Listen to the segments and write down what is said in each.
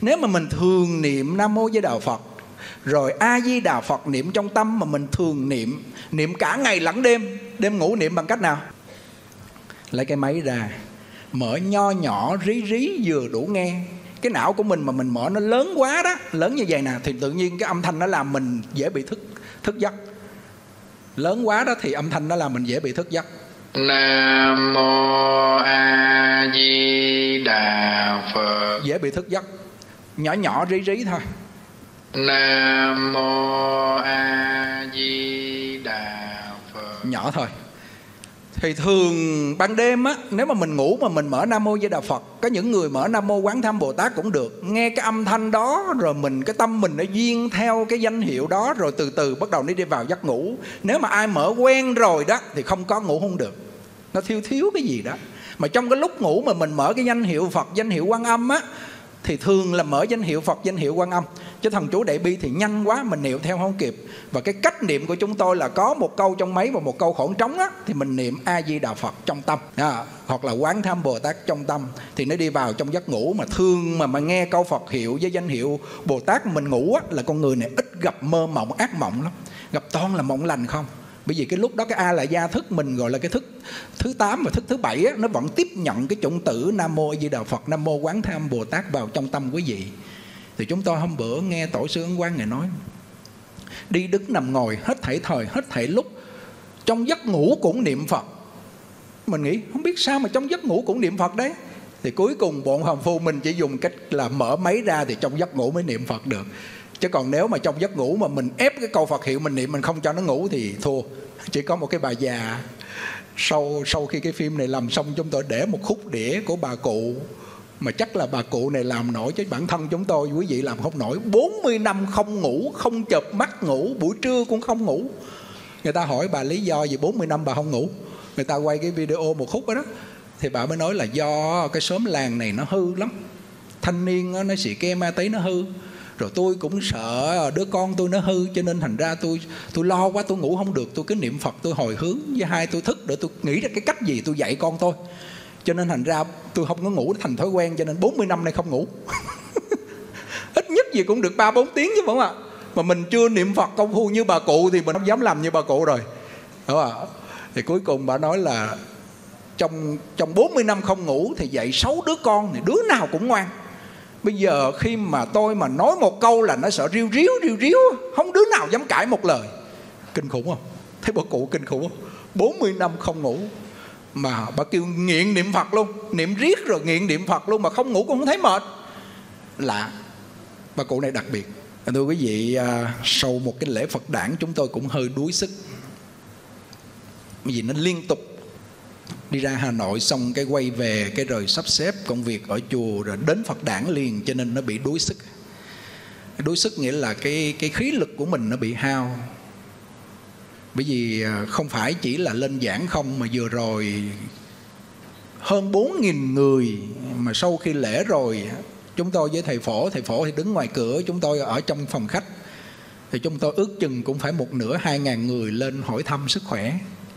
Nếu mà mình thường niệm Nam Mô Di Đà Phật, rồi A Di Đà Phật niệm trong tâm, mà mình thường niệm cả ngày lẫn đêm. Đêm ngủ niệm bằng cách nào? Lấy cái máy ra, mở nho nhỏ rí rí vừa đủ nghe. Cái não của mình mà mình mở nó lớn quá đó, lớn như vậy nè, thì tự nhiên cái âm thanh nó làm mình dễ bị thức giấc. Lớn quá đó thì âm thanh nó làm mình dễ bị thức giấc. Nam Mô A Di Đà Phật. Dễ bị thức giấc. Nhỏ nhỏ rí rí thôi. Nam Mô A Di Đà Phật. Nhỏ thôi. Thì thường ban đêm á, nếu mà mình ngủ mà mình mở Nam Mô Di Đà Phật, có những người mở Nam Mô Quán Tham Bồ Tát cũng được. Nghe cái âm thanh đó rồi cái tâm mình nó duyên theo cái danh hiệu đó, rồi từ từ bắt đầu nó đi vào giấc ngủ. Nếu mà ai mở quen rồi đó thì không có ngủ không được. Nó thiếu cái gì đó. Mà trong cái lúc ngủ mà mình mở cái danh hiệu Phật, danh hiệu Quan Âm á, thì thường là mở danh hiệu Phật, danh hiệu Quan Âm. Chứ thần chú Đại Bi thì nhanh quá, mình niệm theo không kịp. Và cái cách niệm của chúng tôi là có một câu trong máy và một câu khoảng trống á, thì mình niệm A Di Đà Phật trong tâm, hoặc là Quán Tham Bồ Tát trong tâm, thì nó đi vào trong giấc ngủ. Mà thường mà nghe câu Phật hiệu với danh hiệu Bồ Tát mình ngủ á, là con người này ít gặp mơ mộng ác mộng lắm, gặp toàn là mộng lành không. Bởi vì cái lúc đó cái A La gia thức mình gọi là cái thức thứ 8 và thức thứ 7 á, nó vẫn tiếp nhận cái chủng tử Nam Mô A Di Đà Phật, Nam Mô Quán Tham Bồ Tát vào trong tâm quý vị. Thì chúng tôi hôm bữa nghe Tổ sư Ấn Quang Ngài nói, đi đứng nằm ngồi hết thảy thời, hết thảy lúc, trong giấc ngủ cũng niệm Phật. Mình nghĩ không biết sao mà trong giấc ngủ cũng niệm Phật đấy. Thì cuối cùng bọn phàm phu mình chỉ dùng cách là mở máy ra, thì trong giấc ngủ mới niệm Phật được. Chứ còn nếu mà trong giấc ngủ mà mình ép cái câu Phật hiệu mình niệm, mình không cho nó ngủ thì thua. Chỉ có một cái bà già, sau khi cái phim này làm xong, chúng tôi để một khúc đĩa của bà cụ, mà chắc là bà cụ này làm nổi, chứ bản thân chúng tôi, quý vị làm không nổi. 40 năm không ngủ, không chợp mắt ngủ, buổi trưa cũng không ngủ. Người ta hỏi bà lý do gì 40 năm bà không ngủ. Người ta quay cái video một khúc đó, thì bà mới nói là do cái xóm làng này nó hư lắm, thanh niên nó xì ke ma túy nó hư. Rồi tôi cũng sợ đứa con tôi nó hư, cho nên thành ra tôi lo quá, tôi ngủ không được. Tôi cứ niệm Phật, tôi hồi hướng, với hai tôi thức để tôi nghĩ ra cái cách gì tôi dạy con tôi. Cho nên thành ra tôi không có ngủ, thành thói quen, cho nên 40 năm nay không ngủ. Ít nhất gì cũng được 3-4 tiếng chứ phải không ạ? Mà mình chưa niệm Phật công phu như bà cụ thì mình không dám làm như bà cụ rồi, đúng không ạ? Thì cuối cùng bà nói là trong 40 năm không ngủ thì dạy 6 đứa con thì đứa nào cũng ngoan. Bây giờ khi mà tôi mà nói một câu là nó sợ riu riu, không đứa nào dám cãi một lời. Kinh khủng không? Thấy bà cụ kinh khủng không? 40 năm không ngủ, mà bà kêu nghiện niệm Phật luôn, niệm riết rồi nghiện niệm Phật luôn, mà không ngủ cũng không thấy mệt. Lạ, bà cụ này đặc biệt. Thưa quý vị, sau một cái lễ Phật đản chúng tôi cũng hơi đuối sức, bởi vì nó liên tục đi ra Hà Nội xong cái quay về, cái rồi sắp xếp công việc ở chùa, rồi đến Phật đản liền, cho nên nó bị đuối sức. Đuối sức nghĩa là cái khí lực của mình nó bị hao. Bởi vì không phải chỉ là lên giảng không, mà vừa rồi hơn 4.000 người mà sau khi lễ rồi, chúng tôi với thầy phổ thì đứng ngoài cửa, chúng tôi ở trong phòng khách, thì chúng tôi ước chừng cũng phải một nửa 2.000 người lên hỏi thăm sức khỏe.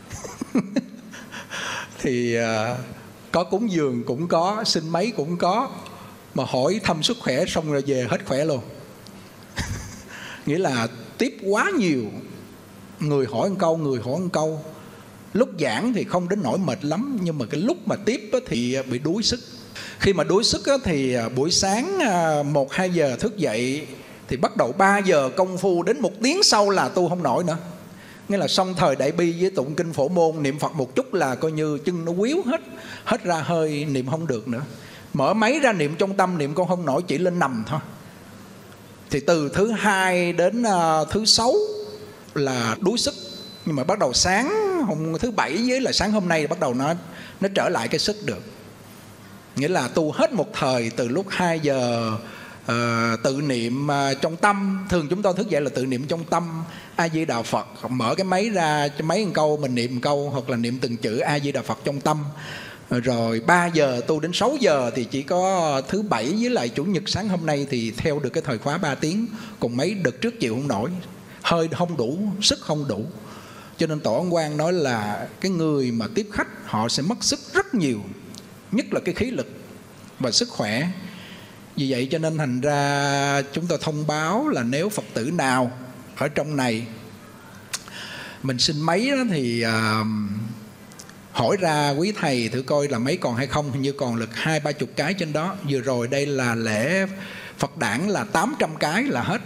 Thì có cúng dường cũng có, xin mấy cũng có, mà hỏi thăm sức khỏe xong rồi về hết khỏe luôn. Nghĩa là tiếp quá nhiều, người hỏi một câu, người hỏi một câu. Lúc giảng thì không đến nỗi mệt lắm, nhưng mà cái lúc mà tiếp thì bị đuối sức. Khi mà đuối sức thì buổi sáng 1-2 giờ thức dậy, thì bắt đầu 3 giờ công phu, đến 1 tiếng sau là tu không nổi nữa. Nghĩa là xong thời Đại Bi với tụng kinh Phổ Môn, niệm Phật một chút là coi như chân nó quýu hết ra hơi, niệm không được nữa. Mở máy ra niệm trong tâm, niệm con không nổi, chỉ lên nằm thôi. Thì từ thứ 2 đến thứ 6 là đuối sức. Nhưng mà bắt đầu sáng thứ 7 với là sáng hôm nay bắt đầu nó trở lại cái sức được. Nghĩa là tu hết một thời, từ lúc 2 giờ tự niệm trong tâm. Thường chúng tôi thức dậy là tự niệm trong tâm A Di Đà Phật, mở cái máy ra cho mấy câu mình niệm một câu, hoặc là niệm từng chữ A Di Đà Phật trong tâm. Rồi 3 giờ tu đến 6 giờ thì chỉ có thứ 7 với lại chủ nhật sáng hôm nay thì theo được cái thời khóa 3 tiếng. Còn mấy đợt trước chịu không nổi, hơi không đủ, sức không đủ. Cho nên Tổ Ấn Quang nói là cái người mà tiếp khách họ sẽ mất sức rất nhiều, nhất là cái khí lực và sức khỏe. Vì vậy cho nên thành ra chúng tôi thông báo là nếu Phật tử nào ở trong này mình xin máy đó thì hỏi ra quý thầy thử coi là máy còn hay không. Hình như còn được 20-30 cái trên đó. Vừa rồi đây là lễ Phật đản là 800 cái là hết.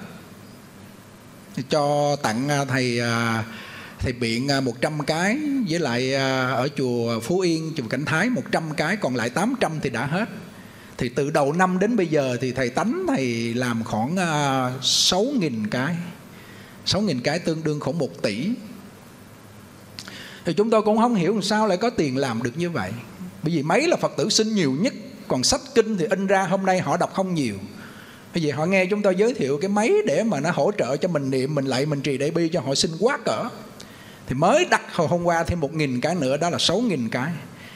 Cho tặng thầy Biện 100 cái, với lại ở chùa Phú Yên, chùa Cảnh Thái 100 cái, còn lại 800 thì đã hết. Thì từ đầu năm đến bây giờ thì thầy Tánh thầy làm khoảng 6.000 cái. 6.000 cái tương đương khoảng 1 tỷ. Thì chúng tôi cũng không hiểu làm sao lại có tiền làm được như vậy. Bởi vì mấy là Phật tử xin nhiều nhất, còn sách kinh thì in ra hôm nay họ đọc không nhiều. Bởi vì họ nghe chúng tôi giới thiệu cái máy để mà nó hỗ trợ cho mình niệm, mình lạy, mình trì đại bi cho họ xin quá cỡ. Thì mới đặt hôm qua thêm 1.000 cái nữa, đó là 6.000 cái.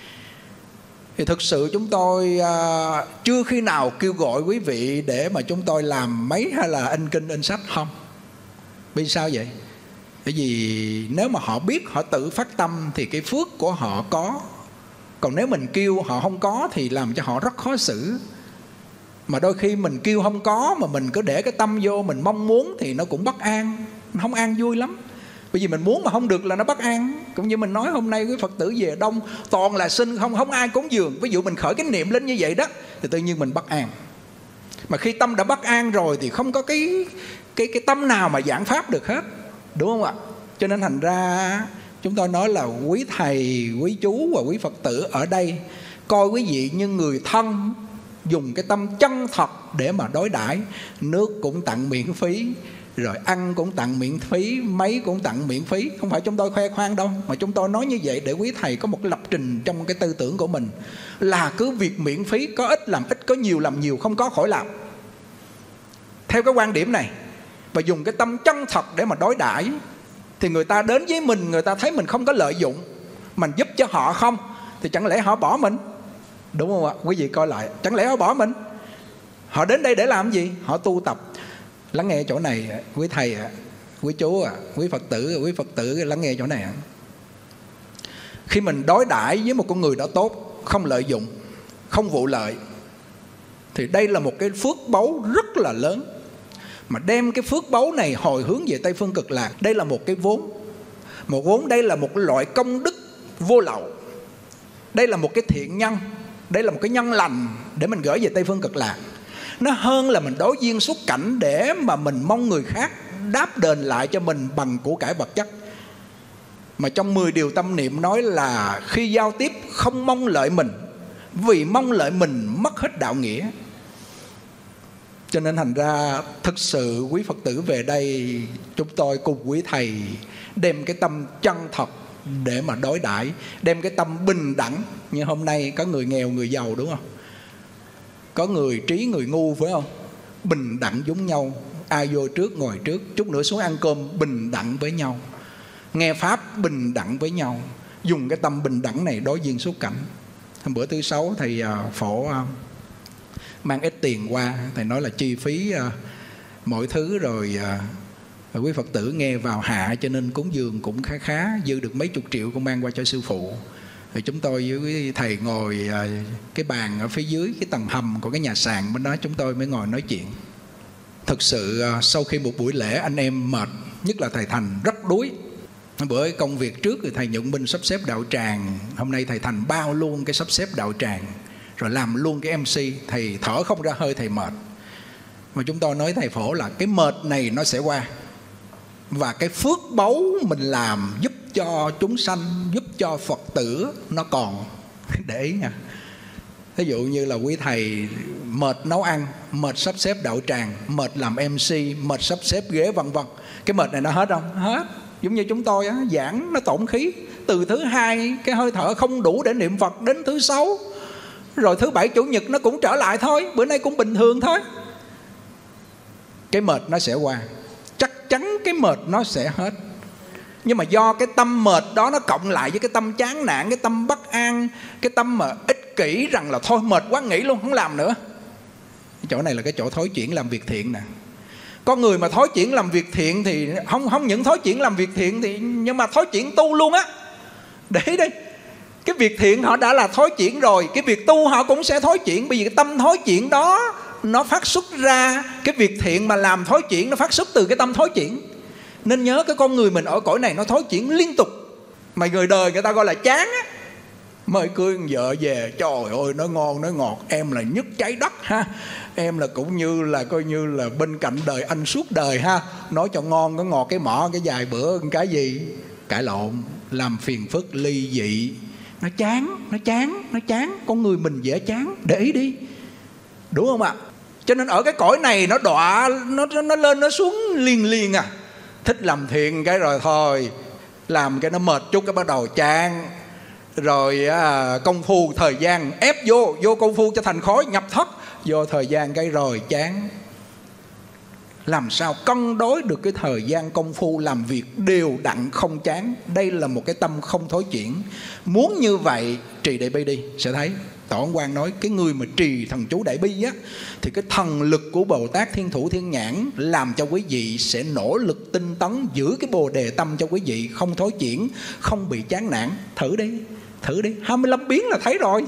Thì thực sự chúng tôi chưa khi nào kêu gọi quý vị để mà chúng tôi làm máy hay là in kinh in sách không. Vì sao vậy? Bởi vì nếu mà họ biết, họ tự phát tâm thì cái phước của họ có. Còn nếu mình kêu họ không có thì làm cho họ rất khó xử. Mà đôi khi mình kêu không có mà mình cứ để cái tâm vô, mình mong muốn thì nó cũng bất an, không an vui lắm. Bởi vì mình muốn mà không được là nó bất an. Cũng như mình nói hôm nay quý Phật tử về đông toàn là xin không ai cúng dường. Ví dụ mình khởi cái niệm lên như vậy đó thì tự nhiên mình bất an. Mà khi tâm đã bất an rồi thì không có cái tâm nào mà giảng pháp được hết, đúng không ạ? Cho nên thành ra chúng tôi nói là quý thầy, quý chú và quý Phật tử ở đây coi quý vị như người thân, dùng cái tâm chân thật để mà đối đãi. Nước cũng tặng miễn phí, rồi ăn cũng tặng miễn phí, máy cũng tặng miễn phí. Không phải chúng tôi khoe khoang đâu, mà chúng tôi nói như vậy để quý thầy có một lập trình trong cái tư tưởng của mình là cứ việc miễn phí, có ít làm ít, có nhiều làm nhiều, không có khỏi làm. Theo cái quan điểm này, và dùng cái tâm chân thật để mà đối đãi, thì người ta đến với mình, người ta thấy mình không có lợi dụng, mình giúp cho họ không, thì chẳng lẽ họ bỏ mình? Đúng không ạ? Quý vị coi lại, chẳng lẽ họ bỏ mình? Họ đến đây để làm gì? Họ tu tập. Lắng nghe chỗ này quý thầy, quý chú, quý Phật tử lắng nghe chỗ này. Khi mình đối đãi với một con người đó tốt, không lợi dụng, không vụ lợi, thì đây là một cái phước báu rất là lớn. Mà đem cái phước báu này hồi hướng về Tây Phương Cực Lạc, đây là một cái vốn. Một vốn, đây là một loại công đức vô lậu. Đây là một cái thiện nhân, đây là một cái nhân lành để mình gửi về Tây Phương Cực Lạc. Nó hơn là mình đối duyên xuất cảnh để mà mình mong người khác đáp đền lại cho mình bằng của cải vật chất. Mà trong 10 điều tâm niệm nói là khi giao tiếp không mong lợi mình, vì mong lợi mình mất hết đạo nghĩa. Cho nên thành ra thực sự quý Phật tử về đây, chúng tôi cùng quý thầy đem cái tâm chân thật để mà đối đãi, đem cái tâm bình đẳng. Như hôm nay có người nghèo người giàu, đúng không? Có người trí người ngu, phải không? Bình đẳng giống nhau. Ai vô trước ngồi trước, chút nữa xuống ăn cơm, bình đẳng với nhau. Nghe pháp bình đẳng với nhau. Dùng cái tâm bình đẳng này đối duyên xuất cảnh. Hôm bữa thứ Sáu thầy Phổ mang ít tiền qua, thầy nói là chi phí mọi thứ rồi quý Phật tử nghe vào hạ, cho nên cúng dường cũng khá, dư được mấy chục triệu con mang qua cho sư phụ. Thì chúng tôi với thầy ngồi cái bàn ở phía dưới cái tầng hầm của cái nhà sàn bên đó, chúng tôi mới ngồi nói chuyện. Thực sự sau khi một buổi lễ anh em mệt, nhất là thầy Thành rất đuối. Bữa công việc trước thì thầy Nhuận Minh sắp xếp đạo tràng, hôm nay thầy Thành bao luôn cái sắp xếp đạo tràng, rồi làm luôn cái MC. Thầy thở không ra hơi, thầy mệt. Mà chúng tôi nói thầy Phổ là cái mệt này nó sẽ qua, và cái phước báu mình làm giúp cho chúng sanh, giúp cho Phật tử nó còn. Để ý nha. Ví dụ như là quý thầy mệt nấu ăn, mệt sắp xếp đạo tràng, mệt làm MC, mệt sắp xếp ghế vân vân. Cái mệt này nó hết không? Hết. Giống như chúng tôi á, giảng nó tổn khí. Từ thứ hai cái hơi thở không đủ để niệm Phật, đến thứ Sáu, rồi thứ Bảy Chủ Nhật nó cũng trở lại thôi. Bữa nay cũng bình thường thôi. Cái mệt nó sẽ qua, chắc chắn cái mệt nó sẽ hết. Nhưng mà do cái tâm mệt đó nó cộng lại với cái tâm chán nản, cái tâm bất an, cái tâm mà ích kỷ rằng là thôi mệt quá nghỉ luôn, không làm nữa. Cái chỗ này là cái chỗ thối chuyển làm việc thiện nè. Có người mà thối chuyển làm việc thiện thì không những thối chuyển làm việc thiện thì, nhưng mà thối chuyển tu luôn á. Để đây, cái việc thiện họ đã là thối chuyển rồi, cái việc tu họ cũng sẽ thối chuyển. Bởi vì cái tâm thối chuyển đó nó phát xuất ra cái việc thiện mà làm thối chuyển, nó phát xuất từ cái tâm thối chuyển. Nên nhớ cái con người mình ở cõi này nó thối chuyển liên tục. Mà người đời người ta gọi là chán á. Mới cưới vợ về, trời ơi nó ngon nó ngọt, em là nhất trái đất ha, em là cũng như là coi như là bên cạnh đời anh suốt đời ha. Nói cho ngon có ngọt cái mỏ, cái vài bữa cái gì cãi lộn, làm phiền phức ly dị. Nó chán. Con người mình dễ chán, để ý đi, đúng không ạ? Cho nên ở cái cõi này nó đọa, nó lên nó xuống liền à. Thích làm thiện cái rồi thôi, làm cái nó mệt chút cái bắt đầu chán. Rồi công phu thời gian ép vô công phu cho thành khói nhập thất, vô thời gian cái rồi chán. Làm sao cân đối được cái thời gian công phu làm việc đều đặn không chán? Đây là một cái tâm không thối chuyển. Muốn như vậy trì đại bi đi, sẽ thấy Tổ Ấn Quang nói cái người mà trì thần chú đại bi á, thì cái thần lực của Bồ Tát Thiên Thủ Thiên Nhãn làm cho quý vị sẽ nỗ lực tinh tấn giữ cái bồ đề tâm cho quý vị không thối chuyển, không bị chán nản. Thử đi 25 biến là thấy rồi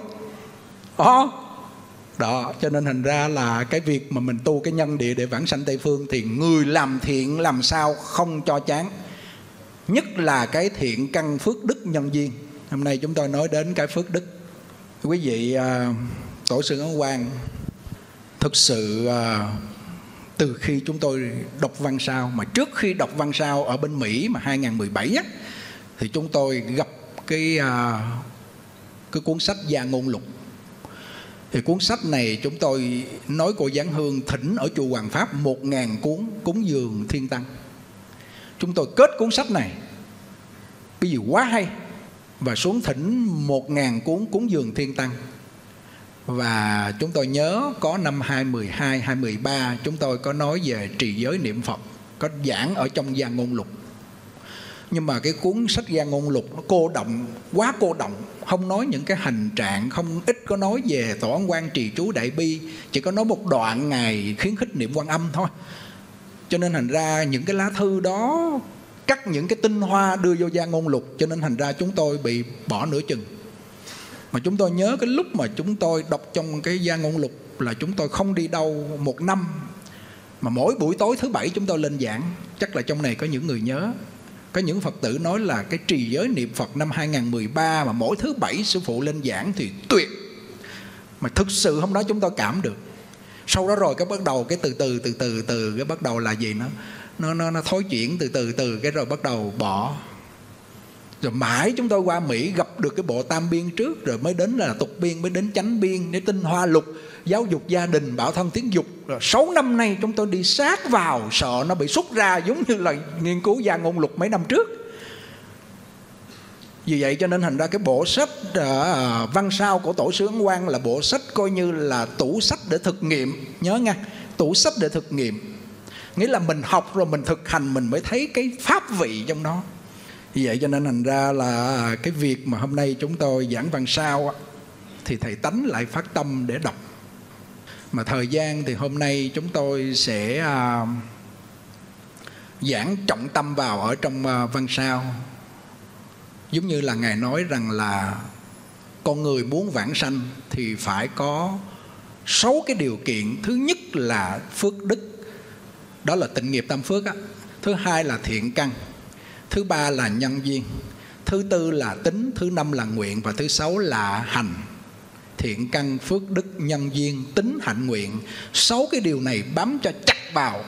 đó. Cho nên thành ra là cái việc mà mình tu cái nhân địa để vãng sanh Tây Phương, thì người làm thiện làm sao không cho chán. Nhất là cái thiện căn phước đức nhân duyên. Hôm nay chúng tôi nói đến cái phước đức. Quý vị, Tổ sư Ấn Quang thực sự từ khi chúng tôi đọc văn sao, mà trước khi đọc văn sao ở bên Mỹ mà 2017 á, thì chúng tôi gặp cái cuốn sách Gia Ngôn Lục. Thì cuốn sách này chúng tôi nói cô Giáng Hương thỉnh ở chùa Hoàng Pháp 1000 cuốn cúng dường thiên tăng. Chúng tôi kết cuốn sách này, cái gì quá hay, và xuống thỉnh 1000 cuốn cúng dường thiên tăng. Và chúng tôi nhớ có năm 2012, 2013 chúng tôi có nói về trì giới niệm Phật, có giảng ở trong Gia Ngôn Lục. Nhưng mà cái cuốn sách Gia Ngôn Lục nó cô động, quá cô động, không nói những cái hành trạng, không ít có nói về Tổ Ấn Quang trì chú đại bi, chỉ có nói một đoạn Ngài khuyến khích niệm Quan Âm thôi. Cho nên thành ra những cái lá thư đó cắt những cái tinh hoa đưa vô Gia Ngôn Lục, cho nên thành ra chúng tôi bị bỏ nửa chừng. Mà chúng tôi nhớ cái lúc mà chúng tôi đọc trong cái Gia Ngôn Lục là chúng tôi không đi đâu một năm, mà mỗi buổi tối thứ bảy chúng tôi lên giảng. Chắc là trong này có những người nhớ, có những Phật tử nói là cái trì giới niệm Phật năm 2013 mà mỗi thứ bảy sư phụ lên giảng thì tuyệt. Mà thực sự hôm đó chúng tôi cảm được. Sau đó rồi cái bắt đầu cái từ từ cái bắt đầu là gì, nó thối chuyển từ từ cái rồi bắt đầu bỏ. Rồi mãi chúng tôi qua Mỹ gặp được cái bộ tam biên trước, rồi mới đến là tục biên, mới đến chánh biên, để tinh hoa lục, giáo dục gia đình, bảo thân tiếng dục. Rồi 6 năm nay chúng tôi đi sát vào, sợ nó bị xuất ra giống như là nghiên cứu Gia Ngôn Lục mấy năm trước. Vì vậy cho nên thành ra cái bộ sách văn sao của Tổ sư Ấn Quang là bộ sách coi như là tủ sách để thực nghiệm. Nhớ nha, tủ sách để thực nghiệm. Nghĩa là mình học rồi mình thực hành mình mới thấy cái pháp vị trong đó. Vì vậy cho nên thành ra là cái việc mà hôm nay chúng tôi giảng văn sao thì thầy Tánh lại phát tâm để đọc. Mà thời gian thì hôm nay chúng tôi sẽ giảng trọng tâm vào ở trong văn sao. Giống như là Ngài nói rằng là con người muốn vãng sanh thì phải có 6 cái điều kiện. Thứ nhất là phước đức, đó là tịnh nghiệp tam phước á. Thứ hai là thiện căn. Thứ ba là nhân duyên. Thứ tư là tính. Thứ năm là nguyện. Và thứ 6 là hành. Thiện căn, phước đức, nhân duyên, tính, hạnh, nguyện. 6 cái điều này bám cho chắc vào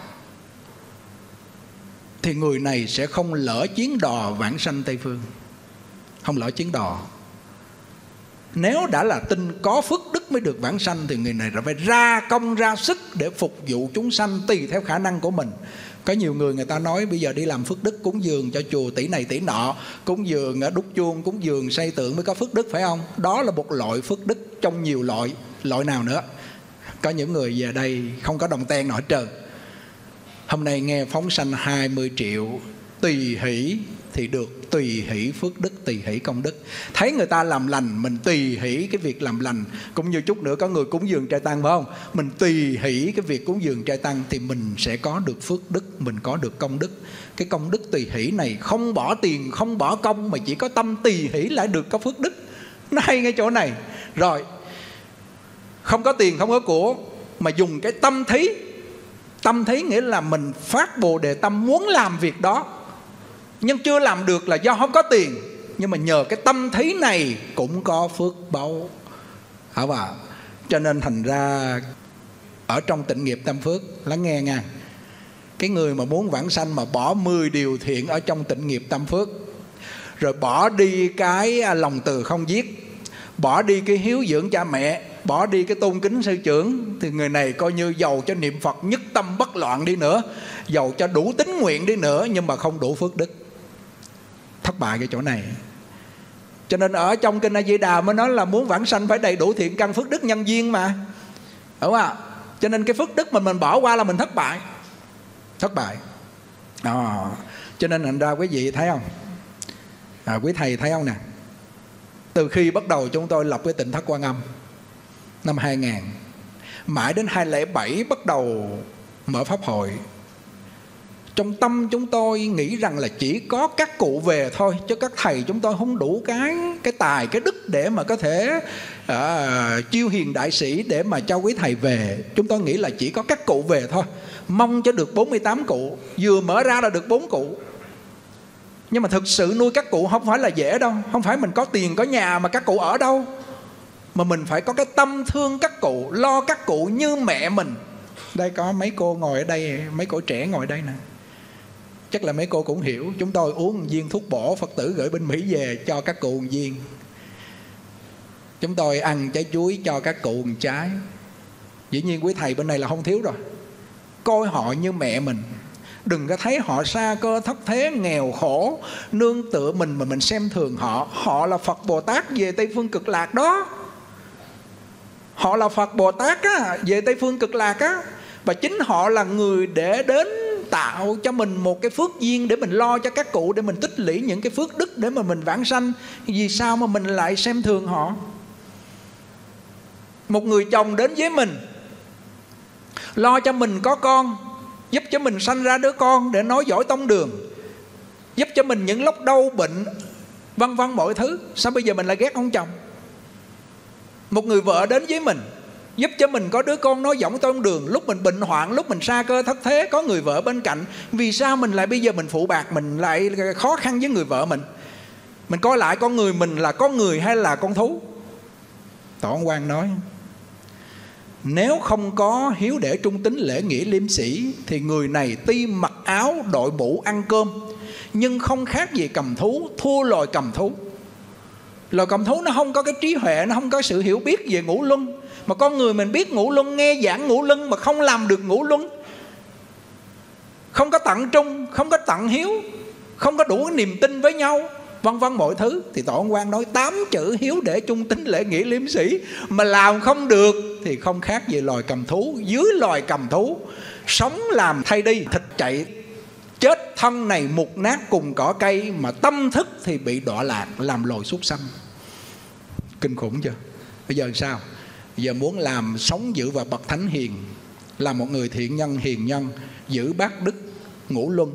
thì người này sẽ không lỡ chuyến đò vãng sanh Tây Phương. Không lỡ chuyến đò. Nếu đã là tin có phước đức mới được vãng sanh thì người này phải ra công ra sức để phục vụ chúng sanh tùy theo khả năng của mình. Có nhiều người người ta nói bây giờ đi làm phước đức, cúng dường cho chùa tỷ này tỷ nọ, cúng dường đúc chuông, cúng dường xây tượng mới có phước đức, phải không? Đó là một loại phước đức trong nhiều loại. Loại nào nữa? Có những người về đây không có đồng ten nào hết trơn. Hôm nay nghe phóng sanh 20 triệu, tùy hỷ thì được, tùy hỷ phước đức, tùy hỷ công đức. Thấy người ta làm lành, mình tùy hỷ cái việc làm lành. Cũng như chút nữa có người cúng dường trai tăng, phải không? Mình tùy hỷ cái việc cúng dường trai tăng thì mình sẽ có được phước đức, mình có được công đức. Cái công đức tùy hỷ này không bỏ tiền, không bỏ công, mà chỉ có tâm tùy hỷ lại được có phước đức. Nó hay ngay chỗ này. Rồi, không có tiền, không có của, mà dùng cái tâm thí. Tâm thí nghĩa là mình phát Bồ Đề tâm muốn làm việc đó, nhưng chưa làm được là do không có tiền. Nhưng mà nhờ cái tâm thí này cũng có phước báu. Hả bà? Cho nên thành ra ở trong Tịnh Nghiệp Tam Phước, lắng nghe nha, cái người mà muốn vãng sanh mà bỏ 10 điều thiện ở trong Tịnh Nghiệp Tam Phước, rồi bỏ đi cái lòng từ không giết, bỏ đi cái hiếu dưỡng cha mẹ, bỏ đi cái tôn kính sư trưởng, thì người này coi như giàu cho niệm Phật nhất tâm bất loạn đi nữa, giàu cho đủ tín nguyện đi nữa, nhưng mà không đủ phước đức. Thất bại cái chỗ này. Cho nên ở trong Kinh A Di Đà mới nói là muốn vãng sanh phải đầy đủ thiện căn phước đức nhân duyên mà, đúng không ạ? Cho nên cái phước đức mình bỏ qua là mình thất bại. Thất bại. Cho nên thành ra quý vị thấy không? Quý thầy thấy không nè? Từ khi bắt đầu chúng tôi lập cái Tịnh Thất Quan Âm năm 2000, mãi đến 2007 bắt đầu mở pháp hội. Trong tâm chúng tôi nghĩ rằng là chỉ có các cụ về thôi, chứ các thầy chúng tôi không đủ cái tài, cái đức để mà có thể chiêu hiền đại sĩ để mà cho quý thầy về. Chúng tôi nghĩ là chỉ có các cụ về thôi, mong cho được 48 cụ, vừa mở ra là được 4 cụ. Nhưng mà thực sự nuôi các cụ không phải là dễ đâu. Không phải mình có tiền có nhà mà các cụ ở đâu, mà mình phải có cái tâm thương các cụ, lo các cụ như mẹ mình. Đây có mấy cô ngồi ở đây, mấy cô trẻ ngồi đây nè, chắc là mấy cô cũng hiểu. Chúng tôi uống một viên thuốc bổ, Phật tử gửi bên Mỹ về cho các cụ một viên. Chúng tôi ăn trái chuối cho các cụ một trái. Dĩ nhiên quý thầy bên này là không thiếu rồi. Coi họ như mẹ mình, đừng có thấy họ sa cơ thất thế, nghèo khổ, nương tựa mình mà mình xem thường họ. Họ là Phật Bồ Tát về Tây Phương Cực Lạc đó. Họ là Phật Bồ Tát á, về Tây Phương Cực Lạc á. Và chính họ là người để đến tạo cho mình một cái phước duyên để mình lo cho các cụ, để mình tích lũy những cái phước đức để mà mình vãng sanh. Vì sao mà mình lại xem thường họ? Một người chồng đến với mình, lo cho mình có con, giúp cho mình sanh ra đứa con để nói giỏi tông đường, giúp cho mình những lúc đau bệnh, vân vân mọi thứ. Sao bây giờ mình lại ghét ông chồng? Một người vợ đến với mình, giúp cho mình có đứa con nói giọng tông đường, lúc mình bệnh hoạn, lúc mình sa cơ thất thế, có người vợ bên cạnh. Vì sao mình lại bây giờ mình phụ bạc, mình lại khó khăn với người vợ mình? Mình coi lại con người mình là con người hay là con thú? Tổ Ông Quang nói, nếu không có hiếu để trung tín lễ nghĩa liêm sĩ thì người này tuy mặc áo đội mũ ăn cơm, nhưng không khác gì cầm thú, thua loài cầm thú. Loài cầm thú nó không có cái trí huệ, nó không có sự hiểu biết về ngũ luân. Mà con người mình biết ngũ luân, nghe giảng ngũ luân mà không làm được ngũ luân, không có tận trung, không có tận hiếu, không có đủ niềm tin với nhau, vân vân mọi thứ. Thì Tổ Ông Quang nói 8 chữ hiếu để trung tín lễ nghĩa liêm sĩ mà làm không được thì không khác gì loài cầm thú. Dưới loài cầm thú, sống làm thay đi, thịt chạy, chết thân này mục nát cùng cỏ cây, mà tâm thức thì bị đọa lạc làm loài súc sanh. Kinh khủng chưa? Bây giờ sao? Bây giờ muốn làm sống giữ vào bậc thánh hiền, là một người thiện nhân hiền nhân, giữ bát đức ngũ luân,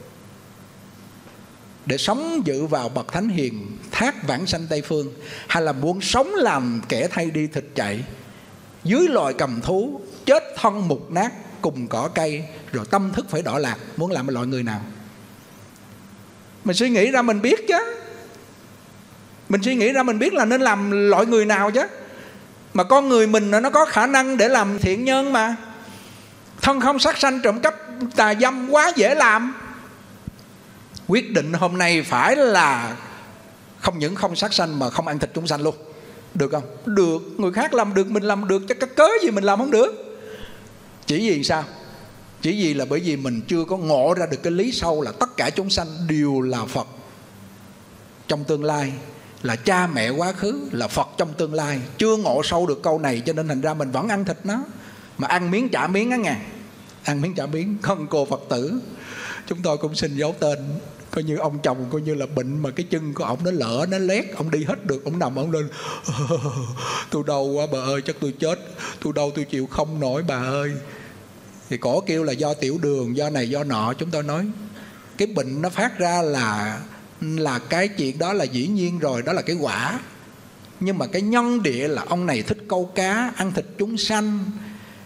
để sống dự vào bậc thánh hiền, thác vãng sanh Tây Phương, hay là muốn sống làm kẻ thay đi thịt chạy, dưới loài cầm thú, chết thân mục nát cùng cỏ cây, rồi tâm thức phải đọa lạc? Muốn làm loại người nào? Mình suy nghĩ ra mình biết chứ. Mình suy nghĩ ra mình biết là nên làm loại người nào chứ. Mà con người mình nó có khả năng để làm thiện nhân mà. Thân không sát sanh trộm cắp tà dâm quá dễ làm. Quyết định hôm nay phải là không những không sát sanh mà không ăn thịt chúng sanh luôn. Được không? Được. Người khác làm được, mình làm được, chứ cớ gì mình làm không được? Chỉ vì sao? Chỉ vì là bởi vì mình chưa có ngộ ra được cái lý sâu là tất cả chúng sanh đều là Phật trong tương lai, là cha mẹ quá khứ, là Phật trong tương lai. Chưa ngộ sâu được câu này, cho nên thành ra mình vẫn ăn thịt nó. Mà ăn miếng trả miếng á nghe. Ăn miếng trả miếng. Con cô Phật tử chúng tôi cũng xin giấu tên, coi như ông chồng coi như là bệnh mà cái chân của ông nó lỡ, nó lét, ông đi hết được, ông nằm ông lên tôi đau quá bà ơi, chắc tôi chết, tôi đau tôi chịu không nổi bà ơi. Thì cổ kêu là do tiểu đường, do này do nọ. Chúng tôi nói cái bệnh nó phát ra là cái chuyện đó là dĩ nhiên rồi, đó là cái quả. Nhưng mà cái nhân địa là ông này thích câu cá, ăn thịt chúng sanh,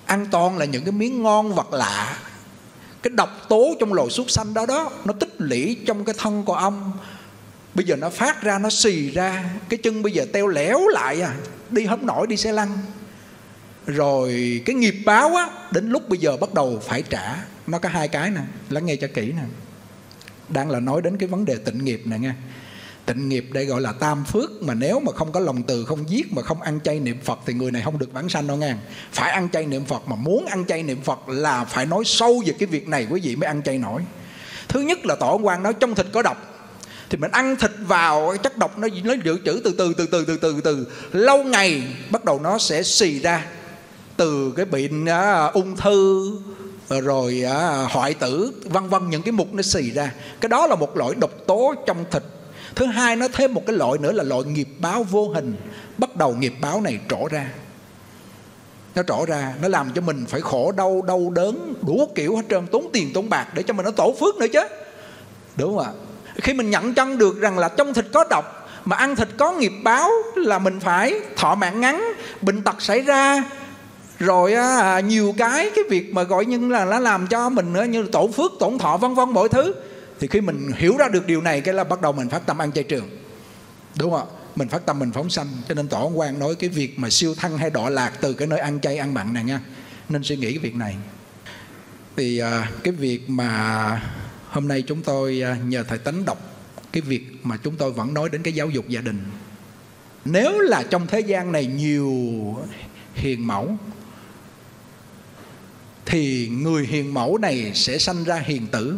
ăn toàn là những cái miếng ngon vật lạ. Cái độc tố trong loài súc sanh đó nó tích lũy trong cái thân của ông. Bây giờ nó phát ra, nó xì ra, cái chân bây giờ teo lẻo lại đi không nổi, đi xe lăn. Rồi cái nghiệp báo đến lúc bây giờ bắt đầu phải trả. Nó có hai cái nè, lắng nghe cho kỹ nè. Đang là nói đến cái vấn đề tịnh nghiệp nè nha. Tịnh nghiệp đây gọi là tam phước. Mà nếu mà không có lòng từ, không giết, mà không ăn chay niệm Phật thì người này không được vãng sanh đâu nha. Phải ăn chay niệm Phật. Mà muốn ăn chay niệm Phật là phải nói sâu về cái việc này quý vị mới ăn chay nổi. Thứ nhất là Tổ Ông Quan nói trong thịt có độc, thì mình ăn thịt vào chất độc nó dự trữ từ lâu ngày bắt đầu nó sẽ xì ra. Từ cái bệnh ung thư rồi hoại tử vân vân, những cái mục nó xì ra. Cái đó là một loại độc tố trong thịt. Thứ hai, nó thêm một cái loại nữa là loại nghiệp báo vô hình. Bắt đầu nghiệp báo này trổ ra. Nó trổ ra, nó làm cho mình phải khổ đau, đau đớn đủ kiểu hết trơn, tốn tiền tốn bạc để cho mình nó tổ phước nữa chứ. Đúng không ạ? Khi mình nhận chân được rằng là trong thịt có độc, mà ăn thịt có nghiệp báo là mình phải thọ mạng ngắn, bệnh tật xảy ra, rồi nhiều cái việc mà gọi như là nó làm cho mình như tổ phước, tổn thọ vân vân mọi thứ. Thì khi mình hiểu ra được điều này, cái là bắt đầu mình phát tâm ăn chay trường. Đúng không ạ? Mình phát tâm mình phóng sanh. Cho nên Tổ Ông Quan nói cái việc mà siêu thăng hay đọa lạc từ cái nơi ăn chay ăn mặn này nha, nên suy nghĩ cái việc này. Thì cái việc mà hôm nay chúng tôi nhờ Thầy Tánh đọc cái việc mà chúng tôi vẫn nói đến cái giáo dục gia đình. Nếu là trong thế gian này nhiều hiền mẫu, thì người hiền mẫu này sẽ sanh ra hiền tử.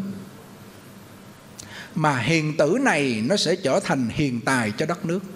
Mà hiền tử này nó sẽ trở thành hiền tài cho đất nước.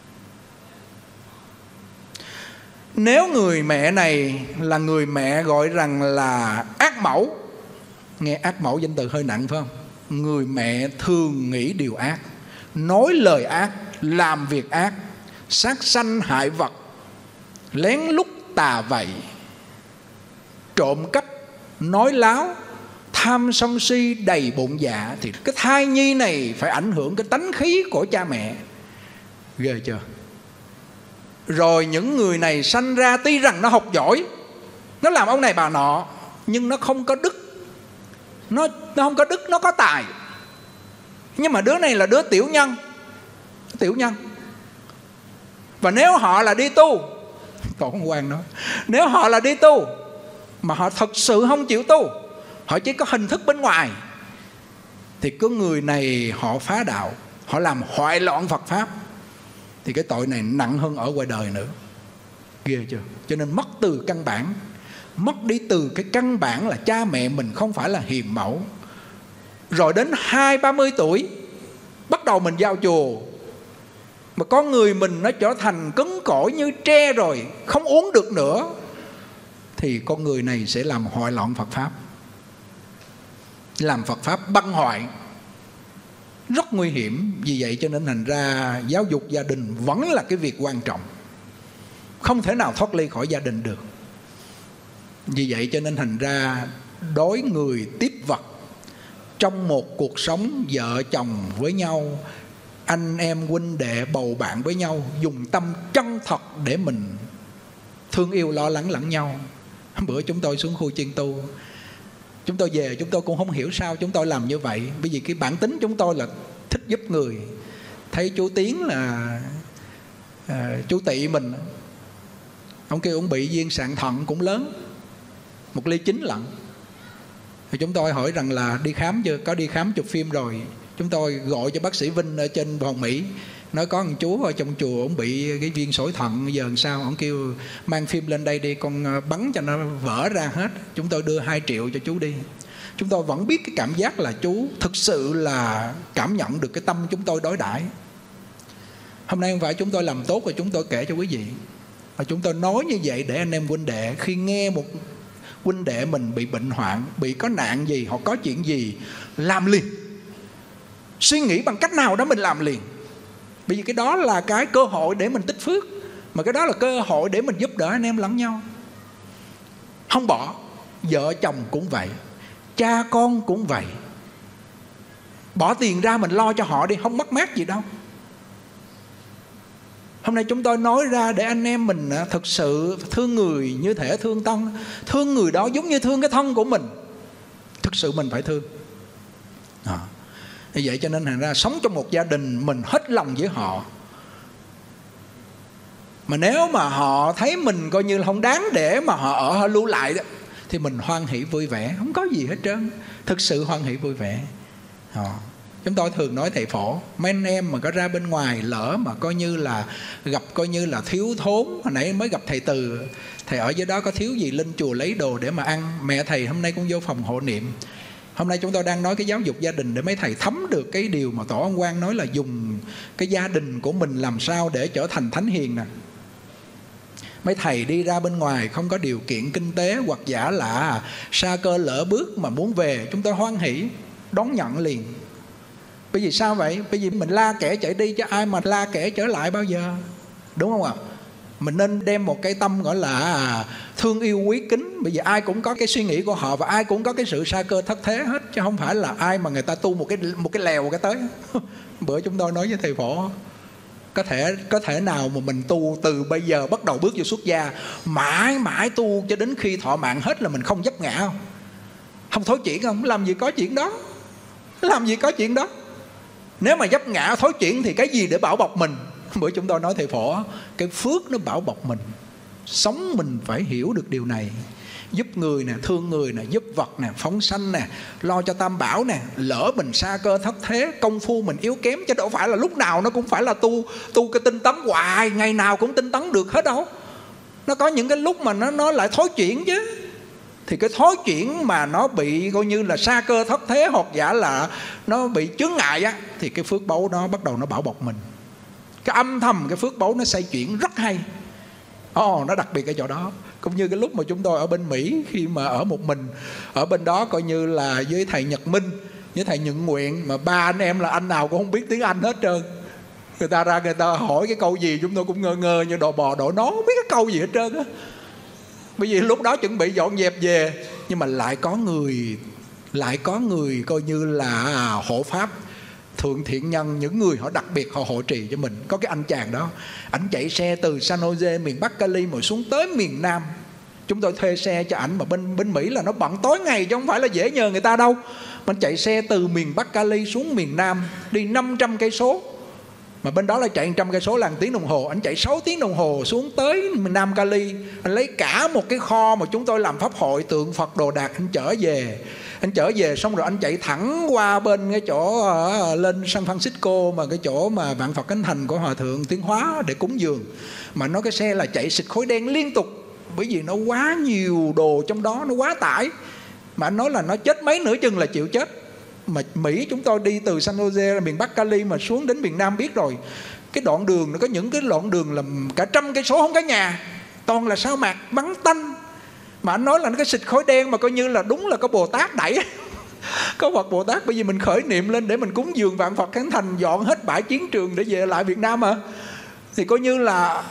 Nếu người mẹ này là người mẹ gọi rằng là ác mẫu, nghe ác mẫu danh từ hơi nặng phải không? Người mẹ thường nghĩ điều ác, nói lời ác, làm việc ác, sát sanh hại vật, lén lút tà vậy, trộm cắp, nói láo, tham sân si đầy bụng dạ, thì cái thai nhi này phải ảnh hưởng cái tánh khí của cha mẹ. Ghê chưa? Rồi những người này sanh ra tuy rằng nó học giỏi, nó làm ông này bà nọ, nhưng nó không có đức. Nó không có đức, nó có tài. Nhưng mà đứa này là đứa tiểu nhân. Tiểu nhân. Và nếu họ là đi tu, Tổ Ông Quan nói, nếu họ là đi tu mà họ thật sự không chịu tu, họ chỉ có hình thức bên ngoài, thì có người này họ phá đạo, họ làm hoại loạn Phật Pháp, thì cái tội này nặng hơn ở ngoài đời nữa. Ghê chưa? Cho nên mất từ căn bản. Mất đi từ cái căn bản là cha mẹ mình không phải là hiền mẫu. Rồi đến 20-30 tuổi bắt đầu mình vào chùa, mà con người mình nó trở thành cứng cỏi như tre rồi, không uống được nữa, thì con người này sẽ làm hoại loạn Phật Pháp, làm Phật Pháp băng hoại, rất nguy hiểm. Vì vậy cho nên thành ra giáo dục gia đình vẫn là cái việc quan trọng, không thể nào thoát ly khỏi gia đình được. Vì vậy cho nên thành ra đối người tiếp vật trong một cuộc sống vợ chồng với nhau, anh em huynh đệ bầu bạn với nhau, dùng tâm chân thật để mình thương yêu lo lắng lẫn nhau. Bữa chúng tôi xuống khu chiên tu, chúng tôi về chúng tôi cũng không hiểu sao chúng tôi làm như vậy. Bởi vì cái bản tính chúng tôi là thích giúp người. Thấy chú Tiến là chú Tị mình, ông kêu ông bị viên sạn thận cũng lớn, 1,9 ly lận. Thì chúng tôi hỏi rằng là đi khám chưa, có đi khám chụp phim rồi. Chúng tôi gọi cho bác sĩ Vinh ở trên Hòn Mỹ, nói có một chú ở trong chùa ông bị cái viên sỏi thận, giờ làm sao? Ông kêu mang phim lên đây đi, con bắn cho nó vỡ ra hết. Chúng tôi đưa 2 triệu cho chú đi. Chúng tôi vẫn biết cái cảm giác là chú thực sự là cảm nhận được cái tâm chúng tôi đối đãi. Hôm nay không phải chúng tôi làm tốt rồi chúng tôi kể cho quý vị, mà chúng tôi nói như vậy để anh em huynh đệ khi nghe một huynh đệ mình bị bệnh hoạn, bị có nạn gì, họ có chuyện gì, làm liền, suy nghĩ bằng cách nào đó mình làm liền. Bởi vì cái đó là cái cơ hội để mình tích phước, mà cái đó là cơ hội để mình giúp đỡ anh em lẫn nhau. Không bỏ. Vợ chồng cũng vậy, cha con cũng vậy. Bỏ tiền ra mình lo cho họ đi, không mất mát gì đâu. Hôm nay chúng tôi nói ra để anh em mình thực sự thương người như thể thương thân. Thương người đó giống như thương cái thân của mình. Thực sự mình phải thương. Như vậy cho nên thành ra sống trong một gia đình mình hết lòng với họ. Mà nếu mà họ thấy mình coi như là không đáng để mà họ lưu lại đó, thì mình hoan hỷ vui vẻ, không có gì hết trơn. Thực sự hoan hỷ vui vẻ. Chúng tôi thường nói thầy Phổ, mấy anh em mà có ra bên ngoài lỡ mà coi như là gặp coi như là thiếu thốn. Hồi nãy mới gặp thầy Từ, thầy ở dưới đó có thiếu gì lên chùa lấy đồ để mà ăn. Mẹ thầy hôm nay cũng vô phòng hộ niệm. Hôm nay chúng tôi đang nói cái giáo dục gia đình để mấy thầy thấm được cái điều mà Tổ Ông Quang nói là dùng cái gia đình của mình làm sao để trở thành thánh hiền nè. Mấy thầy đi ra bên ngoài không có điều kiện kinh tế hoặc giả là sa cơ lỡ bước mà muốn về, chúng tôi hoan hỷ đón nhận liền. Bởi vì sao vậy? Bởi vì mình la kẻ chạy đi chứ ai mà la kẻ trở lại bao giờ, đúng không ạ? Mình nên đem một cái tâm gọi là thương yêu quý kính. Bởi vì ai cũng có cái suy nghĩ của họ và ai cũng có cái sự sa cơ thất thế hết, chứ không phải là ai mà người ta tu một cái lèo cái tới. Bữa chúng tôi nói với thầy Phổ, có thể nào mà mình tu từ bây giờ bắt đầu bước vô xuất gia mãi mãi tu cho đến khi thọ mạng hết là mình không vấp ngã không? Không thối chuyển không? Làm gì có chuyện đó. Làm gì có chuyện đó. Nếu mà vấp ngã thối chuyển thì cái gì để bảo bọc mình? Bữa chúng tôi nói thầy Phổ, cái phước nó bảo bọc mình. Sống mình phải hiểu được điều này. Giúp người nè, thương người nè, giúp vật nè, phóng sanh nè, lo cho tam bảo nè. Lỡ mình sa cơ thất thế, công phu mình yếu kém, chứ đâu phải là lúc nào nó cũng phải là tu cái tinh tấn hoài, ngày nào cũng tinh tấn được hết đâu. Nó có những cái lúc mà nó lại thối chuyển chứ. Thì cái thối chuyển mà nó bị coi như là sa cơ thất thế hoặc giả là nó bị chướng ngại á, thì cái phước báu nó bắt đầu nó bảo bọc mình. Cái âm thầm cái phước báu nó xoay chuyển rất hay. Nó đặc biệt ở chỗ đó. Cũng như cái lúc mà chúng tôi ở bên Mỹ, khi mà ở một mình ở bên đó coi như là với thầy Nhật Minh, với thầy Nhuận Nguyện, mà ba anh em là anh nào cũng không biết tiếng Anh hết trơn. Người ta ra người ta hỏi cái câu gì chúng tôi cũng ngơ ngơ như đồ bò đổ nó, không biết cái câu gì hết trơn á. Bởi vì lúc đó chuẩn bị dọn dẹp về, nhưng mà lại có người coi như là hộ pháp, thượng thiện nhân, những người họ đặc biệt họ hộ trì cho mình. Có cái anh chàng đó, ảnh chạy xe từ San Jose miền Bắc Cali mà xuống tới miền Nam. Chúng tôi thuê xe cho ảnh, mà bên Mỹ là nó bận tối ngày chứ không phải là dễ nhờ người ta đâu. Mình chạy xe từ miền Bắc Cali xuống miền Nam, đi 500 cây số. Mà bên đó là chạy 100 cây số là 1 tiếng đồng hồ. Anh chạy 6 tiếng đồng hồ xuống tới miền Nam Cali. Anh lấy cả một cái kho mà chúng tôi làm pháp hội, tượng Phật đồ đạc, anh chở về. Anh chở về xong rồi anh chạy thẳng qua bên cái chỗ lên San Francisco, mà cái chỗ mà Vạn Phật Khánh Thành của Hòa Thượng Tiến Hóa để cúng dường. Mà nó cái xe là chạy xịt khói đen liên tục, bởi vì nó quá nhiều đồ trong đó, nó quá tải. Mà anh nói là nó chết mấy nửa chừng là chịu chết. Mà Mỹ chúng tôi đi từ San Jose miền Bắc Cali mà xuống đến miền Nam biết rồi, cái đoạn đường nó có những cái đoạn đường là cả 100 cây số không có nhà, toàn là sa mạc vắng tanh. Mà anh nói là nó cái xịt khói đen mà coi như là đúng là có Bồ Tát đẩy. Có Phật Bồ Tát, bởi vì mình khởi niệm lên để mình cúng dường Vạn Phật Khánh Thành, dọn hết bãi chiến trường để về lại Việt Nam mà. Thì coi như là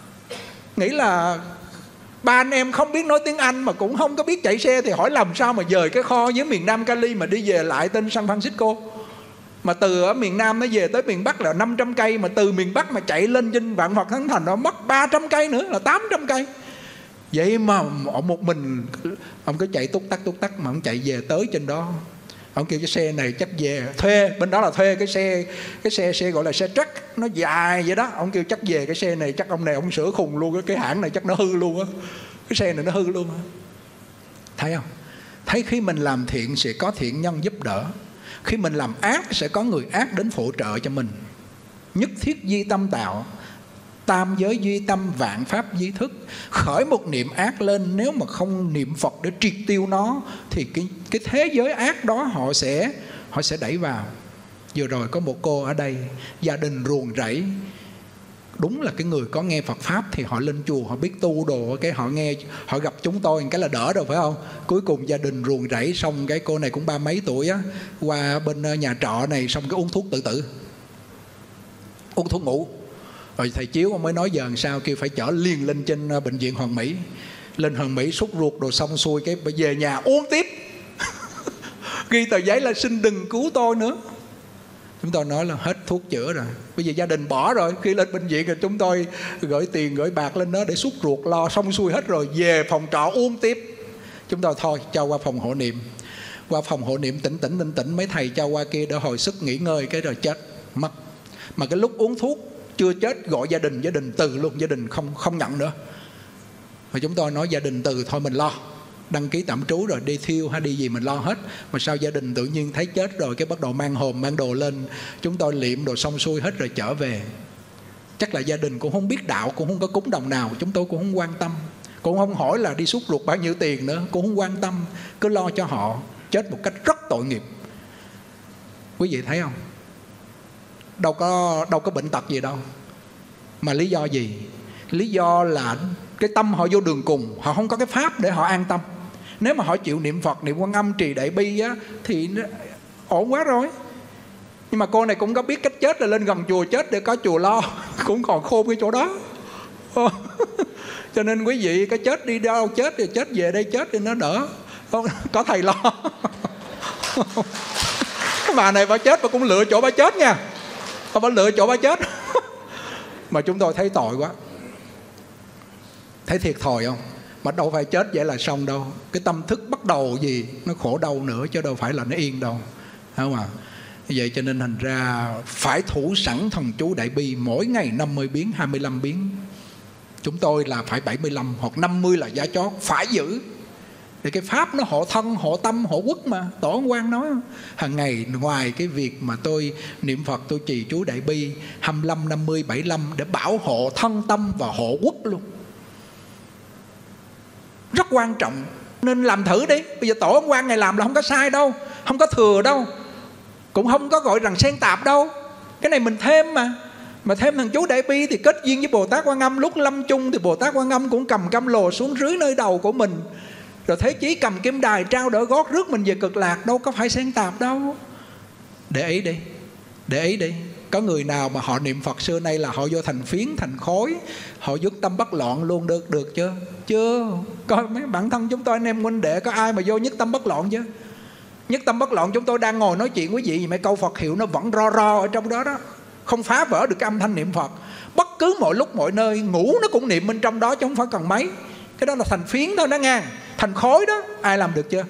nghĩ là ba anh em không biết nói tiếng Anh mà cũng không có biết chạy xe, thì hỏi làm sao mà dời cái kho dưới miền Nam Cali mà đi về lại tên San Francisco. Mà từ ở miền Nam nó về tới miền Bắc là 500 cây, mà từ miền Bắc mà chạy lên trên Vạn Phật Khánh Thành nó mất 300 cây nữa, là 800 cây. Vậy mà một mình ông cứ chạy túc tắc mà ông chạy về tới trên đó. Ông kêu cái xe này chắc về thuê, bên đó là thuê cái xe gọi là xe truck, nó dài vậy đó. Ông kêu chắc về cái xe này chắc ông này ông sửa khùng luôn, cái hãng này chắc nó hư luôn á, cái xe này nó hư luôn á. Thấy không? Thấy khi mình làm thiện sẽ có thiện nhân giúp đỡ, khi mình làm ác sẽ có người ác đến phụ trợ cho mình. Nhất thiết duy tâm tạo, tam giới duy tâm, vạn pháp duy thức. Khởi một niệm ác lên, nếu mà không niệm Phật để triệt tiêu nó thì cái thế giới ác đó họ sẽ đẩy vào. Vừa rồi có một cô ở đây, gia đình ruồng rẫy. Đúng là cái người có nghe Phật Pháp thì họ lên chùa, họ biết tu đồ, cái họ nghe, họ gặp chúng tôi cái là đỡ rồi phải không? Cuối cùng gia đình ruồng rẫy, xong cái cô này cũng 30 mấy tuổi á, qua bên nhà trọ này, xong cái uống thuốc tự tử, uống thuốc ngủ. Rồi thầy Chiếu ông mới nói giờ làm sao, kêu phải chở liền lên trên bệnh viện Hoàng Mỹ. Lên Hoàng Mỹ sốt ruột đồ xong xuôi, cái về nhà uống tiếp. Ghi tờ giấy là xin đừng cứu tôi nữa. Chúng tôi nói là hết thuốc chữa rồi. Bây giờ gia đình bỏ rồi, khi lên bệnh viện rồi chúng tôi gửi tiền gửi bạc lên đó để sút ruột, lo xong xuôi hết rồi, về phòng trọ uống tiếp. Chúng tôi thôi cho qua phòng hộ niệm. Qua phòng hộ niệm tỉnh mấy thầy cho qua kia để hồi sức nghỉ ngơi, cái rồi chết mất. Mà cái lúc uống thuốc chưa chết gọi gia đình từ luôn, gia đình không nhận nữa. Và chúng tôi nói gia đình từ thôi mình lo, đăng ký tạm trú rồi đi thiêu hay đi gì mình lo hết. Mà sao gia đình tự nhiên thấy chết rồi, cái bắt đầu mang hòm mang đồ lên. Chúng tôi liệm đồ xong xuôi hết rồi trở về. Chắc là gia đình cũng không biết đạo, cũng không có cúng đồng nào, chúng tôi cũng không quan tâm, cũng không hỏi là đi sút ruột bao nhiêu tiền nữa, cũng không quan tâm, cứ lo cho họ chết một cách rất tội nghiệp. Quý vị thấy không? Đâu có bệnh tật gì đâu. Mà lý do gì? Lý do là cái tâm họ vô đường cùng, họ không có cái pháp để họ an tâm. Nếu mà họ chịu niệm Phật, niệm Quan Âm, trì Đại Bi á, thì ổn quá rồi. Nhưng mà cô này cũng có biết cách chết, là lên gần chùa chết để có chùa lo. Cũng còn khôn cái chỗ đó. Cho nên quý vị cái chết đi đâu chết thì chết, về đây chết thì nó đỡ, có thầy lo. Cái bà này bà chết mà cũng lựa chỗ bà chết nha, bà lựa chỗ bà chết. Mà chúng tôi thấy tội quá, thấy thiệt thòi không? Mà đâu phải chết vậy là xong đâu. Cái tâm thức bắt đầu gì nó khổ đau nữa, chứ đâu phải là nó yên đâu, phải không ạ? Vậy cho nên thành ra phải thủ sẵn thần chú Đại Bi, mỗi ngày 50 biến, 25 biến. Chúng tôi là phải 75 hoặc 50 là giá chót, phải giữ. Để cái pháp nó hộ thân, hộ tâm, hộ quốc mà. Tổ ông Quang nói hàng ngày ngoài cái việc mà tôi niệm Phật, tôi trì chú Đại Bi 25, 50, 75 để bảo hộ thân tâm và hộ quốc luôn. Rất quan trọng. Nên làm thử đi. Bây giờ Tổ ông Quang ngày làm là không có sai đâu, không có thừa đâu, cũng không có gọi rằng xen tạp đâu. Cái này mình thêm mà. Mà thêm thằng chú Đại Bi thì kết duyên với Bồ Tát Quan Âm. Lúc lâm chung thì Bồ Tát Quan Âm cũng cầm cam lồ xuống rưới nơi đầu của mình, rồi Thế Chí cầm kim đài trao đỡ gót rước mình về cực lạc. Đâu có phải xen tạp đâu. Để ý đi, để ý đi. Có người nào mà họ niệm Phật xưa nay là họ vô thành phiến, thành khối, họ dứt tâm bất loạn luôn được chưa? Chưa. Coi mấy bản thân chúng tôi anh em huynh đệ có ai mà vô nhất tâm bất loạn chứ? Nhất tâm bất loạn chúng tôi đang ngồi nói chuyện quý vị, mấy câu Phật hiệu nó vẫn ro ro ở trong đó đó, không phá vỡ được cái âm thanh niệm Phật. Bất cứ mọi lúc mọi nơi, ngủ nó cũng niệm bên trong đó chứ không phải cần mấy. Cái đó là thành phiến thôi đó nha. Thành khối đó, ai làm được chưa?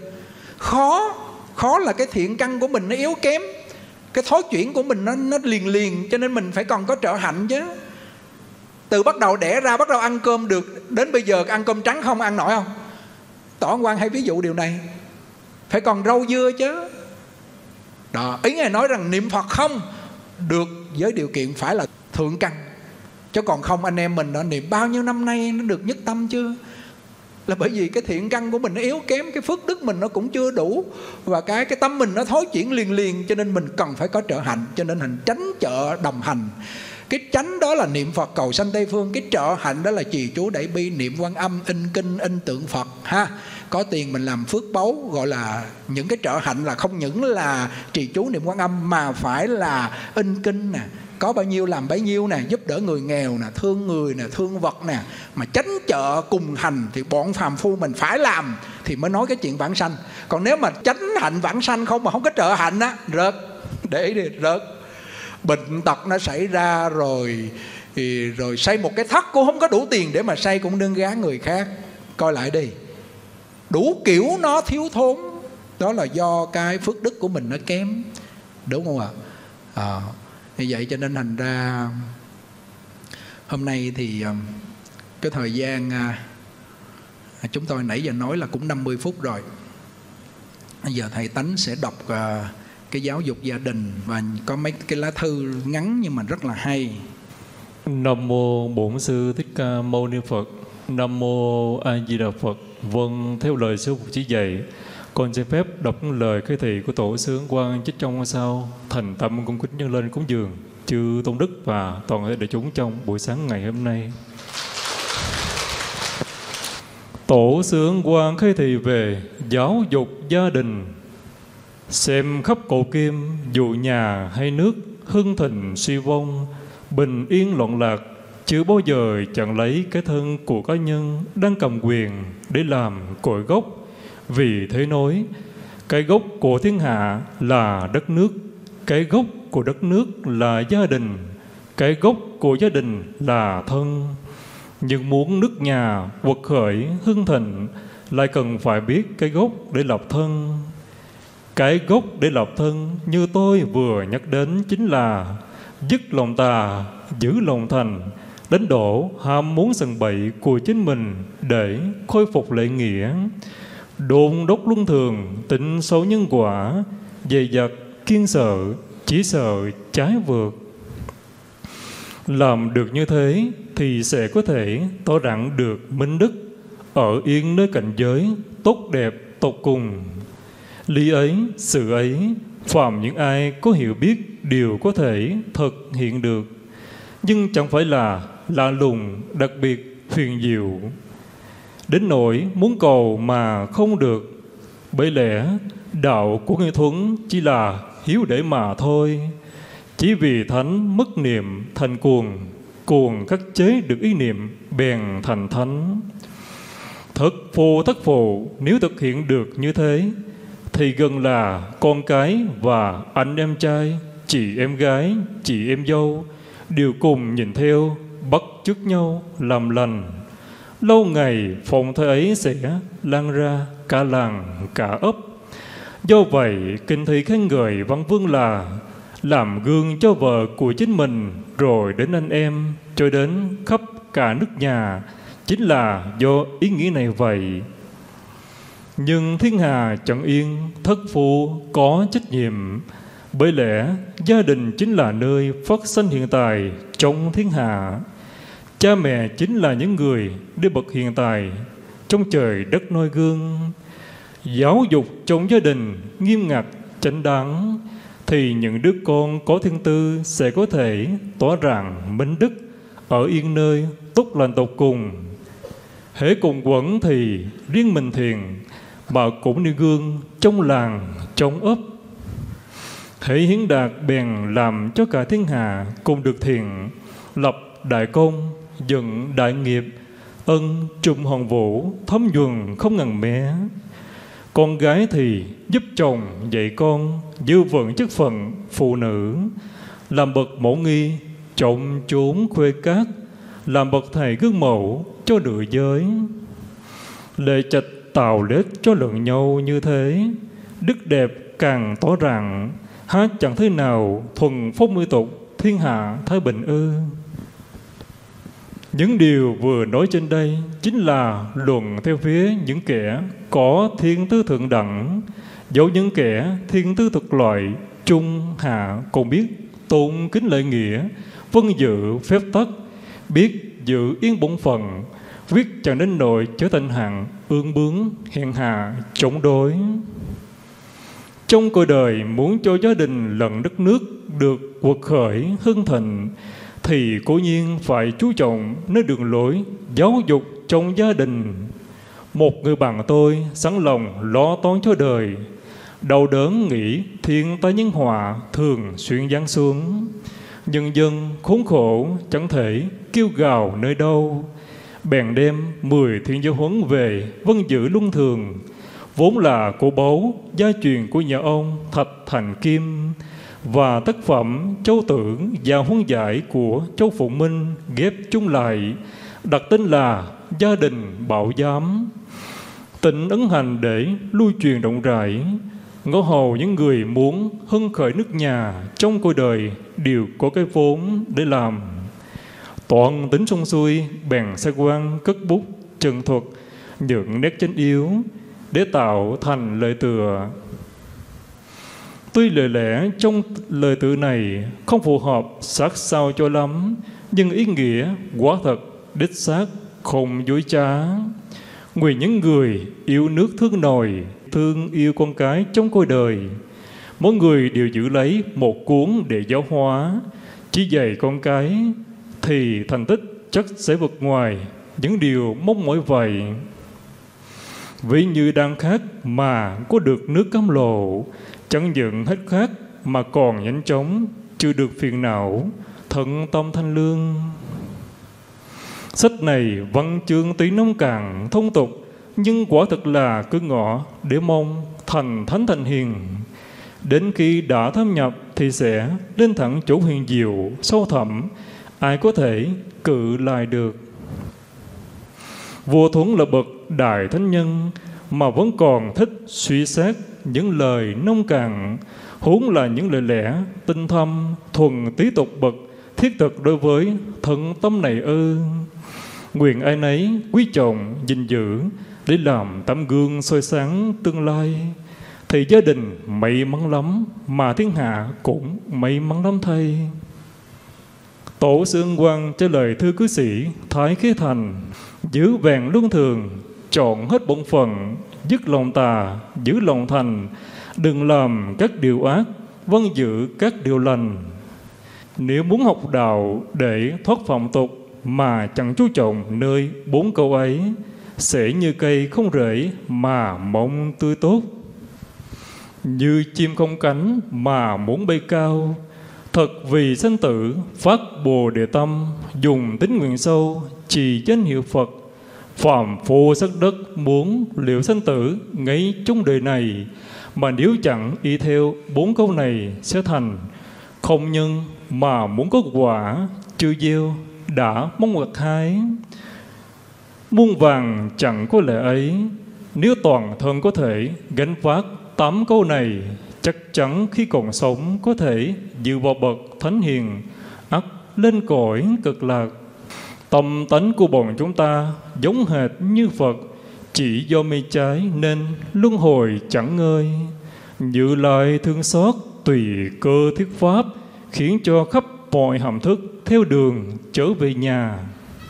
Khó là cái thiện căn của mình nó yếu kém, cái thói chuyển của mình nó liền, cho nên mình phải còn có trợ hạnh chứ. Từ bắt đầu đẻ ra, bắt đầu ăn cơm được, đến bây giờ ăn cơm trắng không ăn nổi không? Tổ ông Quang hay ví dụ điều này. Phải còn rau dưa chứ. Đó, ý Ngài nói rằng niệm Phật không được với điều kiện phải là thượng căn. Chứ còn không anh em mình đã niệm bao nhiêu năm nay nó được nhất tâm chưa? Là bởi vì cái thiện căn của mình nó yếu kém, cái phước đức mình nó cũng chưa đủ, và cái tâm mình nó thối chuyển liền, cho nên mình cần phải có trợ hạnh. Cho nên hành chánh trợ đồng hành. Cái chánh đó là niệm Phật cầu sanh Tây Phương, cái trợ hạnh đó là trì chú Đại Bi, niệm Quan Âm, in kinh, in tượng Phật ha. Có tiền mình làm phước báu, gọi là những cái trợ hạnh là không những là trì chú niệm Quan Âm mà phải là in kinh nè, có bao nhiêu làm bấy nhiêu nè, giúp đỡ người nghèo nè, thương người nè, thương vật nè. Mà chánh trợ cùng hành thì bọn phàm phu mình phải làm thì mới nói cái chuyện vãng sanh. Còn nếu mà chánh hạnh vãng sanh không mà không có trợ hạnh á, rớt. Để ý đi, rớt. Bệnh tật nó xảy ra rồi xây một cái thất cũng không có đủ tiền để mà xây, cũng đừng gán người khác. Coi lại đi, đủ kiểu nó thiếu thốn. Đó là do cái phước đức của mình nó kém, đúng không ạ? Như vậy cho nên thành ra hôm nay thì cái thời gian chúng tôi nãy giờ nói là cũng 50 phút rồi. Bây giờ thầy Tánh sẽ đọc cái giáo dục gia đình, và có mấy cái lá thư ngắn nhưng mà rất là hay. Nam mô Bổn Sư Thích Ca Mâu Ni Phật. Nam mô A Di Đà Phật. Vâng, theo lời sư phụ chỉ dạy, con xin phép đọc lời khai thị của Tổ sư Ấn Quang trích trong sau. Thành tâm cung kính nhân lên cúng dường chư tôn đức và toàn thể đại chúng trong buổi sáng ngày hôm nay. Tổ sư Ấn Quang khai thị về giáo dục gia đình. Xem khắp cổ kim, dù nhà hay nước, hưng thịnh suy vong, bình yên loạn lạc, chưa bao giờ chẳng lấy cái thân của cá nhân đang cầm quyền để làm cội gốc. Vì thế nói, cái gốc của thiên hạ là đất nước, cái gốc của đất nước là gia đình, cái gốc của gia đình là thân. Nhưng muốn nước nhà quật khởi hưng thịnh, lại cần phải biết cái gốc để lập thân. Cái gốc để lập thân như tôi vừa nhắc đến chính là dứt lòng tà, giữ lòng thành, đánh đổ ham muốn sần bậy của chính mình để khôi phục lễ nghĩa. Đôn đốc luân thường, tịnh xấu nhân quả, dày dặt kiên sợ, chỉ sợ trái vượt. Làm được như thế thì sẽ có thể tỏ rạng được minh đức, ở yên nơi cảnh giới tốt đẹp tột cùng. Lý ấy, sự ấy, phàm những ai có hiểu biết đều có thể thực hiện được, nhưng chẳng phải là lạ lùng, đặc biệt, huyền diệu, đến nỗi muốn cầu mà không được. Bởi lẽ đạo của Nghi Thuấn chỉ là hiếu để mà thôi. Chỉ vì thánh mất niệm thành cuồng, cuồng khắc chế được ý niệm bèn thành thánh. Thất phụ nếu thực hiện được như thế thì gần là con cái và anh em trai, chị em gái, chị em dâu đều cùng nhìn theo, bắt chước nhau làm lành. Lâu ngày phong thơ ấy sẽ lan ra cả làng cả ấp. Do vậy kinh thị khen ngợi Văn Vương là làm gương cho vợ của chính mình, rồi đến anh em, cho đến khắp cả nước nhà, chính là do ý nghĩ này vậy. Nhưng thiên hà chẳng yên, thất phu có trách nhiệm. Bởi lẽ gia đình chính là nơi phát sinh hiện tại trong thiên hạ. Cha mẹ chính là những người để bậc hiện tại trong trời đất noi gương. Giáo dục trong gia đình nghiêm ngặt chánh đáng thì những đứa con có thiên tư sẽ có thể tỏa rạng minh đức, ở yên nơi tốt lành tột cùng. Hễ cùng quẩn thì riêng mình thiền, mà cũng nêu gương trong làng trong ấp. Hễ hiến đạt bèn làm cho cả thiên hạ cùng được thiền, lập đại công, dựng đại nghiệp, ân trùm hòn vũ, thấm nhuần không ngần mé. Con gái thì giúp chồng dạy con, giữ vững chức phận phụ nữ, làm bậc mẫu nghi, trọng chốn khuê cát, làm bậc thầy gương mẫu cho nữ giới. Lệ trạch tạo lết cho lẫn nhau như thế, đức đẹp càng tỏ rạng, há chẳng thế nào thuần phong mỹ tục, thiên hạ thái bình ư? Những điều vừa nói trên đây chính là luận theo phía những kẻ có thiên tư thượng đẳng, dẫu những kẻ thiên tư thực loại trung hạ còn biết tôn kính lễ nghĩa, vâng dự phép tắc, biết giữ yên bổn phận, quyết chẳng đến nỗi trở thành hạng ương bướng hèn hạ chống đối. Trong cuộc đời muốn cho gia đình lẫn đất nước được quật khởi hưng thịnh thì cố nhiên phải chú trọng nơi đường lối giáo dục trong gia đình. Một người bạn tôi sẵn lòng lo toan cho đời, đau đớn nghĩ thiên tai nhân họa thường xuyên giáng xuống, nhân dân khốn khổ chẳng thể kêu gào nơi đâu, bèn đem 10 thiên giáo huấn về vâng giữ luân thường, vốn là cổ báu gia truyền của nhà ông Thạch Thành Kim, và tác phẩm Châu Tưởng và Huấn Giải của Châu Phụng Minh ghép chung lại, đặt tên là Gia đình Bảo Giám. Tịnh ấn hành để lưu truyền rộng rãi, ngõ hầu những người muốn hưng khởi nước nhà trong cuộc đời đều có cái vốn để làm. Toàn tính sông xuôi bèn xe quan cất bút trần thuật những nét chánh yếu để tạo thành lời tựa. Tuy lời lẽ trong lời tự này không phù hợp sát sao cho lắm, nhưng ý nghĩa quả thật đích xác không dối trá. Nguyện những người yêu nước thương nòi, thương yêu con cái trong cuộc đời, mỗi người đều giữ lấy một cuốn để giáo hóa, chỉ dạy con cái thì thành tích chắc sẽ vượt ngoài những điều mong mỏi vậy. Ví như đang khát mà có được nước cam lộ, chẳng những hết khát mà còn nhanh chóng trừ được phiền não, thận tâm thanh lương. Sách này văn chương tuy nông cạn thông tục, nhưng quả thật là cứ ngõ để mong thành thánh thành hiền. Đến khi đã thâm nhập thì sẽ lên thẳng chỗ huyền diệu sâu thẳm, ai có thể cự lại được. Vua Thuấn là bậc đại thánh nhân mà vẫn còn thích suy xét những lời nông cạn, huống là những lời lẽ tinh thâm thuần tí tục bậc thiết thực đối với thân tâm này ư. Nguyện ai nấy quý trọng gìn giữ để làm tấm gương soi sáng tương lai, thì gia đình may mắn lắm, mà thiên hạ cũng may mắn lắm thay. Tổ sư Ân Quang trả lời thư cư sĩ Thái Khế Thành: giữ vẹn luân thường, chọn hết bổn phận, dứt lòng tà, giữ lòng thành, đừng làm các điều ác, vâng giữ các điều lành. Nếu muốn học đạo để thoát phạm tục mà chẳng chú trọng nơi 4 câu ấy, sẽ như cây không rễ mà mong tươi tốt, như chim không cánh mà muốn bay cao. Thật vì sanh tử phát Bồ Đề tâm, dùng tín nguyện sâu trì danh hiệu Phật. Phàm phu sắc đất muốn liệu sanh tử ngay trong đời này, mà nếu chẳng y theo 4 câu này sẽ thành không nhân mà muốn có quả, chưa gieo đã mong gặt hái. Muôn vàng chẳng có lẽ ấy, nếu toàn thân có thể gánh vác 8 câu này, chắc chắn khi còn sống có thể dự vào bậc thánh hiền, ắt lên cõi cực lạc. Tâm tánh của bọn chúng ta giống hệt như Phật, chỉ do mê trái nên luân hồi chẳng ngơi. Như lại thương xót tùy cơ thuyết pháp, khiến cho khắp mọi hàm thức theo đường trở về nhà.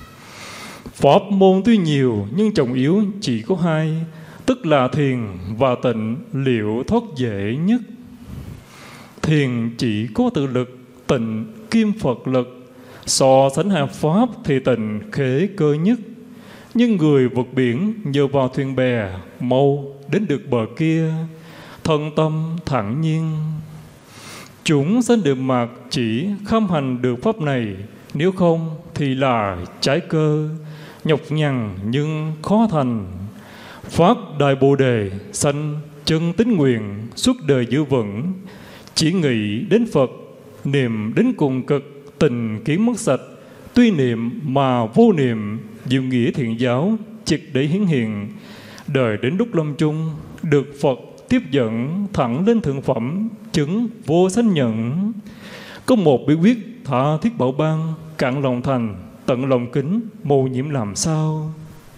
Pháp môn tuy nhiều nhưng trọng yếu chỉ có 2, tức là thiền và tịnh, liệu thoát dễ nhất. Thiền chỉ có tự lực, tịnh kim Phật lực. So sánh hai pháp thì tịnh khế cơ nhất. Nhưng người vượt biển nhờ vào thuyền bè, mau đến được bờ kia, thân tâm thản nhiên. Chúng sanh được mạt chỉ kham hành được pháp này, nếu không thì là trái cơ, nhọc nhằn nhưng khó thành. Phát đại Bồ Đề, sanh chân tín nguyện, suốt đời giữ vững. Chỉ nghĩ đến Phật, niệm đến cùng cực, tình kiến mất sạch. Tuy niệm mà vô niệm, diệu nghĩa thiện giáo triệt để hiển hiện. Đời đến lúc lâm chung, được Phật tiếp dẫn thẳng lên thượng phẩm, chứng vô sanh nhận. Có một bí quyết tha thiết bảo ban, cạn lòng thành, tận lòng kính, mầu nhiễm làm sao.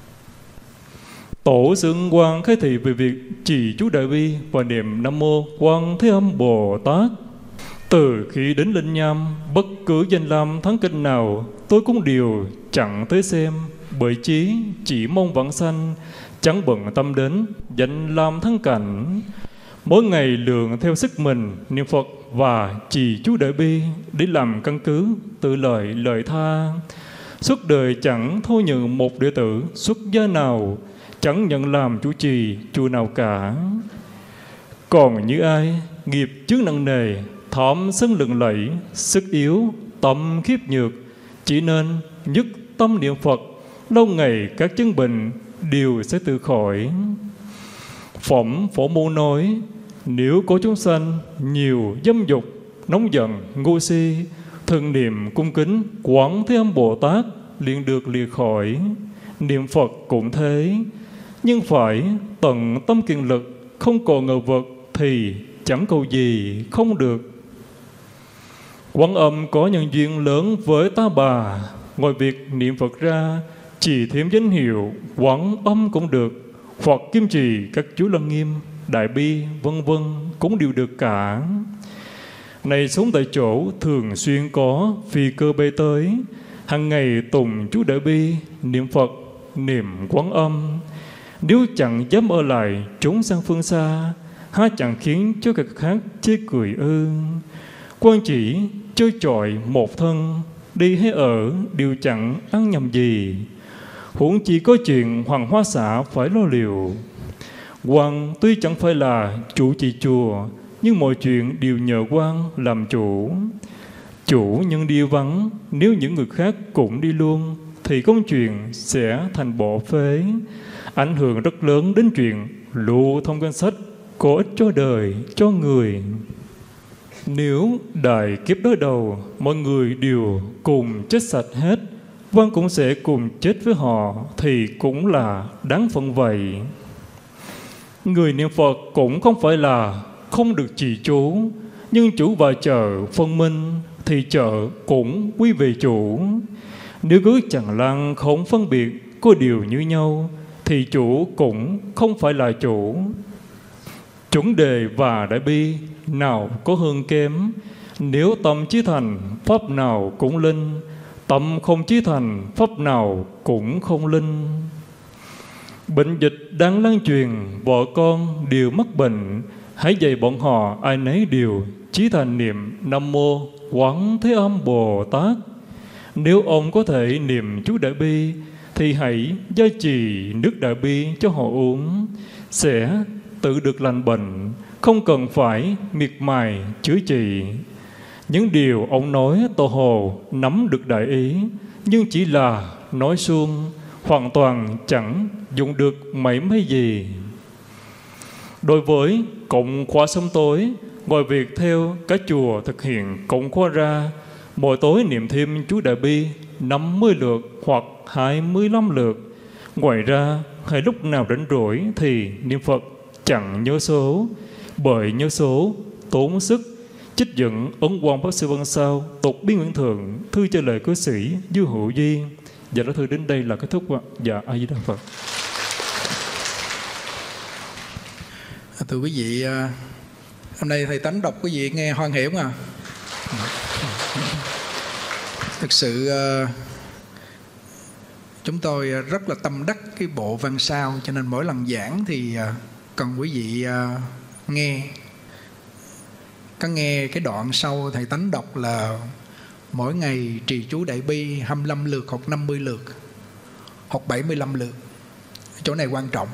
Tổ sư Ân Quang khai thị về việc trì chú Đại Bi và niệm Nam Mô Quan Thế Âm Bồ Tát. Từ khi đến Linh Nham, bất cứ danh lam thắng kinh nào tôi cũng đều chẳng tới xem, bởi chí chỉ mong vãng sanh, chẳng bận tâm đến danh lam thắng cảnh. Mỗi ngày lượng theo sức mình niệm Phật và trì chú Đại Bi để làm căn cứ tự lợi tha. Suốt đời chẳng thôi nhận một đệ tử xuất gia nào, chẳng nhận làm chủ trì chùa nào cả. Còn như ai nghiệp chướng nặng nề, thọm sân lừng lẫy, sức yếu, tâm khiếp nhược, chỉ nên nhất tâm niệm Phật, lâu ngày các chứng bệnh đều sẽ tự khỏi. Phẩm Phổ Môn nói: nếu có chúng sanh nhiều dâm dục, nóng giận, ngu si, thường niệm cung kính Quán Thế Âm Bồ Tát liền được lìa khỏi. Niệm Phật cũng thế, nhưng phải tận tâm kiền lực, không còn ngờ vực thì chẳng cầu gì không được. Quán Âm có nhân duyên lớn với ta bà, ngoài việc niệm Phật ra, chỉ thêm danh hiệu Quán Âm cũng được, hoặc kim trì các chú Lăng Nghiêm, Đại Bi vân vân cũng đều được cả. Này sống tại chỗ thường xuyên có phi cơ bay tới, hàng ngày tùng chú Đại Bi, niệm Phật, niệm Quán Âm. Nếu chẳng dám ở lại trốn sang phương xa, há chẳng khiến cho kẻ khác chê cười ư? Quan chỉ chơi chọi một thân, đi hay ở đều chẳng ăn nhầm gì, huống chỉ có chuyện Hoàng Hoa Xã phải lo liệu. Quan tuy chẳng phải là chủ trì chùa, nhưng mọi chuyện đều nhờ quan làm chủ. Chủ nhân đi vắng, nếu những người khác cũng đi luôn, thì công chuyện sẽ thành bỏ phế, ảnh hưởng rất lớn đến chuyện lưu thông ngân sách, có ích cho đời, cho người. Nếu đại kiếp đối đầu, mọi người đều cùng chết sạch hết, Quan cũng sẽ cùng chết với họ, thì cũng là đáng phận vậy. Người niệm Phật cũng không phải là không được trì chú, nhưng chủ và chợ phân minh, thì chợ cũng quy về chủ. Nếu cứ chẳng lăng không phân biệt, có điều như nhau, thì chủ cũng không phải là chủ. Chuẩn đề và đại bi nào có hơn kém? Nếu tâm chí thành, pháp nào cũng linh. Tâm không chí thành, pháp nào cũng không linh. Bệnh dịch đang lan truyền, vợ con đều mắc bệnh. Hãy dạy bọn họ ai nấy đều chí thành niệm Nam Mô Quán Thế Âm Bồ Tát. Nếu ông có thể niệm chú Đại Bi, thì hãy gia trì nước Đại Bi cho họ uống, sẽ tự được lành bệnh, không cần phải miệt mài chữa trị. Những điều ông nói Tô Hồ nắm được đại ý, nhưng chỉ là nói suông, hoàn toàn chẳng dùng được mấy mấy gì. Đối với cộng khóa sớm tối, ngoài việc theo các chùa thực hiện cộng khóa ra, mỗi tối niệm thêm chú Đại Bi 50 lượt hoặc 25 lượt. Ngoài ra, hay lúc nào rảnh rỗi thì niệm Phật chẳng nhớ số, bởi nhớ số tốn sức. Trích dẫn Ấn Quang Pháp Sư Văn Sao, tục Biên Nguyễn Thượng, thư cho lời cư sĩ Dư Hữu Duy. Và lá thư đến đây là kết thúc ạ. Dạ A Di Đà Phật. Thưa quý vị, hôm nay thầy Tánh đọc quý vị nghe hoan hỉ không à? Thực sự chúng tôi rất là tâm đắc cái bộ văn sao, cho nên mỗi lần giảng thì cần quý vị nghe. Có nghe cái đoạn sau thầy Tánh đọc là mỗi ngày trì chú Đại Bi 25 lượt hoặc 50 lượt hoặc 75 lượt. Chỗ này quan trọng.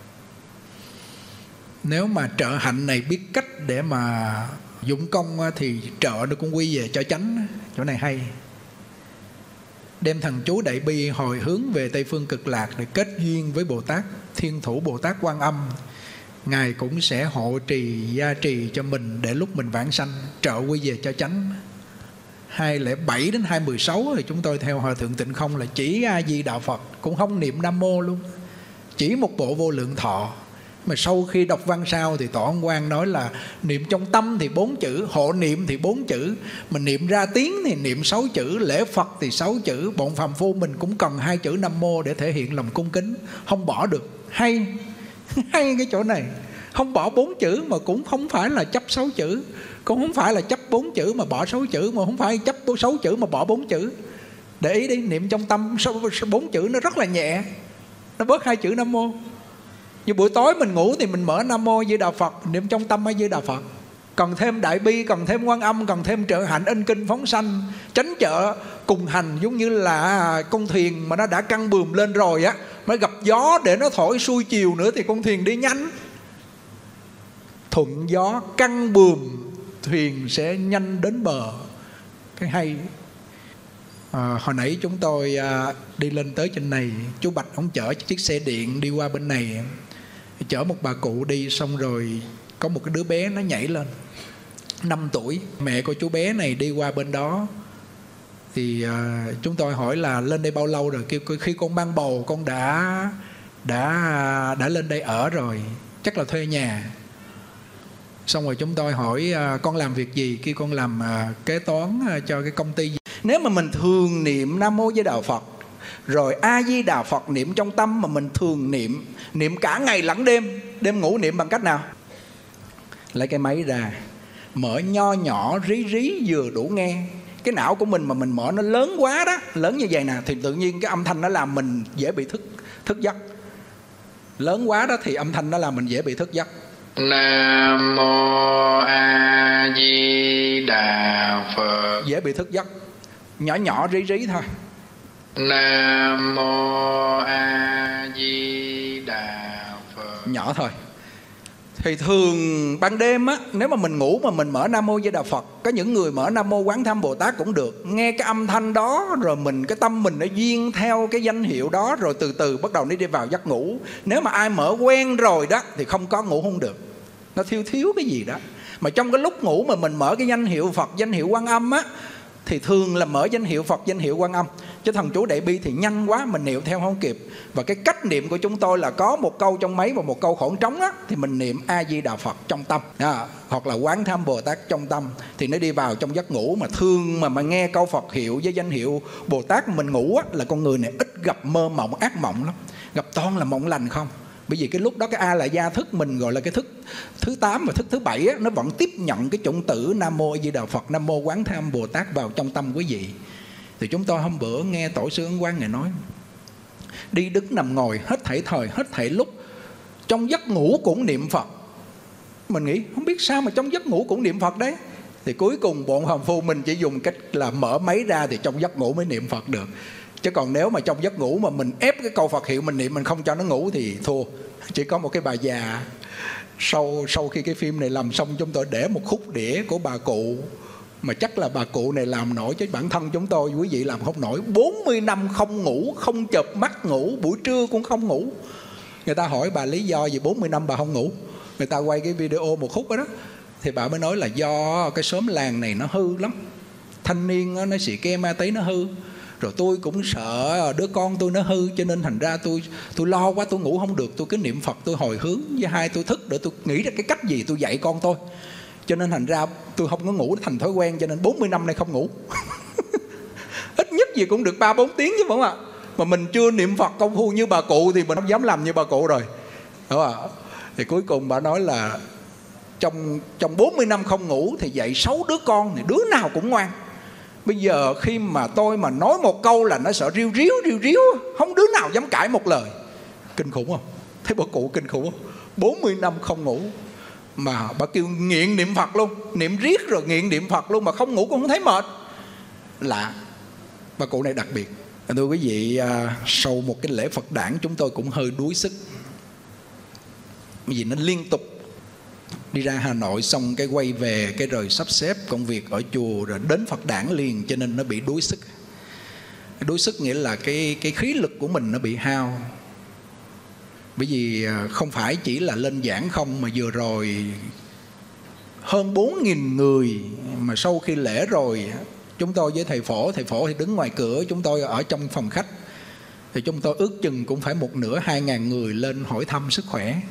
Nếu mà trợ hạnh này biết cách để mà dụng công thì trợ nó cũng quy về cho chánh. Chỗ này hay. Đem thần chú Đại Bi hồi hướng về Tây Phương Cực Lạc để kết duyên với Bồ Tát Thiên Thủ Bồ Tát Quan Âm. Ngài cũng sẽ hộ trì, gia trì cho mình để lúc mình vãng sanh trợ quy về cho chánh. 207 đến 216 thì chúng tôi theo Hòa Thượng Tịnh Không là chỉ A Di Đà Phật, cũng không niệm Nam Mô luôn, chỉ một bộ Vô Lượng Thọ. Mà sau khi đọc văn sao thì Tổ Ân Quang nói là niệm trong tâm thì 4 chữ, hộ niệm thì 4 chữ, mà niệm ra tiếng thì niệm 6 chữ, lễ Phật thì 6 chữ. Bọn phàm phu mình cũng cần 2 chữ Nam Mô để thể hiện lòng cung kính, không bỏ được. Hay cái chỗ này, không bỏ 4 chữ mà cũng không phải là chấp 6 chữ, cũng không phải là chấp 4 chữ mà bỏ 6 chữ, mà không phải chấp 6 chữ mà bỏ 4 chữ. Để ý đi, niệm trong tâm 4 chữ nó rất là nhẹ, nó bớt 2 chữ Nam Mô. Như buổi tối mình ngủ thì mình mở Nam Mô A Di Đà Phật, niệm trong tâm A Di Đà Phật. Cần thêm Đại Bi, cần thêm Quan Âm, cần thêm trợ hạnh in kinh phóng sanh, tránh trợ cùng hành. Giống như là con thuyền mà nó đã căng buồm lên rồi á, mới gặp gió để nó thổi xuôi chiều nữa thì con thuyền đi nhanh. Thuận gió căng buồm, thuyền sẽ nhanh đến bờ. Cái hay. Hồi nãy chúng tôi đi lên tới trên này, chú Bạch ông chở chiếc xe điện đi qua bên này, chở một bà cụ đi, xong rồi có một cái đứa bé nó nhảy lên 5 tuổi. Mẹ của chú bé này đi qua bên đó thì chúng tôi hỏi là lên đây bao lâu rồi, kêu khi con mang bầu con đã lên đây ở rồi, chắc là thuê nhà. Xong rồi chúng tôi hỏi con làm việc gì, kêu con làm kế toán cho cái công ty gì. Nếu mà mình thường niệm Nam Mô Di Đà Phật, rồi A Di Đà Phật niệm trong tâm, mà mình thường niệm cả ngày lẫn đêm. Đêm ngủ niệm bằng cách nào? Lấy cái máy ra, mở nho nhỏ rí vừa đủ nghe. Cái não của mình mà mình mở nó lớn quá đó, lớn như vậy nè, thì tự nhiên cái âm thanh nó làm mình dễ bị thức giấc. Lớn quá đó thì âm thanh nó làm mình dễ bị thức giấc. Nam Mô A Di Đà Phật. Dễ bị thức giấc. Nhỏ rí thôi. Nam Mô A Di Đà Phật. Nhỏ thôi. Thì thường ban đêm á, nếu mà mình ngủ mà mình mở Nam Mô Di Đà Phật, có những người mở Nam Mô Quán Thế Âm Bồ Tát cũng được. Nghe cái âm thanh đó rồi cái tâm mình nó duyên theo cái danh hiệu đó, rồi từ từ bắt đầu nó đi vào giấc ngủ. Nếu mà ai mở quen rồi đó thì không có ngủ không được, nó thiếu cái gì đó. Mà trong cái lúc ngủ mà mình mở cái danh hiệu Phật, danh hiệu Quan Âm á, thì thường là mở danh hiệu Phật, danh hiệu Quan Âm. Chứ thần chú Đại Bi thì nhanh quá, mình niệm theo không kịp. Và cái cách niệm của chúng tôi là có một câu trong máy và một câu khoảng trống á, thì mình niệm A Di Đà Phật trong tâm, hoặc là Quán Tham Bồ Tát trong tâm, thì nó đi vào trong giấc ngủ. Mà thường mà nghe câu Phật hiệu với danh hiệu Bồ Tát mình ngủ á, là con người này ít gặp mơ mộng ác mộng lắm, gặp toàn là mộng lành không. Bởi vì cái lúc đó cái A La Gia thức mình gọi là cái thức thứ 8 và thức thứ 7 á, nó vẫn tiếp nhận cái chủng tử Nam Mô A Di Đà Phật, Nam Mô Quán Tham Bồ Tát vào trong tâm quý vị. Thì chúng tôi hôm bữa nghe Tổ sư Ấn Quang Ngài nói, đi đứng nằm ngồi hết thảy thời, hết thảy lúc, trong giấc ngủ cũng niệm Phật. Mình nghĩ không biết sao mà trong giấc ngủ cũng niệm Phật đấy. Thì cuối cùng bọn hàm phu mình chỉ dùng cách là mở máy ra thì trong giấc ngủ mới niệm Phật được. Chứ còn nếu mà trong giấc ngủ mà mình ép cái câu Phật hiệu mình niệm, mình không cho nó ngủ thì thua. Chỉ có một cái bà già, sau khi cái phim này làm xong, chúng tôi để một khúc đĩa của bà cụ, mà chắc là bà cụ này làm nổi, chứ bản thân chúng tôi, quý vị làm không nổi. 40 năm không ngủ, không chợp mắt ngủ, buổi trưa cũng không ngủ. Người ta hỏi bà lý do gì 40 năm bà không ngủ. Người ta quay cái video một khúc đó, thì bà mới nói là do cái xóm làng này nó hư lắm, thanh niên nó xì ke ma túy nó hư. Rồi tôi cũng sợ đứa con tôi nó hư, cho nên thành ra tôi lo quá, tôi ngủ không được. Tôi cứ niệm Phật, tôi hồi hướng. Với hai tôi thức để tôi nghĩ ra cái cách gì tôi dạy con tôi. Cho nên thành ra tôi không có ngủ, thành thói quen. Cho nên 40 năm nay không ngủ. Ít nhất gì cũng được 3-4 tiếng chứ phải không ạ? Mà mình chưa niệm Phật công phu như bà cụ thì mình không dám làm như bà cụ rồi, đúng không ạ? Thì cuối cùng bà nói là trong 40 năm không ngủ thì dạy 6 đứa con thì đứa nào cũng ngoan. Bây giờ khi mà tôi mà nói một câu là nó sợ riu riu, không đứa nào dám cãi một lời. Kinh khủng không? Thấy bà cụ kinh khủng không? 40 năm không ngủ mà bà kêu nghiện niệm Phật luôn, niệm riết rồi nghiện niệm Phật luôn, mà không ngủ cũng không thấy mệt. Lạ, bà cụ này đặc biệt. Thưa quý vị, sau một cái lễ Phật đản chúng tôi cũng hơi đuối sức, bởi vì nó liên tục đi ra Hà Nội xong cái quay về, cái rồi sắp xếp công việc ở chùa rồi đến Phật đản liền, cho nên nó bị đuối sức. Đuối sức nghĩa là cái khí lực của mình nó bị hao. Bởi vì không phải chỉ là lên giảng không, mà vừa rồi hơn 4.000 người mà sau khi lễ rồi chúng tôi với thầy phổ thì đứng ngoài cửa, chúng tôi ở trong phòng khách, thì chúng tôi ước chừng cũng phải 1.500-2.000 người lên hỏi thăm sức khỏe.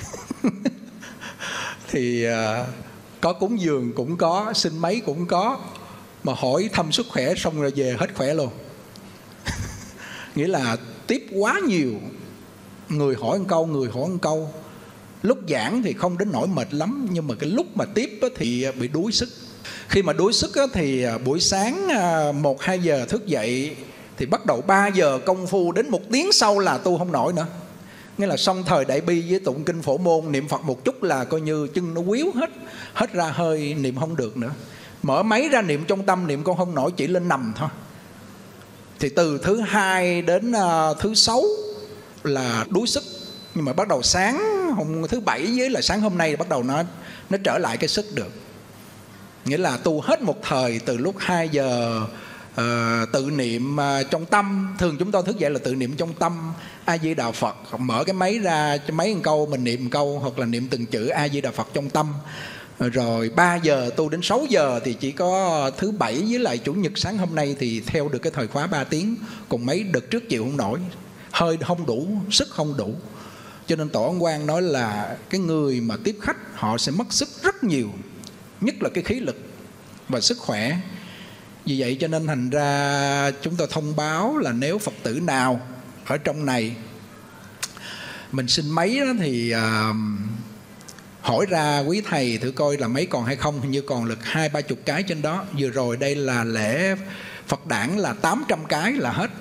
Thì có cúng dường cũng có, xin mấy cũng có, mà hỏi thăm sức khỏe xong rồi về hết khỏe luôn. Nghĩa là tiếp quá nhiều, người hỏi một câu, người hỏi một câu. Lúc giảng thì không đến nỗi mệt lắm, nhưng mà cái lúc mà tiếp thì bị đuối sức. Khi mà đuối sức thì buổi sáng 1-2 giờ thức dậy, thì bắt đầu 3 giờ công phu, đến 1 tiếng sau là tu không nổi nữa. Nghĩa là xong thời Đại Bi với tụng kinh Phổ Môn, niệm Phật một chút là coi như chân nó quýu hết ra hơi, niệm không được nữa. Mở máy ra niệm trong tâm, niệm con không nổi, chỉ lên nằm thôi. Thì từ thứ 2 đến thứ 6 là đuối sức. Nhưng mà bắt đầu sáng hôm thứ 7 với là sáng hôm nay bắt đầu nó trở lại cái sức được. Nghĩa là tu hết một thời, từ lúc 2 giờ tự niệm trong tâm. Thường chúng tôi thức dậy là tự niệm trong tâm A Di Đà Phật, mở cái máy ra cho mấy một câu mình niệm một câu, hoặc là niệm từng chữ A Di Đà Phật trong tâm. Rồi 3 giờ tu đến 6 giờ thì chỉ có thứ 7 với lại chủ nhật sáng hôm nay thì theo được cái thời khóa 3 tiếng. Còn mấy đợt trước chịu không nổi, hơi không đủ, sức không đủ. Cho nên Tổ Ấn Quang nói là cái người mà tiếp khách họ sẽ mất sức rất nhiều, nhất là cái khí lực và sức khỏe. Vì vậy cho nên thành ra chúng tôi thông báo là nếu Phật tử nào ở trong này mình xin máy đó thì hỏi ra quý thầy thử coi là máy còn hay không. Hình như còn được 20-30 cái trên đó. Vừa rồi đây là lễ Phật đản là 800 cái là hết.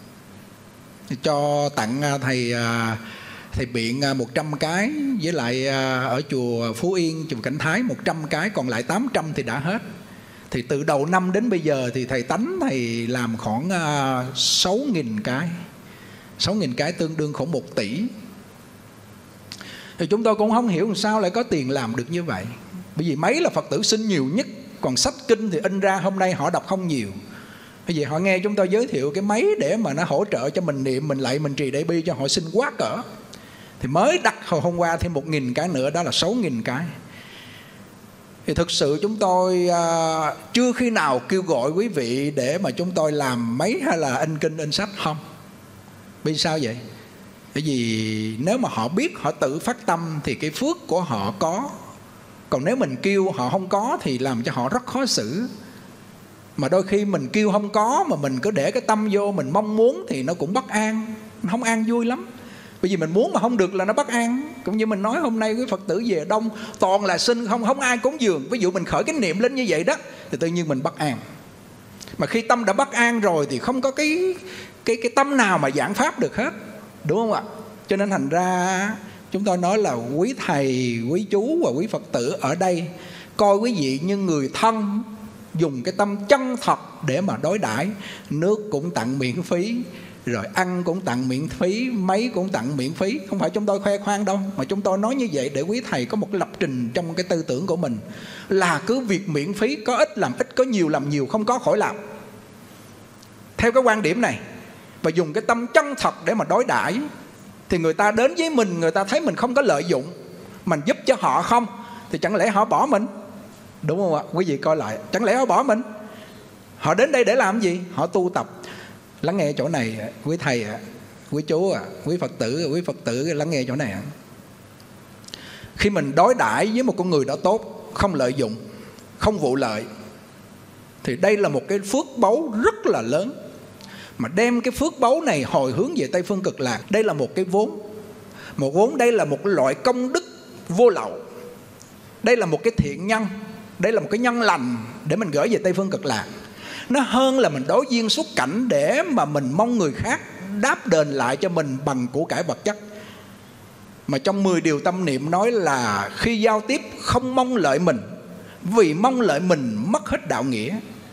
Cho tặng thầy Biện 100 cái, với lại ở chùa Phú Yên, chùa Cảnh Thái 100 cái, còn lại 800 thì đã hết. Thì từ đầu năm đến bây giờ thì thầy Tánh thầy làm khoảng 6.000 cái. 6.000 cái tương đương khoảng 1 tỷ. Thì chúng tôi cũng không hiểu làm sao lại có tiền làm được như vậy. Bởi vì mấy là Phật tử xin nhiều nhất, còn sách kinh thì in ra hôm nay họ đọc không nhiều. Bởi vì họ nghe chúng tôi giới thiệu cái máy để mà nó hỗ trợ cho mình niệm, mình lại mình trì Đại Bi cho họ xin quá cỡ. Thì mới đặt hôm qua thêm 1.000 cái nữa, đó là 6.000 cái. Thì thực sự chúng tôi chưa khi nào kêu gọi quý vị để mà chúng tôi làm mấy hay là in kinh in sách không. Vì sao vậy? Bởi vì nếu mà họ biết, họ tự phát tâm thì cái phước của họ có. Còn nếu mình kêu họ không có thì làm cho họ rất khó xử. Mà đôi khi mình kêu không có mà mình cứ để cái tâm vô, mình mong muốn thì nó cũng bất an, không an vui lắm. Bởi vì mình muốn mà không được là nó bất an. Cũng như mình nói hôm nay quý Phật tử về đông toàn là xin không ai cúng dường. Ví dụ mình khởi cái niệm lên như vậy đó thì tự nhiên mình bất an. Mà khi tâm đã bất an rồi thì không có cái tâm nào mà giảng pháp được hết, đúng không ạ? Cho nên thành ra chúng tôi nói là quý thầy, quý chú và quý Phật tử ở đây coi quý vị như người thân, dùng cái tâm chân thật để mà đối đãi. Nước cũng tặng miễn phí, rồi ăn cũng tặng miễn phí, máy cũng tặng miễn phí. Không phải chúng tôi khoe khoang đâu, mà chúng tôi nói như vậy để quý thầy có một lập trình trong cái tư tưởng của mình là cứ việc miễn phí, có ít làm ít, có nhiều làm nhiều, không có khỏi làm. Theo cái quan điểm này, và dùng cái tâm chân thật để mà đối đãi, thì người ta đến với mình, người ta thấy mình không có lợi dụng, mình giúp cho họ không, thì chẳng lẽ họ bỏ mình? Đúng không ạ? Quý vị coi lại, chẳng lẽ họ bỏ mình? Họ đến đây để làm gì? Họ tu tập. Lắng nghe chỗ này quý thầy, quý chú, quý Phật tử lắng nghe chỗ này. Khi mình đối đãi với một con người đó tốt, không lợi dụng, không vụ lợi, thì đây là một cái phước báu rất là lớn. Mà đem cái phước báu này hồi hướng về Tây Phương Cực Lạc, đây là một cái vốn. Một vốn, đây là một loại công đức vô lậu. Đây là một cái thiện nhân, đây là một cái nhân lành để mình gửi về Tây Phương Cực Lạc. Nó hơn là mình đối duyên xuất cảnh để mà mình mong người khác đáp đền lại cho mình bằng của cải vật chất. Mà trong 10 điều tâm niệm nói là khi giao tiếp không mong lợi mình, vì mong lợi mình mất hết đạo nghĩa.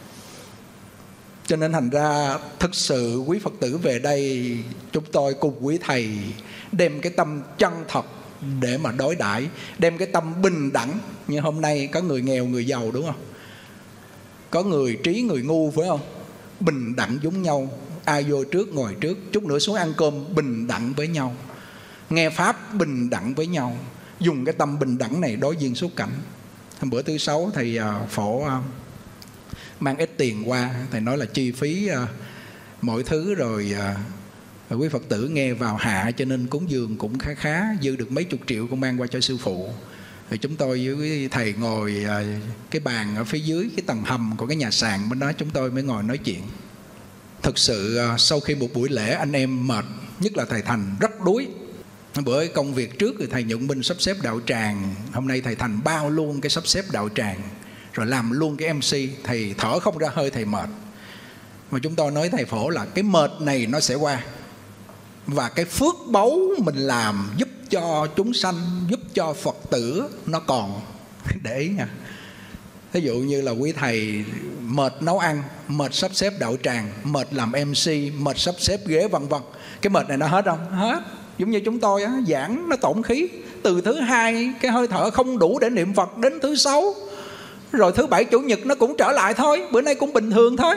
Cho nên thành ra thực sự quý Phật tử về đây, chúng tôi cùng quý thầy đem cái tâm chân thật để mà đối đãi, đem cái tâm bình đẳng. Như hôm nay có người nghèo người giàu, đúng không? Có người trí người ngu, phải không? Bình đẳng giống nhau, ai vô trước ngồi trước, chút nữa xuống ăn cơm bình đẳng với nhau, nghe pháp bình đẳng với nhau. Dùng cái tâm bình đẳng này đối duyên xuất cảnh. Hôm bữa thứ Sáu thầy phổ mang ít tiền qua, thầy nói là chi phí mọi thứ rồi quý Phật tử nghe vào hạ, cho nên cúng dường cũng khá, dư được mấy chục triệu cũng mang qua cho sư phụ. Thì chúng tôi với thầy ngồi cái bàn ở phía dưới cái tầng hầm của cái nhà sàn bên đó, chúng tôi mới ngồi nói chuyện. Thực sự sau khi một buổi lễ anh em mệt, nhất là thầy Thành rất đuối. Bữa công việc trước thì thầy Nhuận Minh sắp xếp đạo tràng, hôm nay thầy Thành bao luôn cái sắp xếp đạo tràng, rồi làm luôn cái MC. Thầy thở không ra hơi, thầy mệt. Mà chúng tôi nói thầy Phổ là cái mệt này nó sẽ qua, và cái phước báu mình làm giúp cho chúng sanh, giúp cho Phật tử nó còn. Để ý nha. Ví dụ như là quý thầy mệt nấu ăn, mệt sắp xếp đạo tràng, mệt làm MC, mệt sắp xếp ghế vân vân. Cái mệt này nó hết không? Hết. Giống như chúng tôi giảng nó tổn khí. Từ thứ hai cái hơi thở không đủ để niệm Phật, đến thứ Sáu, rồi thứ Bảy Chủ nhật nó cũng trở lại thôi, bữa nay cũng bình thường thôi.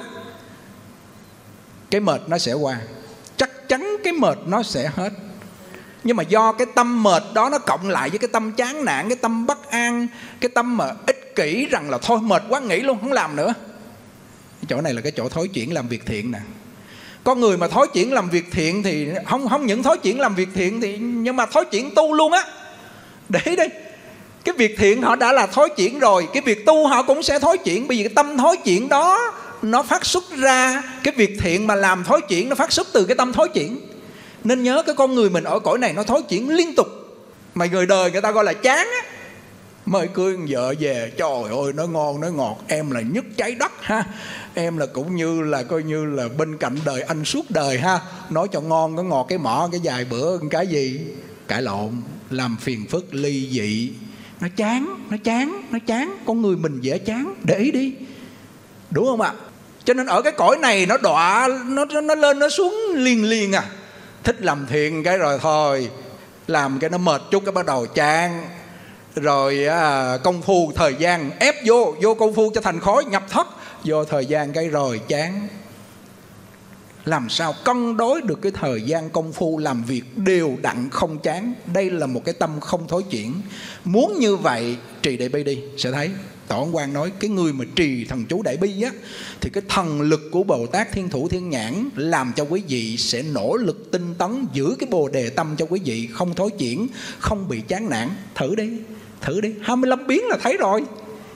Cái mệt nó sẽ qua, chắc chắn cái mệt nó sẽ hết. Nhưng mà do cái tâm mệt đó nó cộng lại với cái tâm chán nản, cái tâm bất an, cái tâm mà ích kỷ rằng là thôi mệt quá nghỉ luôn, không làm nữa. Chỗ này là cái chỗ thối chuyển làm việc thiện nè. Con người mà thối chuyển làm việc thiện thì không những thối chuyển làm việc thiện thì, nhưng mà thối chuyển tu luôn á. Để đi, cái việc thiện họ đã là thối chuyển rồi, cái việc tu họ cũng sẽ thối chuyển. Bởi vì cái tâm thối chuyển đó nó phát xuất ra, cái việc thiện mà làm thối chuyển nó phát xuất từ cái tâm thối chuyển. Nên nhớ cái con người mình ở cõi này nó thối chuyển liên tục. Mà người đời người ta gọi là chán á. Mời cưới vợ về, trời ơi nó ngon nó ngọt, em là nhất trái đất ha, em là cũng như là coi như là bên cạnh đời anh suốt đời ha. Nói cho ngon có ngọt cái mỏ cái vài bữa cái gì cãi lộn, làm phiền phức ly dị. Nó chán. Con người mình dễ chán, để ý đi, đúng không ạ? Cho nên ở cái cõi này nó đọa, nó lên nó xuống liền à. Thích làm thiện cái rồi thôi, làm cái nó mệt chút cái bắt đầu chán. Rồi công phu thời gian ép vô công phu cho thành khói nhập thất, vô thời gian cái rồi chán. làm sao cân đối được cái thời gian công phu làm việc đều đặn không chán. Đây là một cái tâm không thối chuyển. Muốn như vậy trì Đại Bi đi, sẽ thấy Tổ Ấn Quang nói cái người mà trì thần chú Đại Bi á, thì cái thần lực của Bồ Tát Thiên Thủ Thiên Nhãn làm cho quý vị sẽ nỗ lực tinh tấn, giữ cái bồ đề tâm cho quý vị không thối chuyển, không bị chán nản. Thử đi, thử đi, 25 biến là thấy rồi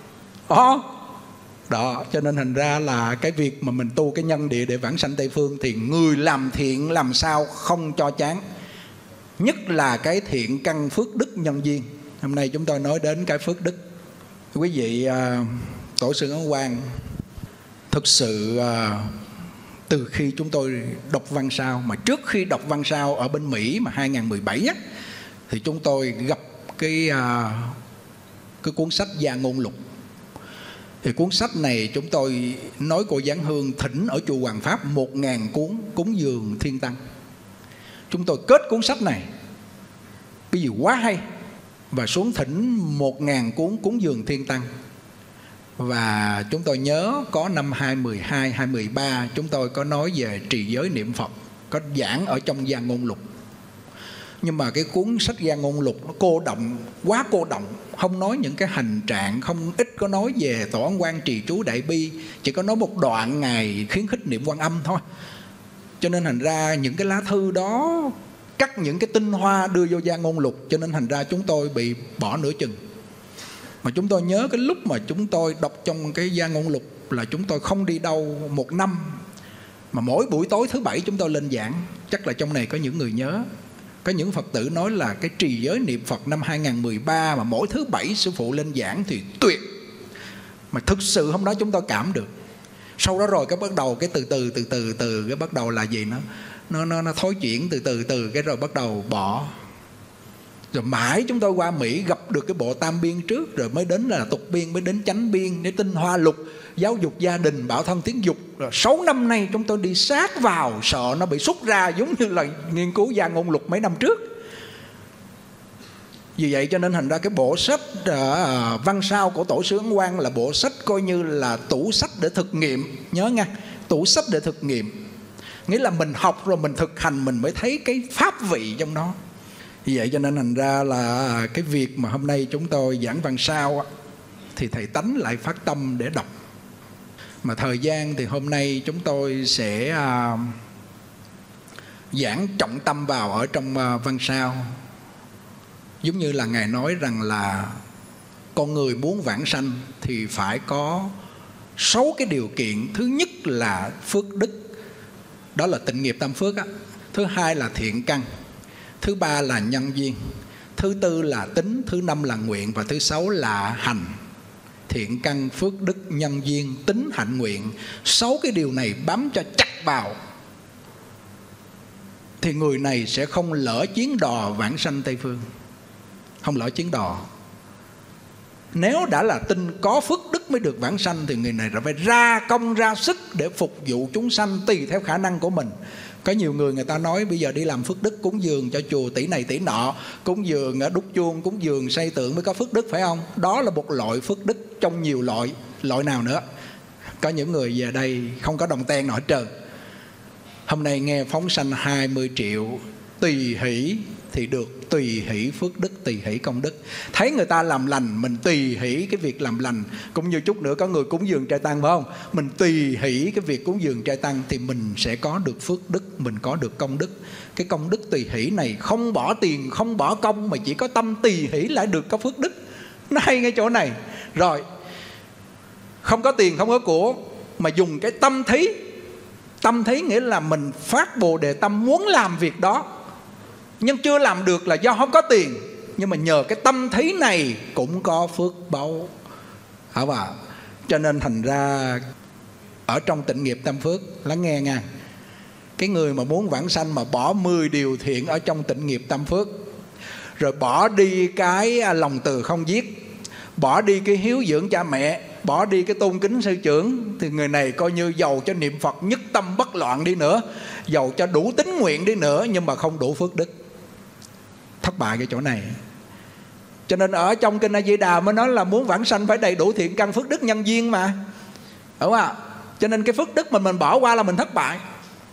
đó. Cho nên thành ra là cái việc mà mình tu cái nhân địa để vãng sanh Tây Phương, thì người làm thiện làm sao không cho chán. Nhất là cái thiện căn phước đức nhân duyên. Hôm nay chúng tôi nói đến cái phước đức. Quý vị, Tổ sư Ấn Quang thực sự từ khi chúng tôi đọc văn sao, mà trước khi đọc văn sao ở bên Mỹ mà 2017 á, thì chúng tôi gặp cái cuốn sách Gia Ngôn Lục. Thì cuốn sách này chúng tôi nói cô Giáng Hương thỉnh ở chùa Hoàng Pháp 1000 cuốn cúng dường thiên tăng. Chúng tôi kết cuốn sách này, cái gì quá hay, và xuống thỉnh 1000 cuốn cúng dường thiên tăng. Và chúng tôi nhớ có năm 2012, 2013 chúng tôi có nói về trì giới niệm Phật, có giảng ở trong Gia Ngôn Lục. Nhưng mà cái cuốn sách Gia Ngôn Lục nó cô động, quá cô động, không nói những cái hành trạng, không ít có nói về Tổ Ấn Quang trì chú Đại Bi, chỉ có nói một đoạn Ngài khuyến khích niệm Quan Âm thôi. Cho nên thành ra những cái lá thư đó cắt những cái tinh hoa đưa vô Gia Ngôn Lục, cho nên thành ra chúng tôi bị bỏ nửa chừng. Mà chúng tôi nhớ cái lúc mà chúng tôi đọc trong cái Gia Ngôn Lục là chúng tôi không đi đâu một năm, mà mỗi buổi tối thứ Bảy chúng tôi lên giảng. Chắc là trong này có những người nhớ, có những Phật tử nói là cái trì giới niệm Phật năm 2013 mà mỗi thứ Bảy sư phụ lên giảng thì tuyệt. Mà thực sự hôm đó chúng tôi cảm được. Sau đó rồi cái bắt đầu cái từ từ cái bắt đầu là gì, nó thối chuyển từ từ cái rồi bắt đầu bỏ. Rồi mãi chúng tôi qua Mỹ gặp được cái bộ Tam Biên trước, rồi mới đến là Tục Biên, mới đến Chánh Biên, để Tinh Hoa Lục, Giáo dục gia đình, Bảo thân tiếng dục. Rồi 6 năm nay chúng tôi đi sát vào, sợ nó bị xuất ra giống như là nghiên cứu Gia Ngôn Lục mấy năm trước. Vì vậy cho nên thành ra cái bộ sách văn sao của Tổ sư Ấn Quang là bộ sách coi như là tủ sách để thực nghiệm. Nhớ nha, tủ sách để thực nghiệm. Nghĩa là mình học rồi mình thực hành mình mới thấy cái pháp vị trong đó. Vì vậy cho nên thành ra là cái việc mà hôm nay chúng tôi giảng văn sao thì thầy Tánh lại phát tâm để đọc. Mà thời gian thì hôm nay chúng tôi sẽ giảng trọng tâm vào ở trong văn sao. Giống như là Ngài nói rằng là con người muốn vãng sanh thì phải có 6 cái điều kiện. Thứ nhất là phước đức, đó là tịnh nghiệp tam phước á. Thứ hai là thiện căn. Thứ ba là nhân duyên. Thứ tư là tính. Thứ năm là nguyện. Và thứ 6 là hành. Thiện căn, phước đức, nhân duyên, tính, hạnh, nguyện. 6 cái điều này bám cho chặt vào thì người này sẽ không lỡ chuyến đò vãng sanh Tây Phương. Không lỡ chuyến đò. Nếu đã là tin có phước đức mới được vãng sanh thì người này phải ra công ra sức để phục vụ chúng sanh tùy theo khả năng của mình. Có nhiều người người ta nói bây giờ đi làm phước đức, cúng dường cho chùa tỷ này tỷ nọ, cúng dường đúc chuông, cúng dường xây tượng mới có phước đức, phải không? Đó là một loại phước đức trong nhiều loại. Loại nào nữa? Có những người về đây không có đồng tiền nổi trơn. Hôm nay nghe phóng sanh 20 triệu tùy hỷ thì được, tùy hỷ phước đức, tùy hỷ công đức. Thấy người ta làm lành, mình tùy hỷ cái việc làm lành. Cũng như chút nữa có người cúng dường trai tăng, phải không? Mình tùy hỷ cái việc cúng dường trai tăng thì mình sẽ có được phước đức, mình có được công đức. Cái công đức tùy hỷ này không bỏ tiền, không bỏ công, mà chỉ có tâm tùy hỷ lại được có phước đức. Nó hay ngay chỗ này. Rồi, không có tiền, không có của, mà dùng cái tâm thí. Tâm thí nghĩa là mình phát bồ đề tâm muốn làm việc đó, nhưng chưa làm được là do không có tiền. Nhưng mà nhờ cái tâm thí này cũng có phước báu. Hả bà? Cho nên thành ra ở trong tịnh nghiệp tam phước, lắng nghe nha, cái người mà muốn vãng sanh mà bỏ 10 điều thiện ở trong tịnh nghiệp tam phước, rồi bỏ đi cái lòng từ không giết, bỏ đi cái hiếu dưỡng cha mẹ, bỏ đi cái tôn kính sư trưởng, thì người này coi như giàu cho niệm Phật nhất tâm bất loạn đi nữa, giàu cho đủ tín nguyện đi nữa, nhưng mà không đủ phước đức. Thất bại cái chỗ này. Cho nên ở trong Kinh A Di Đà mới nói là muốn vãng sanh phải đầy đủ thiện căn, phước đức, nhân duyên mà. Đúng không ạ? Cho nên cái phước đức mình bỏ qua là mình thất bại.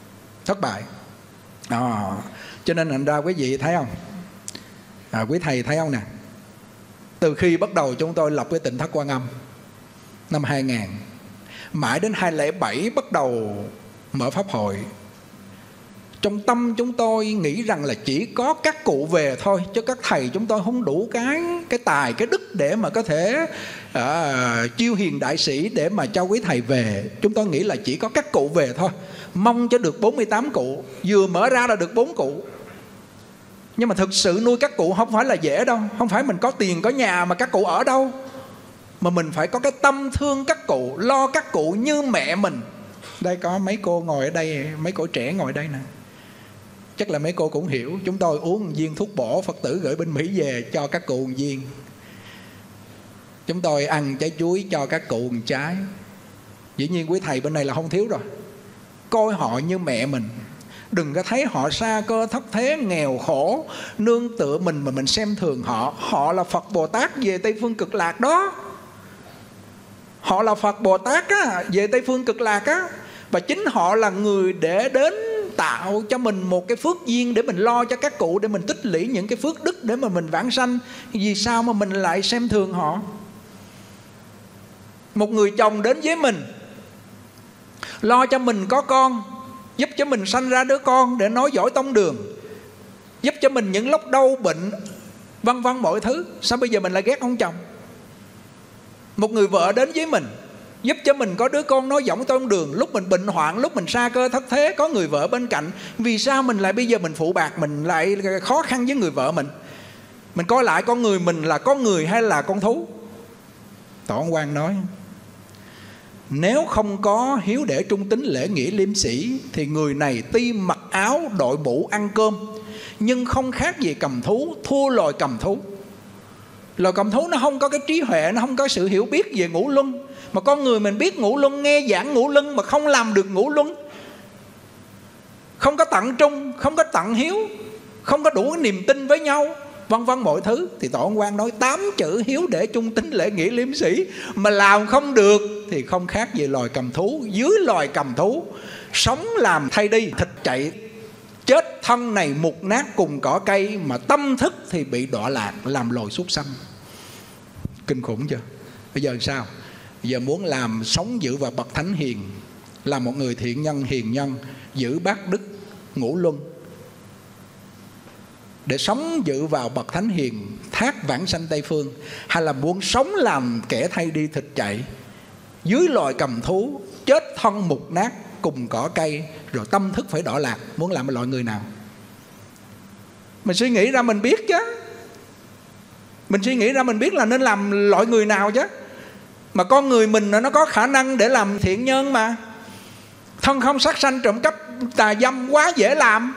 thất bại. Cho nên thành ra quý vị thấy không, quý thầy thấy không nè, từ khi bắt đầu chúng tôi lập cái Tịnh Thất Quan Âm năm 2000, mãi đến 2007 bắt đầu mở pháp hội, trong tâm chúng tôi nghĩ rằng là chỉ có các cụ về thôi, chứ các thầy chúng tôi không đủ cái tài, cái đức để mà có thể chiêu hiền đại sĩ để mà cho quý thầy về. Chúng tôi nghĩ là chỉ có các cụ về thôi, mong cho được 48 cụ, vừa mở ra là được 4 cụ. Nhưng mà thực sự nuôi các cụ không phải là dễ đâu. Không phải mình có tiền có nhà mà các cụ ở đâu, mà mình phải có cái tâm thương các cụ, lo các cụ như mẹ mình. Đây có mấy cô ngồi ở đây, mấy cô trẻ ngồi đây nè, chắc là mấy cô cũng hiểu. Chúng tôi uống một viên thuốc bổ, Phật tử gửi bên Mỹ về cho các cụ một viên. Chúng tôi ăn trái chuối cho các cụ một trái. Dĩ nhiên quý thầy bên này là không thiếu rồi. Coi họ như mẹ mình, đừng có thấy họ sa cơ thất thế, nghèo khổ, nương tựa mình mà mình xem thường họ. Họ là Phật Bồ Tát về Tây Phương Cực Lạc đó. Họ là Phật Bồ Tát á, về Tây Phương Cực Lạc á. Và chính họ là người để đến tạo cho mình một cái phước duyên để mình lo cho các cụ, để mình tích lũy những cái phước đức để mà mình vãng sanh. Vì sao mà mình lại xem thường họ? Một người chồng đến với mình, lo cho mình có con, giúp cho mình sanh ra đứa con để nói giỏi tông đường, giúp cho mình những lúc đau bệnh, vân vân mọi thứ. Sao bây giờ mình lại ghét ông chồng? Một người vợ đến với mình, giúp cho mình có đứa con nói giọng tông đường, lúc mình bệnh hoạn, lúc mình sa cơ thất thế, có người vợ bên cạnh. Vì sao mình lại bây giờ mình phụ bạc, mình lại khó khăn với người vợ mình? Mình coi lại con người mình là con người hay là con thú? Tổ ông Quang nói, nếu không có hiếu để trung tín lễ nghĩa liêm sĩ thì người này tuy mặc áo đội mũ ăn cơm, nhưng không khác gì cầm thú, thua loài cầm thú. Loài cầm thú nó không có cái trí huệ, nó không có sự hiểu biết về ngũ luân. Mà con người mình biết ngũ luân, nghe giảng ngũ luân mà không làm được ngũ luân, không có tận trung, không có tận hiếu, không có đủ niềm tin với nhau, vân vân mọi thứ. Thì Tổ ông Quang nói 8 chữ hiếu để trung tín lễ nghĩa liêm sĩ mà làm không được thì không khác gì loài cầm thú. Dưới loài cầm thú, sống làm thay đi, thịt chạy, chết thân này mục nát cùng cỏ cây, mà tâm thức thì bị đọa lạc làm loài súc sanh. Kinh khủng chưa? Bây giờ sao? Bây giờ muốn làm sống giữ vào bậc thánh hiền, là một người thiện nhân hiền nhân, giữ bát đức ngũ luân, để sống dự vào bậc thánh hiền, thác vãng sanh Tây Phương, hay là muốn sống làm kẻ thay đi thịt chạy, dưới loài cầm thú, chết thân mục nát cùng cỏ cây, rồi tâm thức phải đọa lạc? Muốn làm loại người nào? Mình suy nghĩ ra mình biết chứ. Mình suy nghĩ ra mình biết là nên làm loại người nào chứ. Mà con người mình nó có khả năng để làm thiện nhân mà. Thân không sát sanh trộm cắp tà dâm quá dễ làm.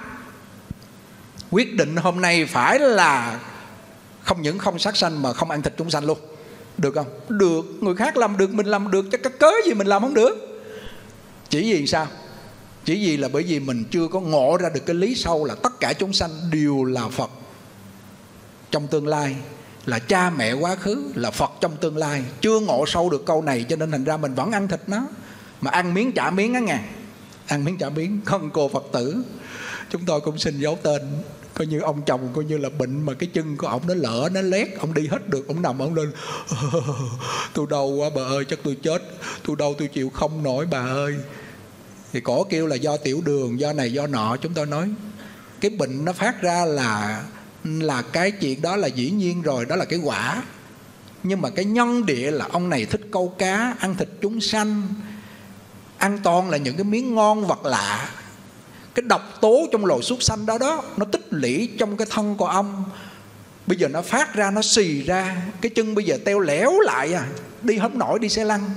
Quyết định hôm nay phải là không những không sát sanh mà không ăn thịt chúng sanh luôn. Được không? Được. Người khác làm được, mình làm được, chứ cái cớ gì mình làm không được? Chỉ vì sao? Chỉ vì là bởi vì mình chưa có ngộ ra được cái lý sâu là tất cả chúng sanh đều là Phật trong tương lai, là cha mẹ quá khứ, là Phật trong tương lai. Chưa ngộ sâu được câu này, cho nên thành ra mình vẫn ăn thịt nó. Mà ăn miếng trả miếng á nghe. Ăn miếng trả miếng. Có một cô Phật tử, chúng tôi cũng xin giấu tên, coi như ông chồng coi như là bệnh mà cái chân của ông nó lỡ, nó lét, ông đi hết được, ông nằm ông lên tôi đau quá bà ơi, chắc tôi chết, tôi đau tôi chịu không nổi bà ơi. Thì cổ kêu là do tiểu đường, do này do nọ. Chúng tôi nói cái bệnh nó phát ra là cái chuyện đó là dĩ nhiên rồi, đó là cái quả. Nhưng mà cái nhân địa là ông này thích câu cá, ăn thịt chúng sanh, ăn toàn là những cái miếng ngon vật lạ. Cái độc tố trong loài súc sanh đó nó tích lũy trong cái thân của ông. Bây giờ nó phát ra, nó xì ra, cái chân bây giờ teo lẻo lại à, đi không nổi, đi xe lăn.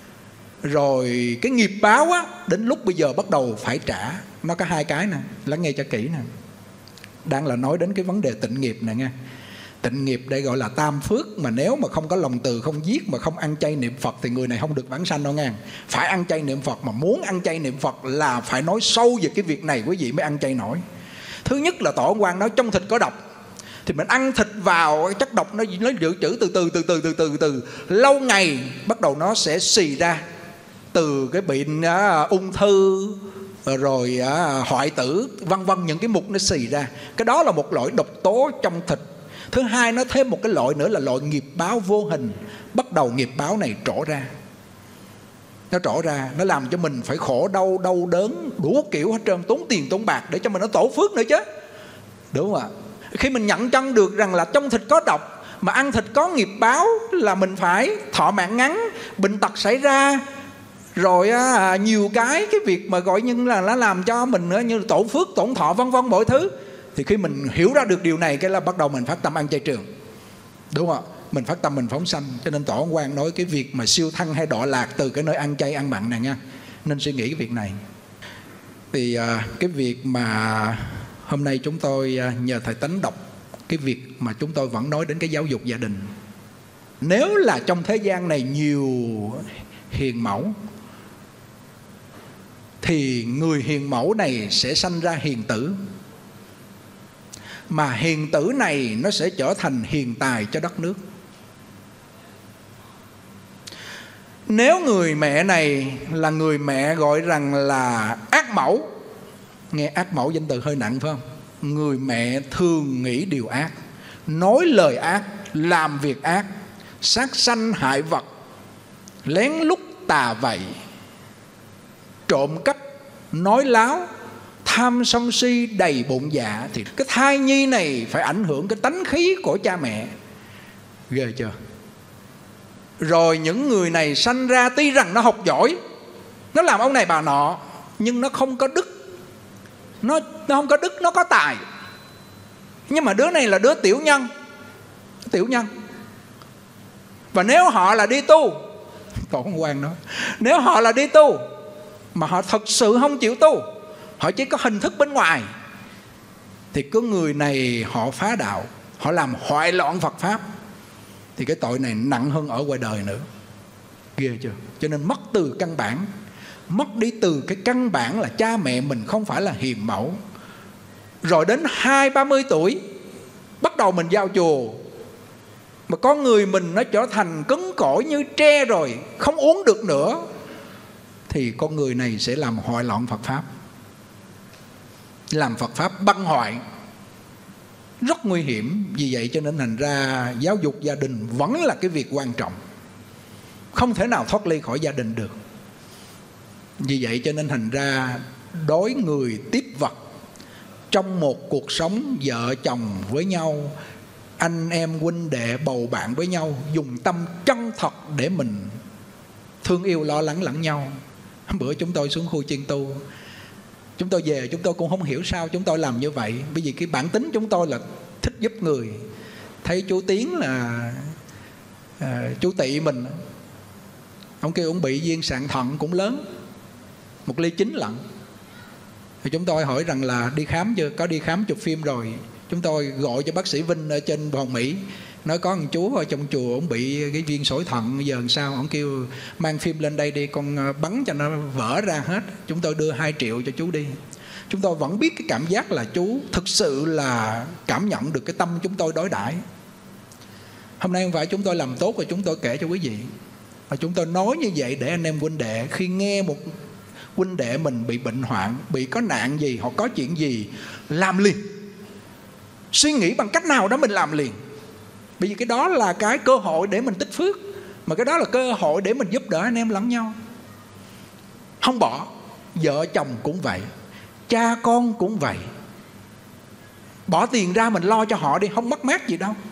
Rồi cái nghiệp báo á, đến lúc bây giờ bắt đầu phải trả. Nó có hai cái nè, lắng nghe cho kỹ nè. Đang là nói đến cái vấn đề tịnh nghiệp nè nghe. Tịnh nghiệp đây gọi là tam phước. Mà nếu mà không có lòng từ, không giết, mà không ăn chay niệm Phật thì người này không được vãng sanh đâu nghe. Phải ăn chay niệm Phật. Mà muốn ăn chay niệm Phật là phải nói sâu về cái việc này quý vị mới ăn chay nổi. Thứ nhất là Tổ ông Quang nói trong thịt có độc, thì mình ăn thịt vào, chất độc nó dự trữ từ từ lâu ngày bắt đầu nó sẽ xì ra. Từ cái bệnh ung thư, rồi hoại tử, vân vân, những cái mục nó xì ra. Cái đó là một loại độc tố trong thịt. Thứ hai, nó thêm một cái loại nữa là loại nghiệp báo vô hình. Bắt đầu nghiệp báo này trổ ra. Nó trổ ra, nó làm cho mình phải khổ đau, đau đớn, đủ kiểu hết trơn, tốn tiền tốn bạc để cho mình nó tổ phước nữa chứ. Đúng không ạ? Khi mình nhận chân được rằng là trong thịt có độc, mà ăn thịt có nghiệp báo, là mình phải thọ mạng ngắn, bệnh tật xảy ra, rồi nhiều cái việc mà gọi như là nó làm cho mình như là tổ phước, tổn thọ, vân vân mọi thứ. Thì khi mình hiểu ra được điều này, cái là bắt đầu mình phát tâm ăn chay trường. Đúng không ạ? Mình phát tâm mình phóng sanh. Cho nên Tổ Ông Quan nói cái việc mà siêu thăng hay đọa lạc từ cái nơi ăn chay ăn mặn này nha, nên suy nghĩ cái việc này. Thì cái việc mà hôm nay chúng tôi nhờ Thầy Tánh đọc cái việc mà chúng tôi vẫn nói đến cái giáo dục gia đình. Nếu là trong thế gian này nhiều hiền mẫu, thì người hiền mẫu này sẽ sanh ra hiền tử. Mà hiền tử này nó sẽ trở thành hiền tài cho đất nước. Nếu người mẹ này là người mẹ gọi rằng là ác mẫu, nghe ác mẫu danh từ hơi nặng phải không? Người mẹ thường nghĩ điều ác, nói lời ác, làm việc ác, sát sanh hại vật, lén lút tà vậy, trộm cắp, nói láo, tham sân si, đầy bụng dạ, thì cái thai nhi này phải ảnh hưởng cái tánh khí của cha mẹ. Ghê chưa? Rồi những người này sanh ra tuy rằng nó học giỏi, nó làm ông này bà nọ, nhưng nó không có đức. Nó không có đức, nó có tài. Nhưng mà đứa này là đứa tiểu nhân. Tiểu nhân. Và nếu họ là đi tu, Tổ Ông Quan nói, nếu họ là đi tu mà họ thật sự không chịu tu, họ chỉ có hình thức bên ngoài, thì có người này họ phá đạo, họ làm hoại loạn Phật Pháp, thì cái tội này nặng hơn ở ngoài đời nữa. Ghê chưa? Cho nên mất từ căn bản. Mất đi từ cái căn bản là cha mẹ mình không phải là hiền mẫu. Rồi đến 20-30 tuổi bắt đầu mình vào chùa, mà con người mình nó trở thành cứng cỏi như tre rồi, không uống được nữa, thì con người này sẽ làm hoại loạn Phật Pháp, làm Phật Pháp băng hoại, rất nguy hiểm. Vì vậy cho nên thành ra giáo dục gia đình vẫn là cái việc quan trọng, không thể nào thoát ly khỏi gia đình được. Vì vậy cho nên thành ra đối người tiếp vật trong một cuộc sống vợ chồng với nhau, anh em huynh đệ bầu bạn với nhau, dùng tâm chân thật để mình thương yêu lo lắng lẫn nhau. Bữa chúng tôi xuống khu chiên tu, chúng tôi về chúng tôi cũng không hiểu sao chúng tôi làm như vậy. Bởi vì cái bản tính chúng tôi là thích giúp người. Thấy chú Tiến là chú Tị mình, ông kêu ông bị viên sạn thận cũng lớn, 1,9 ly lận. Thì chúng tôi hỏi rằng là đi khám chưa? Có đi khám chụp phim rồi. Chúng tôi gọi cho bác sĩ Vinh ở trên Hòn Mỹ, nói có một chú ở trong chùa ông bị cái viên sỏi thận, giờ làm sao? Ông kêu mang phim lên đây đi, con bắn cho nó vỡ ra hết. Chúng tôi đưa 2 triệu cho chú đi. Chúng tôi vẫn biết cái cảm giác là chú thực sự là cảm nhận được cái tâm chúng tôi đối đãi. Hôm nay không phải chúng tôi làm tốt rồi chúng tôi kể cho quý vị, mà chúng tôi nói như vậy để anh em huynh đệ khi nghe một huynh đệ mình bị bệnh hoạn, bị có nạn gì, hoặc có chuyện gì, làm liền, suy nghĩ bằng cách nào đó mình làm liền. Bởi vì cái đó là cái cơ hội để mình tích phước, mà cái đó là cơ hội để mình giúp đỡ anh em lẫn nhau. Không bỏ. Vợ chồng cũng vậy, cha con cũng vậy. Bỏ tiền ra mình lo cho họ đi, không mất mát gì đâu.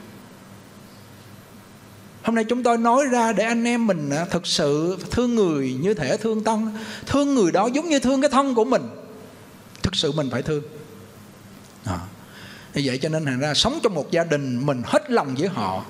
Hôm nay chúng tôi nói ra để anh em mình thực sự thương người như thể thương thân. Thương người đó giống như thương cái thân của mình. Thực sự mình phải thương. Như vậy cho nên thành ra sống trong một gia đình mình hết lòng với họ.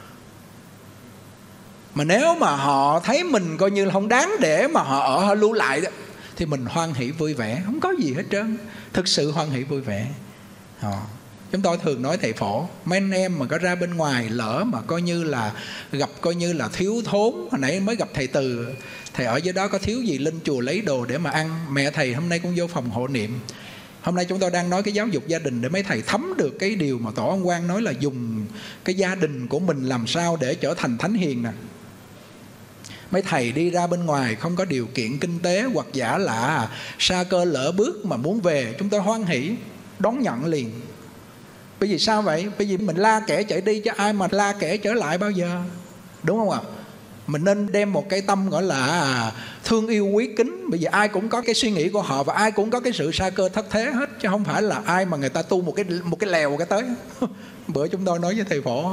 Mà nếu mà họ thấy mình coi như là không đáng để mà họ ở họ lưu lại đó, thì mình hoan hỷ vui vẻ, không có gì hết trơn. Thực sự hoan hỷ vui vẻ. Chúng tôi thường nói thầy Phổ, mấy anh em mà có ra bên ngoài lỡ mà coi như là gặp coi như là thiếu thốn. Hồi nãy mới gặp thầy Từ, thầy ở dưới đó có thiếu gì lên chùa lấy đồ để mà ăn. Mẹ thầy hôm nay cũng vô phòng hộ niệm. Hôm nay chúng tôi đang nói cái giáo dục gia đình để mấy thầy thấm được cái điều mà Tổ Ông Quan nói là dùng cái gia đình của mình làm sao để trở thành thánh hiền nè. Mấy thầy đi ra bên ngoài không có điều kiện kinh tế, hoặc giả là sa cơ lỡ bước mà muốn về, chúng tôi hoan hỷ đón nhận liền. Bởi vì sao vậy? Bởi vì mình la kẻ chạy đi chứ ai mà la kẻ trở lại bao giờ, đúng không ạ? Mình nên đem một cái tâm gọi là thương yêu quý kính. Bởi vì ai cũng có cái suy nghĩ của họ, và ai cũng có cái sự sa cơ thất thế hết, chứ không phải là ai mà người ta tu một cái lèo cái tới. Bữa chúng tôi nói với thầy Phổ,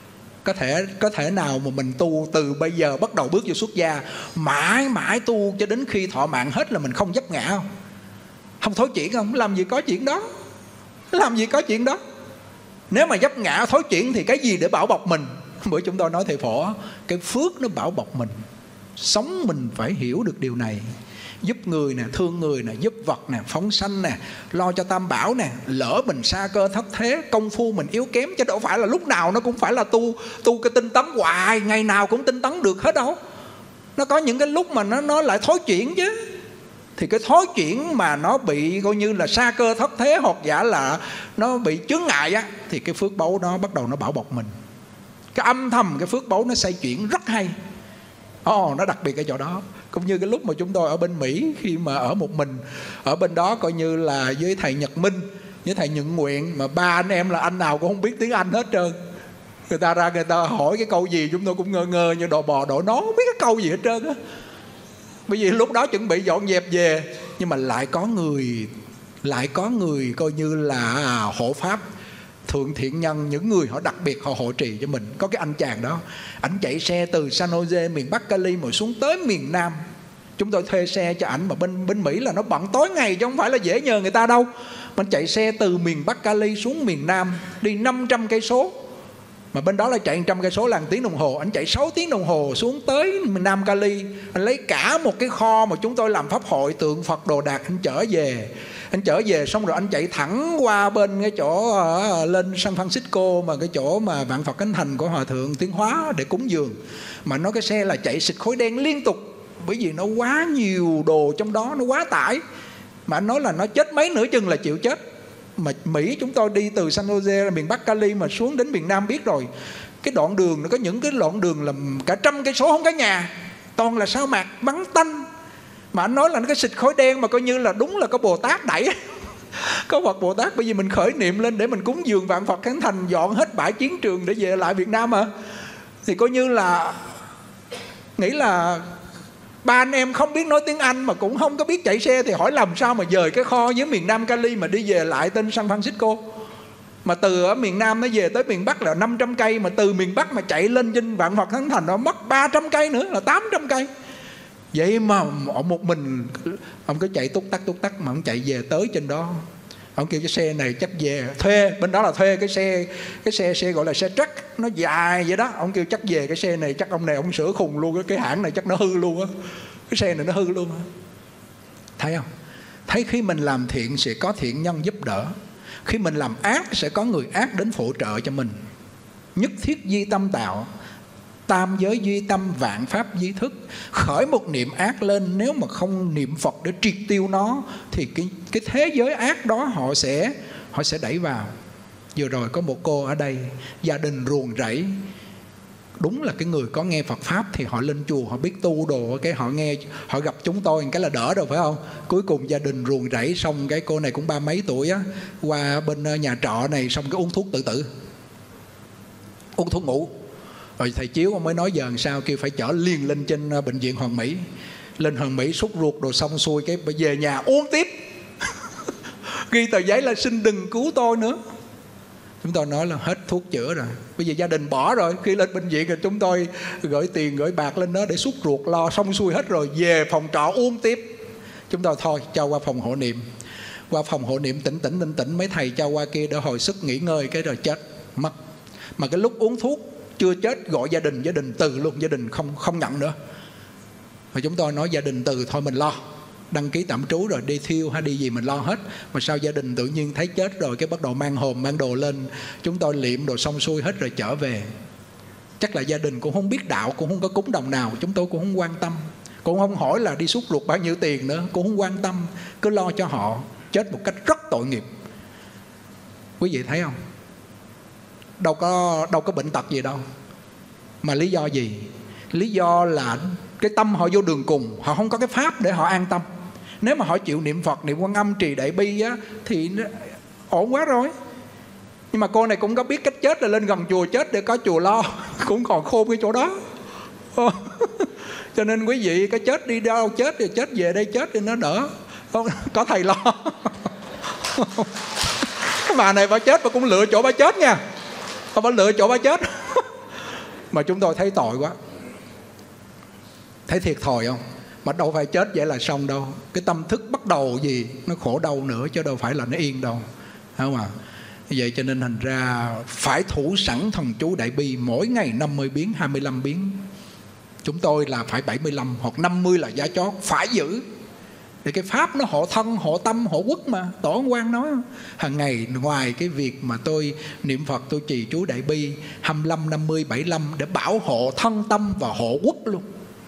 có thể nào mà mình tu từ bây giờ bắt đầu bước vô xuất gia, mãi mãi tu cho đến khi thọ mạng hết là mình không vấp ngã không? Không thối chuyển không? Làm gì có chuyện đó. Làm gì có chuyện đó. Nếu mà vấp ngã thối chuyển thì cái gì để bảo bọc mình? Bữa chúng tôi nói thầy Phổ, cái phước nó bảo bọc mình. Sống mình phải hiểu được điều này. Giúp người nè, thương người nè, giúp vật nè, phóng sanh nè, lo cho tam bảo nè. Lỡ mình sa cơ thất thế, công phu mình yếu kém, chứ đâu phải là lúc nào nó cũng phải là tu cái tinh tấn hoài, ngày nào cũng tinh tấn được hết đâu. Nó có những cái lúc mà nó lại thối chuyển chứ. Thì cái thối chuyển mà nó bị coi như là sa cơ thất thế, hoặc giả là nó bị chướng ngại á, thì cái phước báu nó bắt đầu nó bảo bọc mình. Cái âm thầm cái phước báu nó xoay chuyển rất hay. Nó đặc biệt cái chỗ đó. Cũng như cái lúc mà chúng tôi ở bên Mỹ, khi mà ở một mình ở bên đó, coi như là với thầy Nhật Minh, với thầy Nhuận Nguyện, mà ba anh em là anh nào cũng không biết tiếng Anh hết trơn. Người ta ra người ta hỏi cái câu gì chúng tôi cũng ngơ ngơ như đồ bò đổ nó, không biết cái câu gì hết trơn á. Bởi vì lúc đó chuẩn bị dọn dẹp về, nhưng mà lại có người coi như là hộ pháp, thượng thiện nhân, những người họ đặc biệt họ hộ trì cho mình. Có cái anh chàng đó, ảnh chạy xe từ San Jose miền Bắc Cali mà xuống tới miền Nam. Chúng tôi thuê xe cho ảnh, mà bên Mỹ là nó bận tối ngày chứ không phải là dễ nhờ người ta đâu. Mình chạy xe từ miền Bắc Cali xuống miền Nam, đi 500 cây số. Mà bên đó là chạy 100 cây số là 1 tiếng đồng hồ, anh chạy 6 tiếng đồng hồ xuống tới miền Nam Cali. Anh lấy cả một cái kho mà chúng tôi làm pháp hội, tượng Phật đồ đạc, anh chở về. Anh chở về xong rồi anh chạy thẳng qua bên cái chỗ lên San Francisco, mà cái chỗ mà Vạn Phật Khánh Thành của Hòa Thượng Tiến Hóa để cúng dường. Mà nó cái xe là chạy xịt khói đen liên tục, bởi vì nó quá nhiều đồ trong đó, nó quá tải. Mà anh nói là nó chết mấy nửa chừng là chịu chết. Mà Mỹ chúng tôi đi từ San Jose miền Bắc Cali mà xuống đến miền Nam biết rồi, cái đoạn đường nó có những cái đoạn đường là cả 100 cây số không có nhà, toàn là sa mạc bắn tanh. Mà anh nói là nó cái xịt khói đen mà coi như là đúng là có Bồ Tát đẩy. Có Phật Bồ Tát, bởi vì mình khởi niệm lên để mình cúng dường Vạn Phật Khánh Thành, dọn hết bãi chiến trường để về lại Việt Nam mà. Thì coi như là nghĩ là ba anh em không biết nói tiếng Anh mà cũng không có biết chạy xe, thì hỏi làm sao mà dời cái kho dưới miền Nam Cali mà đi về lại tên San Francisco. Mà từ ở miền Nam nó về tới miền Bắc là 500 cây, mà từ miền Bắc mà chạy lên trên Vạn Phật Khánh Thành nó mất 300 cây nữa, là 800 cây. Vậy mà một mình ông cứ chạy túc tắc mà ông chạy về tới trên đó. Ông kêu cái xe này chắc về thuê, bên đó là thuê cái xe gọi là xe truck, nó dài vậy đó. Ông kêu chắc về cái xe này chắc ông này ông sửa khùng luôn, cái hãng này chắc nó hư luôn á, cái xe này nó hư luôn á. Thấy không? Thấy khi mình làm thiện sẽ có thiện nhân giúp đỡ, khi mình làm ác sẽ có người ác đến phụ trợ cho mình. Nhất thiết duy tâm tạo, tam giới duy tâm, vạn pháp duy thức. Khởi một niệm ác lên, nếu mà không niệm Phật để triệt tiêu nó, thì cái thế giới ác đó họ sẽ đẩy vào. Vừa rồi có một cô ở đây, gia đình ruồng rẫy. Đúng là cái người có nghe Phật Pháp thì họ lên chùa, họ biết tu đồ, cái họ nghe, họ gặp chúng tôi cái là đỡ rồi phải không? Cuối cùng gia đình ruồng rẫy, xong cái cô này cũng 30 mấy tuổi á, qua bên nhà trọ này, xong cái uống thuốc tự tử, uống thuốc ngủ. Rồi thầy Chiếu ông mới nói giờ làm sao, kêu phải chở liền lên trên bệnh viện Hoàn Mỹ. Lên Hoàn Mỹ sốt ruột đồ xong xuôi, cái về nhà uống tiếp. Ghi tờ giấy là xin đừng cứu tôi nữa. Chúng tôi nói là hết thuốc chữa rồi, bây giờ gia đình bỏ rồi. Khi lên bệnh viện thì chúng tôi gửi tiền gửi bạc lên đó để sốt ruột lo xong xuôi hết rồi, về phòng trọ uống tiếp. Chúng tôi thôi cho qua phòng hộ niệm. Qua phòng hộ niệm tỉnh mấy thầy cho qua kia để hồi sức nghỉ ngơi, cái rồi chết mất. Mà cái lúc uống thuốc chưa chết gọi gia đình từ luôn, gia đình không nhận nữa. Và chúng tôi nói gia đình từ thôi mình lo, đăng ký tạm trú rồi đi thiêu hay đi gì mình lo hết. Mà sao gia đình tự nhiên thấy chết rồi, cái bắt đầu mang hòm mang đồ lên, chúng tôi liệm đồ xong xuôi hết rồi trở về. Chắc là gia đình cũng không biết đạo, cũng không có cúng đồng nào, chúng tôi cũng không quan tâm, cũng không hỏi là đi sút ruột bao nhiêu tiền nữa, cũng không quan tâm, cứ lo cho họ chết một cách rất tội nghiệp. Quý vị thấy không? Đâu có bệnh tật gì đâu. Mà lý do gì? Lý do là cái tâm họ vô đường cùng, họ không có cái pháp để họ an tâm. Nếu mà họ chịu niệm Phật, niệm Quan Âm, trì Đại Bi á, thì ổn quá rồi. Nhưng mà cô này cũng có biết cách chết là lên gần chùa chết để có chùa lo. Cũng còn khôn cái chỗ đó. Cho nên quý vị có chết đi đâu chết thì chết về đây chết thì nó đỡ. Có thầy lo. Bà này bà chết bà cũng lựa chỗ bà chết nha. Bà lựa chỗ bà chết. Mà chúng tôi thấy tội quá. Thấy thiệt thòi không? Mà đâu phải chết vậy là xong đâu. Cái tâm thức bắt đầu gì nó khổ đau nữa, chứ đâu phải là nó yên đâu. Thấy không ạ? Vậy cho nên thành ra phải thủ sẵn thần chú Đại Bi, mỗi ngày 50 biến, 25 biến. Chúng tôi là phải 75 hoặc 50 là giá chót, phải giữ. Để cái pháp nó hộ thân, hộ tâm, hộ quốc mà. Tổ ông Quang nói hàng ngày ngoài cái việc mà tôi niệm Phật, tôi trì chú Đại Bi 25, 50, 75 để bảo hộ thân tâm và hộ quốc luôn.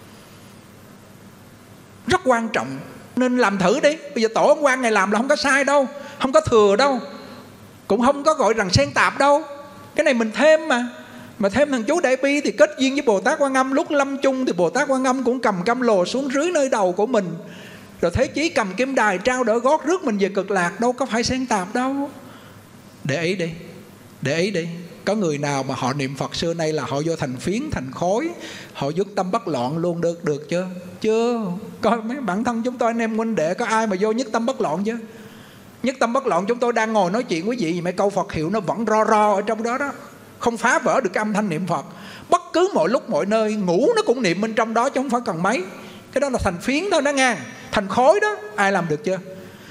Rất quan trọng. Nên làm thử đi. Bây giờ Tổ ông Quang này làm là không có sai đâu, không có thừa đâu, cũng không có gọi rằng xen tạp đâu. Cái này mình thêm mà. Mà thêm thằng chú Đại Bi thì kết duyên với Bồ Tát Quan Âm. Lúc lâm chung thì Bồ Tát Quan Âm cũng cầm cam lồ xuống rưới nơi đầu của mình. Rồi Thế Chí cầm kim đài trao đỡ gót rước mình về cực lạc. Đâu có phải xen tạp đâu. Để ý đi. Để ý đi. Có người nào mà họ niệm Phật xưa nay là họ vô thành phiến, thành khối, họ dứt tâm bất loạn luôn được chưa? Chưa. Coi mấy bản thân chúng tôi anh em huynh đệ có ai mà vô nhất tâm bất loạn chứ? Nhất tâm bất loạn chúng tôi đang ngồi nói chuyện quý vị, mấy câu Phật hiệu nó vẫn ro ở trong đó đó. Không phá vỡ được cái âm thanh niệm Phật. Bất cứ mọi lúc mọi nơi, ngủ nó cũng niệm bên trong đó chứ không phải cần mấy. Cái đó là thành phiến thôi đó ngang. Thành khối đó, ai làm được chưa?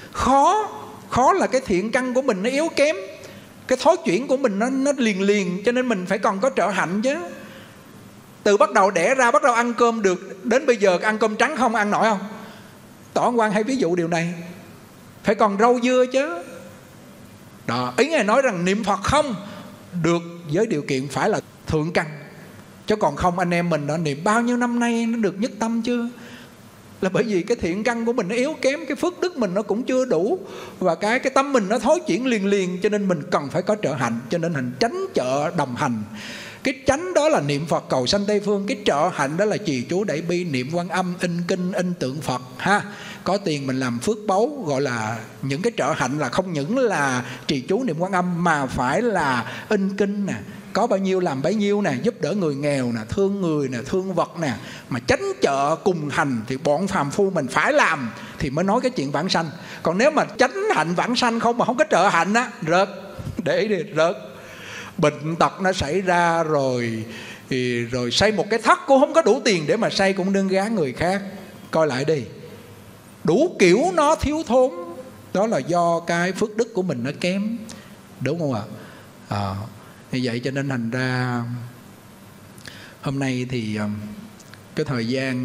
Khó là cái thiện căn của mình nó yếu kém. Cái thói chuyển của mình nó liền, cho nên mình phải còn có trợ hạnh chứ. Từ bắt đầu đẻ ra, bắt đầu ăn cơm được, đến bây giờ ăn cơm trắng không, ăn nổi không? Tổ ông Quang hay ví dụ điều này. Phải còn rau dưa chứ. Đó, ý Ngài nói rằng niệm Phật không được với điều kiện phải là thượng căn. Chứ còn không anh em mình đã niệm bao nhiêu năm nay nó được nhất tâm chưa? Là bởi vì cái thiện căn của mình nó yếu kém, cái phước đức mình nó cũng chưa đủ, và cái tâm mình nó thối chuyển liền, cho nên mình cần phải có trợ hạnh. Cho nên hành chánh trợ đồng hành. Cái chánh đó là niệm Phật cầu sanh Tây Phương. Cái trợ hạnh đó là trì chú Đại Bi, niệm Quan Âm, in kinh, in tượng Phật ha. Có tiền mình làm phước báu. Gọi là những cái trợ hạnh là không những là trì chú niệm Quan Âm, mà phải là in kinh nè, có bao nhiêu làm bấy nhiêu nè, giúp đỡ người nghèo nè, thương người nè, thương vật nè. Mà chánh trợ cùng hành thì bọn phàm phu mình phải làm thì mới nói cái chuyện vãng sanh. Còn nếu mà chánh hạnh vãng sanh không mà không có trợ hạnh á, rớt. Để ý đi, rớt. Bệnh tật nó xảy ra rồi xây một cái thất cũng không có đủ tiền để mà xây, cũng đừng gán người khác. Coi lại đi, đủ kiểu nó thiếu thốn. Đó là do cái phước đức của mình nó kém, đúng không ạ? Như vậy cho nên thành ra hôm nay thì cái thời gian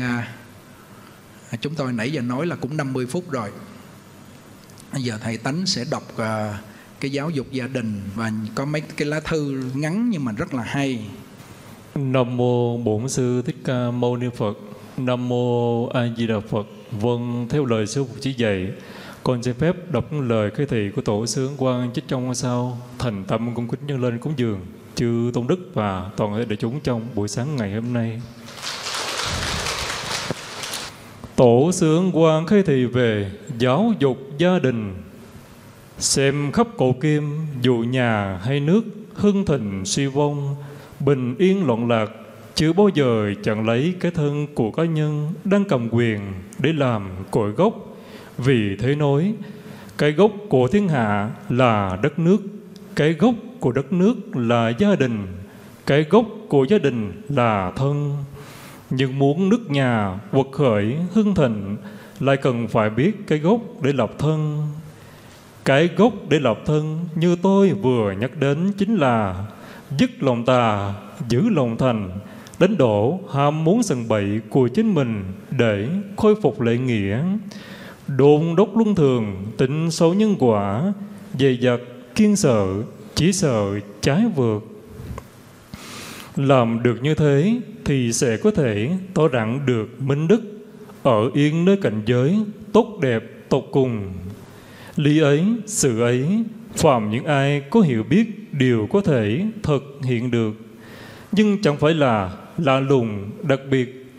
chúng tôi nãy giờ nói là cũng 50 phút rồi. Bây giờ thầy Tánh sẽ đọc cái giáo dục gia đình, và có mấy cái lá thư ngắn nhưng mà rất là hay. Nam mô Bổn Sư Thích Ca Mâu Ni Phật. Nam mô A Di Đà Phật. Vâng, theo lời sư phụ chỉ dạy, con xin phép đọc lời khai thị của Tổ Xướng Quang trích trong sau. Thành tâm cung kính nhân lên cúng dường chư tôn đức và toàn thể đại chúng trong buổi sáng ngày hôm nay. Tổ Xướng Quang khai thị về giáo dục gia đình. Xem khắp cổ kim, dù nhà hay nước, hưng thịnh suy vong, bình yên loạn lạc, chưa bao giờ chẳng lấy cái thân của cá nhân đang cầm quyền để làm cội gốc. Vì thế nói, cái gốc của thiên hạ là đất nước, cái gốc của đất nước là gia đình, cái gốc của gia đình là thân. Nhưng muốn nước nhà quật khởi hưng thịnh, lại cần phải biết cái gốc để lập thân. Cái gốc để lập thân như tôi vừa nhắc đến chính là dứt lòng tà, giữ lòng thành, đánh đổ ham muốn sần bậy của chính mình để khôi phục lễ nghĩa. Đôn đốc luân thường, tịnh sâu nhân quả, dày dặt kiên sợ, chỉ sợ trái vượt. Làm được như thế thì sẽ có thể tỏ rạng được minh đức, ở yên nơi cảnh giới tốt đẹp tột cùng. Lý ấy, sự ấy, phàm những ai có hiểu biết đều có thể thực hiện được. Nhưng chẳng phải là lạ lùng, đặc biệt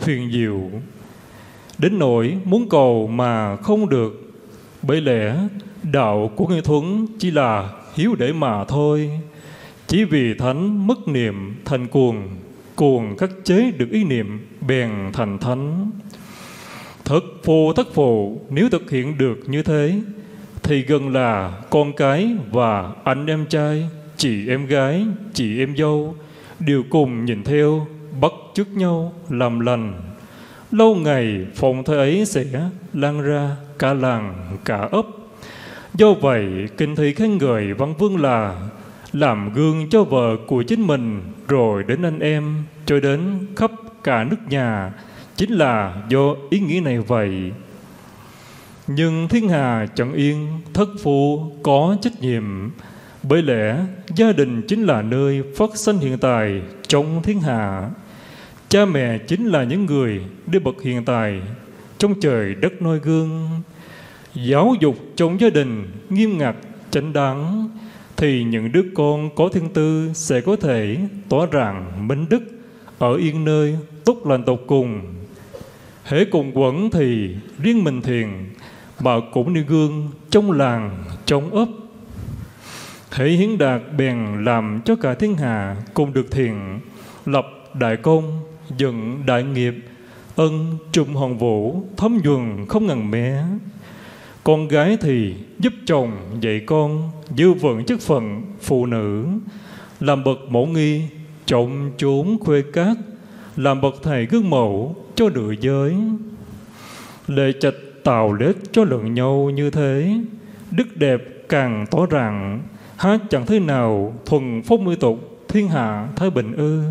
huyền diệu, đến nỗi muốn cầu mà không được. Bởi lẽ đạo của Nguyên Thuấn chỉ là hiếu để mà thôi. Chỉ vì thánh mất niệm thành cuồng, cuồng khắc chế được ý niệm bèn thành thánh. Thất phụ nếu thực hiện được như thế thì gần là con cái và anh em trai, chị em gái, chị em dâu đều cùng nhìn theo, bắt chước nhau làm lành. Lâu ngày phong thơ ấy sẽ lan ra cả làng cả ấp. Do vậy kinh thị khen ngợi Văn Vương là làm gương cho vợ của chính mình, rồi đến anh em, cho đến khắp cả nước nhà. Chính là do ý nghĩa này vậy. Nhưng thiên hà chẳng yên, thất phu có trách nhiệm. Bởi lẽ gia đình chính là nơi phát sanh hiện tại trong thiên hạ. Cha mẹ chính là những người để bậc hiện tại trong trời đất noi gương. Giáo dục trong gia đình nghiêm ngặt chánh đáng thì những đứa con có thiên tư sẽ có thể tỏ rạng minh đức, ở yên nơi tốt lành tột cùng. Hễ cùng quẩn thì riêng mình thiền, mà cũng nêu gương trong làng trong ấp. Hễ hiến đạt bèn làm cho cả thiên hạ cùng được thiền, lập đại công, dựng đại nghiệp, ân trùng hòn vũ, thấm nhuần không ngần mé. Con gái thì giúp chồng dạy con, giữ vững chức phận phụ nữ, làm bậc mẫu nghi, trọng chốn khuê cát, làm bậc thầy gương mẫu cho nữ giới. Lệ trạch tạo lết cho lẫn nhau như thế, đức đẹp càng tỏ ràng, há chẳng thế nào thuần phong mỹ tục, thiên hạ thái bình ư?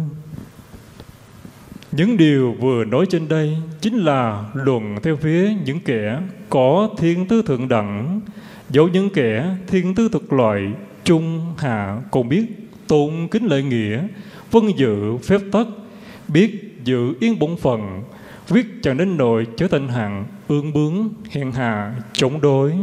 Những điều vừa nói trên đây chính là luận theo phía những kẻ có thiên tư thượng đẳng. Dẫu những kẻ thiên tư thực loại trung hạ còn biết tôn kính lễ nghĩa, vâng giữ phép tắc, biết giữ yên bổn phận, quyết chẳng đến nỗi trở thành hạng ương bướng hèn hạ chống đối.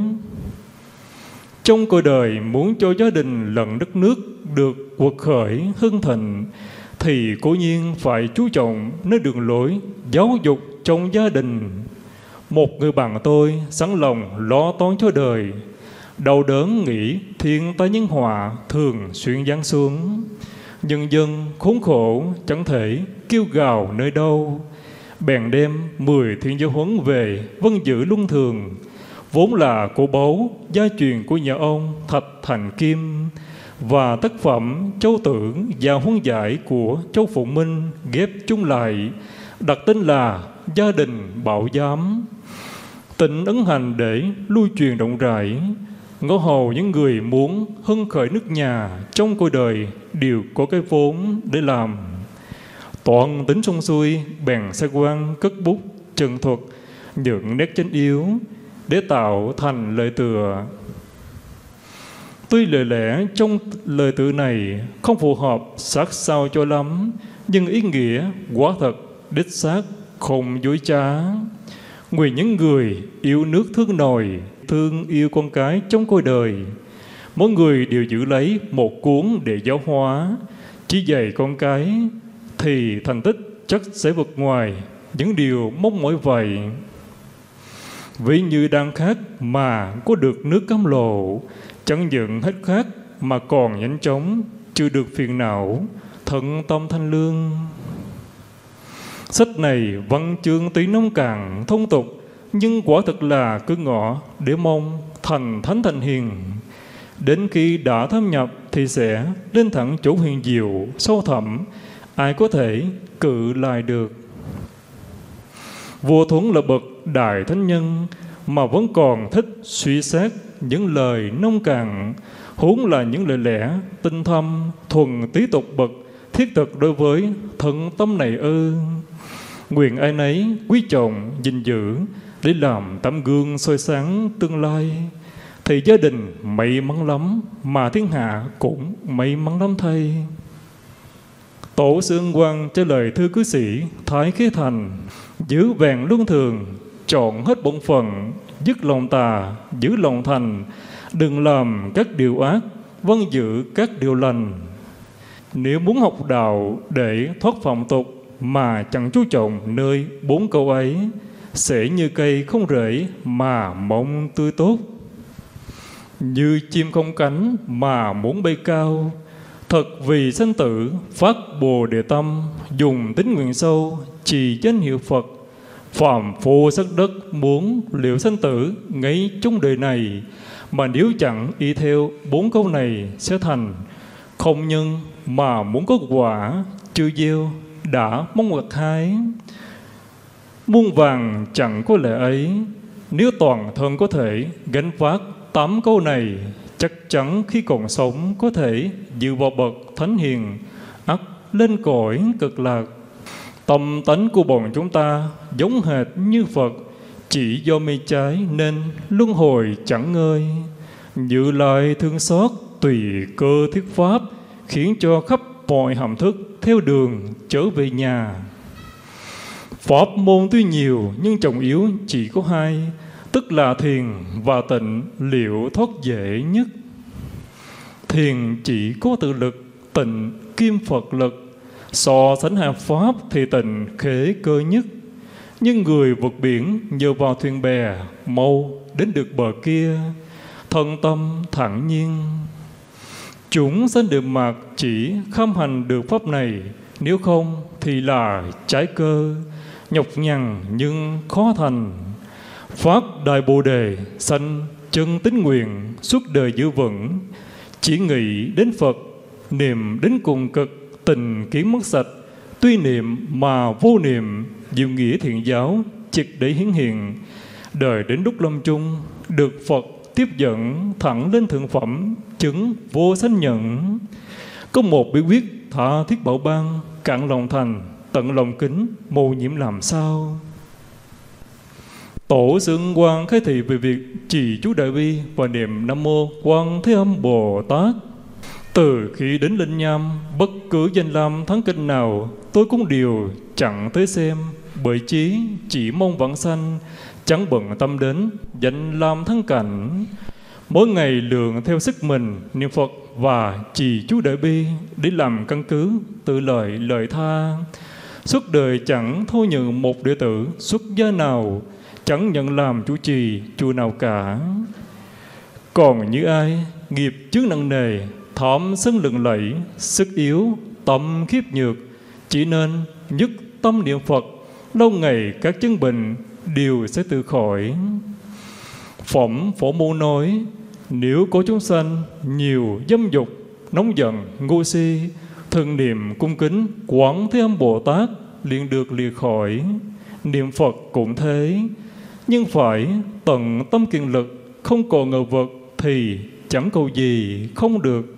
Trong cuộc đời muốn cho gia đình lẫn đất nước được quật khởi hưng thịnh thì cố nhiên phải chú trọng nơi đường lối giáo dục trong gia đình. Một người bạn tôi sẵn lòng lo toan cho đời, đau đớn nghĩ thiên tai nhân họa thường xuyên giáng xuống. Nhân dân khốn khổ chẳng thể kêu gào nơi đâu, bèn đem 10 thiên giáo huấn về vâng giữ luân thường, vốn là cổ báu gia truyền của nhà ông Thạch Thành Kim, và tác phẩm Châu Tưởng và Huấn Giải của Châu Phụng Minh ghép chung lại, đặt tên là Gia Đình Bảo Giám. Tịnh ấn hành để lưu truyền rộng rãi, ngõ hầu những người muốn hưng khởi nước nhà trong cuộc đời đều có cái vốn để làm. Toàn tính sông xuôi bèn xe quan cất bút trần thuật những nét chánh yếu để tạo thành lời tựa. Tuy lời lẽ trong lời tự này không phù hợp sát sao cho lắm, nhưng ý nghĩa quả thật đích xác không dối trá. Nguyện những người yêu nước thương nòi, thương yêu con cái trong cuộc đời, mỗi người đều giữ lấy một cuốn để giáo hóa, chỉ dạy con cái thì thành tích chắc sẽ vượt ngoài những điều mong mỏi vậy. Ví như đang khát mà có được nước cam lộ, chẳng những hết khát mà còn nhanh chóng chưa được phiền não, thận tâm thanh lương. Sách này văn chương tuy nông cạn thông tục, nhưng quả thực là cứ ngõ để mong thành thánh thành hiền. Đến khi đã thâm nhập thì sẽ lên thẳng chỗ huyền diệu sâu thẳm, ai có thể cự lại được. Vua Thuấn là bậc đại thánh nhân mà vẫn còn thích suy xét những lời nông cạn, huống là những lời lẽ tinh thâm thuần tí tục bậc thiết thực đối với thân tâm này ư? Nguyện ai nấy quý trọng gìn giữ để làm tấm gương soi sáng tương lai, thì gia đình may mắn lắm, mà thiên hạ cũng may mắn lắm thay. Tổ sư Ân Quang trả lời thư cư sĩ Thái Khế Thành: giữ vẹn luân thường, chọn hết bổn phận, dứt lòng tà, giữ lòng thành, đừng làm các điều ác, vâng giữ các điều lành. Nếu muốn học đạo để thoát phạm tục mà chẳng chú trọng nơi 4 câu ấy, sẽ như cây không rễ mà mộng tươi tốt, như chim không cánh mà muốn bay cao. Thật vì sanh tử phát Bồ Đề tâm, dùng tín nguyện sâu trì danh hiệu Phật. Phàm phu sắc đất muốn liệu sanh tử ngay chung đời này, mà nếu chẳng y theo 4 câu này sẽ thành không nhân mà muốn có quả, chưa gieo đã mong gặt hái. Muôn vàng chẳng có lẽ ấy, nếu toàn thân có thể gánh vác 8 câu này, chắc chắn khi còn sống có thể dự vào bậc thánh hiền, ắt lên cõi cực lạc. Tâm tánh của bọn chúng ta giống hệt như Phật, chỉ do mê trái nên luân hồi chẳng ngơi. Như Lai thương xót tùy cơ thuyết pháp, khiến cho khắp mọi hàm thức theo đường trở về nhà. Pháp môn tuy nhiều nhưng trọng yếu chỉ có 2, tức là thiền và tịnh, liệu thoát dễ nhất. Thiền chỉ có tự lực, tịnh kim Phật lực. So sánh hai pháp thì tịnh khế cơ nhất. Nhưng người vượt biển nhờ vào thuyền bè, mau đến được bờ kia, thân tâm thản nhiên. Chúng sanh được mạt chỉ kham hành được pháp này, nếu không thì là trái cơ, nhọc nhằn nhưng khó thành. Phát Đại Bồ Đề sanh chân tín nguyện, suốt đời giữ vững. Chỉ nghĩ đến Phật, niệm đến cùng cực, tình kiến mất sạch. Tuy niệm mà vô niệm, diệu nghĩa thiện giáo triệt để hiển hiện. Đời đến lúc lâm chung, được Phật tiếp dẫn thẳng lên thượng phẩm, chứng vô sanh nhận. Có một bí quyết tha thiết bảo ban, cạn lòng thành, tận lòng kính, mầu nhiễm làm sao. Tổ xưng Quan khai thị về việc trì chú Đại Bi và niệm Nam Mô Quan Thế Âm Bồ Tát. Từ khi đến Linh Nham, bất cứ danh lam thắng kinh nào tôi cũng đều chẳng tới xem, bởi chí chỉ mong vãng sanh, chẳng bận tâm đến danh lam thắng cảnh. Mỗi ngày lượng theo sức mình niệm Phật và trì chú Đại Bi để làm căn cứ tự lợi tha. Suốt đời chẳng thôi nhận một đệ tử xuất gia nào, chẳng nhận làm chủ trì chùa nào cả. Còn như ai nghiệp chướng nặng nề, thọm sân lừng lẫy, sức yếu, tâm khiếp nhược, chỉ nên nhất tâm niệm Phật, lâu ngày các chứng bệnh đều sẽ tự khỏi. Phẩm Phổ Môn nói, nếu có chúng sanh nhiều dâm dục, nóng giận, ngu si, thường niệm cung kính Quán Thế Âm Bồ Tát liền được lìa khỏi. Niệm Phật cũng thế, nhưng phải tận tâm kiền lực, không còn ngờ vực thì chẳng cầu gì không được.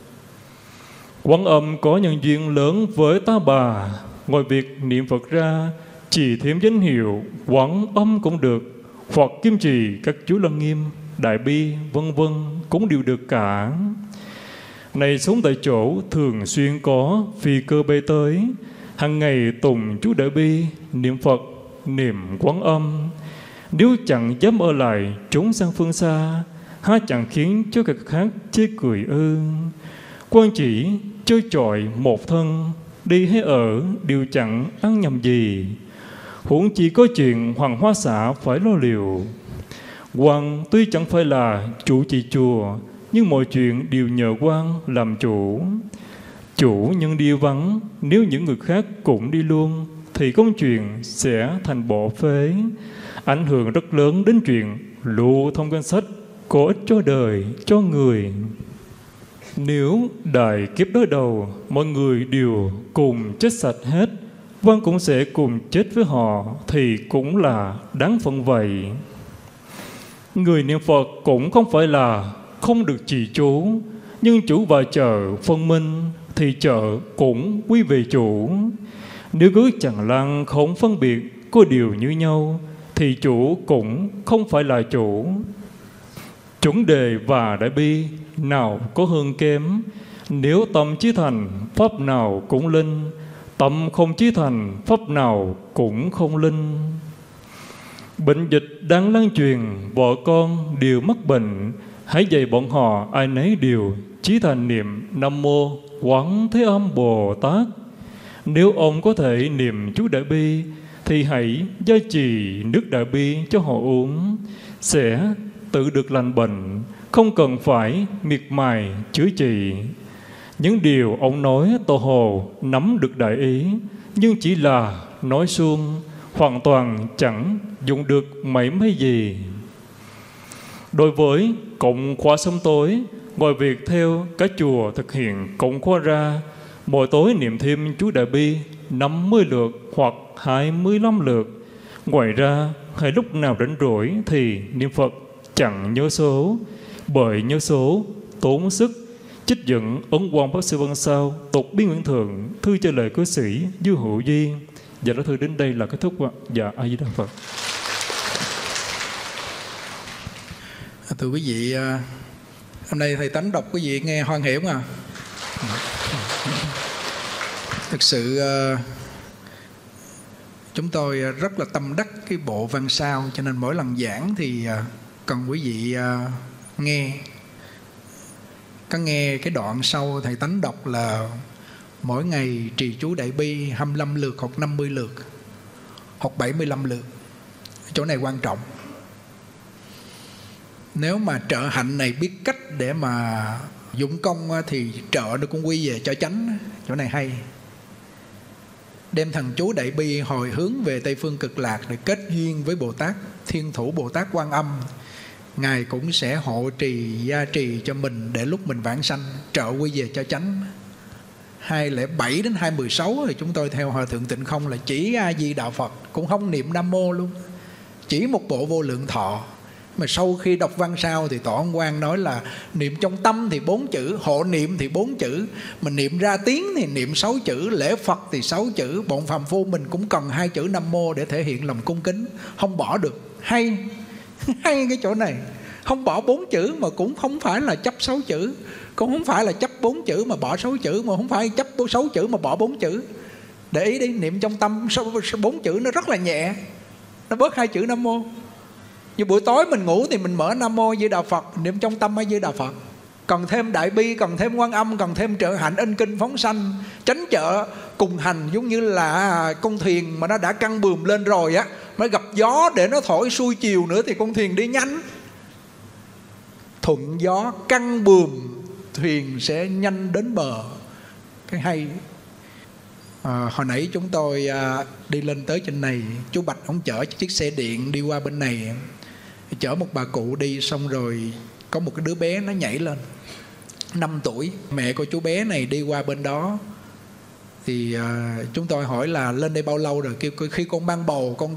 Quán Âm có nhân duyên lớn với Ta Bà, ngoài việc niệm Phật ra, chỉ thêm danh hiệu Quán Âm cũng được, hoặc kim trì các chú Lăng Nghiêm, Đại Bi vân vân cũng đều được cả. Này sống tại chỗ thường xuyên có phi cơ bay tới, hàng ngày tùng chú Đại Bi, niệm Phật, niệm Quán Âm. Nếu chẳng dám ở lại trốn sang phương xa, há chẳng khiến cho kẻ khác chê cười ư? Quan chỉ chơi chọi một thân, đi hay ở đều chẳng ăn nhầm gì, huống chỉ có chuyện Hoàng Hoa Xã phải lo liệu. Quan tuy chẳng phải là chủ trì chùa, nhưng mọi chuyện đều nhờ quan làm chủ. Chủ nhân đi vắng, nếu những người khác cũng đi luôn, thì công chuyện sẽ thành bỏ phế, ảnh hưởng rất lớn đến chuyện lưu thông ngân sách, có ích cho đời, cho người. Nếu đại kiếp đối đầu, mọi người đều cùng chết sạch hết, quan cũng sẽ cùng chết với họ, thì cũng là đáng phận vậy. Người niệm Phật cũng không phải là không được trì chú, nhưng chủ và chợ phân minh, thì chợ cũng quy về chủ. Nếu cứ chẳng lăng không phân biệt, có điều như nhau, thì chủ cũng không phải là chủ. Chuẩn đề và Đại Bi nào có hơn kém, nếu tâm chí thành, pháp nào cũng linh, tâm không chí thành, pháp nào cũng không linh. Bệnh dịch đang lan truyền, vợ con đều mắc bệnh, hãy dạy bọn họ ai nấy đều chí thành niệm Nam Mô Quán Thế Âm Bồ Tát. Nếu ông có thể niệm chú Đại Bi thì hãy gia trì nước Đại Bi cho họ uống, sẽ tự được lành bệnh, không cần phải miệt mài chữa trị. Những điều ông nói Tổ Hồ nắm được đại ý, nhưng chỉ là nói suông, hoàn toàn chẳng dùng được mấy gì. Đối với cộng khóa sớm tối, ngoài việc theo các chùa thực hiện cộng khóa ra, mỗi tối niệm thêm chú Đại Bi 50 lượt hoặc 25 lượt. Ngoài ra, hãy lúc nào rảnh rỗi thì niệm Phật chẳng nhớ số, bởi nhớ số tốn sức. Trích dẫn Ấn Quang Pháp Sư Văn Sao, Tục Bí Nguyễn Thượng, thư cho lời cư sĩ Dư Hữu Duyên. Dạ đó thư đến đây là kết thúc ạ. Dạ A Di Đà Phật. Thưa quý vị, hôm nay thầy Tánh đọc quý vị nghe hoan hỉ không à? Thực sự chúng tôi rất là tâm đắc cái bộ văn sao, cho nên mỗi lần giảng thì cần quý vị nghe. Có nghe cái đoạn sau thầy Tánh đọc là mỗi ngày trì chú Đại Bi 25 lượt hoặc 50 lượt hoặc 75 lượt. Chỗ này quan trọng. Nếu mà trợ hạnh này biết cách để mà dụng công thì trợ nó cũng quy về cho chánh. Chỗ này hay. Đem thần chú Đại Bi hồi hướng về Tây Phương Cực Lạc để kết duyên với Bồ Tát Thiên Thủ Bồ Tát Quan Âm. Ngài cũng sẽ hộ trì, gia trì cho mình để lúc mình vãng sanh trợ quy về cho chánh. 207 đến 216 thì chúng tôi theo Hòa Thượng Tịnh Không là chỉ A Di Đà Phật, cũng không niệm Nam Mô luôn, chỉ một bộ Vô Lượng Thọ. Mà sau khi đọc văn sao thì Tổ Ông Quang nói là niệm trong tâm thì 4 chữ, hộ niệm thì 4 chữ, mình niệm ra tiếng thì niệm 6 chữ, lễ Phật thì 6 chữ, bọn phàm phu mình cũng cần 2 chữ Nam Mô để thể hiện lòng cung kính, không bỏ được. Hay cái chỗ này, không bỏ 4 chữ mà cũng không phải là chấp 6 chữ, cũng không phải là chấp 4 chữ mà bỏ 6 chữ, mà không phải chấp 6 chữ mà bỏ 4 chữ. Để ý đi, niệm trong tâm 4 chữ nó rất là nhẹ, nó bớt 2 chữ Nam Mô. Như buổi tối mình ngủ thì mình mở Nam Mô A Di Đà Phật, niệm trong tâm A Di Đà Phật. Cần thêm Đại Bi, cần thêm Quan Âm, cần thêm trợ hạnh in kinh phóng sanh, tránh trợ cùng hành. Giống như là con thuyền mà nó đã căng buồm lên rồi á, mới gặp gió để nó thổi xuôi chiều nữa thì con thuyền đi nhanh. Thuận gió căng buồm, thuyền sẽ nhanh đến bờ. Cái hay. Hồi nãy chúng tôi đi lên tới trên này, chú Bạch ông chở chiếc xe điện đi qua bên này, chở một bà cụ đi, xong rồi có một cái đứa bé nó nhảy lên 5 tuổi. Mẹ của chú bé này đi qua bên đó thì chúng tôi hỏi là lên đây bao lâu rồi, kêu khi con mang bầu con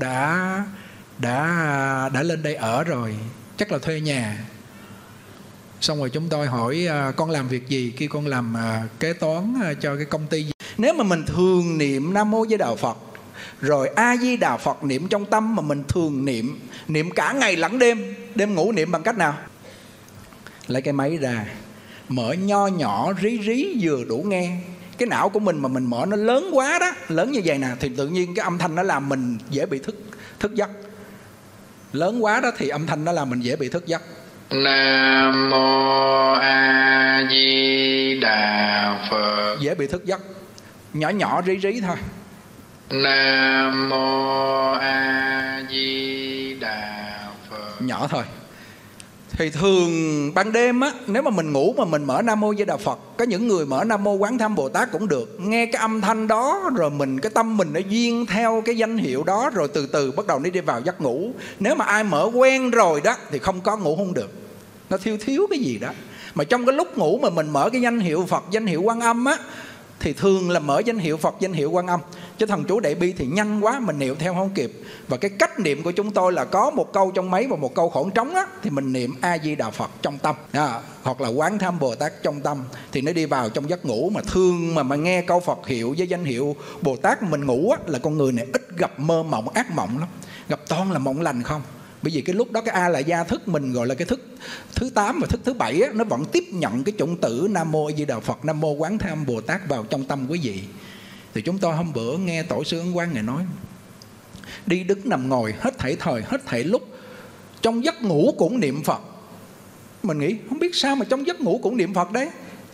đã lên đây ở rồi, chắc là thuê nhà. Xong rồi chúng tôi hỏi con làm việc gì, kêu con làm kế toán cho cái công ty gì. Nếu mà mình thường niệm Nam Mô Di Đà Phật, rồi A Di Đà Phật niệm trong tâm, mà mình thường niệm cả ngày lẫn đêm. Đêm ngủ niệm bằng cách nào? Lấy cái máy ra, mở nho nhỏ rí rí vừa đủ nghe. Cái não của mình mà mình mở nó lớn quá đó, lớn như vậy nè, thì tự nhiên cái âm thanh nó làm mình dễ bị thức giấc. Lớn quá đó thì âm thanh nó làm mình dễ bị thức giấc. Nam Mô A Di Đà Phật. Dễ bị thức giấc. Nhỏ nhỏ rí rí thôi. Nam Mô A Di Đà Phật. Nhỏ thôi. Thì thường ban đêm á, nếu mà mình ngủ mà mình mở Nam Mô Di Đà Phật, có những người mở Nam Mô Quán Tham Bồ Tát cũng được. Nghe cái âm thanh đó rồi cái tâm mình nó duyên theo cái danh hiệu đó, rồi từ từ bắt đầu nó đi vào giấc ngủ. Nếu mà ai mở quen rồi đó thì không có ngủ không được, nó thiếu cái gì đó. Mà trong cái lúc ngủ mà mình mở cái danh hiệu Phật, danh hiệu Quan Âm á, thì thường là mở danh hiệu Phật, danh hiệu Quan Âm. Chứ thần chú Đại Bi thì nhanh quá, mình niệm theo không kịp. Và cái cách niệm của chúng tôi là có một câu trong máy và một câu khoảng trống á, thì mình niệm A Di Đà Phật trong tâm, hoặc là Quán Tham Bồ Tát trong tâm, thì nó đi vào trong giấc ngủ. Mà thương mà nghe câu Phật hiệu với danh hiệu Bồ Tát mình ngủ á, là con người này ít gặp mơ mộng ác mộng lắm, gặp toàn là mộng lành không. Bởi vì cái lúc đó cái A là gia thức mình gọi là cái thức thứ 8 và thức thứ 7 á, nó vẫn tiếp nhận cái chủng tử Nam Mô A Di Đà Phật, Nam Mô Quán Tham Bồ Tát vào trong tâm quý vị. Thì chúng tôi hôm bữa nghe Tổ sư Ấn Quang Ngài nói, đi đứng nằm ngồi hết thảy thời, hết thảy lúc, trong giấc ngủ cũng niệm Phật. Mình nghĩ không biết sao mà trong giấc ngủ cũng niệm Phật đấy.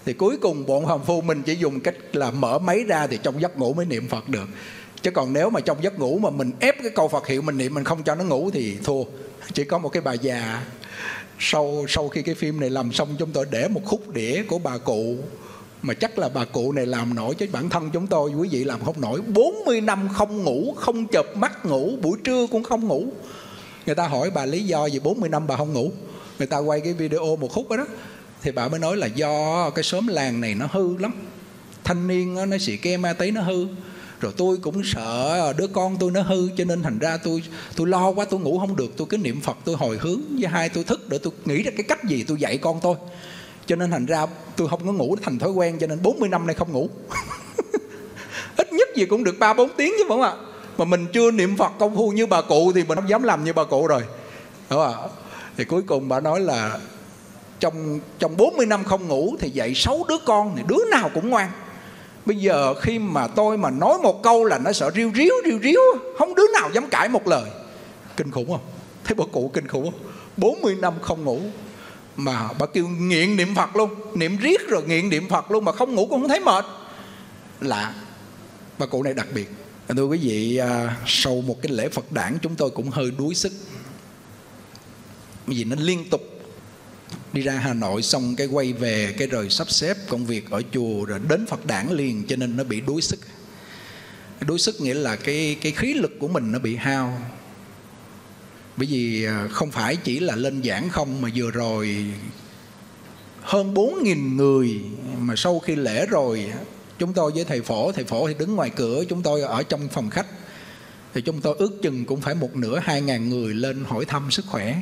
Thì cuối cùng bọn phàm phu mình chỉ dùng cách là mở máy ra thì trong giấc ngủ mới niệm Phật được. Chứ còn nếu mà trong giấc ngủ mà mình ép cái câu Phật hiệu mình niệm, mình không cho nó ngủ thì thua. Chỉ có một cái bà già, sau khi cái phim này làm xong, chúng tôi để một khúc đĩa của bà cụ, mà chắc là bà cụ này làm nổi, chứ bản thân chúng tôi, quý vị làm không nổi. 40 năm không ngủ, không chợp mắt ngủ, buổi trưa cũng không ngủ. Người ta hỏi bà lý do gì 40 năm bà không ngủ. Người ta quay cái video một khúc đó, thì bà mới nói là do cái xóm làng này nó hư lắm, thanh niên nó xì ke ma tí nó hư. Rồi tôi cũng sợ đứa con tôi nó hư, cho nên thành ra tôi lo quá, tôi ngủ không được. Tôi cứ niệm Phật, tôi hồi hướng, với hai tôi thức để tôi nghĩ ra cái cách gì tôi dạy con tôi. Cho nên thành ra tôi không có ngủ, thành thói quen, cho nên 40 năm nay không ngủ. Ít nhất gì cũng được 3-4 tiếng chứ, phải không ạ? Mà mình chưa niệm Phật công phu như bà cụ thì mình không dám làm như bà cụ rồi, đúng không ạ? Thì cuối cùng bà nói là trong 40 năm không ngủ thì dạy 6 đứa con thì đứa nào cũng ngoan. Bây giờ khi mà tôi mà nói một câu là nó sợ riu riu, không đứa nào dám cãi một lời. Kinh khủng không? Thấy bà cụ kinh khủng không? 40 năm không ngủ mà bà kêu nghiện niệm Phật luôn, niệm riết rồi nghiện niệm Phật luôn, mà không ngủ cũng không thấy mệt. Lạ, bà cụ này đặc biệt. Thưa quý vị, sau một cái lễ Phật đản chúng tôi cũng hơi đuối sức, bởi vì nó liên tục đi ra Hà Nội xong cái quay về, cái rồi sắp xếp công việc ở chùa rồi đến Phật đản liền, cho nên nó bị đuối sức. Đuối sức nghĩa là cái khí lực của mình nó bị hao. Bởi vì không phải chỉ là lên giảng không, mà vừa rồi hơn 4.000 người mà sau khi lễ rồi chúng tôi với thầy phổ thì đứng ngoài cửa, chúng tôi ở trong phòng khách, thì chúng tôi ước chừng cũng phải một nửa 2.000 người lên hỏi thăm sức khỏe.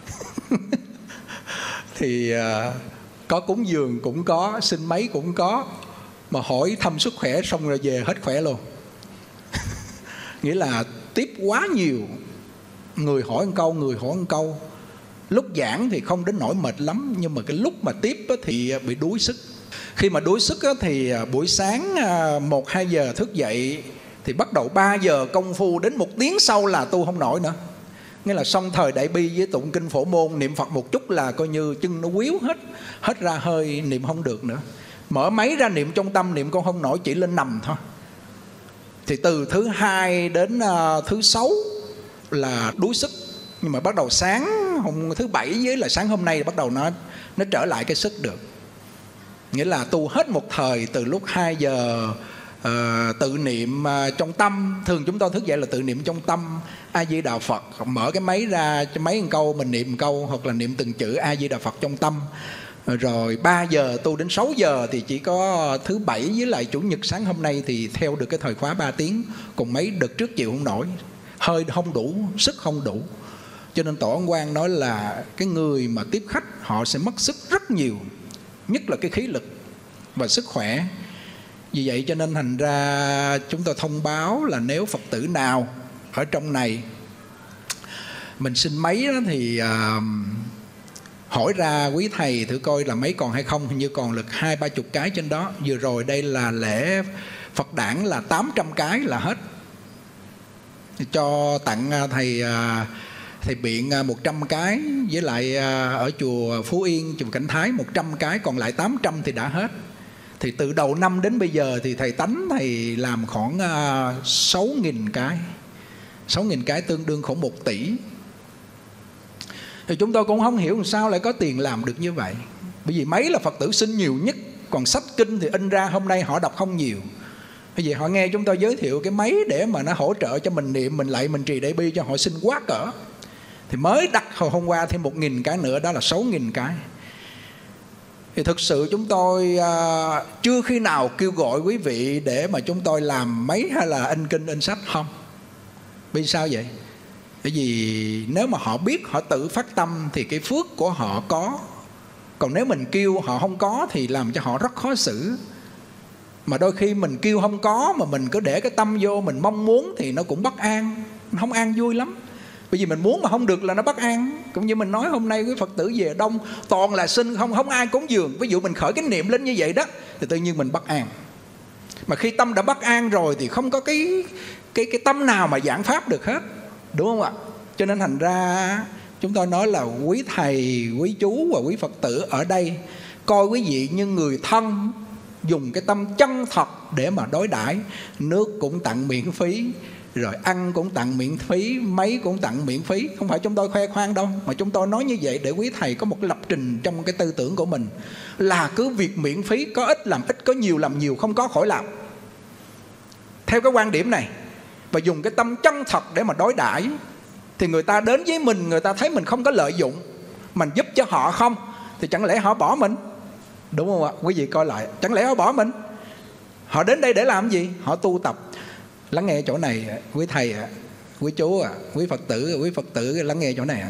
Thì có cúng dường cũng có, xin mấy cũng có, mà hỏi thăm sức khỏe xong rồi về hết khỏe luôn. Nghĩa là tiếp quá nhiều, người hỏi một câu, người hỏi một câu. Lúc giảng thì không đến nỗi mệt lắm, nhưng mà cái lúc mà tiếp thì bị đuối sức. Khi mà đuối sức thì buổi sáng 1-2 giờ thức dậy, thì bắt đầu 3 giờ công phu, đến 1 tiếng sau là tu không nổi nữa. Nghĩa là xong thời đại bi với tụng kinh Phổ Môn, niệm Phật một chút là coi như chân nó quýu hết ra hơi, niệm không được nữa. Mở máy ra niệm trong tâm, niệm con không nổi, chỉ lên nằm thôi. Thì từ thứ 2 đến thứ 6 là đuối sức. Nhưng mà bắt đầu sáng thứ 7 với là sáng hôm nay bắt đầu nó trở lại cái sức được. Nghĩa là tu hết một thời, từ lúc 2 giờ tự niệm trong tâm. Thường chúng tôi thức dậy là tự niệm trong tâm A Di Đà Phật, mở cái máy ra cho mấy câu mình niệm câu, hoặc là niệm từng chữ A Di Đà Phật trong tâm. Rồi 3 giờ tu đến 6 giờ thì chỉ có thứ 7 với lại chủ nhật sáng hôm nay thì theo được cái thời khóa 3 tiếng. Còn mấy đợt trước chịu không nổi, hơi không đủ, sức không đủ. Cho nên Tổ Ấn Quang nói là cái người mà tiếp khách họ sẽ mất sức rất nhiều, nhất là cái khí lực và sức khỏe. Vì vậy cho nên thành ra chúng tôi thông báo là nếu Phật tử nào ở trong này mình xin mấy đó thì hỏi ra quý thầy thử coi là mấy còn hay không. Hình như còn được 20-30 cái trên đó. Vừa rồi đây là lễ Phật đản là 800 cái là hết. Cho tặng thầy Biện 100 cái, với lại ở chùa Phú Yên, chùa Cảnh Thái 100 cái, còn lại 800 thì đã hết. Thì từ đầu năm đến bây giờ thì thầy Tánh thầy làm khoảng 6.000 cái. 6.000 cái tương đương khoảng 1 tỷ. Thì chúng tôi cũng không hiểu làm sao lại có tiền làm được như vậy. Bởi vì mấy là Phật tử xin nhiều nhất, còn sách kinh thì in ra hôm nay họ đọc không nhiều. Bởi vì họ nghe chúng tôi giới thiệu cái máy để mà nó hỗ trợ cho mình niệm, mình lạy, mình trì đại bi cho họ xin quá cỡ. Thì mới đặt hồi hôm qua thêm 1.000 cái nữa, đó là 6.000 cái. Thì thực sự chúng tôi chưa khi nào kêu gọi quý vị để mà chúng tôi làm mấy hay là in kinh in sách, không. Vì sao vậy? Bởi vì nếu mà họ biết, họ tự phát tâm thì cái phước của họ có. Còn nếu mình kêu họ không có thì làm cho họ rất khó xử. Mà đôi khi mình kêu không có mà mình cứ để cái tâm vô, mình mong muốn thì nó cũng bất an, không an vui lắm. Bởi vì mình muốn mà không được là nó bất an. Cũng như mình nói hôm nay với Phật tử về đông toàn là xin không ai cúng dường. Ví dụ mình khởi cái niệm lên như vậy đó thì tự nhiên mình bất an. Mà khi tâm đã bất an rồi thì không có cái tâm nào mà giảng pháp được hết, đúng không ạ? Cho nên thành ra chúng tôi nói là quý thầy, quý chú và quý Phật tử ở đây Coi quý vị như người thân, dùng cái tâm chân thật để mà đối đãi. Nước cũng tặng miễn phí, rồi ăn cũng tặng miễn phí, máy cũng tặng miễn phí. Không phải chúng tôi khoe khoang đâu, mà chúng tôi nói như vậy để quý thầy có một cái lập trình trong cái tư tưởng của mình, là cứ việc miễn phí, có ít làm ít, có nhiều làm nhiều, không có khỏi làm. Theo cái quan điểm này, và dùng cái tâm chân thật để mà đối đãi, thì người ta đến với mình, người ta thấy mình không có lợi dụng, mình giúp cho họ không, thì chẳng lẽ họ bỏ mình? Đúng không ạ? Quý vị coi lại, chẳng lẽ họ bỏ mình? Họ đến đây để làm gì? Họ tu tập. Lắng nghe chỗ này quý thầy, quý chú, quý Phật tử lắng nghe chỗ này.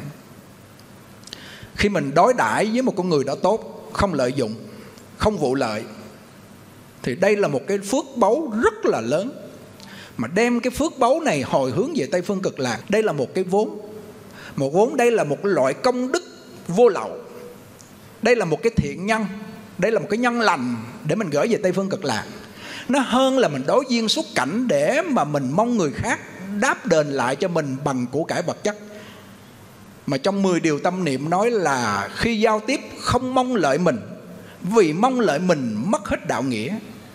Khi mình đối đãi với một con người đó tốt, không lợi dụng, không vụ lợi, thì đây là một cái phước báu rất là lớn. Mà đem cái phước báu này hồi hướng về Tây Phương Cực Lạc, đây là một cái vốn. Một vốn, đây là một loại công đức vô lậu. Đây là một cái thiện nhân, đây là một cái nhân lành để mình gửi về Tây Phương Cực Lạc. Nó hơn là mình đối duyên xuất cảnh để mà mình mong người khác đáp đền lại cho mình bằng của cải vật chất. Mà trong 10 điều tâm niệm nói là khi giao tiếp không mong lợi mình, vì mong lợi mình mất hết đạo nghĩa.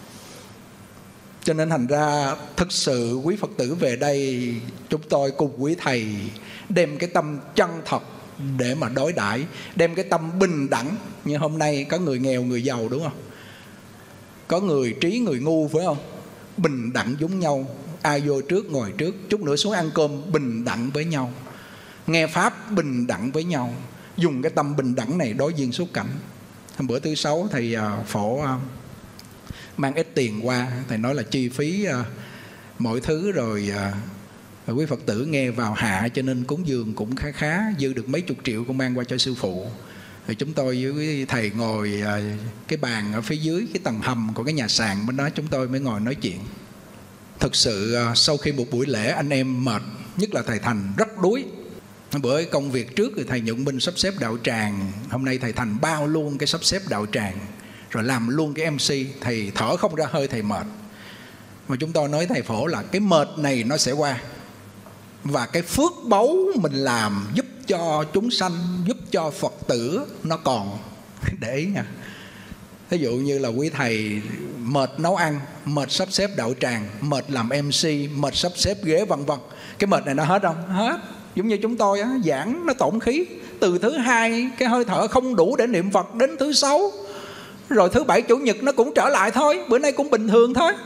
Cho nên thành ra thực sự quý Phật tử về đây, chúng tôi cùng quý thầy đem cái tâm chân thật để mà đối đãi, đem cái tâm bình đẳng. Như hôm nay có người nghèo người giàu, đúng không? Có người trí người ngu, phải không? Bình đẳng giống nhau. Ai vô trước ngồi trước, chút nữa xuống ăn cơm, bình đẳng với nhau. Nghe pháp bình đẳng với nhau. Dùng cái tâm bình đẳng này đối duyên xuất cảnh. Hôm bữa thứ Sáu thầy phổ mang ít tiền qua, thầy nói là chi phí mọi thứ rồi quý Phật tử nghe vào hạ, cho nên cúng dường cũng khá khá, dư được mấy chục triệu cũng mang qua cho sư phụ. Rồi chúng tôi với thầy ngồi cái bàn ở phía dưới cái tầng hầm của cái nhà sàn bên đó, chúng tôi mới ngồi nói chuyện. Thực sự sau khi một buổi lễ anh em mệt, nhất là thầy Thành rất đuối. Bữa công việc trước thì thầy Nhuận Minh sắp xếp đạo tràng, hôm nay thầy Thành bao luôn cái sắp xếp đạo tràng, rồi làm luôn cái MC. Thầy thở không ra hơi, thầy mệt. Mà chúng tôi nói thầy Phổ là cái mệt này nó sẽ qua, và cái phước báu mình làm giúp cho chúng sanh, giúp cho Phật tử nó còn. Để ý nha. Ví dụ như là quý thầy mệt nấu ăn, mệt sắp xếp đạo tràng, mệt làm MC, mệt sắp xếp ghế vân vân. Cái mệt này nó hết không? Hết. Giống như chúng tôi giảng nó tổn khí. Từ thứ hai cái hơi thở không đủ để niệm Phật, đến thứ Sáu, rồi thứ Bảy Chủ nhật nó cũng trở lại thôi. Bữa nay cũng bình thường thôi.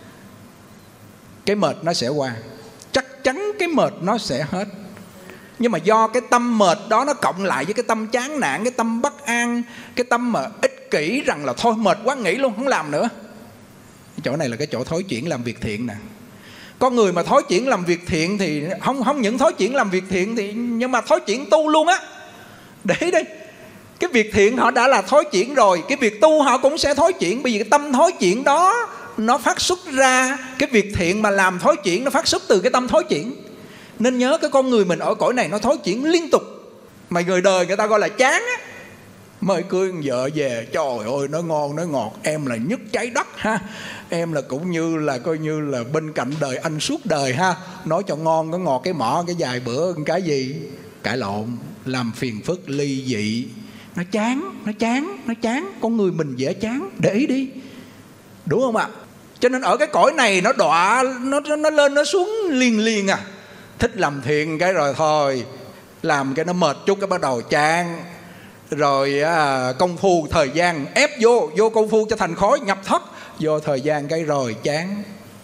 Cái mệt nó sẽ qua, chắc chắn cái mệt nó sẽ hết. Nhưng mà do cái tâm mệt đó nó cộng lại với cái tâm chán nản, cái tâm bất an, cái tâm mà ích kỷ rằng là thôi mệt quá nghỉ luôn, không làm nữa. Chỗ này là cái chỗ thối chuyển làm việc thiện nè. Có người mà thối chuyển làm việc thiện thì không những thối chuyển làm việc thiện thì, nhưng mà thối chuyển tu luôn á. Để đây, cái việc thiện họ đã là thối chuyển rồi, cái việc tu họ cũng sẽ thối chuyển. Bởi vì cái tâm thối chuyển đó nó phát xuất ra, cái việc thiện mà làm thối chuyển nó phát xuất từ cái tâm thối chuyển. Nên nhớ cái con người mình ở cõi này nó thối chuyển liên tục. Mà người đời người ta gọi là chán á. Mời cưới vợ về, trời ơi nó ngon nó ngọt, em là nhất trái đất ha, em là cũng như là coi như là bên cạnh đời anh suốt đời ha. Nói cho ngon có ngọt cái mỏ, cái vài bữa cái gì cãi lộn, làm phiền phức ly dị. Nó chán. Con người mình dễ chán, để ý đi, đúng không ạ? Cho nên ở cái cõi này nó đọa, nó lên nó xuống liền à. Thích làm thiện cái rồi thôi, làm cái nó mệt chút cái bắt đầu chán. Rồi công phu thời gian ép vô công phu cho thành khối nhập thất, vô thời gian cái rồi chán.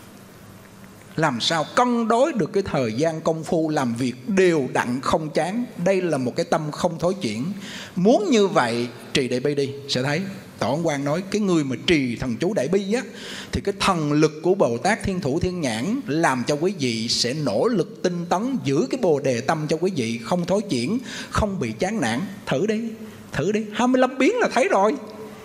Làm sao cân đối được cái thời gian công phu làm việc đều đặn không chán? Đây là một cái tâm không thối chuyển. Muốn như vậy trì đại bi đi sẽ thấy. Tổ Ấn Quang nói cái người mà trì thần chú đại bi á, thì cái thần lực của Bồ Tát Thiên Thủ Thiên Nhãn làm cho quý vị sẽ nỗ lực tinh tấn, giữ cái bồ đề tâm cho quý vị không thối chuyển, không bị chán nản. Thử đi 25 biến là thấy rồi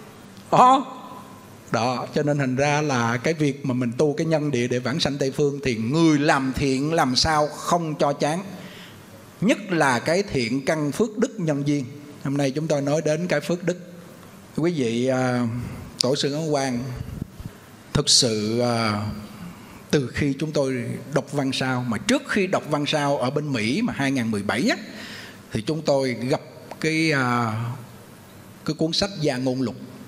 đó. Cho nên thành ra là cái việc mà mình tu cái nhân địa để vãng sanh Tây Phương, thì người làm thiện làm sao không cho chán. Nhất là cái thiện căn phước đức nhân duyên. Hôm nay chúng tôi nói đến cái phước đức. Quý vị, Tổ sư Ấn Quang thực sự từ khi chúng tôi đọc văn sao, mà trước khi đọc văn sao ở bên Mỹ mà 2017 á, thì chúng tôi gặp cái cuốn sách Gia Ngôn Lục.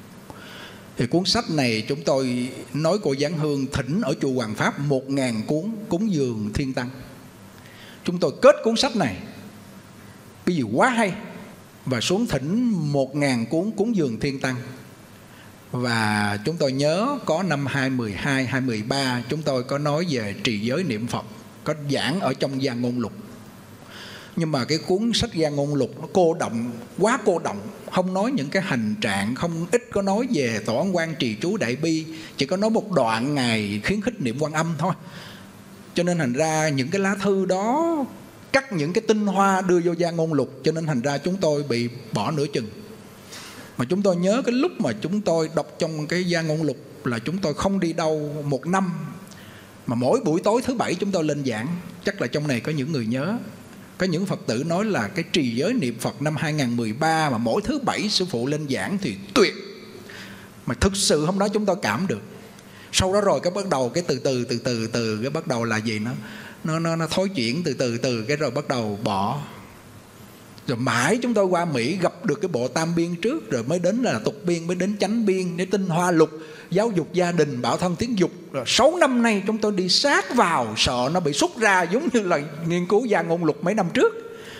Thì cuốn sách này chúng tôi nói cô Giáng Hương thỉnh ở chùa Hoàng Pháp 1000 cuốn cúng dường thiên tăng. Chúng tôi kết cuốn sách này, cái gì quá hay, và xuống thỉnh 1000 cuốn cúng dường thiên tăng. Và chúng tôi nhớ có năm 2012, 2013 chúng tôi có nói về trì giới niệm Phật, có giảng ở trong Gia Ngôn Lục. Nhưng mà cái cuốn sách Gia Ngôn Lục nó cô động, quá cô động, không nói những cái hành trạng, không ít có nói về tổ quan trì chú đại bi, chỉ có nói một đoạn Ngài khuyến khích niệm Quan Âm thôi. Cho nên thành ra những cái lá thư đó cắt những cái tinh hoa đưa vô Gia Ngôn Lục, cho nên thành ra chúng tôi bị bỏ nửa chừng. Mà chúng tôi nhớ cái lúc mà chúng tôi đọc trong cái Gia Ngôn Lục là chúng tôi không đi đâu 1 năm, mà mỗi buổi tối thứ Bảy chúng tôi lên giảng. Chắc là trong này có những người nhớ, có những Phật tử nói là cái trì giới niệm Phật năm 2013 mà mỗi thứ Bảy sư phụ lên giảng thì tuyệt. Mà thực sự hôm đó chúng tôi cảm được. Sau đó rồi cái bắt đầu cái từ từ cái bắt đầu là gì, nó thối chuyển từ từ cái rồi bắt đầu bỏ. Rồi mãi chúng tôi qua Mỹ gặp được cái bộ Tam Biên trước, rồi mới đến là Tục Biên, mới đến Chánh Biên, để Tinh Hoa Lục, Giáo dục gia đình, Bảo thân tiếng dục. Rồi 6 năm nay chúng tôi đi sát vào, sợ nó bị xúc ra giống như là nghiên cứu Gia Ngôn Lục mấy năm trước.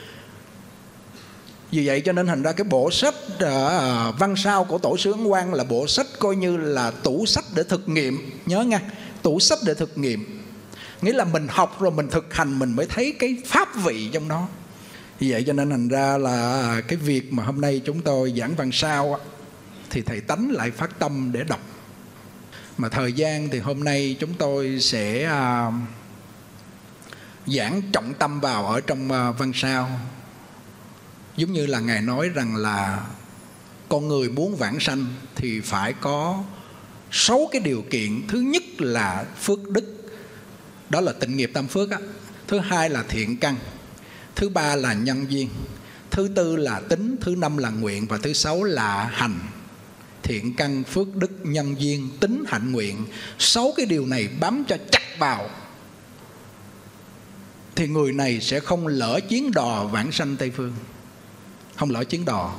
Vì vậy cho nên thành ra cái bộ sách Văn Sao của Tổ sư Ấn Quang là bộ sách coi như là tủ sách để thực nghiệm. Nhớ nha, tủ sách để thực nghiệm. Nghĩa là mình học rồi mình thực hành mình mới thấy cái pháp vị trong nó. Vì vậy cho nên thành ra là cái việc mà hôm nay chúng tôi giảng Văn Sao thì thầy Tánh lại phát tâm để đọc. Mà thời gian thì hôm nay chúng tôi sẽ giảng trọng tâm vào ở trong Văn Sao. Giống như là Ngài nói rằng là con người muốn vãng sanh thì phải có 6 cái điều kiện. Thứ nhất là phước đức, đó là tịnh nghiệp tam phước á. Thứ hai là thiện căn. Thứ ba là nhân duyên. Thứ tư là tính. Thứ năm là nguyện. Và thứ 6 là hành. Thiện căn, phước đức, nhân duyên, tính, hạnh, nguyện. 6 cái điều này bám cho chắc vào thì người này sẽ không lỡ chuyến đò vãng sanh Tây Phương. Không lỡ chuyến đò.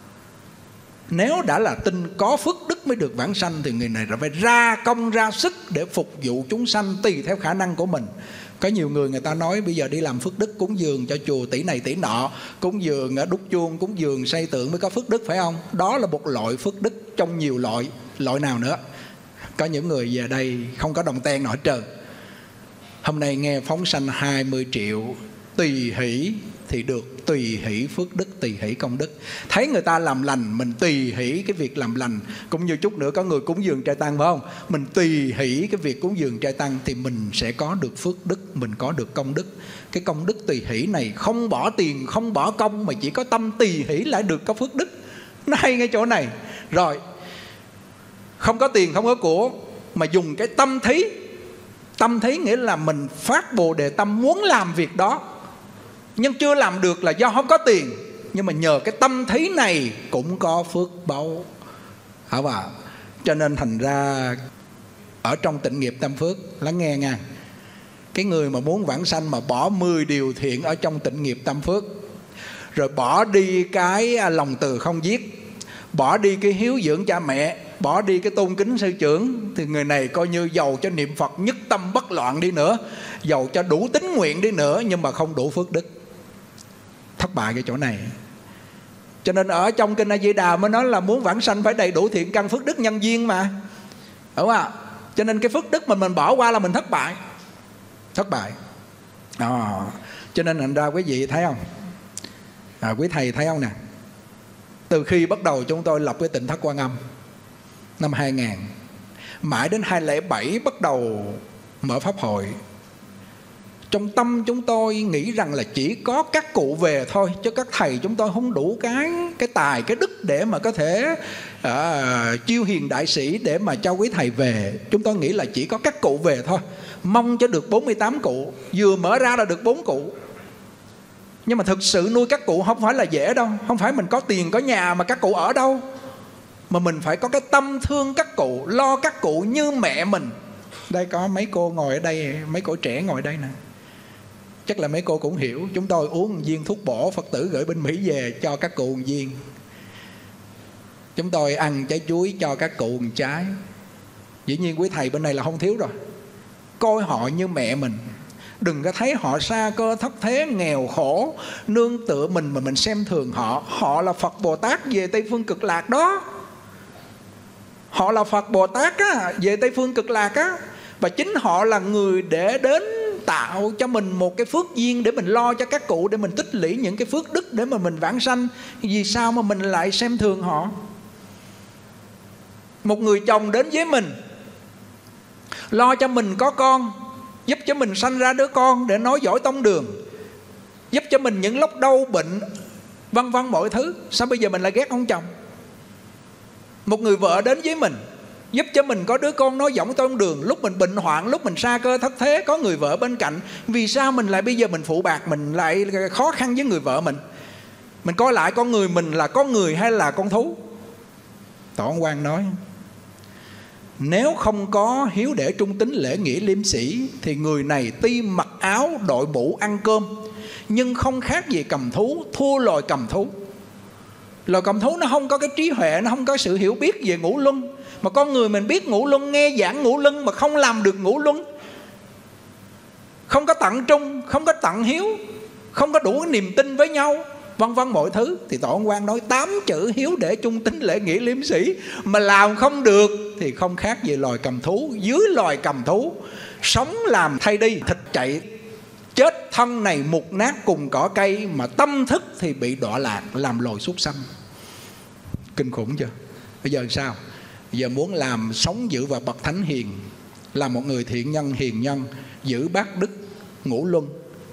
Nếu đã là tin có phước đức mới được vãng sanh thì người này phải ra công ra sức để phục vụ chúng sanh tùy theo khả năng của mình. Có nhiều người ta nói bây giờ đi làm phước đức, cúng dường cho chùa tỷ này tỷ nọ, cúng dường đúc chuông, cúng dường xây tượng mới có phước đức, phải không? Đó là một loại phước đức trong nhiều loại. Loại nào nữa? Có những người về đây không có đồng ten nào hết trơn. Hôm nay nghe phóng sanh 20 triệu tùy hỷ thì được tùy hỷ phước đức, tùy hỷ công đức. Thấy người ta làm lành mình tùy hỷ cái việc làm lành. Cũng như chút nữa có người cúng dường trai tăng, phải không? Mình tùy hỷ cái việc cúng dường trai tăng thì mình sẽ có được phước đức, mình có được công đức. Cái công đức tùy hỷ này không bỏ tiền, không bỏ công, mà chỉ có tâm tùy hỷ lại được có phước đức. Nó hay ngay chỗ này. Rồi, không có tiền, không có của, mà dùng cái tâm thí. Tâm thí nghĩa là mình phát Bồ Đề tâm muốn làm việc đó, nhưng chưa làm được là do không có tiền. Nhưng mà nhờ cái tâm thí này cũng có phước báu. Hả bà? Cho nên thành ra ở trong tịnh nghiệp tam phước, lắng nghe nha, cái người mà muốn vãng sanh mà bỏ 10 điều thiện ở trong tịnh nghiệp tam phước, rồi bỏ đi cái lòng từ không giết, bỏ đi cái hiếu dưỡng cha mẹ, bỏ đi cái tôn kính sư trưởng, thì người này coi như giàu cho niệm Phật nhất tâm bất loạn đi nữa, giàu cho đủ tín nguyện đi nữa, nhưng mà không đủ phước đức. Thất bại cái chỗ này. Cho nên ở trong Kinh A Di Đà mới nói là muốn vãng sanh phải đầy đủ thiện căn, phước đức, nhân duyên mà. Đúng không ạ? Cho nên cái phước đức mình bỏ qua là mình thất bại. Thất bại. Cho nên thành ra quý vị thấy không? Quý thầy thấy không nè? Từ khi bắt đầu chúng tôi lập cái Tịnh Thất Quan Âm năm 2000, mãi đến 2007 bắt đầu mở pháp hội. Trong tâm chúng tôi nghĩ rằng là chỉ có các cụ về thôi, chứ các thầy chúng tôi không đủ cái tài, cái đức để mà có thể chiêu hiền đại sĩ để mà cho quý thầy về. Chúng tôi nghĩ là chỉ có các cụ về thôi. Mong cho được 48 cụ, vừa mở ra là được 4 cụ. Nhưng mà thực sự nuôi các cụ không phải là dễ đâu. Không phải mình có tiền, có nhà mà các cụ ở đâu, mà mình phải có cái tâm thương các cụ, lo các cụ như mẹ mình. Đây có mấy cô ngồi ở đây, mấy cô trẻ ngồi đây nè. Chắc là mấy cô cũng hiểu. Chúng tôi uống một viên thuốc bổ, Phật tử gửi bên Mỹ về cho các cụ một viên. Chúng tôi ăn trái chuối cho các cụ một trái. Dĩ nhiên quý thầy bên này là không thiếu rồi. Coi họ như mẹ mình. Đừng có thấy họ sa cơ thất thế, nghèo khổ, nương tựa mình mà mình xem thường họ. Họ là Phật Bồ Tát về Tây Phương Cực Lạc đó. Họ là Phật Bồ Tát á, về Tây Phương Cực Lạc á. Và chính họ là người để đến tạo cho mình một cái phước duyên để mình lo cho các cụ, để mình tích lũy những cái phước đức để mà mình vãng sanh. Vì sao mà mình lại xem thường họ? Một người chồng đến với mình, lo cho mình có con, giúp cho mình sanh ra đứa con để nói giỏi tông đường, giúp cho mình những lúc đau bệnh, vân vân mọi thứ. Sao bây giờ mình lại ghét ông chồng? Một người vợ đến với mình, giúp cho mình có đứa con nói giọng tông đường, lúc mình bệnh hoạn, lúc mình sa cơ thất thế, có người vợ bên cạnh. Vì sao mình lại bây giờ mình phụ bạc, mình lại khó khăn với người vợ mình? Mình coi lại con người mình là con người hay là con thú? Tổ Ấn Quang nói, nếu không có hiếu để trung tín lễ nghĩa liêm sĩ thì người này tuy mặc áo đội mũ ăn cơm, nhưng không khác gì cầm thú, thua loài cầm thú. Loài cầm thú nó không có cái trí huệ, nó không có sự hiểu biết về ngũ luân. Mà con người mình biết ngũ luân, nghe giảng ngũ luân mà không làm được ngũ luân, không có tận trung, không có tận hiếu, không có đủ cái niềm tin với nhau, vân vân mọi thứ. Thì Tổ Ấn Quang nói 8 chữ hiếu để trung tín lễ nghĩa liêm sĩ mà làm không được thì không khác gì loài cầm thú. Dưới loài cầm thú, sống làm thay đi, thịt chạy, chết thân này mục nát cùng cỏ cây, mà tâm thức thì bị đọa lạc làm loài súc sanh. Kinh khủng chưa? Bây giờ sao? Bây giờ muốn làm sống giữ vào bậc thánh hiền, là một người thiện nhân hiền nhân, giữ bát đức ngũ luân,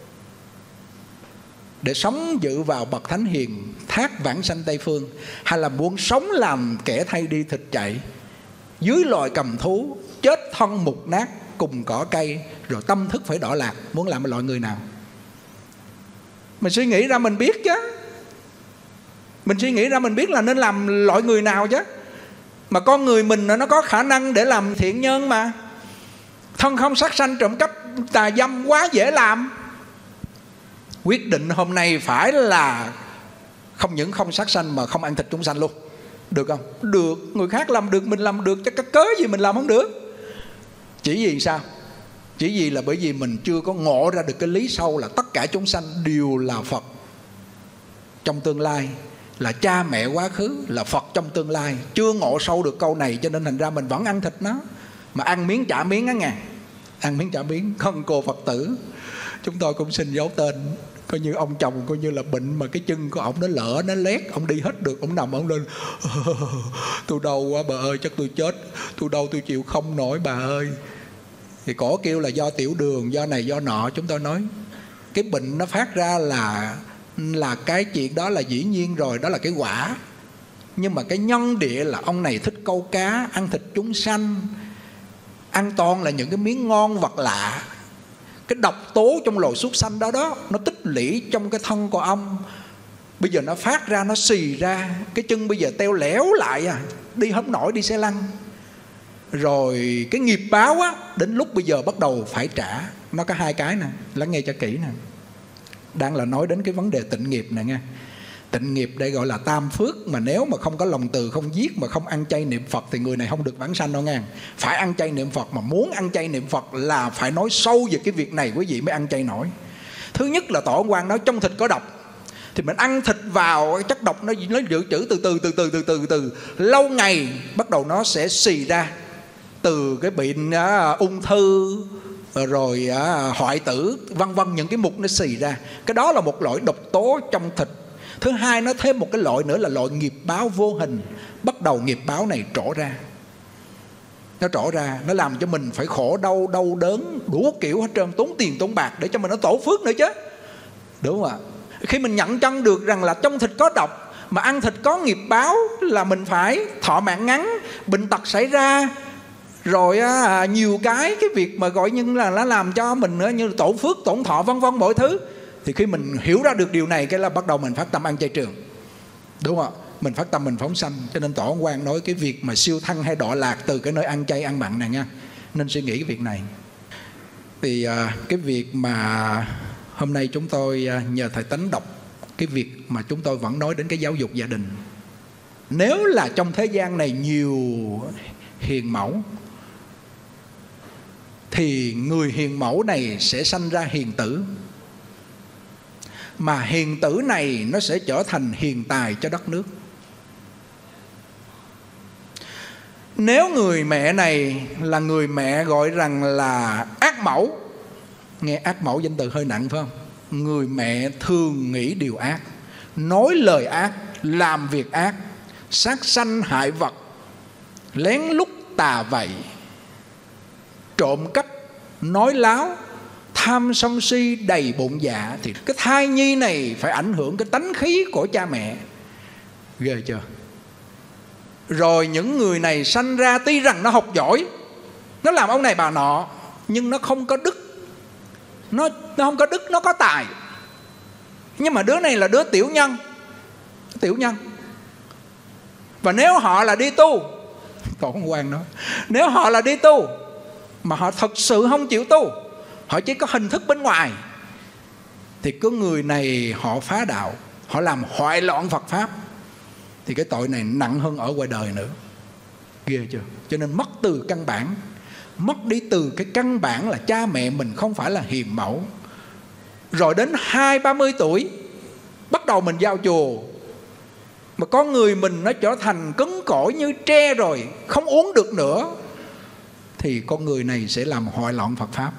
để sống dự vào bậc thánh hiền, thác vãng sanh Tây Phương, hay là muốn sống làm kẻ thay đi thịt chạy, dưới loài cầm thú, chết thân mục nát cùng cỏ cây, rồi tâm thức phải đọa lạc? Muốn làm loại người nào? Mình suy nghĩ ra mình biết chứ. Mình suy nghĩ ra mình biết là nên làm loại người nào chứ. Mà con người mình nó có khả năng để làm thiện nhân mà. Thân không sát sanh trộm cắp tà dâm quá dễ làm. Quyết định hôm nay phải là không những không sát sanh mà không ăn thịt chúng sanh luôn. Được không? Được. Người khác làm được, mình làm được, chứ cái cớ gì mình làm không được? Chỉ vì sao? Chỉ vì là bởi vì mình chưa có ngộ ra được cái lý sâu là tất cả chúng sanh đều là Phật trong tương lai, là cha mẹ quá khứ, là Phật trong tương lai. Chưa ngộ sâu được câu này cho nên thành ra mình vẫn ăn thịt nó. Mà ăn miếng trả miếng á nghe. Ăn miếng trả miếng. Con cô Phật tử chúng tôi cũng xin giấu tên. Coi như ông chồng coi như là bệnh mà cái chân của ông nó lỡ, nó lét, ông đi hết được, ông nằm ông lên tôi đau quá bà ơi, chắc tôi chết, tôi đau tôi chịu không nổi bà ơi. Thì cổ kêu là do tiểu đường, do này do nọ. Chúng tôi nói cái bệnh nó phát ra là cái chuyện đó là dĩ nhiên rồi, đó là cái quả. Nhưng mà cái nhân địa là ông này thích câu cá, ăn thịt chúng sanh, ăn toàn là những cái miếng ngon vật lạ. Cái độc tố trong loài súc sanh đó đó, nó tích lũy trong cái thân của ông. Bây giờ nó phát ra, nó xì ra, cái chân bây giờ teo lẻo lại à, đi không nổi, đi xe lăn. Rồi cái nghiệp báo á, đến lúc bây giờ bắt đầu phải trả. Nó có hai cái nè, lắng nghe cho kỹ nè. Đang là nói đến cái vấn đề tịnh nghiệp nè nghe. Tịnh nghiệp đây gọi là tam phước. Mà nếu mà không có lòng từ, không giết, mà không ăn chay niệm Phật thì người này không được vãng sanh đâu nghe. Phải ăn chay niệm Phật. Mà muốn ăn chay niệm Phật là phải nói sâu về cái việc này quý vị mới ăn chay nổi. Thứ nhất là Tổ Ấn Quang nói trong thịt có độc, thì mình ăn thịt vào chất độc nó dự trữ từ từ lâu ngày bắt đầu nó sẽ xì ra. Từ cái bệnh ung thư rồi hoại tử vân vân, những cái mục nó xì ra. Cái đó là một loại độc tố trong thịt. Thứ hai, nó thêm một cái loại nữa là loại nghiệp báo vô hình. Bắt đầu nghiệp báo này trổ ra. Nó trổ ra, nó làm cho mình phải khổ đau, đau đớn, đủ kiểu hết trơn, tốn tiền tốn bạc để cho mình nó tổ phước nữa chứ. Đúng không ạ? Khi mình nhận chân được rằng là trong thịt có độc, mà ăn thịt có nghiệp báo, là mình phải thọ mạng ngắn, bệnh tật xảy ra, rồi nhiều cái việc mà gọi như là nó làm cho mình như tổ phước, tổn thọ vân vân mọi thứ. Thì khi mình hiểu ra được điều này, cái là bắt đầu mình phát tâm ăn chay trường. Đúng không ạ? Mình phát tâm mình phóng sanh. Cho nên Tổ Ấn Quang nói cái việc mà siêu thăng hay đọa lạc từ cái nơi ăn chay ăn mặn này nha, nên suy nghĩ cái việc này. Thì cái việc mà hôm nay chúng tôi nhờ Thầy Tánh đọc cái việc mà chúng tôi vẫn nói đến cái giáo dục gia đình. Nếu là trong thế gian này nhiều hiền mẫu thì người hiền mẫu này sẽ sanh ra hiền tử, mà hiền tử này nó sẽ trở thành hiền tài cho đất nước. Nếu người mẹ này là người mẹ gọi rằng là ác mẫu, nghe ác mẫu danh từ hơi nặng phải không? Người mẹ thường nghĩ điều ác, nói lời ác, làm việc ác, sát sanh hại vật, lén lút tà vậy, trộm cắp, nói láo, tham sân si, đầy bụng dạ, thì cái thai nhi này phải ảnh hưởng cái tánh khí của cha mẹ. Ghê chưa? Rồi những người này sanh ra tuy rằng nó học giỏi, nó làm ông này bà nọ, nhưng nó không có đức. Nó không có đức, nó có tài. Nhưng mà đứa này là đứa tiểu nhân. Tiểu nhân. Và nếu họ là đi tu, Tổ Hồng Quang nói, nếu họ là đi tu mà họ thật sự không chịu tu, họ chỉ có hình thức bên ngoài, thì có người này họ phá đạo, họ làm hoại loạn Phật Pháp, thì cái tội này nặng hơn ở ngoài đời nữa. Ghê chưa? Cho nên mất từ căn bản. Mất đi từ cái căn bản là cha mẹ mình không phải là hiền mẫu. Rồi đến 20-30 tuổi bắt đầu mình vào chùa, mà con người mình nó trở thành cứng cỏi như tre rồi, không uống được nữa, thì con người này sẽ làm hoại loạn Phật Pháp,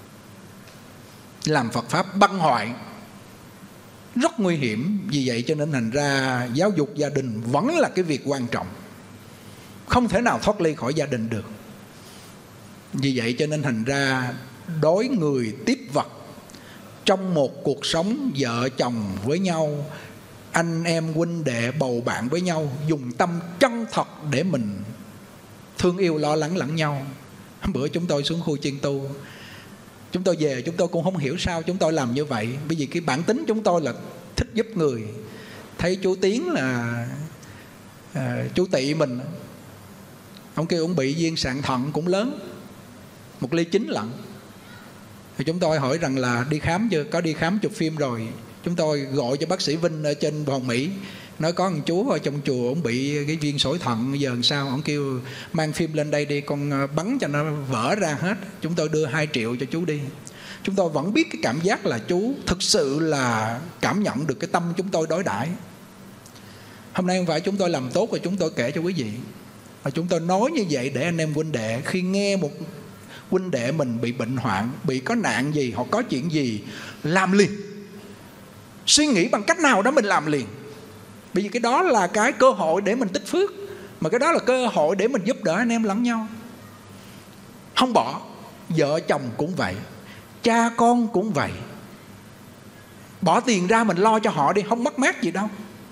làm Phật Pháp băng hoại, rất nguy hiểm. Vì vậy cho nên thành ra giáo dục gia đình vẫn là cái việc quan trọng, không thể nào thoát ly khỏi gia đình được. Vì vậy cho nên thành ra đối người tiếp vật trong một cuộc sống vợ chồng với nhau, anh em huynh đệ bầu bạn với nhau, dùng tâm chân thật để mình thương yêu lo lắng lẫn nhau. Bữa chúng tôi xuống khu chiên tu, chúng tôi về chúng tôi cũng không hiểu sao chúng tôi làm như vậy. Bởi vì cái bản tính chúng tôi là thích giúp người. Thấy chú Tiến là chú Tị mình, ông kêu ông bị viên sạn thận cũng lớn, 1,9 ly lận. Thì chúng tôi hỏi rằng là đi khám chưa, có đi khám chụp phim rồi. Chúng tôi gọi cho bác sĩ Vinh ở trên Hòn Mỹ, nói có một chú ở trong chùa ông bị cái viên sỏi thận, giờ làm sao? Ông kêu mang phim lên đây đi, con bắn cho nó vỡ ra hết. Chúng tôi đưa 2 triệu cho chú đi. Chúng tôi vẫn biết cái cảm giác là chú thực sự là cảm nhận được cái tâm chúng tôi đối đãi. Hôm nay không phải chúng tôi làm tốt rồi chúng tôi kể cho quý vị, mà chúng tôi nói như vậy để anh em huynh đệ khi nghe một huynh đệ mình bị bệnh hoạn, bị có nạn gì, hoặc có chuyện gì, làm liền, suy nghĩ bằng cách nào đó mình làm liền. Bởi vì cái đó là cái cơ hội để mình tích phước, mà cái đó là cơ hội để mình giúp đỡ anh em lẫn nhau. Không bỏ. Vợ chồng cũng vậy, cha con cũng vậy. Bỏ tiền ra mình lo cho họ đi, không mất mát gì đâu.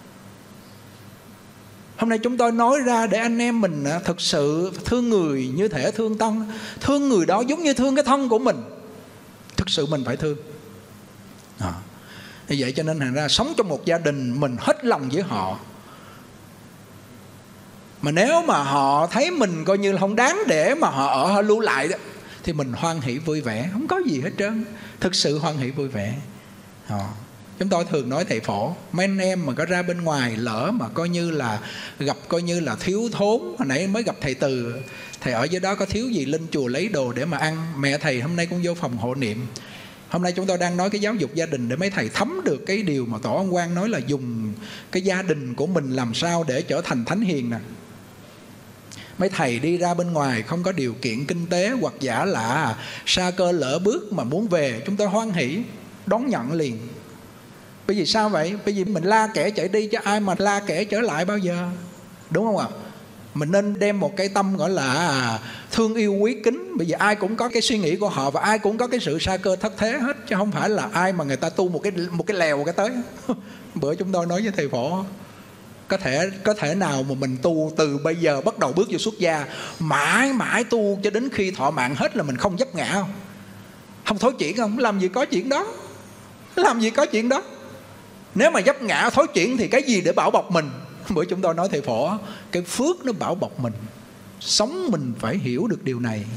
Hôm nay chúng tôi nói ra để anh em mình thực sự thương người như thể thương thân. Thương người đó giống như thương cái thân của mình. Thực sự mình phải thương. Như vậy cho nên thành ra sống trong một gia đình mình hết lòng với họ. Mà nếu mà họ thấy mình coi như là không đáng để mà họ ở họ lưu lại đó, thì mình hoan hỷ vui vẻ, không có gì hết trơn. Thực sự hoan hỷ vui vẻ. Chúng tôi thường nói thầy phổ, mấy anh em mà có ra bên ngoài lỡ mà coi như là gặp coi như là thiếu thốn. Hồi nãy mới gặp thầy Từ, thầy ở dưới đó có thiếu gì lên chùa lấy đồ để mà ăn. Mẹ thầy hôm nay cũng vô phòng hộ niệm. Hôm nay chúng tôi đang nói cái giáo dục gia đình để mấy thầy thấm được cái điều mà Tổ Ông Quang nói là dùng cái gia đình của mình làm sao để trở thành thánh hiền nè. Mấy thầy đi ra bên ngoài không có điều kiện kinh tế, hoặc giả là sa cơ lỡ bước mà muốn về, chúng tôi hoan hỷ đón nhận liền. Bởi vì sao vậy? Bởi vì mình la kẻ chạy đi chứ ai mà la kẻ trở lại bao giờ, đúng không ạ? Mình nên đem một cái tâm gọi là thương yêu quý kính. Bởi vì ai cũng có cái suy nghĩ của họ, và ai cũng có cái sự sa cơ thất thế hết, chứ không phải là ai mà người ta tu một cái lèo cái tới. Bữa chúng tôi nói với thầy phổ, có thể nào mà mình tu từ bây giờ bắt đầu bước vô xuất gia, mãi mãi tu cho đến khi thọ mạng hết là mình không vấp ngã không? Không thối chuyển không? Làm gì có chuyện đó. Làm gì có chuyện đó. Nếu mà vấp ngã thối chuyển thì cái gì để bảo bọc mình? Bữa chúng tôi nói thầy phổ, cái phước nó bảo bọc mình. Sống mình phải hiểu được điều này.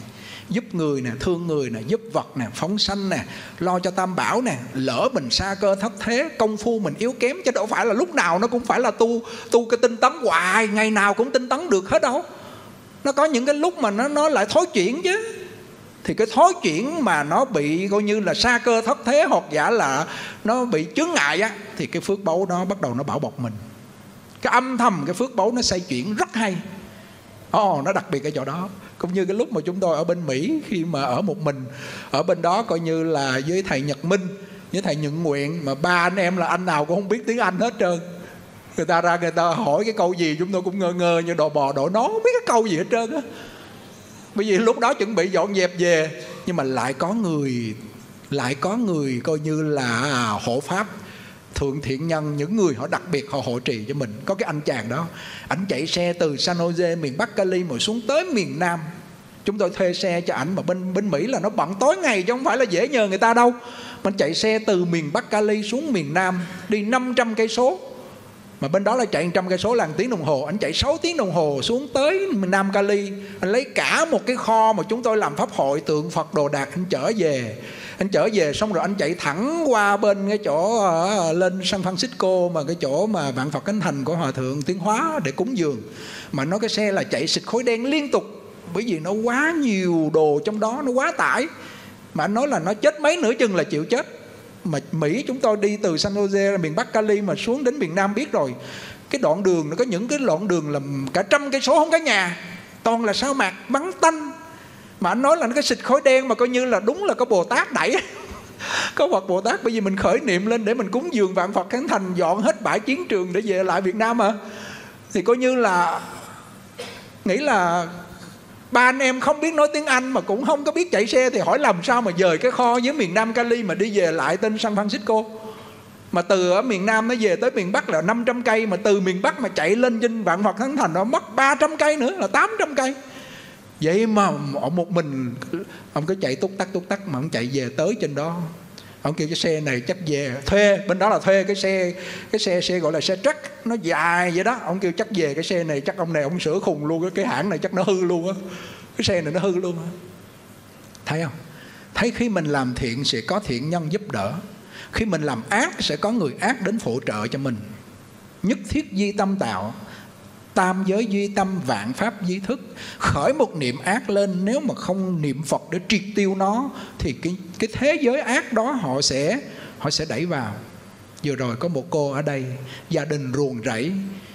giúp người nè, thương người nè, giúp vật nè, phóng sanh nè, lo cho tam bảo nè. Lỡ mình sa cơ thất thế, công phu mình yếu kém, chứ đâu phải là lúc nào nó cũng phải là tu cái tinh tấn hoài, ngày nào cũng tinh tấn được hết đâu. Nó có những cái lúc mà nó lại thối chuyển chứ. Thì cái thối chuyển mà nó bị coi như là sa cơ thất thế, hoặc giả là nó bị chướng ngại á, thì cái phước báu nó bắt đầu nó bảo bọc mình. Cái âm thầm cái phước báu nó xoay chuyển rất hay. Nó đặc biệt ở chỗ đó. Cũng như cái lúc mà chúng tôi ở bên Mỹ, khi mà ở một mình ở bên đó, coi như là với thầy Nhật Minh, với thầy Nhuận Nguyện, mà ba anh em là anh nào cũng không biết tiếng Anh hết trơn. Người ta ra người ta hỏi cái câu gì chúng tôi cũng ngơ ngơ như đồ bò đổ nó, không biết cái câu gì hết trơn á. Bởi vì lúc đó chuẩn bị dọn dẹp về, nhưng mà lại có người coi như là hộ pháp, thượng thiện nhân, những người họ đặc biệt họ hộ trì cho mình. Có cái anh chàng đó, ảnh chạy xe từ San Jose miền Bắc Cali mà xuống tới miền Nam. Chúng tôi thuê xe cho ảnh, mà bên Mỹ là nó bận tối ngày chứ không phải là dễ nhờ người ta đâu. Mình chạy xe từ miền Bắc Cali xuống miền Nam, đi 500 cây số. Mà bên đó là chạy 100 cây số là 1 tiếng đồng hồ. Anh chạy 6 tiếng đồng hồ xuống tới miền Nam Cali. Anh lấy cả một cái kho mà chúng tôi làm pháp hội, tượng Phật đồ đạc, anh chở về. Anh chở về xong rồi anh chạy thẳng qua bên cái chỗ lên San Francisco, mà cái chỗ mà vạn Phật Khánh Thành của Hòa Thượng Tiến Hóa để cúng dường. Mà nó cái xe là chạy xịt khói đen liên tục, bởi vì nó quá nhiều đồ trong đó, nó quá tải. Mà anh nói là nó chết mấy nửa chừng là chịu chết. Mà Mỹ chúng tôi đi từ San Jose miền Bắc Cali mà xuống đến miền Nam biết rồi, cái đoạn đường nó có những cái đoạn đường là cả 100 cây số không có nhà, toàn là sa mạc bắn tanh. Mà anh nói là nó cái xịt khói đen mà coi như là đúng là có Bồ Tát đẩy có Phật Bồ Tát, bởi vì mình khởi niệm lên để mình cúng dường vạn Phật Khánh Thành, dọn hết bãi chiến trường để về lại Việt Nam mà. Thì coi như là nghĩ là ba anh em không biết nói tiếng Anh mà cũng không có biết chạy xe, thì hỏi làm sao mà dời cái kho với miền Nam Cali mà đi về lại tên San Francisco. Mà từ ở miền Nam nó về tới miền Bắc là 500 cây, mà từ miền Bắc mà chạy lên trên vạn Phật Khánh Thành nó mất 300 cây nữa, là 800 cây. Vậy mà một mình ông cứ chạy túc tắc mà ông chạy về tới trên đó. Ông kêu cái xe này chắc về thuê, bên đó là thuê cái xe gọi là xe truck, nó dài vậy đó. Ông kêu chắc về cái xe này chắc ông này ông sửa khùng luôn, cái hãng này chắc nó hư luôn á, cái xe này nó hư luôn á. Thấy không? Thấy khi mình làm thiện sẽ có thiện nhân giúp đỡ, khi mình làm ác sẽ có người ác đến phụ trợ cho mình. Nhất thiết duy tâm tạo, tam giới duy tâm, vạn pháp duy thức. Khởi một niệm ác lên, nếu mà không niệm Phật để triệt tiêu nó, thì cái thế giới ác đó họ sẽ đẩy vào. Vừa rồi có một cô ở đây, gia đình ruồng rẫy.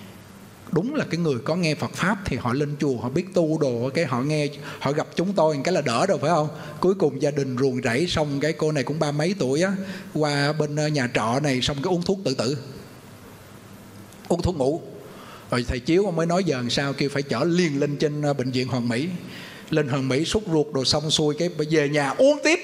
Đúng là cái người có nghe Phật Pháp thì họ lên chùa, họ biết tu đồ, cái họ nghe, họ gặp chúng tôi cái là đỡ rồi phải không? Cuối cùng gia đình ruồng rẫy, xong cái cô này cũng 30 mấy tuổi á, qua bên nhà trọ này, xong cái uống thuốc tự tử, uống thuốc ngủ. Rồi thầy Chiếu ông mới nói giờ làm sao, kêu phải chở liền lên trên bệnh viện Hoàng Mỹ. Lên Hoàng Mỹ sốt ruột rồi xong xuôi cái về nhà uống tiếp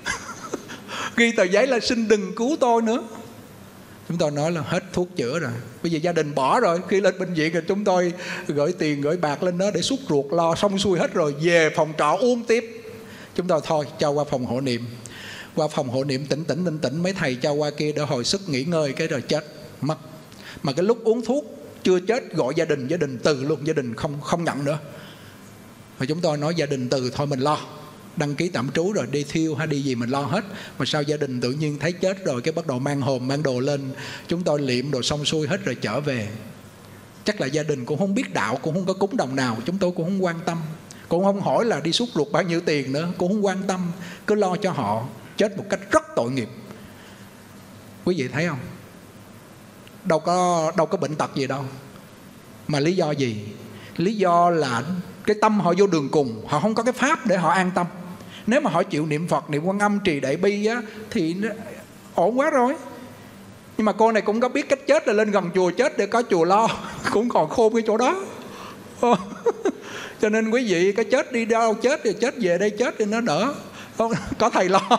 ghi tờ giấy là xin đừng cứu tôi nữa. Chúng tôi nói là hết thuốc chữa rồi, bây giờ gia đình bỏ rồi. Khi lên bệnh viện rồi chúng tôi gửi tiền gửi bạc lên đó để sốt ruột lo xong xuôi hết rồi, về phòng trọ uống tiếp. Chúng tôi thôi cho qua phòng hộ niệm. Qua phòng hộ niệm tỉnh mấy thầy cho qua kia để hồi sức nghỉ ngơi, cái rồi chết mất. Mà cái lúc uống thuốc chưa chết gọi gia đình từ luôn, gia đình không nhận nữa. Rồi chúng tôi nói gia đình từ thôi mình lo, đăng ký tạm trú rồi đi thiêu hay đi gì mình lo hết. Mà sao gia đình tự nhiên thấy chết rồi cái bắt đầu mang hòm mang đồ lên. Chúng tôi liệm đồ xong xuôi hết rồi trở về. Chắc là gia đình cũng không biết đạo, cũng không có cúng đồng nào, chúng tôi cũng không quan tâm, cũng không hỏi là đi sút ruột bao nhiêu tiền nữa, cũng không quan tâm, cứ lo cho họ chết một cách rất tội nghiệp. Quý vị thấy không? Đâu có bệnh tật gì đâu. Mà lý do gì? Lý do là cái tâm họ vô đường cùng, họ không có cái pháp để họ an tâm. Nếu mà họ chịu niệm Phật, niệm Quan Âm, trì Đại Bi á, thì ổn quá rồi. Nhưng mà cô này cũng có biết cách chết, là lên gần chùa chết để có chùa lo cũng còn khôn cái chỗ đó. Cho nên quý vị cái chết đi đâu chết thì chết, về đây chết thì nó đỡ, có thầy lo.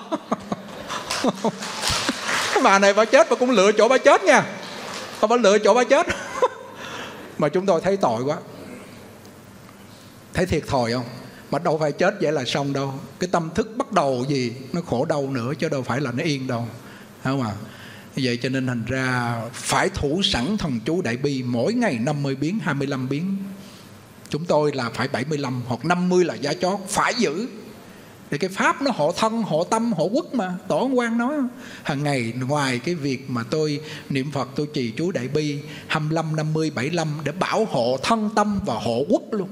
Bà này bà chết bà cũng lựa chỗ bà chết nha, bà lựa chỗ bà chết. Mà chúng tôi thấy tội quá, thấy thiệt thòi không? Mà đâu phải chết vậy là xong đâu. Cái tâm thức bắt đầu gì nó khổ đau nữa, chứ đâu phải là nó yên đâu, phải không ạ? Vậy cho nên thành ra phải thủ sẵn thần chú Đại Bi, mỗi ngày 50 biến, 25 biến. Chúng tôi là phải 75 hoặc 50 là giá chót, phải giữ. Thì cái pháp nó hộ thân, hộ tâm, hộ quốc mà. Tổ Ấn Quang nói hàng ngày ngoài cái việc mà tôi niệm Phật, tôi trì chú Đại Bi 25, 50, 75 để bảo hộ thân tâm và hộ quốc luôn.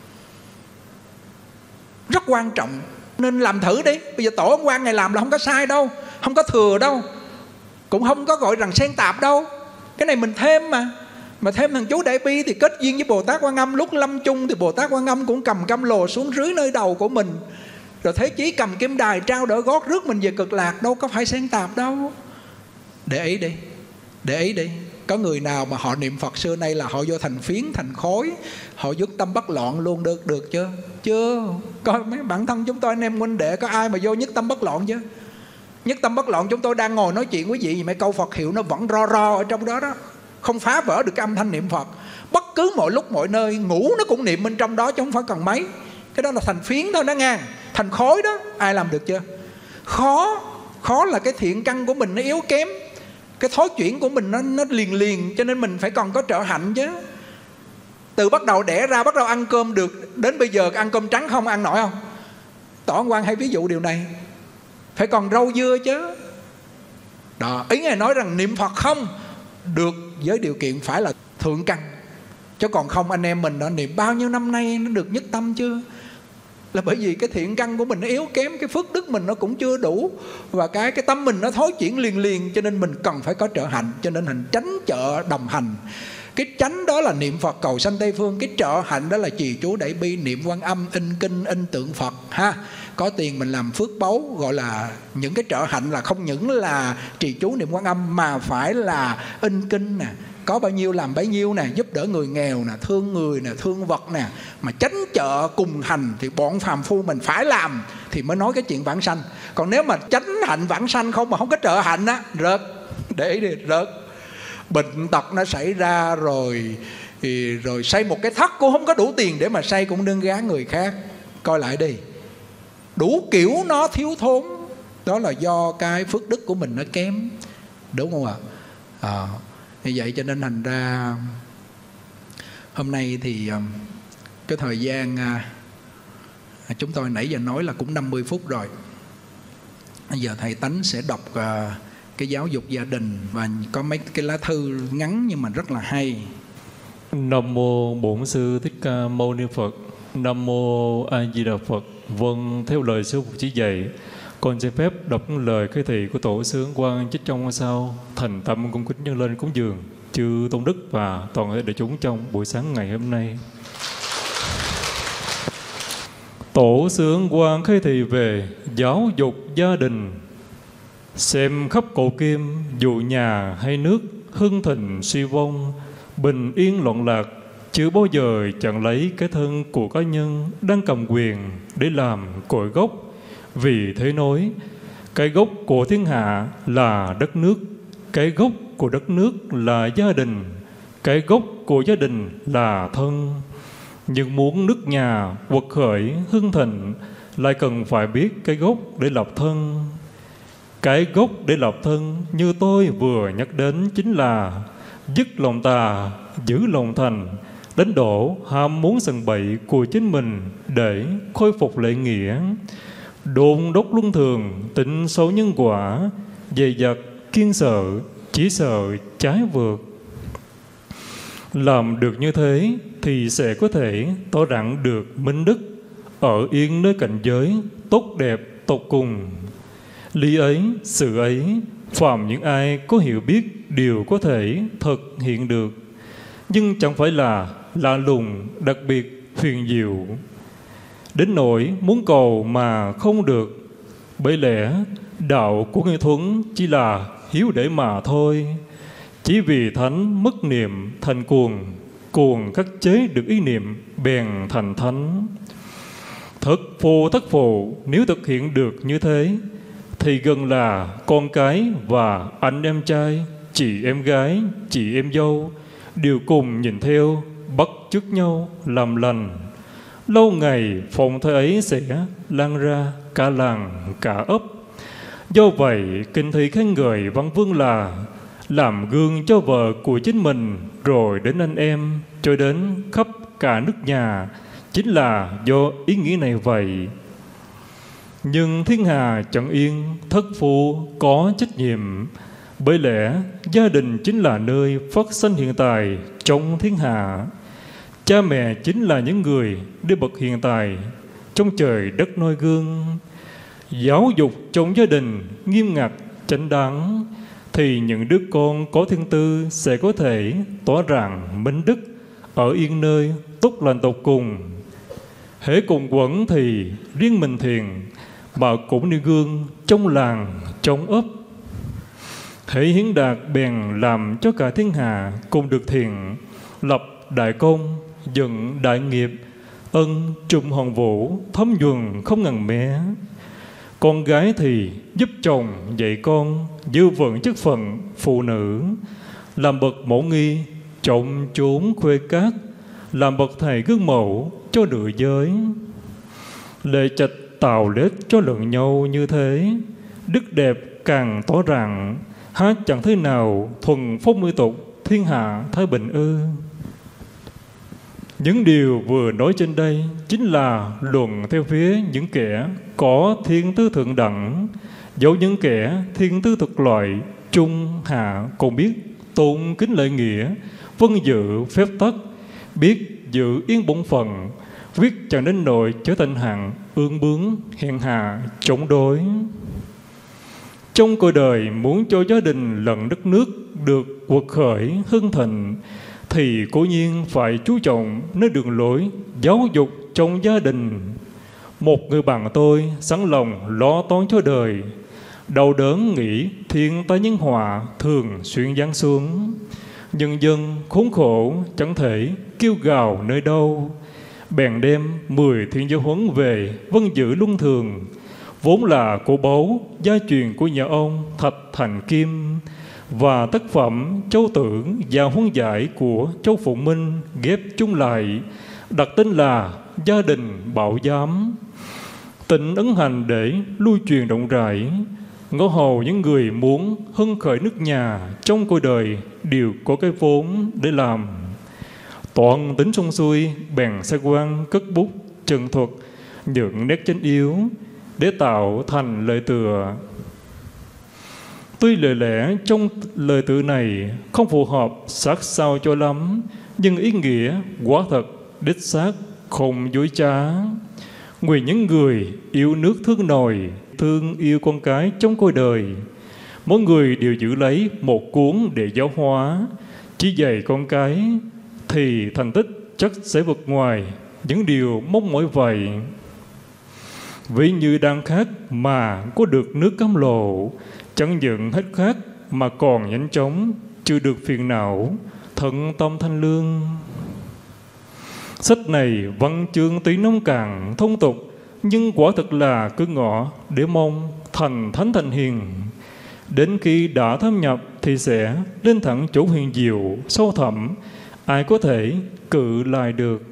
Rất quan trọng. Nên làm thử đi. Bây giờ Tổ Ấn Quang Ngài làm là không có sai đâu, không có thừa đâu, cũng không có gọi rằng xen tạp đâu. Cái này mình thêm mà thêm thằng chú Đại Bi thì kết duyên với Bồ Tát Quan Âm. Lúc lâm chung thì Bồ Tát Quan Âm cũng cầm cam lồ xuống rưới nơi đầu của mình, rồi Thế Chí cầm kim đài trao đỡ gót rước mình về cực lạc. Đâu có phải xen tạp đâu. Để ý đi, để ý đi. Có người nào mà họ niệm Phật xưa nay là họ vô thành phiến, thành khối, họ dứt tâm bất loạn luôn được chưa? Chưa. Coi mấy bản thân chúng tôi anh em huynh đệ có ai mà vô nhất tâm bất loạn chứ? Nhất tâm bất loạn chúng tôi đang ngồi nói chuyện quý vị gì mấy câu Phật hiệu nó vẫn ro ro ở trong đó đó, không phá vỡ được cái âm thanh niệm Phật. Bất cứ mọi lúc mọi nơi, ngủ nó cũng niệm bên trong đó chứ không phải cần mấy. Cái đó là thành phiến thôi đó ngang. Thành khối đó, ai làm được chưa? Khó là cái thiện căn của mình nó yếu kém, cái thói chuyển của mình nó liền, cho nên mình phải còn có trợ hạnh chứ. Từ bắt đầu đẻ ra, bắt đầu ăn cơm được, đến bây giờ ăn cơm trắng không, ăn nổi không? Tổ Ấn Quang hay ví dụ điều này. Phải còn rau dưa chứ. Đó, ý Ngài nói rằng niệm Phật không được với điều kiện phải là thượng căn. Chứ còn không anh em mình đã niệm bao nhiêu năm nay nó được nhất tâm chưa? Là bởi vì cái thiện căn của mình nó yếu kém, cái phước đức mình nó cũng chưa đủ, và cái tâm mình nó thối chuyển liền, cho nên mình cần phải có trợ hạnh. Cho nên hành tránh trợ đồng hành. Cái tránh đó là niệm Phật cầu sanh Tây Phương, cái trợ hạnh đó là trì chú Đại Bi, niệm Quan Âm, in kinh, in tượng Phật ha. Có tiền mình làm phước báu, gọi là những cái trợ hạnh là không những là trì chú niệm Quan Âm mà phải là in kinh nè, có bao nhiêu làm bấy nhiêu nè, giúp đỡ người nghèo nè, thương người nè, thương vật nè. Mà chánh trợ cùng hành thì bọn phàm phu mình phải làm thì mới nói cái chuyện vãng sanh. Còn nếu mà chánh hạnh vãng sanh không mà không có trợ hạnh á, rớt. Để ý đi, rớt. Bệnh tật nó xảy ra rồi xây một cái thất cũng không có đủ tiền để mà xây, cũng đừng gán người khác. Coi lại đi, đủ kiểu nó thiếu thốn. Đó là do cái phước đức của mình nó kém, đúng không ạ? Như vậy cho nên thành ra hôm nay thì cái thời gian chúng tôi nãy giờ nói là cũng 50 phút rồi. Bây giờ thầy Tánh sẽ đọc cái giáo dục gia đình, và có mấy cái lá thư ngắn nhưng mà rất là hay. Nam mô Bổn Sư Thích Ca Mâu Ni Phật. Nam mô A Di Đà Phật. Vâng, theo lời sư phụ chỉ dạy, con xin phép đọc lời khai thị của Tổ sư Ấn Quang trích trong sau. Thành tâm cung kính dâng lên cúng dường chư tôn đức và toàn thể đại chúng trong buổi sáng ngày hôm nay. Tổ sư Ấn Quang khai thị về giáo dục gia đình. Xem khắp cổ kim, dù nhà hay nước, hưng thịnh suy vong, bình yên loạn lạc, chưa bao giờ chẳng lấy cái thân của cá nhân đang cầm quyền để làm cội gốc. Vì thế nói, cái gốc của thiên hạ là đất nước, cái gốc của đất nước là gia đình, cái gốc của gia đình là thân. Nhưng muốn nước nhà quật khởi hưng thịnh, lại cần phải biết cái gốc để lập thân. Cái gốc để lập thân như tôi vừa nhắc đến chính là dứt lòng tà, giữ lòng thành, đánh đổ ham muốn sần bậy của chính mình để khôi phục lễ nghĩa. Đôn đốc luân thường, tịnh sâu nhân quả, dày dặt kiên sợ, chỉ sợ trái vượt. Làm được như thế thì sẽ có thể tỏ rạng được minh đức, ở yên nơi cảnh giới tốt đẹp tột cùng. Lý ấy, sự ấy, phàm những ai có hiểu biết đều có thể thực hiện được, nhưng chẳng phải là lạ lùng, đặc biệt, huyền diệu, đến nỗi muốn cầu mà không được. Bởi lẽ đạo của Ngài Thuấn chỉ là hiếu để mà thôi. Chỉ vì thánh mất niệm thành cuồng, cuồng khắc chế được ý niệm bèn thành thánh. Thất phù nếu thực hiện được như thế thì gần là con cái và anh em trai, chị em gái, chị em dâu đều cùng nhìn theo, bắt chước nhau làm lành. Lâu ngày phong thơ ấy sẽ lan ra cả làng cả ấp. Do vậy kinh thị khen ngợi Văn Vương là làm gương cho vợ của chính mình, rồi đến anh em, cho đến khắp cả nước nhà. Chính là do ý nghĩ này vậy. Nhưng thiên hà chẳng yên, thất phu có trách nhiệm. Bởi lẽ gia đình chính là nơi phát sanh hiện tại trong thiên hạ. Cha mẹ chính là những người để bậc hiện tại trong trời đất noi gương. Giáo dục trong gia đình nghiêm ngặt, chánh đáng, thì những đứa con có thiên tư sẽ có thể tỏa rạng minh đức, ở yên nơi tốt lành tột cùng. Hễ cùng quẩn thì riêng mình thiền, mà cũng nêu gương trong làng, trong ấp. Hễ hiến đạt bèn làm cho cả thiên hạ cùng được thiền, lập đại công, dựng đại nghiệp, ân trùm hòn vũ, thấm nhuần không ngần mé. Con gái thì giúp chồng dạy con, giữ vững chức phận phụ nữ, làm bậc mẫu nghi, trọng chốn khuê cát, làm bậc thầy gương mẫu cho nữ giới. Lệ trạch tạo lết cho lẫn nhau như thế, đức đẹp càng tỏ ràng, há chẳng thế nào thuần phong mỹ tục, thiên hạ thái bình ư? Những điều vừa nói trên đây chính là luận theo phía những kẻ có thiên tư thượng đẳng, dẫu những kẻ thiên tư thực loại trung hạ còn biết tôn kính lễ nghĩa, vâng dự phép tắc, biết giữ yên bổn phận, quyết chẳng đến nỗi trở thành hạng ương bướng, hèn hạ, chống đối. Trong cuộc đời muốn cho gia đình lẫn đất nước được quật khởi hưng thịnh, thì cố nhiên phải chú trọng nơi đường lối giáo dục trong gia đình. Một người bạn tôi sẵn lòng lo toan cho đời, đau đớn nghĩ thiên tai nhân họa thường xuyên giáng xuống. Nhân dân khốn khổ chẳng thể kêu gào nơi đâu, bèn đem 10 thiên giáo huấn về vâng giữ luân thường, vốn là cổ báu gia truyền của nhà ông Thạch Thành Kim, và tác phẩm Châu Tưởng và Huấn Giải của Châu Phụng Minh ghép chung lại, đặt tên là Gia đình Bảo Giám. Tỉnh ấn hành để lưu truyền rộng rãi, ngõ hầu những người muốn hưng khởi nước nhà trong cuộc đời đều có cái vốn để làm. Toàn tính sông xuôi bèn xe quan cất bút trần thuật những nét chân yếu để tạo thành lời tựa. Tuy lời lẽ trong lời tự này không phù hợp sát sao cho lắm, nhưng ý nghĩa quả thật đích xác không dối trá. Nguyện những người yêu nước thương nòi, thương yêu con cái trong cuộc đời, mỗi người đều giữ lấy một cuốn để giáo hóa, chỉ dạy con cái, thì thành tích chắc sẽ vượt ngoài những điều mong mỏi vậy. Ví như đang khát mà có được nước cam lộ, chẳng những hết khát mà còn nhanh chóng trừ được phiền não, thận tâm thanh lương. Sách này văn chương tí nông cạn thông tục, nhưng quả thực là cứ ngõ để mong thành thánh thành hiền. Đến khi đã thâm nhập thì sẽ lên thẳng chỗ huyền diệu sâu thẳm, ai có thể cự lại được.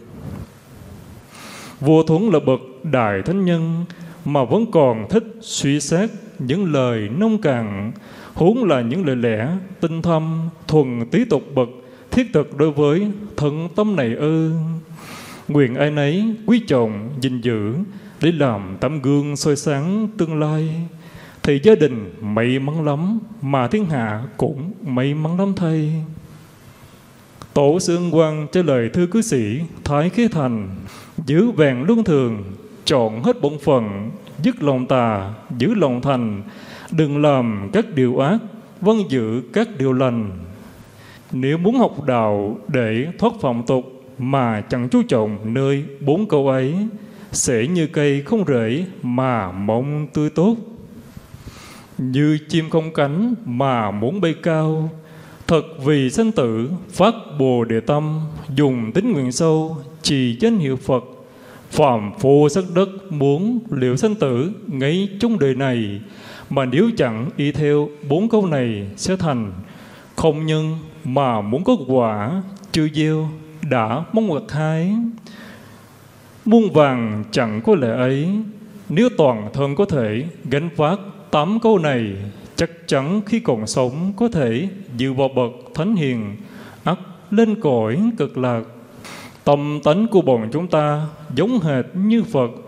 Vua Thuấn là bậc đại thánh nhân mà vẫn còn thích suy xét những lời nông cạn, huống là những lời lẽ tinh thâm thuần tí tục bậc thiết thực đối với thân tâm này ư? Nguyện ai nấy quý trọng gìn giữ để làm tấm gương soi sáng tương lai, thì gia đình may mắn lắm, mà thiên hạ cũng may mắn lắm thay. Tổ sư Ân Quang trả lời thư cư sĩ Thái Khế Thành: giữ vẹn luân thường, chọn hết bổn phận, dứt lòng tà, giữ lòng thành, đừng làm các điều ác, vâng giữ các điều lành. Nếu muốn học đạo để thoát phạm tục mà chẳng chú trọng nơi 4 câu ấy, sẽ như cây không rễ mà mong tươi tốt, như chim không cánh mà muốn bay cao. Thật vì sanh tử phát Bồ Đề tâm, dùng tín nguyện sâu trì danh hiệu Phật. Phàm phu sắc đất muốn liệu sanh tử ngay trong đời này, mà nếu chẳng y theo 4 câu này sẽ thành không nhân mà muốn có quả, chưa gieo đã mong gặt hái. Muôn vàng chẳng có lẽ ấy, nếu toàn thân có thể gánh vác 8 câu này, chắc chắn khi còn sống có thể dự vào bậc thánh hiền, ắt lên cõi cực lạc. Tâm tánh của bọn chúng ta giống hệt như Phật,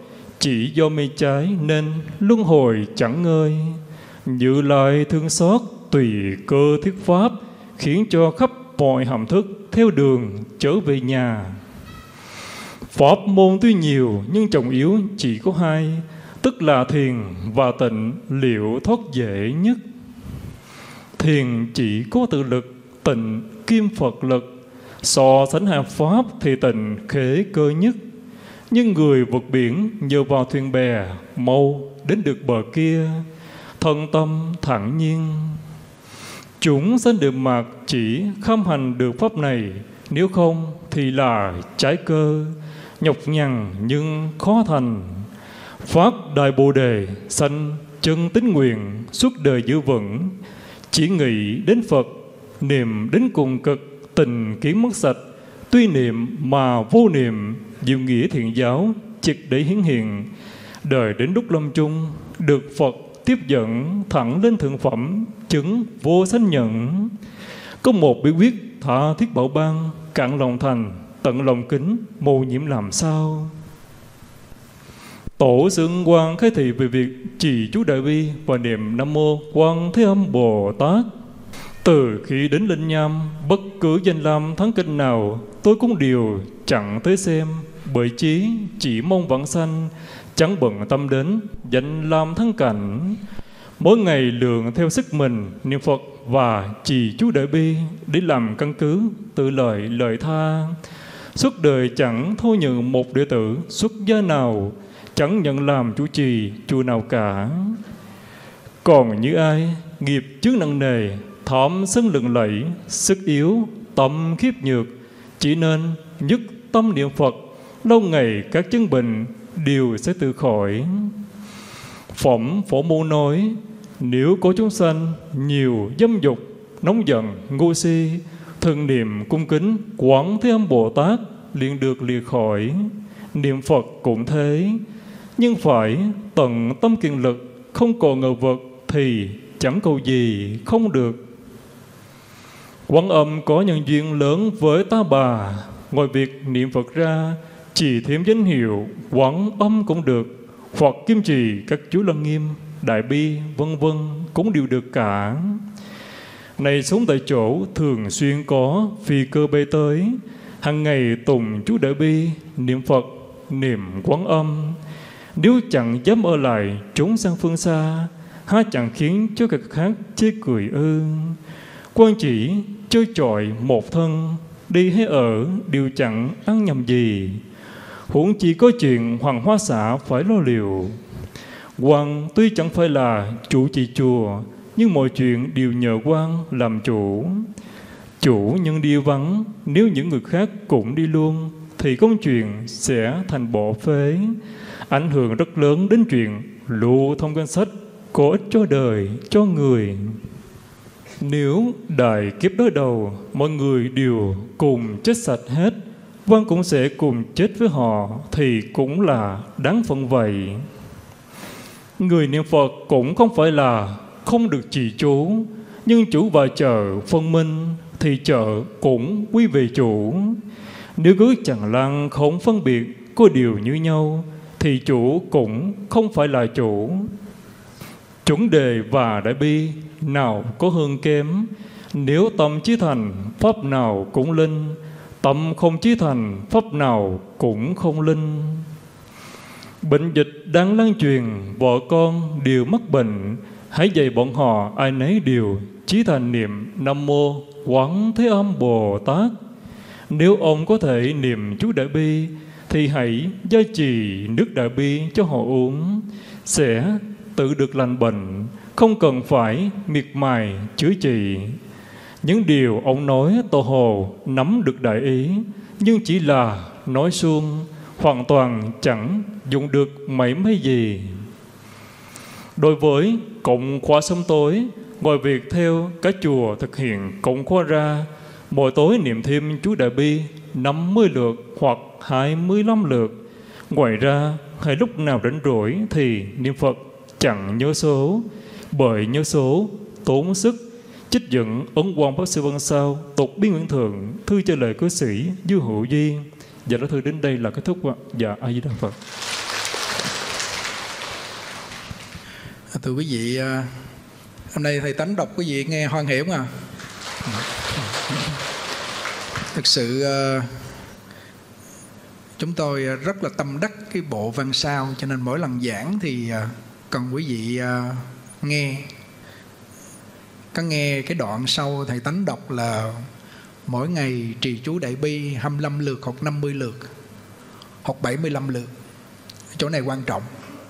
chỉ do mê trái nên luân hồi chẳng ngơi. Như Lai thương xót tùy cơ thuyết pháp, khiến cho khắp mọi hàm thức theo đường trở về nhà. Pháp môn tuy nhiều nhưng trọng yếu chỉ có hai, tức là thiền và tịnh, liệu thoát dễ nhất. Thiền chỉ có tự lực, tịnh kim Phật lực. So sánh hai pháp thì tịnh khế cơ nhất. Nhưng người vượt biển nhờ vào thuyền bè, mau đến được bờ kia, thân tâm thản nhiên. Chúng sanh được mạt chỉ kham hành được pháp này, nếu không thì là trái cơ, nhọc nhằn nhưng khó thành. Phát đại bồ đề, sanh chân tín nguyện, suốt đời giữ vững. Chỉ nghĩ đến Phật, niệm đến cùng cực, tình kiến mất sạch. Tuy niệm mà vô niệm, diệu nghĩa thiện giáo, triệt để hiển hiện. Đời đến lúc lâm chung, được Phật tiếp dẫn thẳng lên thượng phẩm, chứng vô sanh nhận. Có một bí quyết tha thiết bảo ban, cạn lòng thành, tận lòng kính, mù nhiễm làm sao. Tổ xưng Quan khai thị về việc trì chú Đại Bi và niệm Nam Mô Quan Thế Âm Bồ Tát. Từ khi đến Linh Nham, bất cứ danh lam thắng kinh nào tôi cũng đều chẳng tới xem, bởi chí chỉ mong vãng sanh, chẳng bận tâm đến danh lam thắng cảnh. Mỗi ngày lượng theo sức mình niệm Phật và trì chú Đại Bi để làm căn cứ tự lợi tha. Suốt đời chẳng thôi nhận một đệ tử xuất gia nào, chẳng nhận làm chủ trì chùa nào cả. Còn như ai nghiệp chướng nặng nề, thọm sân lừng lẫy, sức yếu, tâm khiếp nhược, chỉ nên nhất tâm niệm Phật, lâu ngày các chứng bệnh đều sẽ tự khỏi. Phẩm Phổ Môn nói, nếu có chúng sanh nhiều dâm dục, nóng giận, ngu si, thường niệm cung kính Quán Thế Âm Bồ Tát liền được lìa khỏi. Niệm Phật cũng thế, nhưng phải tận tâm kiền lực, không còn ngờ vực thì chẳng cầu gì không được. Quán Âm có nhân duyên lớn với Ta Bà, ngoài việc niệm Phật ra, chỉ thêm danh hiệu Quán Âm cũng được, hoặc kim trì các chú Lăng Nghiêm, Đại Bi vân vân cũng đều được cả. Này sống tại chỗ thường xuyên có phi cơ bay tới, hàng ngày tùng chú Đại Bi, niệm Phật, niệm Quán Âm. Nếu chẳng dám ở lại trốn sang phương xa, há chẳng khiến cho kẻ khác chê cười ư? Quan chỉ chơi chọi một thân, đi hay ở đều chẳng ăn nhầm gì. Huống chỉ có chuyện Hoàng Hoa Xã phải lo liệu. Quan tuy chẳng phải là chủ trì chùa, nhưng mọi chuyện đều nhờ quan làm chủ. Chủ nhân đi vắng, nếu những người khác cũng đi luôn, thì công chuyện sẽ thành bộ phế, ảnh hưởng rất lớn đến chuyện lưu thông ngân sách, có ích cho đời, cho người. Nếu đại kiếp đối đầu, mọi người đều cùng chết sạch hết, quan cũng sẽ cùng chết với họ, thì cũng là đáng phận vậy. Người niệm Phật cũng không phải là không được trì chú, nhưng chủ và chợ phân minh, thì chợ cũng quy về chủ. Nếu cứ chẳng lăng không phân biệt, có điều như nhau, thì chủ cũng không phải là chủ. Chuẩn đề và Đại Bi nào có hơn kém. Nếu tâm chí thành, pháp nào cũng linh. Tâm không chí thành, pháp nào cũng không linh. Bệnh dịch đang lan truyền, vợ con đều mắc bệnh. Hãy dạy bọn họ ai nấy đều chí thành niệm Nam Mô Quán Thế Âm Bồ Tát. Nếu ông có thể niệm chú Đại Bi, thì hãy gia trì nước Đại Bi cho họ uống, sẽ tự được lành bệnh, không cần phải miệt mài chữa trị. Những điều ông nói Tô Hồ nắm được đại ý, nhưng chỉ là nói suông, hoàn toàn chẳng dùng được mấy gì. Đối với cộng khóa sớm tối, ngoài việc theo các chùa thực hiện cộng khóa ra, mỗi tối niệm thêm chú Đại Bi 50 lượt hoặc 25 lượt. Ngoài ra, hay lúc nào rảnh rỗi thì niệm Phật chẳng nhớ số, bởi nhớ số tốn sức. Trích dẫn Ấn Quang Pháp Sư Văn Sao, tục Biên Nguyễn Thượng, thư cho lời cư sĩ Dư Hữu Duy. Và đó thư đến đây là kết thúc ạ. Dạ A Di Đà Phật. Thưa quý vị, hôm nay thầy Tánh đọc quý vị nghe hoan hỉ không à? Thực sự chúng tôi rất là tâm đắc cái bộ văn sao, cho nên mỗi lần giảng thì cần quý vị nghe. Có nghe cái đoạn sau thầy Tánh đọc là mỗi ngày trì chú Đại Bi 25 lượt hoặc 50 lượt hoặc 75 lượt. Chỗ này quan trọng.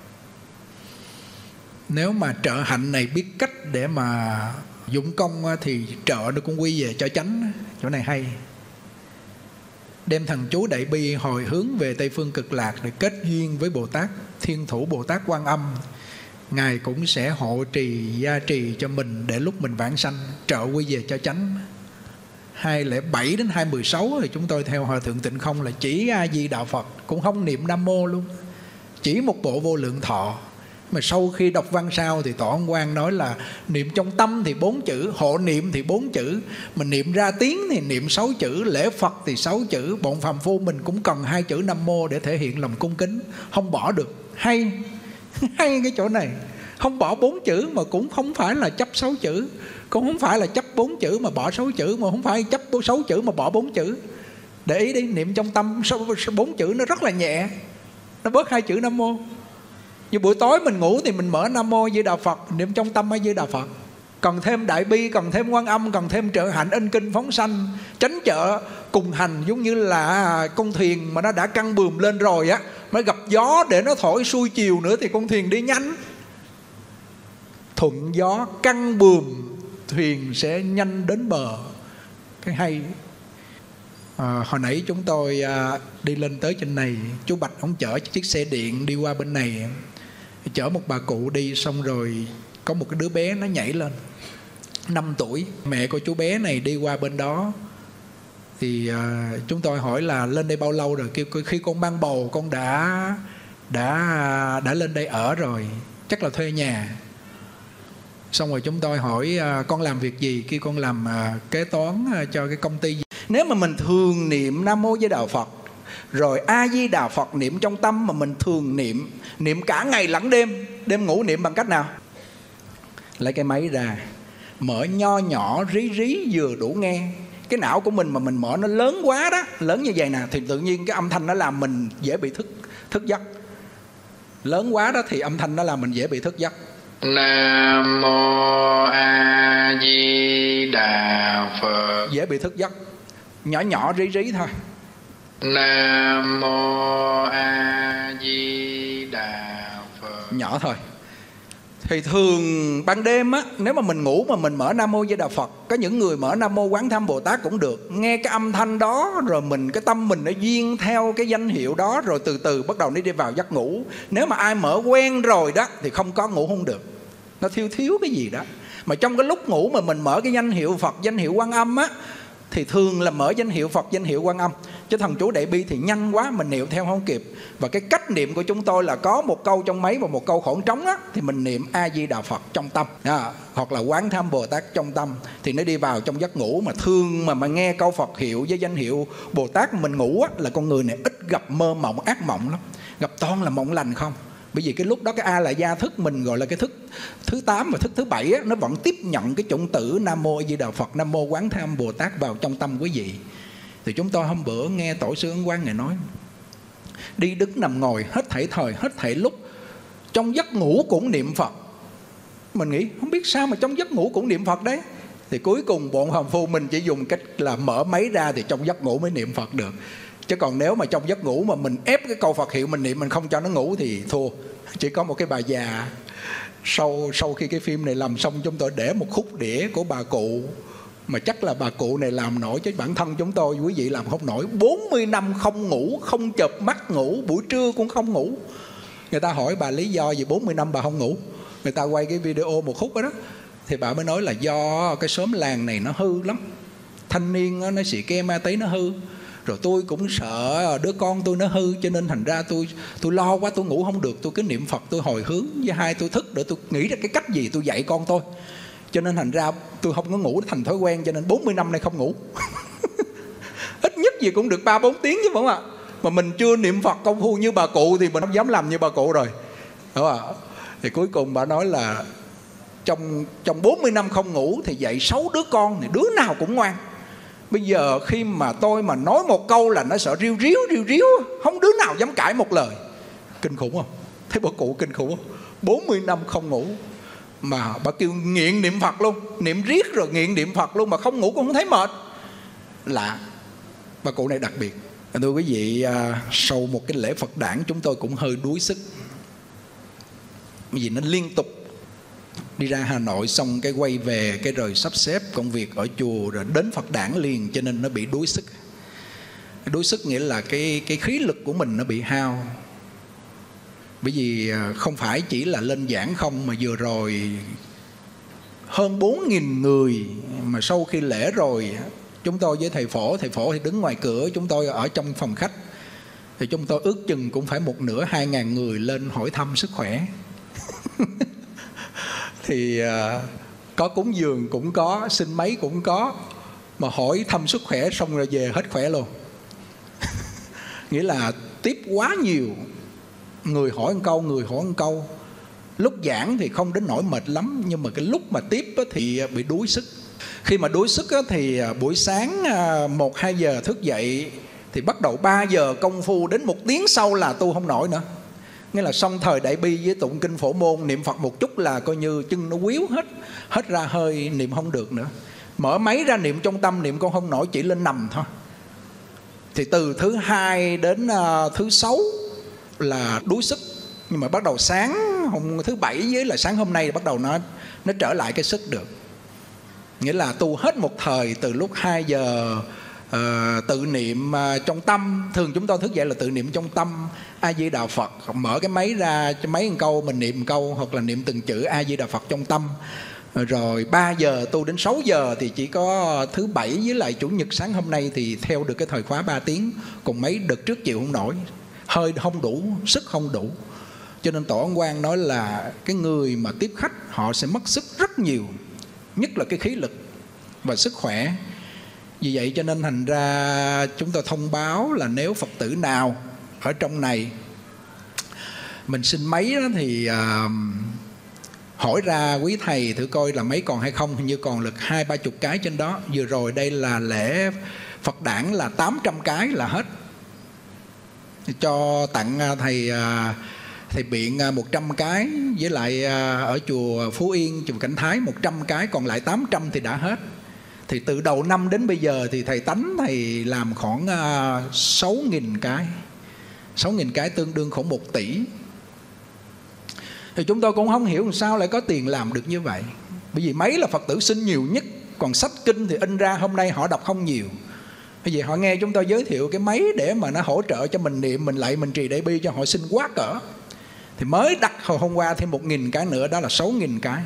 Nếu mà trợ hạnh này biết cách để mà dụng công thì trợ nó cũng quy về cho chánh. Chỗ này hay. Đem thần chú Đại Bi hồi hướng về Tây Phương Cực Lạc để kết duyên với Bồ Tát Thiên Thủ, Bồ Tát Quan Âm. Ngài cũng sẽ hộ trì, gia trì cho mình để lúc mình vãng sanh trợ quy về cho chánh. 207 đến 216 thì chúng tôi theo Hòa Thượng Tịnh Không là chỉ A Di Đà Phật, cũng không niệm Nam Mô luôn, chỉ một bộ Vô Lượng Thọ. Mà sau khi đọc văn sao thì Tổ Ông Quang nói là niệm trong tâm thì 4 chữ, hộ niệm thì 4 chữ, mình niệm ra tiếng thì niệm 6 chữ, lễ Phật thì 6 chữ. Bọn phàm phu mình cũng cần 2 chữ Nam Mô để thể hiện lòng cung kính, không bỏ được. Hay cái chỗ này, không bỏ 4 chữ mà cũng không phải là chấp 6 chữ, cũng không phải là chấp 4 chữ mà bỏ 6 chữ, mà không phải chấp 6 chữ mà bỏ 4 chữ. Để ý đi, niệm trong tâm 4 chữ nó rất là nhẹ, nó bớt 2 chữ Nam Mô. Như buổi tối mình ngủ thì mình mở Nam Mô A Di Đà Phật, niệm trong tâm A Di Đà Phật. Cần thêm Đại Bi, cần thêm Quan Âm, cần thêm trợ hạnh in kinh phóng sanh, tránh trợ cùng hành. Giống như là con thuyền mà nó đã căng buồm lên rồi á, mới gặp gió để nó thổi xuôi chiều nữa thì con thuyền đi nhanh. Thuận gió căng buồm, thuyền sẽ nhanh đến bờ. Cái hay. Hồi nãy chúng tôi đi lên tới trên này, chú Bạch ông chở chiếc xe điện đi qua bên này, chở một bà cụ đi, xong rồi có một cái đứa bé nó nhảy lên 5 tuổi. Mẹ của chú bé này đi qua bên đó thì chúng tôi hỏi là lên đây bao lâu rồi, kêu khi con mang bầu con đã lên đây ở rồi, chắc là thuê nhà. Xong rồi chúng tôi hỏi con làm việc gì, kêu con làm kế toán cho cái công ty gì. Nếu mà mình thường niệm Nam Mô A Di Đà Phật, rồi A Di Đà Phật niệm trong tâm, mà mình thường niệm cả ngày lẫn đêm. Đêm ngủ niệm bằng cách nào? Lấy cái máy ra, mở nho nhỏ rí vừa đủ nghe. Cái não của mình mà mình mở nó lớn quá đó, lớn như vậy nè, thì tự nhiên cái âm thanh nó làm mình dễ bị thức giấc. Lớn quá đó thì âm thanh nó làm mình dễ bị thức giấc. Nam Mô A Di Đà Phật. Dễ bị thức giấc. Nhỏ rí thôi. Nam Mô A Di Đà Phật. Nhỏ thôi. Thì thường ban đêm á, nếu mà mình ngủ mà mình mở Nam Mô A Di Đà Phật, có những người mở Nam Mô Quán Tham Bồ Tát cũng được. Nghe cái âm thanh đó rồi cái tâm mình nó duyên theo cái danh hiệu đó, rồi từ từ bắt đầu nó đi vào giấc ngủ. Nếu mà ai mở quen rồi đó thì không có ngủ không được, nó thiếu cái gì đó. Mà trong cái lúc ngủ mà mình mở cái danh hiệu Phật, danh hiệu Quan Âm á, thì thường là mở danh hiệu Phật, danh hiệu Quan Âm. Chứ thần chú Đại Bi thì nhanh quá, mình niệm theo không kịp. Và cái cách niệm của chúng tôi là có một câu trong máy và một câu khoảng trống á, thì mình niệm A Di Đà Phật trong tâm, hoặc là Quán Tham Bồ Tát trong tâm, thì nó đi vào trong giấc ngủ. Mà thường mà nghe câu Phật hiệu với danh hiệu Bồ Tát mình ngủ á, là con người này ít gặp mơ mộng, ác mộng lắm, gặp toàn là mộng lành không. Bởi vì cái lúc đó cái A lại gia thức mình gọi là cái thức thứ 8 và thức thứ 7 á, nó vẫn tiếp nhận cái chủng tử Nam Mô A Di Đà Phật, Nam Mô Quán Tham Bồ Tát vào trong tâm quý vị. Thì chúng tôi hôm bữa nghe Tổ sư Ấn Quang Ngài nói, đi đứng nằm ngồi hết thảy thời, hết thảy lúc, trong giấc ngủ cũng niệm Phật. Mình nghĩ không biết sao mà trong giấc ngủ cũng niệm Phật đấy. Thì cuối cùng bọn phàm phu mình chỉ dùng cách là mở máy ra thì trong giấc ngủ mới niệm Phật được. Chứ còn nếu mà trong giấc ngủ mà mình ép cái câu Phật hiệu mình niệm, mình không cho nó ngủ thì thua. Chỉ có một cái bà già, sau khi cái phim này làm xong, chúng tôi để một khúc đĩa của bà cụ, mà chắc là bà cụ này làm nổi, chứ bản thân chúng tôi, quý vị làm không nổi. 40 năm không ngủ, không chợp mắt ngủ, buổi trưa cũng không ngủ. Người ta hỏi bà lý do gì 40 năm bà không ngủ, người ta quay cái video một khúc đó, thì bà mới nói là do cái xóm làng này nó hư lắm, thanh niên nó xì ke ma tí nó hư. Rồi tôi cũng sợ đứa con tôi nó hư, cho nên thành ra tôi lo quá, tôi ngủ không được. Tôi cứ niệm Phật, tôi hồi hướng, với hai tôi thức để tôi nghĩ ra cái cách gì tôi dạy con tôi. Cho nên thành ra tôi không có ngủ, thành thói quen, cho nên 40 năm nay không ngủ. Ít nhất gì cũng được 3-4 tiếng chứ phải không ạ? Mà mình chưa niệm Phật công phu như bà cụ thì mình không dám làm như bà cụ rồi, đúng không ạ? Thì cuối cùng bà nói là trong 40 năm không ngủ thì dạy 6 đứa con thì đứa nào cũng ngoan. Bây giờ khi mà tôi mà nói một câu là nó sợ riu riu, không đứa nào dám cãi một lời. Kinh khủng không? Thấy bà cụ kinh khủng không? 40 năm không ngủ mà bà kêu nghiện niệm Phật luôn, niệm riết rồi nghiện niệm Phật luôn, mà không ngủ cũng không thấy mệt. Lạ. Bà cụ này đặc biệt. Thưa quý vị, sau một cái lễ Phật đản chúng tôi cũng hơi đuối sức, vì nó liên tục đi ra Hà Nội xong cái quay về, cái rồi sắp xếp công việc ở chùa rồi đến Phật đản liền, cho nên nó bị đuối sức. Đuối sức nghĩa là cái khí lực của mình nó bị hao. Bởi vì không phải chỉ là lên giảng không, mà vừa rồi hơn 4.000 người mà sau khi lễ rồi chúng tôi với thầy phổ thì đứng ngoài cửa, chúng tôi ở trong phòng khách, thì chúng tôi ước chừng cũng phải một nửa 2.000 người lên hỏi thăm sức khỏe. Thì có cúng dường cũng có, xin mấy cũng có, mà hỏi thăm sức khỏe xong rồi về hết khỏe luôn. Nghĩa là tiếp quá nhiều, người hỏi một câu, người hỏi một câu. Lúc giảng thì không đến nỗi mệt lắm, nhưng mà cái lúc mà tiếp thì bị đuối sức. Khi mà đuối sức thì buổi sáng 1-2 giờ thức dậy, thì bắt đầu 3 giờ công phu, đến 1 tiếng sau là tu không nổi nữa. Nghĩa là xong thời đại bi với tụng kinh Phổ Môn, niệm Phật một chút là coi như chân nó quýu hết ra hơi, niệm không được nữa. Mở máy ra niệm trong tâm, niệm con không nổi, chỉ lên nằm thôi. Thì từ thứ 2 đến thứ 6 là đuối sức. Nhưng mà bắt đầu sáng thứ 7 với là sáng hôm nay bắt đầu nó trở lại cái sức được. Nghĩa là tu hết một thời, từ lúc 2 giờ tự niệm trong tâm. Thường chúng tôi thức dậy là tự niệm trong tâm A Di Đà Phật, mở cái máy ra cho mấy câu mình niệm một câu, hoặc là niệm từng chữ A Di Đà Phật trong tâm. Rồi 3 giờ tu đến 6 giờ thì chỉ có thứ 7 với lại chủ nhật sáng hôm nay thì theo được cái thời khóa 3 tiếng. Còn mấy đợt trước chịu không nổi, hơi không đủ, sức không đủ. Cho nên Tổ Ấn Quang nói là cái người mà tiếp khách họ sẽ mất sức rất nhiều, nhất là cái khí lực và sức khỏe. Vì vậy cho nên thành ra chúng tôi thông báo là nếu Phật tử nào ở trong này mình xin máy đó thì hỏi ra quý thầy thử coi là máy còn hay không. Hình như còn lực 20-30 cái trên đó. Vừa rồi đây là lễ Phật đản là 800 cái là hết. Cho tặng thầy Biện 100 cái, với lại ở chùa Phú Yên, chùa Cảnh Thái 100 cái, còn lại 800 thì đã hết. Thì từ đầu năm đến bây giờ thì thầy Tánh thầy làm khoảng 6.000 cái. 6.000 cái tương đương khoảng 1 tỷ. Thì chúng tôi cũng không hiểu làm sao lại có tiền làm được như vậy. Bởi vì mấy là Phật tử xin nhiều nhất, còn sách kinh thì in ra hôm nay họ đọc không nhiều. Bởi vì họ nghe chúng tôi giới thiệu cái máy để mà nó hỗ trợ cho mình niệm, mình lạy, mình trì đại bi cho họ xin quá cỡ. Thì mới đặt hồi hôm qua thêm 1.000 cái nữa, đó là 6.000 cái.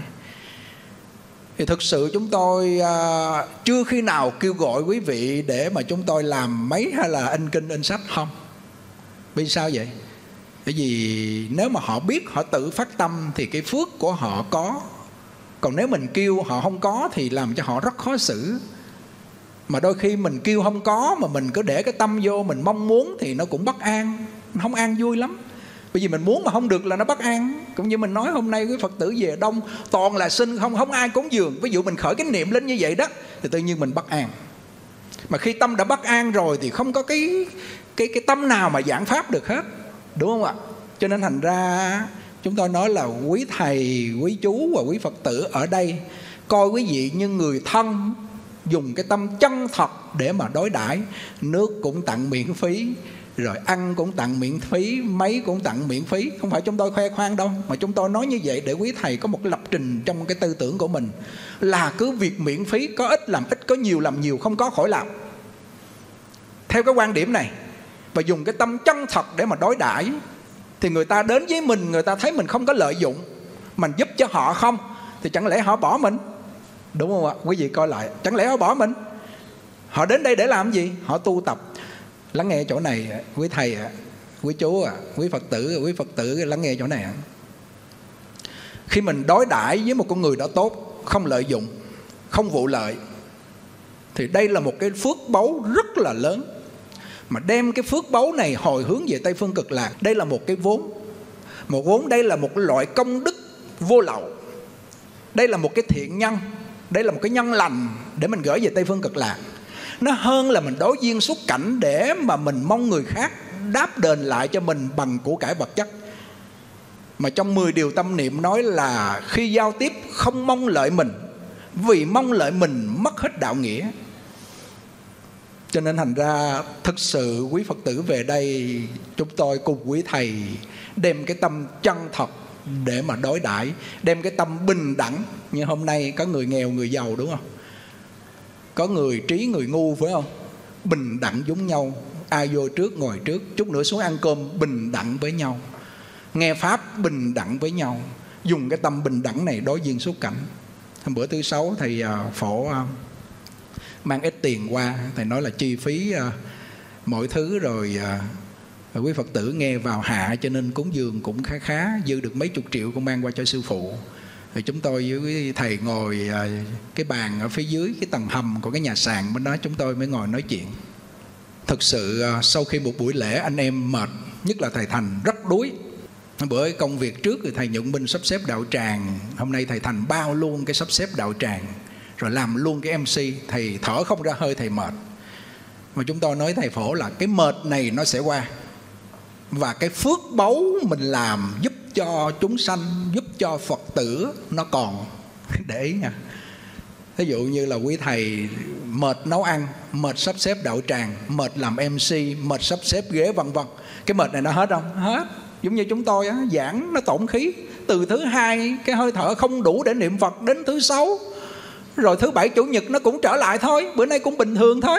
Thì thực sự chúng tôi chưa khi nào kêu gọi quý vị để mà chúng tôi làm máy hay là in kinh in sách không. Vì sao vậy? Bởi vì nếu mà họ biết, họ tự phát tâm thì cái phước của họ có. Còn nếu mình kêu họ không có thì làm cho họ rất khó xử. Mà đôi khi mình kêu không có mà mình cứ để cái tâm vô, mình mong muốn thì nó cũng bất an, không an vui lắm. Bởi vì mình muốn mà không được là nó bất an. Cũng như mình nói hôm nay quý Phật tử về đông toàn là xin, không ai cúng dường. Ví dụ mình khởi cái niệm lên như vậy đó thì tự nhiên mình bất an. Mà khi tâm đã bất an rồi thì không có cái tâm nào mà giảng pháp được hết, đúng không ạ? Cho nên thành ra chúng tôi nói là quý thầy, quý chú và quý Phật tử ở đây coi quý vị như người thân, dùng cái tâm chân thật để mà đối đãi. Nước cũng tặng miễn phí, rồi ăn cũng tặng miễn phí, máy cũng tặng miễn phí. Không phải chúng tôi khoe khoang đâu, mà chúng tôi nói như vậy để quý thầy có một cái lập trình trong cái tư tưởng của mình là cứ việc miễn phí, có ít làm ít, có nhiều làm nhiều, không có khỏi làm. Theo cái quan điểm này, và dùng cái tâm chân thật để mà đối đãi, thì người ta đến với mình, người ta thấy mình không có lợi dụng, mình giúp cho họ không, thì chẳng lẽ họ bỏ mình? Đúng không ạ? Quý vị coi lại, chẳng lẽ họ bỏ mình? Họ đến đây để làm gì? Họ tu tập. Lắng nghe chỗ này quý thầy, quý chú, quý Phật tử lắng nghe chỗ này. Khi mình đối đãi với một con người đó tốt, không lợi dụng, không vụ lợi, thì đây là một cái phước báu rất là lớn. Mà đem cái phước báu này hồi hướng về Tây Phương Cực Lạc, đây là một cái vốn. Một vốn, đây là một loại công đức vô lậu. Đây là một cái thiện nhân, đây là một cái nhân lành để mình gửi về Tây Phương Cực Lạc. Nó hơn là mình đối duyên xuất cảnh để mà mình mong người khác đáp đền lại cho mình bằng của cải vật chất. Mà trong 10 điều tâm niệm nói là khi giao tiếp không mong lợi mình, vì mong lợi mình mất hết đạo nghĩa. Cho nên thành ra thực sự quý Phật tử về đây, chúng tôi cùng quý thầy đem cái tâm chân thật để mà đối đãi, đem cái tâm bình đẳng. Như hôm nay có người nghèo người giàu đúng không? Có người trí người ngu phải không? Bình đẳng giống nhau, ai vô trước ngồi trước, chút nữa xuống ăn cơm bình đẳng với nhau, nghe pháp bình đẳng với nhau, dùng cái tâm bình đẳng này đối duyên xuất cảnh. Hôm bữa thứ Sáu thầy phổ mang ít tiền qua, thầy nói là chi phí mọi thứ rồi quý Phật tử nghe vào hạ, cho nên cúng dường cũng khá khá, dư được mấy chục triệu con mang qua cho sư phụ. Rồi chúng tôi với thầy ngồi cái bàn ở phía dưới cái tầng hầm của cái nhà sàn bên đó, chúng tôi mới ngồi nói chuyện. Thực sự sau khi một buổi lễ anh em mệt, nhất là thầy Thành rất đuối. Bữa công việc trước thì thầy Nhuận Minh sắp xếp đạo tràng, hôm nay thầy Thành bao luôn cái sắp xếp đạo tràng, rồi làm luôn cái MC. Thầy thở không ra hơi, thầy mệt. Mà chúng tôi nói thầy Phổ là cái mệt này nó sẽ qua, và cái phước báu mình làm giúp cho chúng sanh, giúp cho Phật tử nó còn. Để ý nha. Ví dụ như là quý thầy mệt nấu ăn, mệt sắp xếp đạo tràng, mệt làm MC, mệt sắp xếp ghế vân vân. Cái mệt này nó hết không? Hết. Giống như chúng tôi á, giảng nó tổn khí. Từ thứ hai cái hơi thở không đủ để niệm Phật, đến thứ Sáu, rồi thứ Bảy Chủ nhật nó cũng trở lại thôi, bữa nay cũng bình thường thôi.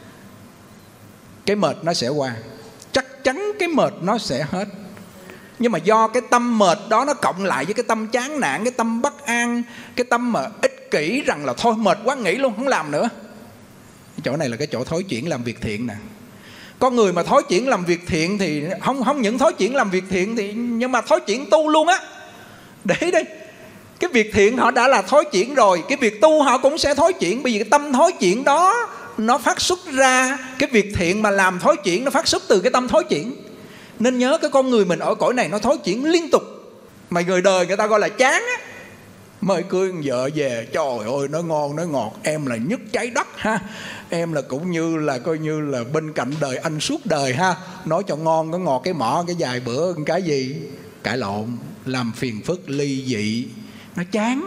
Cái mệt nó sẽ qua, chắc chắn cái mệt nó sẽ hết. Nhưng mà do cái tâm mệt đó nó cộng lại với cái tâm chán nản, cái tâm bất an, cái tâm mà ích kỷ rằng là thôi mệt quá nghỉ luôn, không làm nữa. Cái chỗ này là cái chỗ thối chuyển làm việc thiện nè. Con người mà thối chuyển làm việc thiện thì không những thối chuyển làm việc thiện thì, nhưng mà thối chuyển tu luôn á. Để đi, cái việc thiện họ đã là thối chuyển rồi, cái việc tu họ cũng sẽ thối chuyển. Bởi vì cái tâm thối chuyển đó nó phát xuất ra, cái việc thiện mà làm thối chuyển nó phát xuất từ cái tâm thối chuyển. Nên nhớ cái con người mình ở cõi này nó thối chuyển liên tục. Mà người đời người ta gọi là chán á. Mời cưới vợ về, trời ơi nó ngon nó ngọt, em là nhất trái đất ha, em là cũng như là coi như là bên cạnh đời anh suốt đời ha. Nói cho ngon có ngọt cái mỏ cái vài bữa cái gì cãi lộn, làm phiền phức ly dị. Nó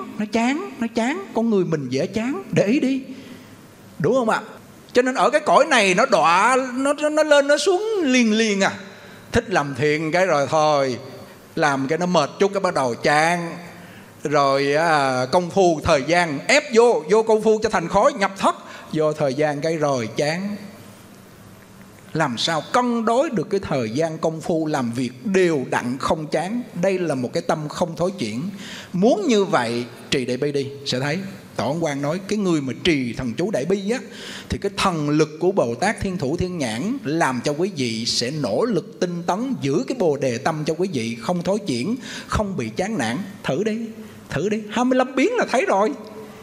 chán. Con người mình dễ chán, để ý đi, đúng không ạ? Cho nên ở cái cõi này nó đọa, nó lên nó xuống liền à. Thích làm thiện cái rồi thôi, làm cái nó mệt chút cái bắt đầu chán. Rồi công phu thời gian ép vô công phu cho thành khói nhập thất, vô thời gian cái rồi chán. Làm sao cân đối được cái thời gian công phu làm việc đều đặn không chán. Đây là một cái tâm không thối chuyển. Muốn như vậy trì đại bi đi sẽ thấy. Tổ Ấn Quang nói cái người mà trì thần chú đại bi á, thì cái thần lực của Bồ Tát Thiên Thủ Thiên Nhãn làm cho quý vị sẽ nỗ lực tinh tấn, giữ cái bồ đề tâm cho quý vị không thối chuyển, không bị chán nản. Thử đi 25 biến là thấy rồi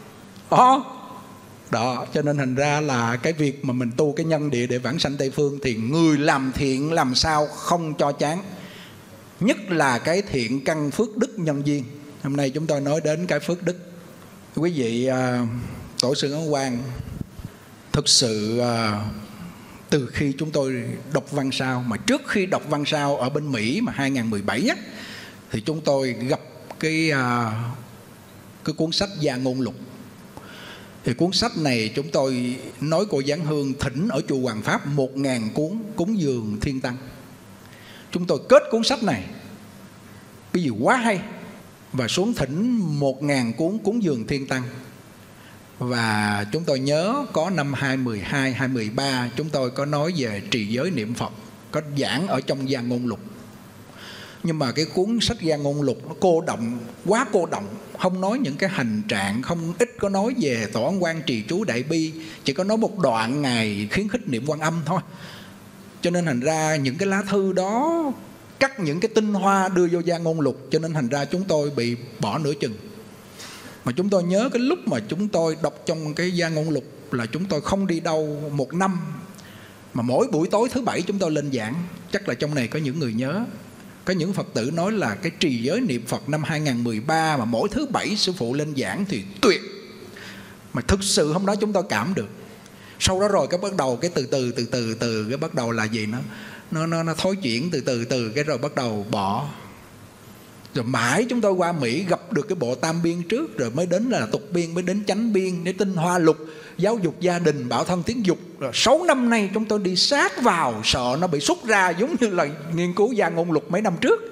đó. Cho nên thành ra là cái việc mà mình tu cái nhân địa để vãng sanh Tây Phương, thì người làm thiện làm sao không cho chán. Nhất là cái thiện căn phước đức nhân duyên. Hôm nay chúng tôi nói đến cái phước đức. Quý vị, Tổ sư Ấn Quang thực sự từ khi chúng tôi đọc văn sao, mà trước khi đọc văn sao ở bên Mỹ mà 2017 á, thì chúng tôi gặp cái cuốn sách Gia Ngôn Lục. Thì cuốn sách này chúng tôi nói cô Giáng Hương thỉnh ở chùa Hoàng Pháp 1000 cuốn cúng dường thiên tăng. Chúng tôi kết cuốn sách này, cái gì quá hay, và xuống thỉnh 1000 cuốn cúng dường thiên tăng. Và chúng tôi nhớ có năm 2012, 2013 chúng tôi có nói về trì giới niệm Phật, có giảng ở trong Gia Ngôn Lục. Nhưng mà cái cuốn sách Gia Ngôn Lục nó cô động, quá cô động, không nói những cái hành trạng, không ít có nói về Tổ Ấn Quang trì chú đại bi, chỉ có nói một đoạn Ngài khuyến khích niệm Quan Âm thôi. Cho nên thành ra những cái lá thư đó cắt những cái tinh hoa đưa vô Gia Ngôn Lục, cho nên thành ra chúng tôi bị bỏ nửa chừng. Mà chúng tôi nhớ cái lúc mà chúng tôi đọc trong cái Gia Ngôn Lục là chúng tôi không đi đâu một năm, mà mỗi buổi tối thứ Bảy chúng tôi lên giảng. Chắc là trong này có những người nhớ. Có những Phật tử nói là cái trì giới niệm Phật năm 2013 mà mỗi thứ Bảy sư phụ lên giảng thì tuyệt. Mà thực sự hôm đó chúng tôi cảm được. Sau đó rồi cái bắt đầu cái từ từ cái bắt đầu là gì, nó thối chuyển từ từ cái rồi bắt đầu bỏ. Rồi mãi chúng tôi qua Mỹ gặp được cái bộ Tam Biên trước, rồi mới đến là Tục Biên, mới đến Chánh Biên, để Tinh Hoa Lục, Giáo dục gia đình, Bảo thân tiếng dục. Rồi 6 năm nay chúng tôi đi sát vào, sợ nó bị xúc ra giống như là nghiên cứu Gia Ngôn Lục mấy năm trước.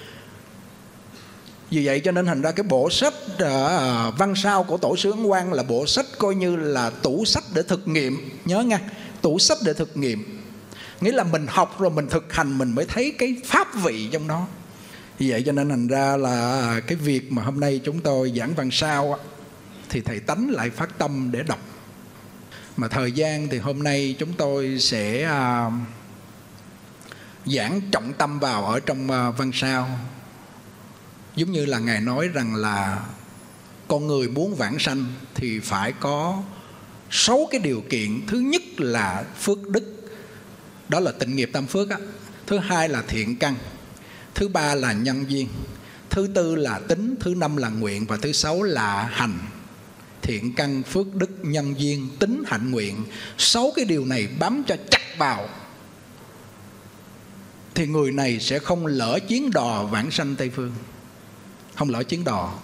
Vì vậy cho nên thành ra cái bộ sách Văn Sao của Tổ sư Ấn Quang là bộ sách coi như là tủ sách để thực nghiệm. Nhớ nha, tủ sách để thực nghiệm. Nghĩa là mình học rồi mình thực hành mình mới thấy cái pháp vị trong đó. Vì vậy cho nên thành ra là cái việc mà hôm nay chúng tôi giảng Văn Sao thì thầy Tánh lại phát tâm để đọc. Mà thời gian thì hôm nay chúng tôi sẽ giảng trọng tâm vào ở trong Văn Sao. Giống như là Ngài nói rằng là con người muốn vãng sanh thì phải có 6 cái điều kiện. Thứ nhất là phước đức, đó là tịnh nghiệp tam phước á. Thứ hai là thiện căn. Thứ ba là nhân duyên. Thứ tư là tính. Thứ năm là nguyện. Và thứ 6 là hành. Thiện căn, phước đức, nhân duyên, tính, hạnh, nguyện. 6 cái điều này bám cho chắc vào thì người này sẽ không lỡ chuyến đò vãng sanh Tây Phương. Không lỡ chuyến đò.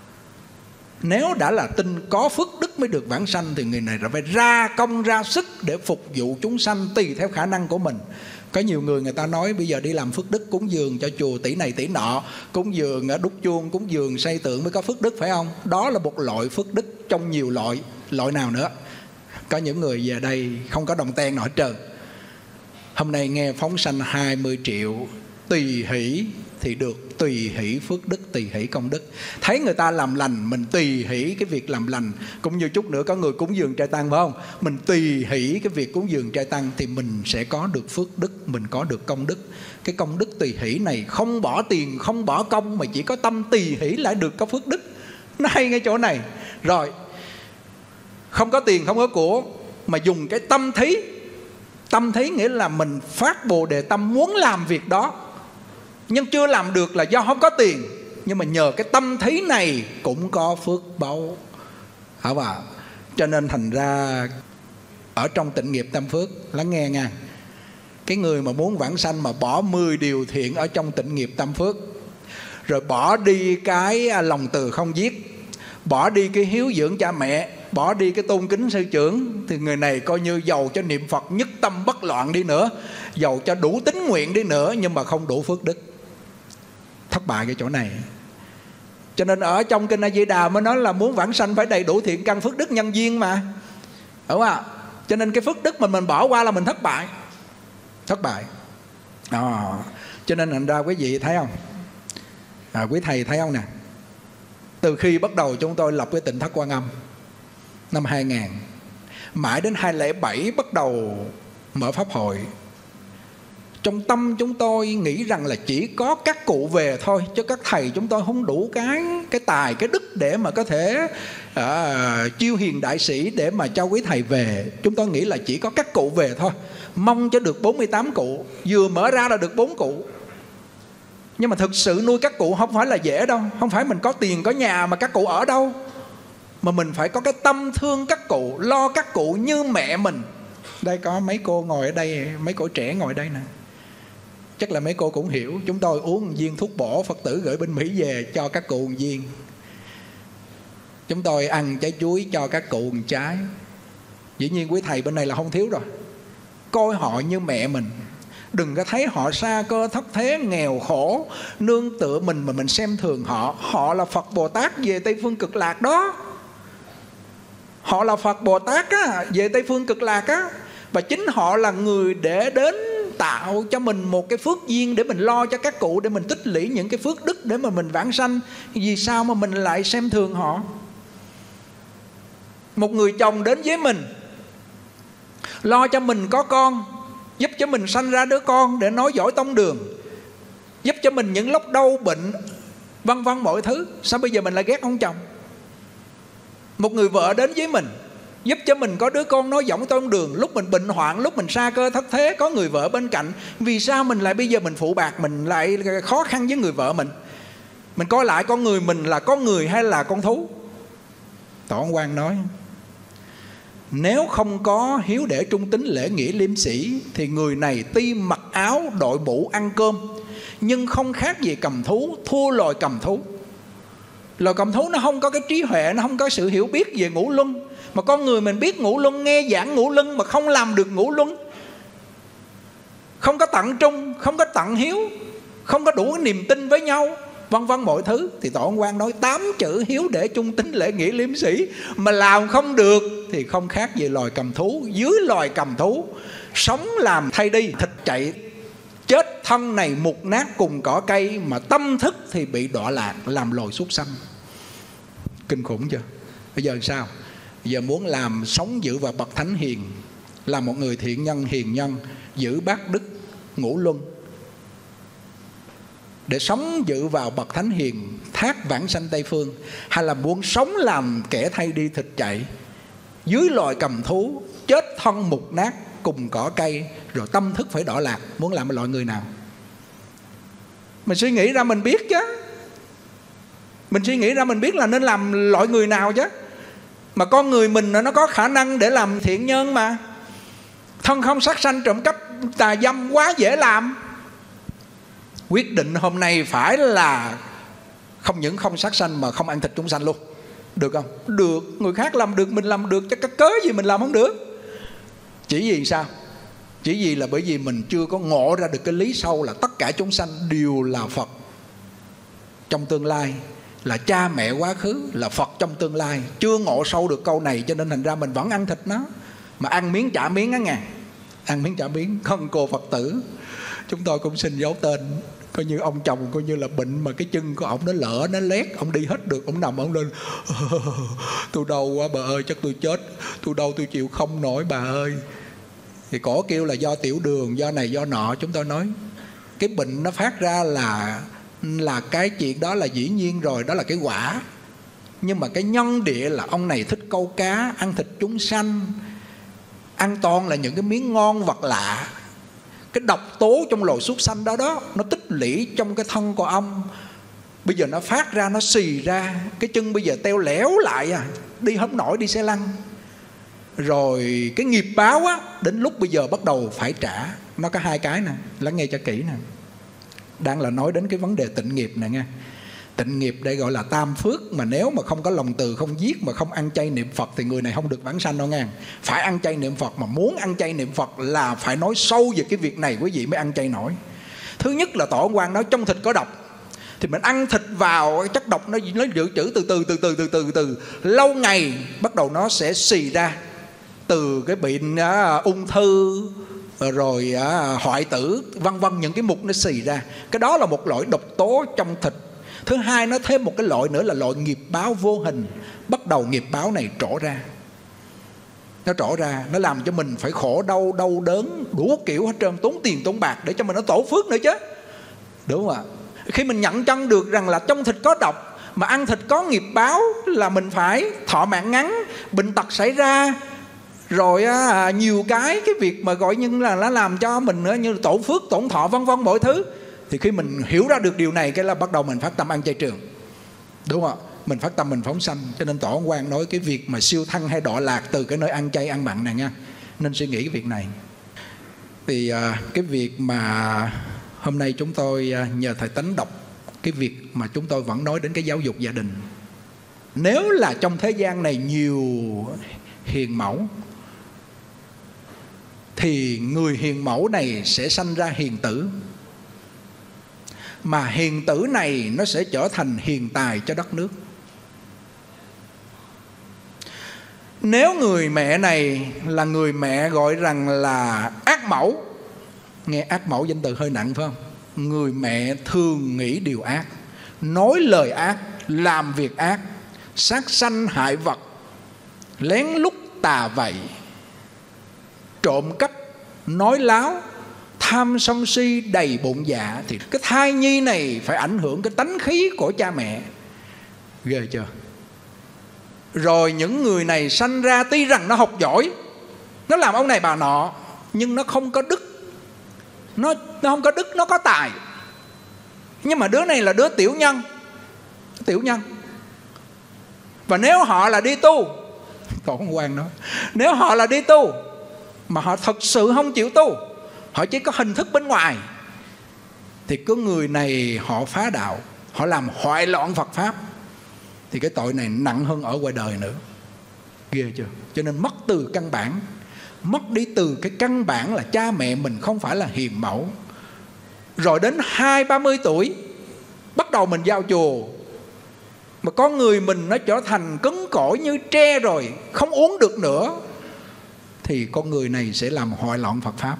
Nếu đã là tin có phước đức mới được vãng sanh thì người này phải ra công ra sức để phục vụ chúng sanh tùy theo khả năng của mình. Có nhiều người người ta nói bây giờ đi làm phước đức, cúng dường cho chùa tỷ này tỷ nọ, cúng dường đúc chuông, cúng dường xây tượng mới có phước đức, phải không? Đó là một loại phước đức trong nhiều loại. Loại nào nữa? Có những người về đây không có đồng ten nào hết trơn. Hôm nay nghe phóng sanh 20 triệu tùy hỷ thì được tùy hỷ phước đức, tùy hỷ công đức. Thấy người ta làm lành, mình tùy hỷ cái việc làm lành. Cũng như chút nữa có người cúng dường trai tăng, phải không? Mình tùy hỷ cái việc cúng dường trai tăng thì mình sẽ có được phước đức, mình có được công đức. Cái công đức tùy hỷ này không bỏ tiền, không bỏ công, mà chỉ có tâm tùy hỷ lại được có phước đức. Nó hay ngay chỗ này. Rồi, không có tiền, không có của, mà dùng cái tâm thí. Tâm thí nghĩa là mình phát Bồ Đề tâm muốn làm việc đó, nhưng chưa làm được là do không có tiền. Nhưng mà nhờ cái tâm thí này cũng có phước báu. Hả bà? Cho nên thành ra ở trong tịnh nghiệp tam phước, lắng nghe nha, cái người mà muốn vãng sanh mà bỏ 10 điều thiện ở trong tịnh nghiệp tam phước, rồi bỏ đi cái lòng từ không giết, bỏ đi cái hiếu dưỡng cha mẹ, bỏ đi cái tôn kính sư trưởng, thì người này coi như giàu cho niệm Phật nhất tâm bất loạn đi nữa, giàu cho đủ tín nguyện đi nữa, nhưng mà không đủ phước đức. Thất bại cái chỗ này. Cho nên ở trong Kinh A Di Đà mới nói là muốn vãng sanh phải đầy đủ thiện căn, phước đức, nhân duyên mà. Đúng không ạ? Cho nên cái phước đức mình bỏ qua là mình thất bại. Thất bại. Cho nên thành ra quý vị thấy không? Quý thầy thấy không nè? Từ khi bắt đầu chúng tôi lập cái Tịnh Thất Quan Âm năm 2000, mãi đến 2007 bắt đầu mở pháp hội. Trong tâm chúng tôi nghĩ rằng là chỉ có các cụ về thôi, chứ các thầy chúng tôi không đủ cái tài, cái đức để mà có thể chiêu hiền đại sĩ để mà cho quý thầy về. Chúng tôi nghĩ là chỉ có các cụ về thôi. Mong cho được 48 cụ, vừa mở ra là được 4 cụ. Nhưng mà thực sự nuôi các cụ không phải là dễ đâu. Không phải mình có tiền có nhà mà các cụ ở đâu, mà mình phải có cái tâm thương các cụ, lo các cụ như mẹ mình. Đây có mấy cô ngồi ở đây, mấy cô trẻ ngồi đây nè. Chắc là mấy cô cũng hiểu. Chúng tôi uống một viên thuốc bổ Phật tử gửi bên Mỹ về cho các cụ một viên. Chúng tôi ăn trái chuối cho các cụ một trái. Dĩ nhiên quý thầy bên này là không thiếu rồi. Coi họ như mẹ mình. Đừng có thấy họ xa cơ thất thế, nghèo khổ, nương tựa mình mà mình xem thường họ. Họ là Phật Bồ Tát về Tây Phương Cực Lạc đó. Họ là Phật Bồ Tát á, về Tây Phương Cực Lạc á. Và chính họ là người để đến tạo cho mình một cái phước duyên để mình lo cho các cụ, để mình tích lũy những cái phước đức để mà mình vãng sanh. Vì sao mà mình lại xem thường họ? Một người chồng đến với mình, lo cho mình có con, giúp cho mình sanh ra đứa con để nói giỏi tông đường, giúp cho mình những lúc đau bệnh, vân vân mọi thứ. Sao bây giờ mình lại ghét ông chồng? Một người vợ đến với mình, giúp cho mình có đứa con nói giọng tôn đường. Lúc mình bệnh hoạn, lúc mình sa cơ thất thế, có người vợ bên cạnh. Vì sao mình lại bây giờ mình phụ bạc, mình lại khó khăn với người vợ mình? Mình coi lại con người mình là con người hay là con thú? Tổ Ấn Quang nói, nếu không có hiếu để trung tín lễ nghĩa liêm sĩ thì người này tuy mặc áo đội mũ ăn cơm, nhưng không khác gì cầm thú, thua loài cầm thú. Loài cầm thú nó không có cái trí huệ, nó không có sự hiểu biết về ngũ luân. Mà con người mình biết ngũ luân, nghe giảng ngũ luân mà không làm được ngũ luân, không có tận trung, không có tận hiếu, không có đủ niềm tin với nhau, vân vân mọi thứ. Thì Tổ Ấn Quang nói 8 chữ hiếu để trung tín lễ nghĩa liêm sĩ mà làm không được thì không khác gì loài cầm thú. Dưới loài cầm thú, sống làm thay đi, thịt chạy, chết thân này mục nát cùng cỏ cây, mà tâm thức thì bị đọa lạc làm loài súc sanh. Kinh khủng chưa? Bây giờ sao? Bây giờ muốn làm sống giữ vào bậc thánh hiền, là một người thiện nhân hiền nhân, giữ bát đức ngũ luân, để sống dự vào bậc thánh hiền, thác vãng sanh Tây Phương, hay là muốn sống làm kẻ thay đi thịt chạy, dưới loài cầm thú, chết thân mục nát cùng cỏ cây, rồi tâm thức phải đọa lạc? Muốn làm loại người nào? Mình suy nghĩ ra mình biết chứ. Mình suy nghĩ ra mình biết là nên làm loại người nào chứ. Mà con người mình nó có khả năng để làm thiện nhân mà. Thân không sát sanh trộm cắp tà dâm quá dễ làm. Quyết định hôm nay phải là không những không sát sanh mà không ăn thịt chúng sanh luôn. Được không? Được. Người khác làm được, mình làm được, chứ cái cớ gì mình làm không được? Chỉ vì sao? Chỉ vì là bởi vì mình chưa có ngộ ra được cái lý sâu là tất cả chúng sanh đều là Phật trong tương lai, là cha mẹ quá khứ, là Phật trong tương lai. Chưa ngộ sâu được câu này, cho nên thành ra mình vẫn ăn thịt nó. Mà ăn miếng trả miếng á nghe. Ăn miếng trả miếng. Có một cô Phật tử, chúng tôi cũng xin giấu tên, coi như ông chồng coi như là bệnh mà cái chân của ông nó lỡ, nó lét, ông đi hết được, ông nằm ông lên tôi đau quá bà ơi, chắc tôi chết, tôi đau tôi chịu không nổi bà ơi. Thì cổ kêu là do tiểu đường, do này do nọ. Chúng tôi nói cái bệnh nó phát ra là cái chuyện đó là dĩ nhiên rồi, đó là cái quả. Nhưng mà cái nhân địa là ông này thích câu cá, ăn thịt chúng sanh, ăn toàn là những cái miếng ngon vật lạ. Cái độc tố trong loài súc sanh đó nó tích lũy trong cái thân của ông. Bây giờ nó phát ra, nó xì ra, cái chân bây giờ teo lẻo lại à, đi không nổi, đi xe lăn. Rồi cái nghiệp báo á, đến lúc bây giờ bắt đầu phải trả. Nó có hai cái nè, lắng nghe cho kỹ nè. Đang là nói đến cái vấn đề tịnh nghiệp nè nghe. Tịnh nghiệp đây gọi là tam phước. Mà nếu mà không có lòng từ, không giết, mà không ăn chay niệm Phật thì người này không được vãng sanh đâu nghe. Phải ăn chay niệm Phật. Mà muốn ăn chay niệm Phật là phải nói sâu về cái việc này quý vị mới ăn chay nổi. Thứ nhất là Tổ Ấn Quang nói trong thịt có độc, thì mình ăn thịt vào, chất độc nó dự trữ từ từ lâu ngày bắt đầu nó sẽ xì ra. Từ cái bệnh ung thư rồi hoại tử vân vân, những cái mục nó xì ra. Cái đó là một loại độc tố trong thịt. Thứ hai, nó thêm một cái loại nữa là loại nghiệp báo vô hình. Bắt đầu nghiệp báo này trổ ra. Nó trổ ra, nó làm cho mình phải khổ đau, đau đớn đủ kiểu hết trơn, tốn tiền tốn bạc để cho mình nó tổ phước nữa chứ. Đúng không ạ? Khi mình nhận chân được rằng là trong thịt có độc, mà ăn thịt có nghiệp báo, là mình phải thọ mạng ngắn, bệnh tật xảy ra, rồi nhiều cái việc mà gọi như là nó làm cho mình như là tổ phước, tổn thọ vân vân mọi thứ. Thì khi mình hiểu ra được điều này, cái là bắt đầu mình phát tâm ăn chay trường. Đúng không ạ? Mình phát tâm mình phóng sanh. Cho nên Tổ Ấn Quang nói cái việc mà siêu thăng hay đọa lạc từ cái nơi ăn chay ăn mặn này nha, nên suy nghĩ cái việc này. Thì cái việc mà hôm nay chúng tôi nhờ Thầy Tánh đọc cái việc mà chúng tôi vẫn nói đến cái giáo dục gia đình. Nếu là trong thế gian này nhiều hiền mẫu, thì người hiền mẫu này sẽ sanh ra hiền tử. Mà hiền tử này nó sẽ trở thành hiền tài cho đất nước. Nếu người mẹ này là người mẹ gọi rằng là ác mẫu, nghe ác mẫu danh từ hơi nặng phải không? Người mẹ thường nghĩ điều ác, nói lời ác, làm việc ác, sát sanh hại vật, lén lút tà vậy, trộm cắp, nói láo, tham sân si đầy bụng dạ, thì cái thai nhi này phải ảnh hưởng cái tánh khí của cha mẹ. Ghê chưa? Rồi những người này sanh ra tuy rằng nó học giỏi, nó làm ông này bà nọ, nhưng nó không có đức. Nó không có đức, nó có tài. Nhưng mà đứa này là đứa tiểu nhân. Tiểu nhân. Và nếu họ là đi tu, Tổ Không Quan nói, nếu họ là đi tu mà họ thật sự không chịu tu, họ chỉ có hình thức bên ngoài, thì cứ người này họ phá đạo, họ làm hoại loạn Phật Pháp, thì cái tội này nặng hơn ở ngoài đời nữa. Ghê chưa? Cho nên mất từ căn bản. Mất đi từ cái căn bản là cha mẹ mình không phải là hiền mẫu. Rồi đến 20-30 tuổi bắt đầu mình vào chùa, mà con người mình nó trở thành cứng cỏi như tre rồi, không uống được nữa, thì con người này sẽ làm hoại loạn Phật Pháp,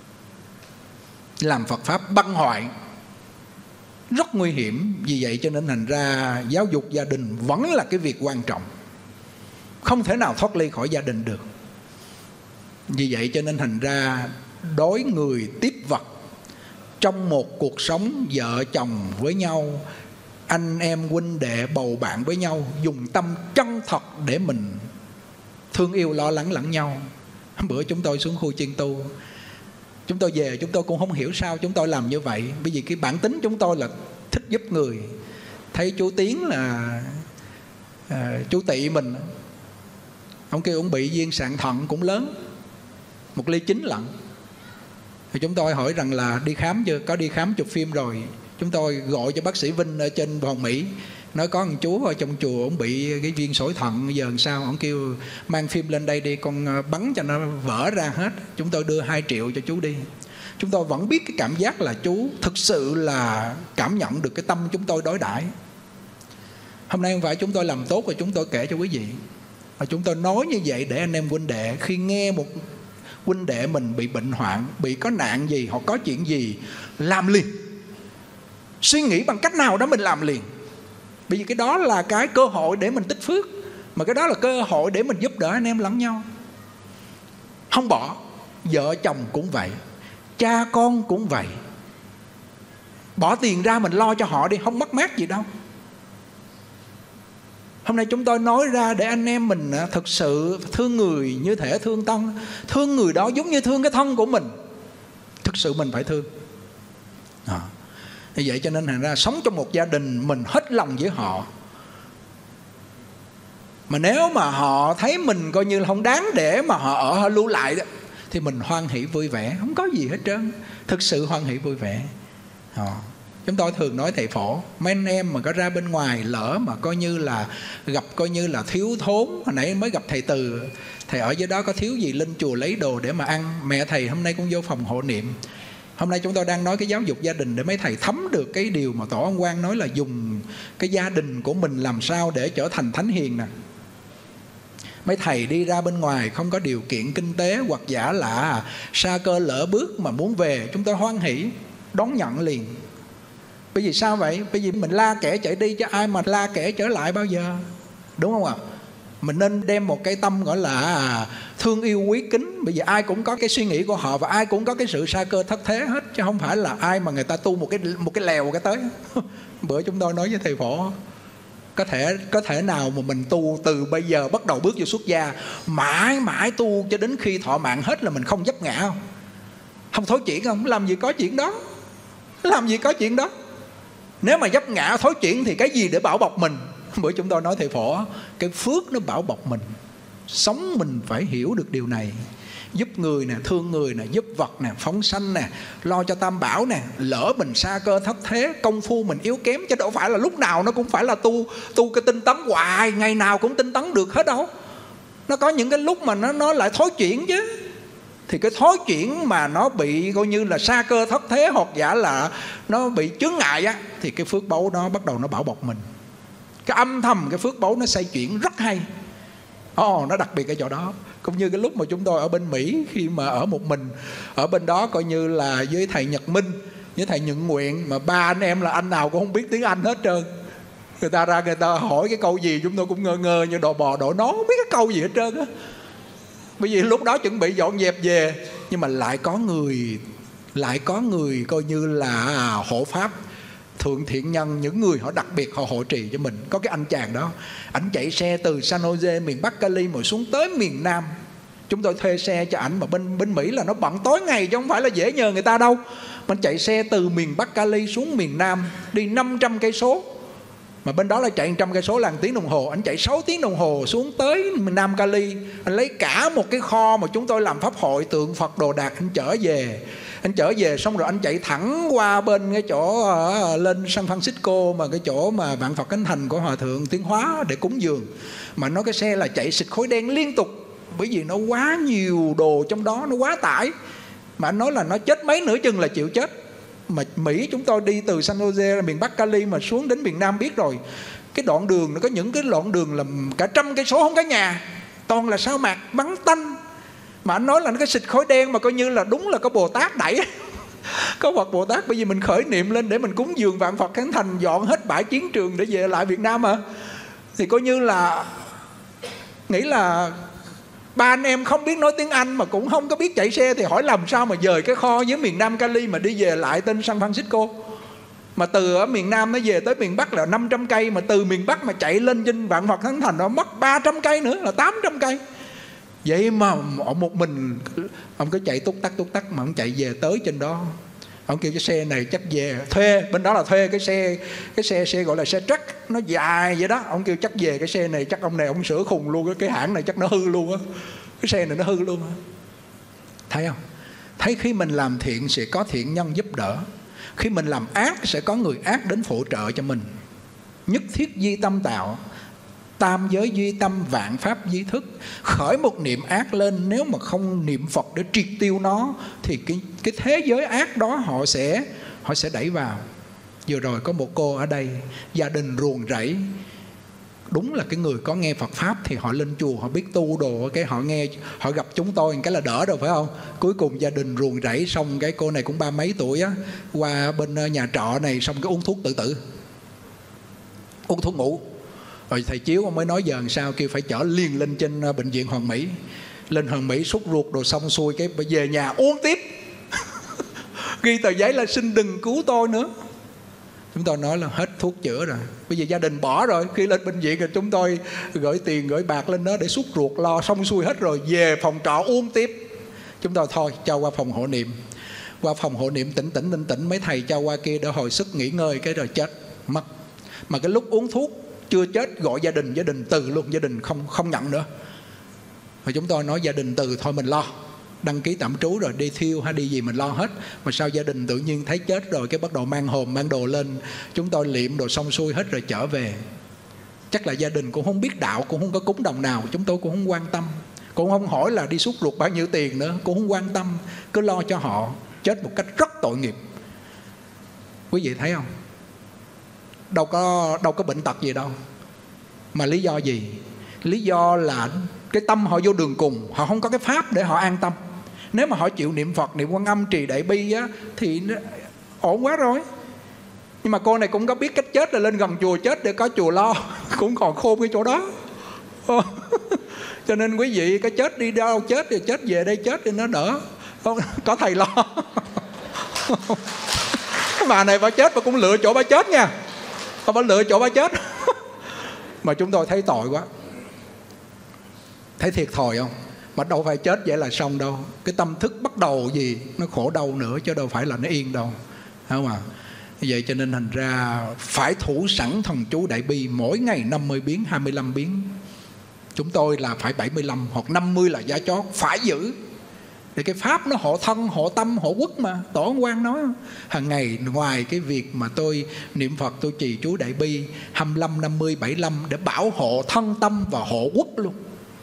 làm Phật Pháp băng hoại, rất nguy hiểm. Vì vậy cho nên thành ra giáo dục gia đình vẫn là cái việc quan trọng, không thể nào thoát ly khỏi gia đình được. Vì vậy cho nên thành ra đối người tiếp vật trong một cuộc sống vợ chồng với nhau, anh em huynh đệ bầu bạn với nhau, dùng tâm chân thật để mình thương yêu lo lắng lẫn nhau. Bữa chúng tôi xuống khu chiên tu, chúng tôi về chúng tôi cũng không hiểu sao chúng tôi làm như vậy. Bởi vì cái bản tính chúng tôi là thích giúp người. Thấy chú Tiến là chú Tị mình, ông kêu ông bị viên sạn thận cũng lớn, 1,9 ly lận. Thì chúng tôi hỏi rằng là đi khám chưa? Có đi khám chụp phim rồi. Chúng tôi gọi cho bác sĩ Vinh ở trên Hòn Mỹ, nói có một chú ở trong chùa ông bị cái viên sỏi thận, giờ làm sao? Ông kêu mang phim lên đây đi, con bắn cho nó vỡ ra hết. Chúng tôi đưa 2 triệu cho chú đi. Chúng tôi vẫn biết cái cảm giác là chú thực sự là cảm nhận được cái tâm chúng tôi đối đãi. Hôm nay không phải chúng tôi làm tốt rồi chúng tôi kể cho quý vị, mà chúng tôi nói như vậy để anh em huynh đệ khi nghe một huynh đệ mình bị bệnh hoạn, bị có nạn gì hoặc có chuyện gì, làm liền, suy nghĩ bằng cách nào đó mình làm liền. Bởi vì cái đó là cái cơ hội để mình tích phước, mà cái đó là cơ hội để mình giúp đỡ anh em lẫn nhau. Không bỏ. Vợ chồng cũng vậy, cha con cũng vậy. Bỏ tiền ra mình lo cho họ đi, không mất mát gì đâu. Hôm nay chúng tôi nói ra để anh em mình thực sự thương người như thể thương thân. Thương người đó giống như thương cái thân của mình. Thực sự mình phải thương. Vì vậy cho nên thành ra sống trong một gia đình mình hết lòng với họ. Mà nếu mà họ thấy mình coi như là không đáng để mà họ ở, họ lưu lại đó, thì mình hoan hỷ vui vẻ, không có gì hết trơn. Thực sự hoan hỷ vui vẻ. Chúng tôi thường nói thầy Phổ, mấy anh em mà có ra bên ngoài lỡ mà coi như là gặp coi như là thiếu thốn. Hồi nãy mới gặp thầy Từ, thầy ở dưới đó có thiếu gì lên chùa lấy đồ để mà ăn. Mẹ thầy hôm nay cũng vô phòng hộ niệm. Hôm nay chúng tôi đang nói cái giáo dục gia đình để mấy thầy thấm được cái điều mà Tổ Ông Quan nói là dùng cái gia đình của mình làm sao để trở thành thánh hiền nè. Mấy thầy đi ra bên ngoài không có điều kiện kinh tế hoặc giả là sa cơ lỡ bước mà muốn về, chúng tôi hoan hỷ đón nhận liền. Bởi vì sao vậy? Bởi vì mình la kẻ chạy đi chứ ai mà la kẻ trở lại bao giờ, đúng không ạ? Mình nên đem một cái tâm gọi là thương yêu quý kính. Bởi vì ai cũng có cái suy nghĩ của họ, và ai cũng có cái sự sa cơ thất thế hết, chứ không phải là ai mà người ta tu một cái lèo cái tới. Bữa chúng tôi nói với thầy Phổ, có thể nào mà mình tu từ bây giờ bắt đầu bước vô xuất gia, mãi mãi tu cho đến khi thọ mạng hết là mình không vấp ngã không? Không thối chuyển không? Làm gì có chuyện đó. Làm gì có chuyện đó. Nếu mà vấp ngã thối chuyển thì cái gì để bảo bọc mình? Bữa chúng tôi nói thầy Phổ, cái phước nó bảo bọc mình. Sống mình phải hiểu được điều này. Giúp người nè, thương người nè, giúp vật nè, phóng sanh nè, lo cho tam bảo nè. Lỡ mình sa cơ thất thế, công phu mình yếu kém, chứ đâu phải là lúc nào nó cũng phải là tu cái tinh tấn hoài, ngày nào cũng tinh tấn được hết đâu. Nó có những cái lúc mà nó lại thối chuyển chứ. Thì cái thối chuyển mà nó bị coi như là sa cơ thất thế hoặc giả là nó bị chướng ngại á, thì cái phước báu nó bắt đầu nó bảo bọc mình. Cái âm thầm cái phước báu nó xoay chuyển rất hay. Nó đặc biệt ở chỗ đó. Cũng như cái lúc mà chúng tôi ở bên Mỹ, khi mà ở một mình ở bên đó coi như là với thầy Nhật Minh, với thầy Nhuận Nguyện, mà 3 anh em là anh nào cũng không biết tiếng Anh hết trơn. Người ta ra người ta hỏi cái câu gì chúng tôi cũng ngơ ngơ như đồ bò đổ nó, không biết cái câu gì hết trơn á. Bởi vì lúc đó chuẩn bị dọn dẹp về, nhưng mà lại có người coi như là hộ pháp thượng thiện nhân, những người họ đặc biệt họ hộ trì cho mình. Có cái anh chàng đó, ảnh chạy xe từ San Jose miền Bắc Cali mà xuống tới miền Nam. Chúng tôi thuê xe cho ảnh, mà bên Mỹ là nó bận tối ngày chứ không phải là dễ nhờ người ta đâu. Mình chạy xe từ miền Bắc Cali xuống miền Nam, đi 500 cây số. Mà bên đó là chạy 100 cây số là 1 tiếng đồng hồ. Anh chạy 6 tiếng đồng hồ xuống tới miền Nam Cali. Anh lấy cả một cái kho mà chúng tôi làm pháp hội, tượng Phật đồ đạc, anh chở về. Anh chở về xong rồi anh chạy thẳng qua bên cái chỗ lên San Francisco, mà cái chỗ mà Vạn Phật Khánh Thành của Hòa Thượng Tiến Hóa để cúng dường. Mà nó cái xe là chạy xịt khói đen liên tục, bởi vì nó quá nhiều đồ trong đó, nó quá tải. Mà anh nói là nó chết mấy nửa chừng là chịu chết. Mà Mỹ chúng tôi đi từ San Jose miền Bắc Cali mà xuống đến miền Nam biết rồi, cái đoạn đường nó có những cái đoạn đường là cả 100 cây số không có nhà, toàn là sa mạc vắng tanh. Mà anh nói là nó cái xịt khói đen mà coi như là đúng là có Bồ Tát đẩy. Có Phật Bồ Tát, bởi vì mình khởi niệm lên để mình cúng dường Vạn Phật Khánh Thành, dọn hết bãi chiến trường để về lại Việt Nam mà. Thì coi như là nghĩ là ba anh em không biết nói tiếng Anh mà cũng không có biết chạy xe, thì hỏi làm sao mà dời cái kho dưới miền Nam Cali mà đi về lại tên San Francisco. Mà từ ở miền Nam nó về tới miền Bắc là 500 cây, mà từ miền Bắc mà chạy lên trên Vạn Phật Khánh Thành nó mất 300 cây nữa, là 800 cây. Vậy mà một mình ông cứ chạy túc tắc mà ông chạy về tới trên đó. Ông kêu cái xe này chắc về thuê, bên đó là thuê cái xe gọi là xe truck, nó dài vậy đó. Ông kêu chắc về cái xe này chắc ông này ông sửa khùng luôn, cái hãng này chắc nó hư luôn á, cái xe này nó hư luôn á. Thấy không? Thấy khi mình làm thiện sẽ có thiện nhân giúp đỡ, khi mình làm ác sẽ có người ác đến phụ trợ cho mình. Nhất thiết duy tâm tạo, tam giới duy tâm, vạn pháp duy thức. Khởi một niệm ác lên, nếu mà không niệm Phật để triệt tiêu nó thì cái thế giới ác đó họ sẽ đẩy vào. Vừa rồi có một cô ở đây, gia đình ruồng rẫy. Đúng là cái người có nghe Phật Pháp thì họ lên chùa, họ biết tu đồ, cái họ nghe, họ gặp chúng tôi cái là đỡ rồi phải không? Cuối cùng gia đình ruồng rẫy, xong cái cô này cũng 30 mấy tuổi á, qua bên nhà trọ này, xong cái uống thuốc tự tử, uống thuốc ngủ. Rồi thầy Chiếu ông mới nói giờ làm sao, kêu phải chở liền lên trên bệnh viện Hoàn Mỹ. Lên Hoàn Mỹ sốt ruột đồ xong xuôi, cái về nhà uống tiếp. Ghi tờ giấy là xin đừng cứu tôi nữa. Chúng tôi nói là hết thuốc chữa rồi, bây giờ gia đình bỏ rồi. Khi lên bệnh viện thì chúng tôi gửi tiền gửi bạc lên đó để sốt ruột lo xong xuôi hết rồi, về phòng trọ uống tiếp. Chúng tôi thôi cho qua phòng hộ niệm. Qua phòng hộ niệm tỉnh mấy thầy cho qua kia để hồi sức nghỉ ngơi, cái rồi chết mất. Mà cái lúc uống thuốc chưa chết gọi gia đình từ luôn, gia đình không nhận nữa. Và chúng tôi nói gia đình từ thôi mình lo, đăng ký tạm trú rồi đi thiêu hay đi gì mình lo hết. Mà sao gia đình tự nhiên thấy chết rồi, cái bắt đầu mang hòm mang đồ lên. Chúng tôi liệm đồ xong xuôi hết rồi trở về. Chắc là gia đình cũng không biết đạo, cũng không có cúng đồng nào, chúng tôi cũng không quan tâm, cũng không hỏi là đi sút ruột bao nhiêu tiền nữa, cũng không quan tâm, cứ lo cho họ chết một cách rất tội nghiệp. Quý vị thấy không? Đâu có bệnh tật gì đâu. Mà lý do gì? Lý do là cái tâm họ vô đường cùng, họ không có cái pháp để họ an tâm. Nếu mà họ chịu niệm Phật, niệm Quan Âm, trì đại bi á, thì ổn quá rồi. Nhưng mà cô này cũng có biết cách chết là lên gần chùa chết để có chùa lo. Cũng còn khôn cái chỗ đó. Cho nên quý vị cái chết đi đâu chết thì chết, về đây chết thì nó đỡ, có thầy lo. Cái bà này bà chết bà cũng lựa chỗ bà chết nha, bà lựa chỗ bà chết. Mà chúng tôi thấy tội quá, thấy thiệt thòi không? Mà đâu phải chết vậy là xong đâu. Cái tâm thức bắt đầu gì nó khổ đau nữa, chứ đâu phải là nó yên đâu, phải không ạ? Vậy cho nên thành ra phải thủ sẵn thần chú đại bi, mỗi ngày 50 biến, 25 biến. Chúng tôi là phải 75 hoặc 50 là giá chót, phải giữ. Để cái pháp nó hộ thân, hộ tâm, hộ quốc mà. Tổ ông Quang nói hàng ngày ngoài cái việc mà tôi niệm Phật, tôi trì chú đại bi 25, 50, 75 để bảo hộ thân tâm và hộ quốc luôn.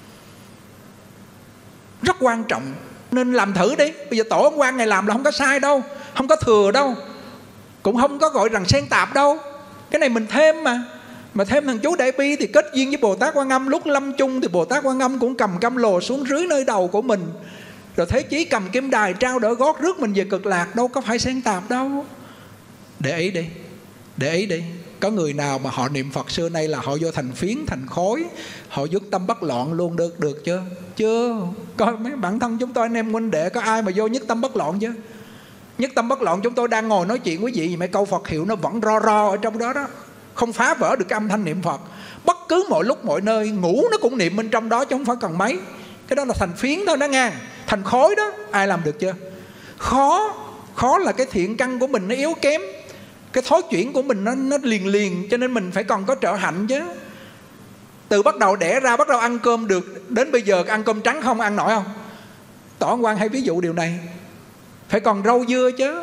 Rất quan trọng. Nên làm thử đi. Bây giờ Tổ ông Quang ngày làm là không có sai đâu, không có thừa đâu, cũng không có gọi rằng xen tạp đâu. Cái này mình thêm mà. Mà thêm thằng chú đại bi thì kết duyên với Bồ Tát Quan Âm. Lúc lâm chung thì Bồ Tát Quan Âm cũng cầm cam lồ xuống rưới nơi đầu của mình, rồi Thế Chí cầm kim đài trao đỡ gót rước mình về cực lạc. Đâu có phải xen tạp đâu. Để ý đi, để ý đi. Có người nào mà họ niệm Phật xưa nay là họ vô thành phiến, thành khối, họ dứt tâm bất loạn luôn được chưa? Chưa. Coi mấy bản thân chúng tôi anh em huynh đệ có ai mà vô nhất tâm bất loạn chứ? Nhất tâm bất loạn chúng tôi đang ngồi nói chuyện quý vị, mấy câu Phật hiệu nó vẫn ro ro ở trong đó đó, không phá vỡ được cái âm thanh niệm Phật. Bất cứ mọi lúc mọi nơi, ngủ nó cũng niệm bên trong đó chứ không phải cần mấy. Cái đó là thành phiến thôi đó nghe, thành khối đó. Ai làm được chưa? Khó là cái thiện căn của mình nó yếu kém, cái thói chuyển của mình nó liền, cho nên mình phải còn có trợ hạnh chứ. Từ bắt đầu đẻ ra, bắt đầu ăn cơm được, đến bây giờ ăn cơm trắng không ăn nổi không? Tỏ Quang hay ví dụ điều này, phải còn rau dưa chứ.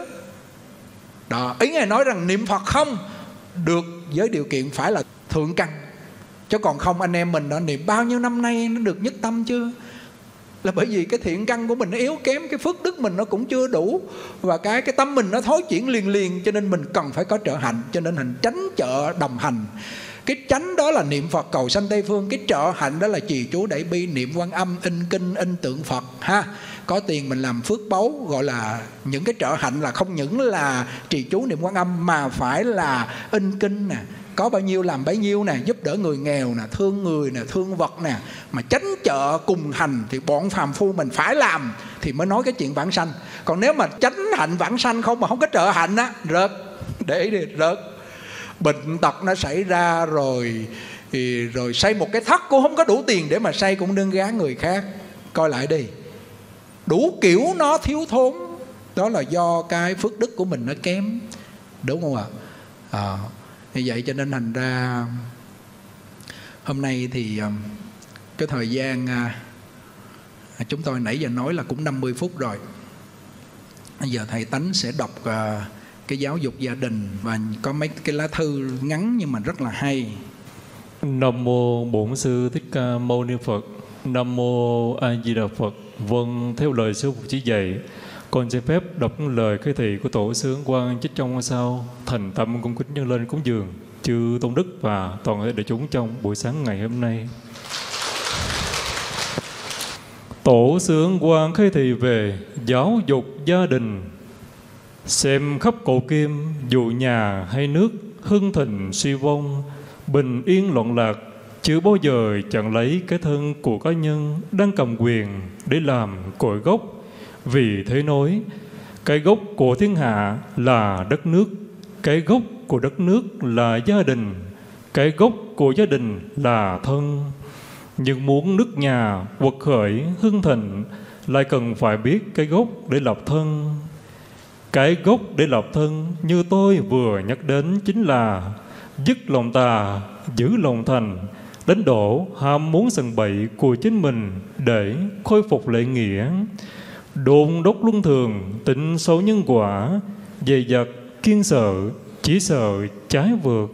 Đó, ý Ngài nói rằng niệm Phật không được với điều kiện phải là thượng căn, chứ còn không anh em mình đã niệm bao nhiêu năm nay nó được nhất tâm chưa? Là bởi vì cái thiện căn của mình nó yếu kém, cái phước đức mình nó cũng chưa đủ, và cái tâm mình nó thối chuyển liền, cho nên mình cần phải có trợ hạnh. Cho nên hành chánh trợ đồng hành. Cái chánh đó là niệm Phật cầu sanh Tây Phương, cái trợ hạnh đó là trì chú đẩy bi, niệm Quan Âm, in kinh, in tượng Phật ha. Có tiền mình làm phước báu, gọi là những cái trợ hạnh là không những là trì chú niệm Quan Âm mà phải là in kinh nè, có bao nhiêu làm bấy nhiêu nè, giúp đỡ người nghèo nè, thương người nè, thương vật nè. Mà chánh trợ cùng hành thì bọn phàm phu mình phải làm thì mới nói cái chuyện vãng sanh. Còn nếu mà chánh hạnh vãng sanh không mà không có trợ hạnh á, rớt. Để ý đi, rớt. Bệnh tật nó xảy ra rồi xây một cái thất cũng không có đủ tiền để mà xây, cũng đừng gán người khác. Coi lại đi, đủ kiểu nó thiếu thốn. Đó là do cái phước đức của mình nó kém, đúng không ạ? Như vậy cho nên thành ra hôm nay thì cái thời gian chúng tôi nãy giờ nói là cũng 50 phút rồi. Bây giờ thầy Tánh sẽ đọc cái giáo dục gia đình, và có mấy cái lá thư ngắn nhưng mà rất là hay. Nam mô Bổn Sư Thích Ca Mâu Ni Phật. Nam mô A Di Đà Phật. Vâng, theo lời sư phụ chỉ dạy, con xin phép đọc lời khai thị của Tổ sư Ấn Quang trích trong ngôi sao, thành tâm cung kính nhân lên cúng dường chư tôn đức và toàn thể đại chúng trong buổi sáng ngày hôm nay. Tổ sư Ấn Quang khai thị về giáo dục gia đình. Xem khắp cổ kim, dù nhà hay nước, hưng thịnh suy vong, bình yên loạn lạc, chưa bao giờ chẳng lấy cái thân của cá nhân đang cầm quyền để làm cội gốc. Vì thế nói, cái gốc của thiên hạ là đất nước, cái gốc của đất nước là gia đình, cái gốc của gia đình là thân. Nhưng muốn nước nhà quật khởi hưng thịnh, lại cần phải biết cái gốc để lập thân. Cái gốc để lập thân như tôi vừa nhắc đến chính là dứt lòng tà, giữ lòng thành, đánh đổ ham muốn sần bậy của chính mình để khôi phục lễ nghĩa. Đôn đốc luân thường, tịnh sâu nhân quả, dày dặt kiên sợ, chỉ sợ trái vượt.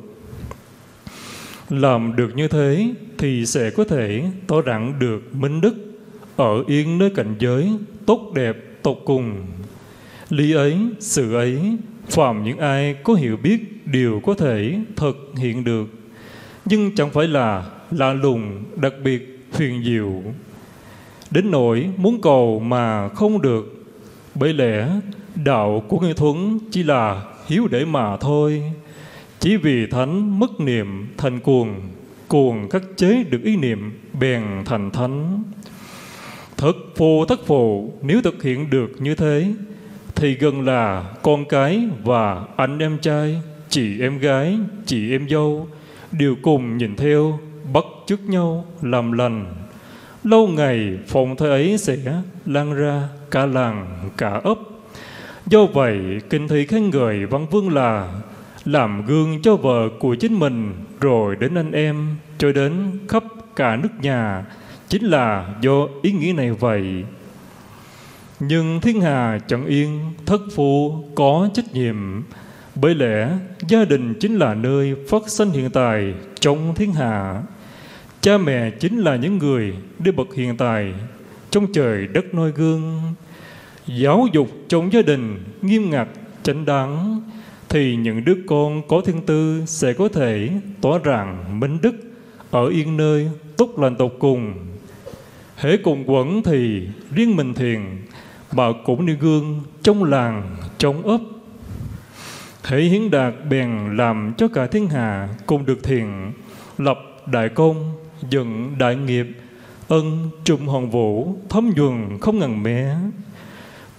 Làm được như thế thì sẽ có thể tỏ rạng được minh đức, ở yên nơi cảnh giới tốt đẹp tột cùng. Lý ấy, sự ấy, phàm những ai có hiểu biết đều có thể thực hiện được, nhưng chẳng phải là lạ lùng, đặc biệt, huyền diệu, đến nỗi muốn cầu mà không được. Bởi lẽ đạo của Nghi Thuấn chỉ là hiếu để mà thôi. Chỉ vì thánh mất niệm thành cuồng, cuồng khắc chế được ý niệm bèn thành thánh. Thất phụ nếu thực hiện được như thế thì gần là con cái và anh em trai, chị em gái, chị em dâu đều cùng nhìn theo, bắt chước nhau làm lành. Lâu ngày phong thơ ấy sẽ lan ra cả làng cả ấp. Do vậy kinh thị khen ngợi Văn Vương là làm gương cho vợ của chính mình, rồi đến anh em, cho đến khắp cả nước nhà, chính là do ý nghĩa này vậy. Nhưng thiên hà chẳng yên, thất phu có trách nhiệm. Bởi lẽ gia đình chính là nơi phát sinh hiện tại trong thiên hạ. Cha mẹ chính là những người để bậc hiện tại trong trời đất noi gương. Giáo dục trong gia đình nghiêm ngặt, chánh đáng, thì những đứa con có thiên tư sẽ có thể tỏ rạng minh đức, ở yên nơi tốt lành tột cùng. Hễ cùng quẩn thì riêng mình thiền, mà cũng nêu gương trong làng trong ấp. Hễ hiến đạt bèn làm cho cả thiên hạ cùng được thiền, lập đại công, dựng đại nghiệp, ân trùng hòn vũ thấm nhuần không ngần mé.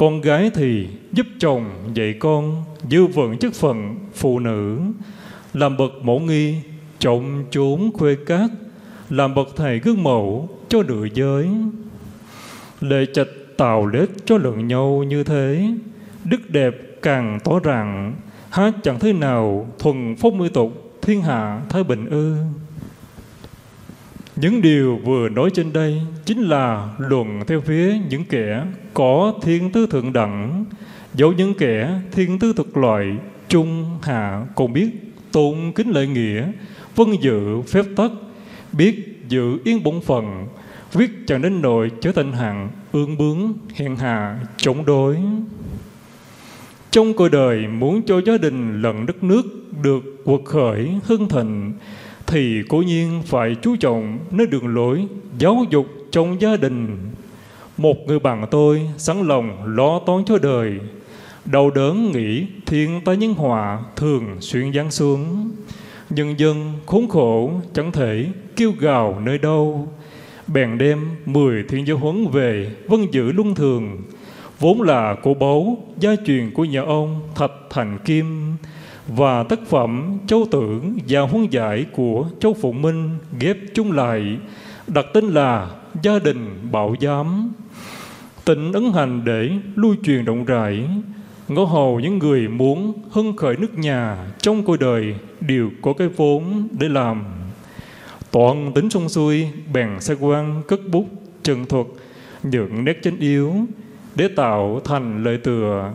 con gái thì giúp chồng dạy con giữ vững chức phận phụ nữ, làm bậc mẫu nghi trộm trốn khuê cát, làm bậc thầy gương mẫu cho nữ giới. Lệ trạch tạo lết cho lẫn nhau như thế, đức đẹp càng tỏ ràng, há chẳng thế nào thuần phong mỹ tục, thiên hạ thái bình ư? Những điều vừa nói trên đây chính là luận theo phía những kẻ có thiên tư thượng đẳng, dẫu những kẻ thiên tư thực loại trung hạ còn biết tôn kính lễ nghĩa, vâng giữ phép tắc, biết giữ yên bổn phận, quyết chẳng đến nỗi trở thành hạng ương bướng hèn hạ chống đối. Trong cuộc đời muốn cho gia đình lẫn đất nước được quật khởi hưng thịnh thì cố nhiên phải chú trọng nơi đường lối giáo dục trong gia đình. Một người bạn tôi sẵn lòng lo toan cho đời, đau đớn nghĩ thiên tai nhân họa thường xuyên giáng xuống, nhân dân khốn khổ chẳng thể kêu gào nơi đâu, bèn đem 10 thiên giáo huấn về vâng giữ luân thường, vốn là cổ báu gia truyền của nhà ông Thạch Thành Kim, và tác phẩm Châu Tưởng và Huấn Giải của Châu Phụng Minh ghép chung lại, đặt tên là Gia đình Bảo Giám. Tịnh ấn hành để lưu truyền rộng rãi, ngõ hầu những người muốn hưng khởi nước nhà trong cuộc đời đều có cái vốn để làm. Toàn tính sông xuôi bèn xe quan cất bút trần thuật những nét chân yếu để tạo thành lời tựa.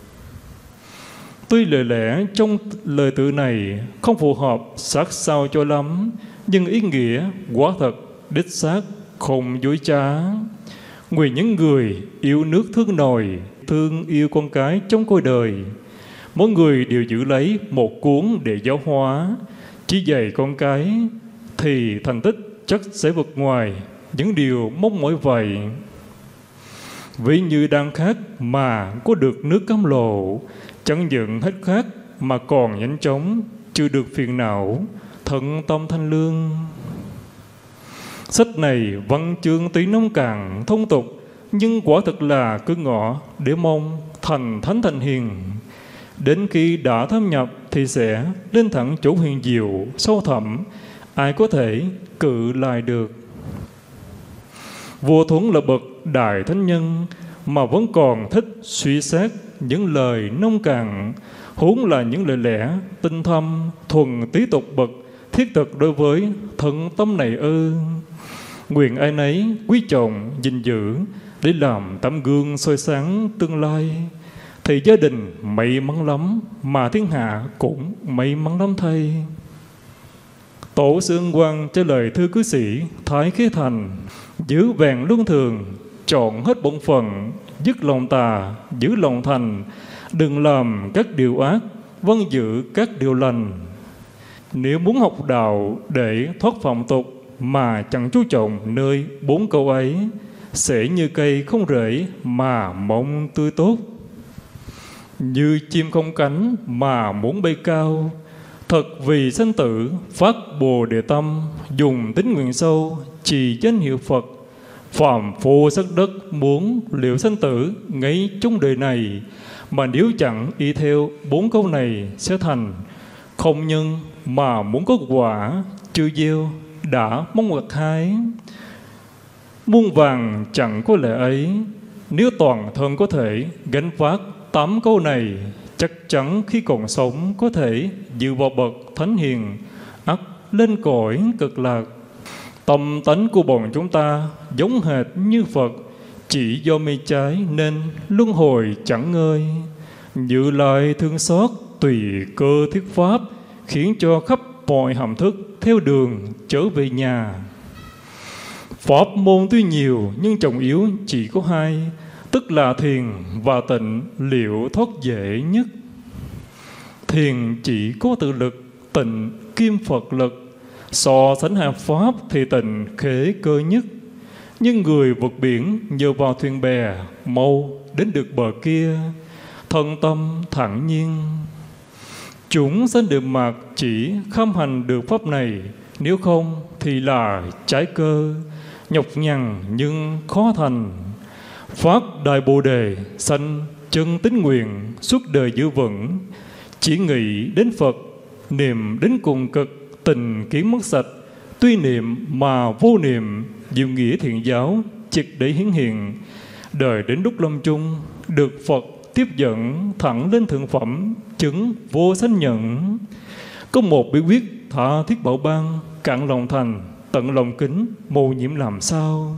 Tuy lời lẽ trong lời tự này không phù hợp sát sao cho lắm, nhưng ý nghĩa quả thật đích xác không dối trá. Nguyện những người yêu nước thương nòi, thương yêu con cái trong cuộc đời, mỗi người đều giữ lấy một cuốn để giáo hóa, chỉ dạy con cái thì thành tích chắc sẽ vượt ngoài những điều mong mỏi vậy. Ví như đang khát mà có được nước cam lộ, chẳng những hết khát mà còn nhanh chóng chưa được phiền não, thận tâm thanh lương. Sách này văn chương tuy nông cạn thông tục, nhưng quả thực là cứ ngõ để mong thành thánh thành hiền. Đến khi đã thâm nhập thì sẽ lên thẳng chỗ huyền diệu sâu thẳm, ai có thể cự lại được. Vua Thuấn là bậc đại thánh nhân mà vẫn còn thích suy xét những lời nông cạn, huống là những lời lẽ tinh thâm thuần tí tục bậc thiết thực đối với thân tâm này ư? Nguyện ai nấy quý trọng gìn giữ để làm tấm gương soi sáng tương lai, thì gia đình may mắn lắm, mà thiên hạ cũng may mắn lắm thay. Tổ sư Ân Quang trả lời thư cư sĩ Thái Khế Thành: giữ vẹn luân thường, chọn hết bổn phận, dứt lòng tà, giữ lòng thành, đừng làm các điều ác, vâng giữ các điều lành. Nếu muốn học đạo để thoát phạm tục mà chẳng chú trọng nơi 4 câu ấy, sẽ như cây không rễ mà mong tươi tốt, như chim không cánh mà muốn bay cao. Thật vì sanh tử phát bồ đề tâm, dùng tín nguyện sâu trì danh hiệu Phật. Phàm phu sắc đất muốn liệu sanh tử ngay trong đời này, mà nếu chẳng y theo 4 câu này sẽ thành không nhân mà muốn có quả, chưa gieo đã mong gặt hái. Muôn vàng chẳng có lẽ ấy, nếu toàn thân có thể gánh vác 8 câu này, chắc chắn khi còn sống có thể dự vào bậc thánh hiền, ắt lên cõi cực lạc. Tâm tánh của bọn chúng ta giống hệt như Phật, chỉ do mê trái nên luân hồi chẳng ngơi. Như lại thương xót tùy cơ thuyết pháp, khiến cho khắp mọi hàm thức theo đường trở về nhà. Pháp môn tuy nhiều nhưng trọng yếu chỉ có 2, tức là thiền và tịnh, liệu thoát dễ nhất. Thiền chỉ có tự lực, tịnh kim Phật lực. So sánh hai pháp thì tịnh khế cơ nhất. Nhưng người vượt biển nhờ vào thuyền bè, mau đến được bờ kia, thân tâm thản nhiên. Chúng sanh được mạt chỉ kham hành được pháp này, nếu không thì là trái cơ, nhọc nhằn nhưng khó thành. phát đại bồ đề, sanh chân tín nguyện, suốt đời giữ vững. Chỉ nghĩ đến Phật, niệm đến cùng cực, tình kiến mất sạch. Tuy niệm mà vô niệm, diệu nghĩa thiện giáo triệt để hiển hiện. Đời đến lúc lâm chung, được Phật tiếp dẫn thẳng lên thượng phẩm, chứng vô sanh nhận. Có một bí quyết tha thiết bảo ban, cạn lòng thành, tận lòng kính, mầu nhiễm làm sao.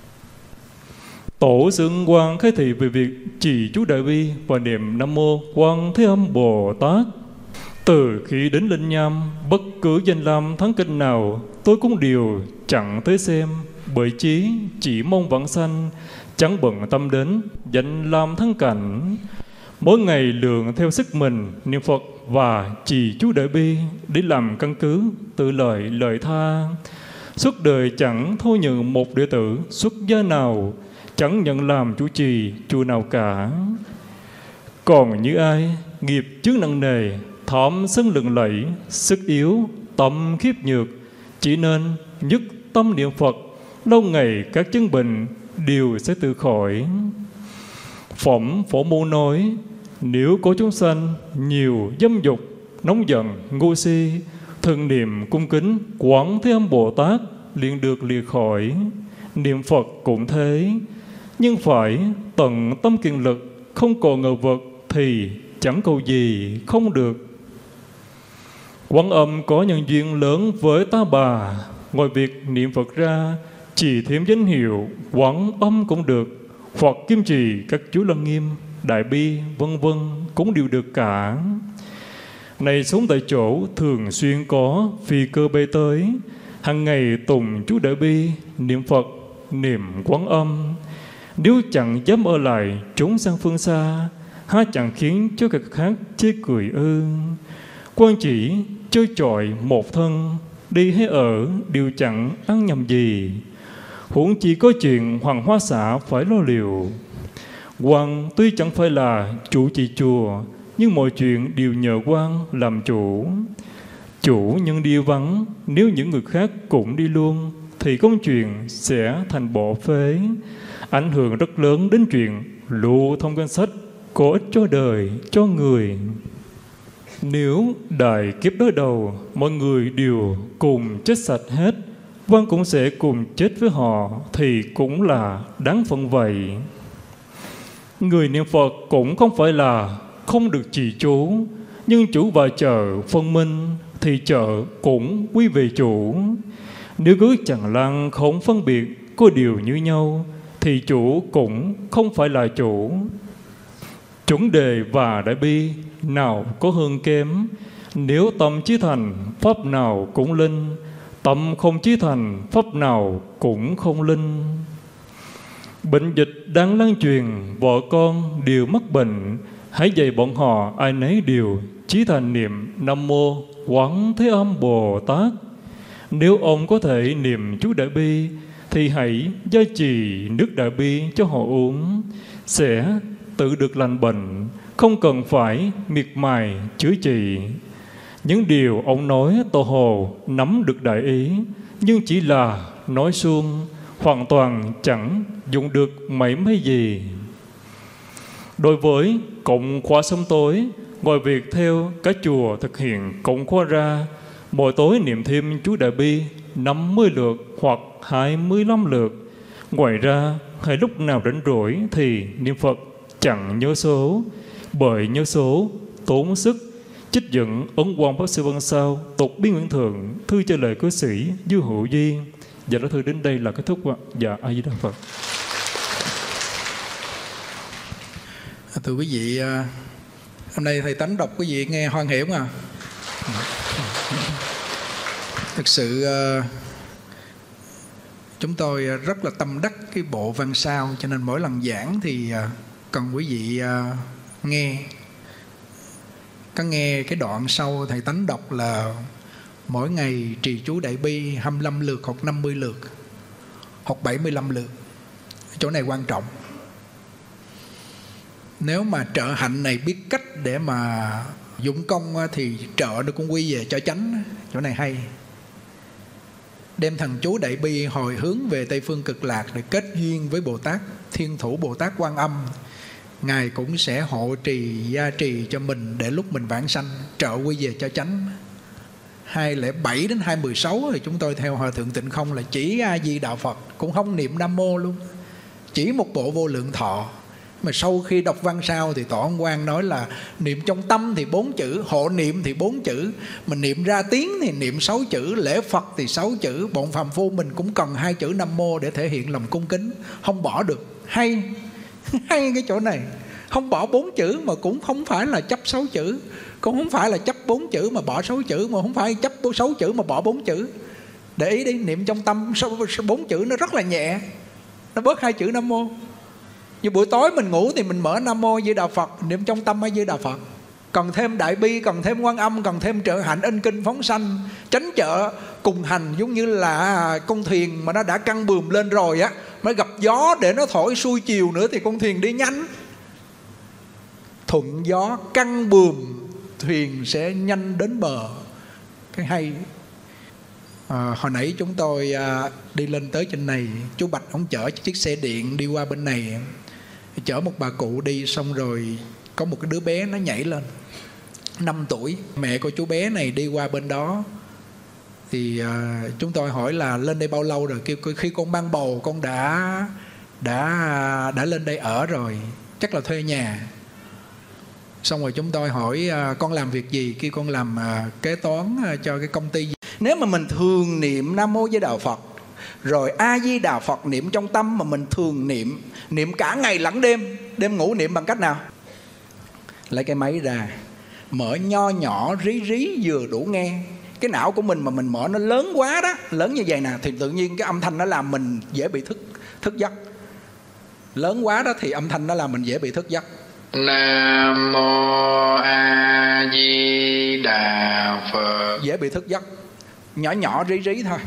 Tổ sư Quang khai thị về việc trì chú Đại Bi và niệm Nam Mô Quan Thế Âm Bồ Tát. Từ khi đến Linh Nham, bất cứ danh lam thắng kinh nào tôi cũng đều chẳng tới xem, bởi chí chỉ mong vãng sanh, chẳng bận tâm đến danh lam thắng cảnh. Mỗi ngày lượng theo sức mình niệm Phật và trì chú Đại Bi để làm căn cứ tự lợi tha. Suốt đời chẳng thôi nhận một đệ tử xuất gia nào, chẳng nhận làm chủ trì chùa nào cả. Còn như ai nghiệp chướng nặng nề, thọm sân lừng lẫy, sức yếu, tâm khiếp nhược, chỉ nên nhất tâm niệm Phật, lâu ngày các chứng bệnh đều sẽ tự khỏi. Phẩm Phổ Môn nói, nếu có chúng sanh nhiều dâm dục, nóng giận, ngu si, thường niệm cung kính Quán Thế Âm Bồ Tát liền được lìa khỏi. Niệm Phật cũng thế, nhưng phải tận tâm kiền lực, không còn ngờ vực thì chẳng cầu gì không được. Quán Âm có nhân duyên lớn với ta bà, ngoài việc niệm Phật ra, chỉ thêm danh hiệu Quán Âm cũng được, hoặc kim trì các chú Lăng Nghiêm, Đại Bi vân vân cũng đều được cả. Này sống tại chỗ thường xuyên có phi cơ bay tới, hàng ngày tùng chú Đại Bi, niệm Phật, niệm Quán Âm. Nếu chẳng dám ở lại trốn sang phương xa, há chẳng khiến cho kẻ khác chê cười ư? Quan chỉ chơi chọi một thân, đi hay ở đều chẳng ăn nhầm gì, huống chỉ có chuyện Hoàng Hoa Xã phải lo liệu. Quan tuy chẳng phải là chủ trì chùa, nhưng mọi chuyện đều nhờ quan làm chủ. Chủ nhân đi vắng, nếu những người khác cũng đi luôn, thì công chuyện sẽ thành bỏ phế, ảnh hưởng rất lớn đến chuyện lưu thông ngân sách, có ích cho đời, cho người. Nếu đại kiếp đối đầu, mọi người đều cùng chết sạch hết, quan cũng sẽ cùng chết với họ, thì cũng là đáng phận vậy. Người niệm Phật cũng không phải là không được trì chú, nhưng chủ và chợ phân minh, thì chợ cũng quy về chủ. Nếu cứ chẳng lăng không phân biệt, có điều như nhau, thì chủ cũng không phải là chủ. Chuẩn đề và Đại Bi nào có hơn kém, nếu tâm chí thành, pháp nào cũng linh, tâm không chí thành, pháp nào cũng không linh. Bệnh dịch đang lan truyền, vợ con đều mắc bệnh, hãy dạy bọn họ ai nấy đều chí thành niệm Nam Mô Quán Thế Âm Bồ Tát. Nếu ông có thể niệm chú Đại Bi, thì hãy gia trì nước Đại Bi cho họ uống, sẽ tự được lành bệnh, không cần phải miệt mài chữa trị. Những điều ông nói Tô Hồ nắm được đại ý, nhưng chỉ là nói suông, hoàn toàn chẳng dùng được mấy gì. Đối với cộng khóa sớm tối, ngoài việc theo các chùa thực hiện cộng khóa ra, mỗi tối niệm thêm chú Đại Bi 50 lượt hoặc 25 lượt. Ngoài ra, hay lúc nào rảnh rỗi thì niệm Phật chẳng nhớ số, bởi nhớ số tốn sức. Trích dẫn Ấn Quang Pháp Sư Văn Sao, tục biên Nguyễn Thượng, thư cho lời cư sĩ Dư Hữu Duyên. Và đó thư đến đây là kết thúc ạ. Dạ A Di Đà Phật. Thưa quý vị, hôm nay thầy Tánh đọc quý vị nghe hoan hỉ không à? Thực sự chúng tôi rất là tâm đắc cái bộ văn sao, cho nên mỗi lần giảng thì cần quý vị nghe. Có nghe cái đoạn sau thầy Tánh đọc là mỗi ngày trì chú Đại Bi 25 lượt hoặc 50 lượt hoặc 75 lượt. Chỗ này quan trọng. Nếu mà trợ hạnh này biết cách để mà dụng công thì trợ nó cũng quy về cho chánh. Chỗ này hay. đem thần chú Đại Bi hồi hướng về Tây Phương Cực Lạc để kết duyên với Bồ Tát Thiên Thủ, Bồ Tát Quan Âm. Ngài cũng sẽ hộ trì, gia trì cho mình để lúc mình vãng sanh trợ quy về cho chánh. 207 đến 216 thì chúng tôi theo Hòa Thượng Tịnh Không là chỉ A Di Đà Phật, cũng không niệm Nam Mô luôn, chỉ một bộ Vô Lượng Thọ. Mà sau khi đọc văn sao thì Tổ Ông Quang nói là niệm trong tâm thì 4 chữ, hộ niệm thì 4 chữ, mình niệm ra tiếng thì niệm 6 chữ, lễ Phật thì 6 chữ. Bọn phàm phu mình cũng cần 2 chữ Nam Mô để thể hiện lòng cung kính, không bỏ được. Hay cái chỗ này, không bỏ 4 chữ mà cũng không phải là chấp 6 chữ, cũng không phải là chấp 4 chữ mà bỏ 6 chữ, mà không phải chấp 6 chữ mà bỏ 4 chữ. Để ý đi, niệm trong tâm 4 chữ nó rất là nhẹ, nó bớt 2 chữ Nam Mô. Như buổi tối mình ngủ thì mình mở Nam Mô Di Đà Phật, niệm trong tâm A Di Đà Phật. Cần thêm Đại Bi, cần thêm Quan Âm, cần thêm trợ hạnh in kinh phóng sanh, chánh trợ cùng hành. Giống như là con thuyền mà nó đã căng buồm lên rồi á, mới gặp gió để nó thổi xuôi chiều nữa thì con thuyền đi nhanh. Thuận gió căng buồm, thuyền sẽ nhanh đến bờ. Cái hay. Hồi nãy chúng tôi đi lên tới trên này, chú Bạch ông chở chiếc xe điện đi qua bên này, chở một bà cụ đi, xong rồi có một cái đứa bé nó nhảy lên 5 tuổi. Mẹ của chú bé này đi qua bên đó thì chúng tôi hỏi là lên đây bao lâu rồi, kêu khi con mang bầu con đã lên đây ở rồi, chắc là thuê nhà. Xong rồi chúng tôi hỏi con làm việc gì, kêu con làm kế toán cho cái công ty gì. Nếu mà mình thường niệm Nam Mô Di Đà Phật, rồi A Di Đà Phật niệm trong tâm, mà mình thường niệm cả ngày lẫn đêm. Đêm ngủ niệm bằng cách nào? Lấy cái máy ra, mở nho nhỏ rí rí vừa đủ nghe. Cái não của mình mà mình mở nó lớn quá đó, lớn như vậy nè, thì tự nhiên cái âm thanh nó làm mình dễ bị thức giấc. Lớn quá đó thì âm thanh nó làm mình dễ bị thức giấc. Nam Mô A Di Đà Phật. Dễ bị thức giấc. Nhỏ nhỏ rí rí thôi.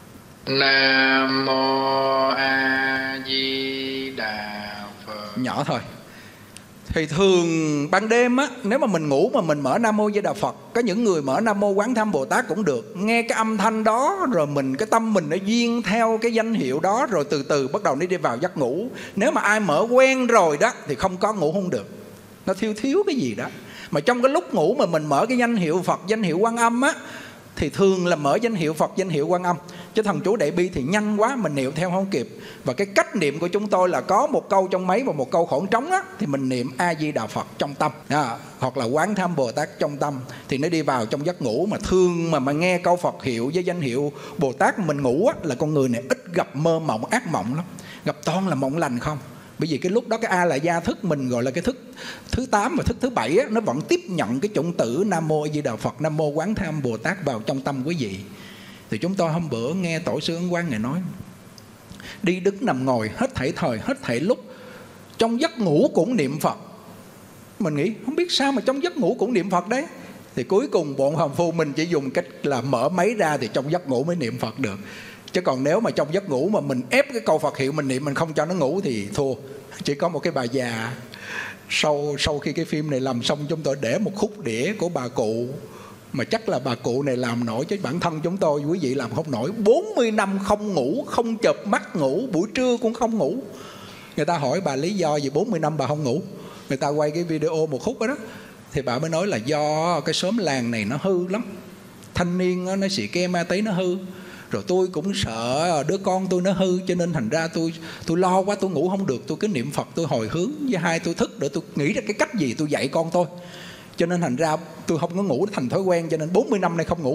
Nam Mô A Di Đà Phật. Nhỏ thôi. Thì thường ban đêm á, nếu mà mình ngủ mà mình mở Nam Mô Di Đà Phật, có những người mở Nam Mô Quán Tham Bồ Tát cũng được. Nghe cái âm thanh đó rồi cái tâm mình nó duyên theo cái danh hiệu đó, rồi từ từ bắt đầu nó đi vào giấc ngủ. Nếu mà ai mở quen rồi đó thì không có ngủ không được, nó thiếu cái gì đó. Mà trong cái lúc ngủ mà mình mở cái danh hiệu Phật, danh hiệu Quan Âm á, thì thường là mở danh hiệu Phật, danh hiệu Quan Âm. Chứ thần chú Đại Bi thì nhanh quá, mình niệm theo không kịp. Và cái cách niệm của chúng tôi là có một câu trong máy và một câu khoảng trống á, thì mình niệm A Di Đà Phật trong tâm hoặc là Quán Tham Bồ Tát trong tâm, thì nó đi vào trong giấc ngủ. Mà thường mà nghe câu Phật hiệu với danh hiệu Bồ Tát mình ngủ á, là con người này ít gặp mơ mộng ác mộng lắm, gặp toàn là mộng lành không. Bởi vì cái lúc đó cái A là gia thức mình gọi là cái thức thứ 8 và thức thứ 7 á, nó vẫn tiếp nhận cái chủng tử Nam Mô A Di Đà Phật, Nam Mô Quán Tham Bồ Tát vào trong tâm quý vị. Thì chúng tôi hôm bữa nghe Tổ sư Ấn Quang Ngài nói, đi đứng nằm ngồi hết thảy thời, hết thảy lúc, trong giấc ngủ cũng niệm Phật. Mình nghĩ không biết sao mà trong giấc ngủ cũng niệm Phật đấy. Thì cuối cùng bọn phàm phu mình chỉ dùng cách là mở máy ra thì trong giấc ngủ mới niệm Phật được. Chứ còn nếu mà trong giấc ngủ mà mình ép cái câu Phật hiệu mình niệm, mình không cho nó ngủ thì thua. Chỉ có một cái bà già, sau khi cái phim này làm xong, chúng tôi để một khúc đĩa của bà cụ, mà chắc là bà cụ này làm nổi, chứ bản thân chúng tôi, quý vị làm không nổi. 40 năm không ngủ, không chợp mắt ngủ, buổi trưa cũng không ngủ. Người ta hỏi bà lý do gì 40 năm bà không ngủ. Người ta quay cái video một khúc đó, thì bà mới nói là do cái xóm làng này nó hư lắm, thanh niên nó xì ke ma túy nó hư. Rồi tôi cũng sợ đứa con tôi nó hư, cho nên thành ra tôi lo quá, tôi ngủ không được. Tôi cứ niệm Phật, tôi hồi hướng, với hai tôi thức để tôi nghĩ ra cái cách gì tôi dạy con tôi. Cho nên thành ra tôi không có ngủ, thành thói quen, cho nên 40 năm nay không ngủ.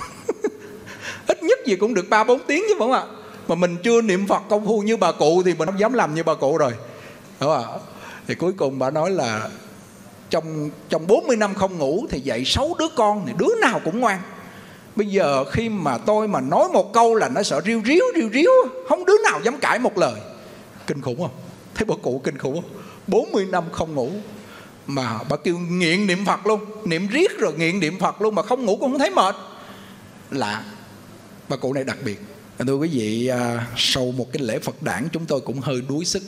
Ít nhất gì cũng được 3-4 tiếng chứ phải không ạ? Mà mình chưa niệm Phật công phu như bà cụ thì mình không dám làm như bà cụ rồi, đúng không ạ? Thì cuối cùng bà nói là trong 40 năm không ngủ thì dạy 6 đứa con thì đứa nào cũng ngoan. Bây giờ khi mà tôi mà nói một câu là nó sợ riu riu, không đứa nào dám cãi một lời. Kinh khủng không? Thấy bà cụ kinh khủng không? 40 năm không ngủ mà bà kêu nghiện niệm Phật luôn, niệm riết rồi nghiện niệm Phật luôn, mà không ngủ cũng không thấy mệt. Lạ, bà cụ này đặc biệt. Thưa quý vị, sau một cái lễ Phật đản chúng tôi cũng hơi đuối sức,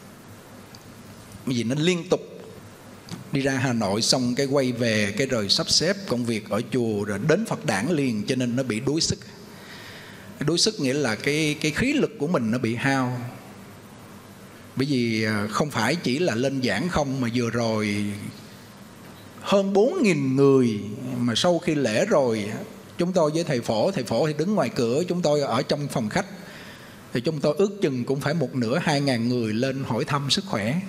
bởi vì nó liên tục đi ra Hà Nội xong cái quay về, cái rồi sắp xếp công việc ở chùa rồi đến Phật đản liền, cho nên nó bị đuối sức. Đuối sức nghĩa là cái khí lực của mình nó bị hao. Bởi vì không phải chỉ là lên giảng không, mà vừa rồi hơn 4.000 người mà sau khi lễ rồi, chúng tôi với thầy phổ thì đứng ngoài cửa, chúng tôi ở trong phòng khách, thì chúng tôi ước chừng cũng phải một nửa 2.000 người lên hỏi thăm sức khỏe.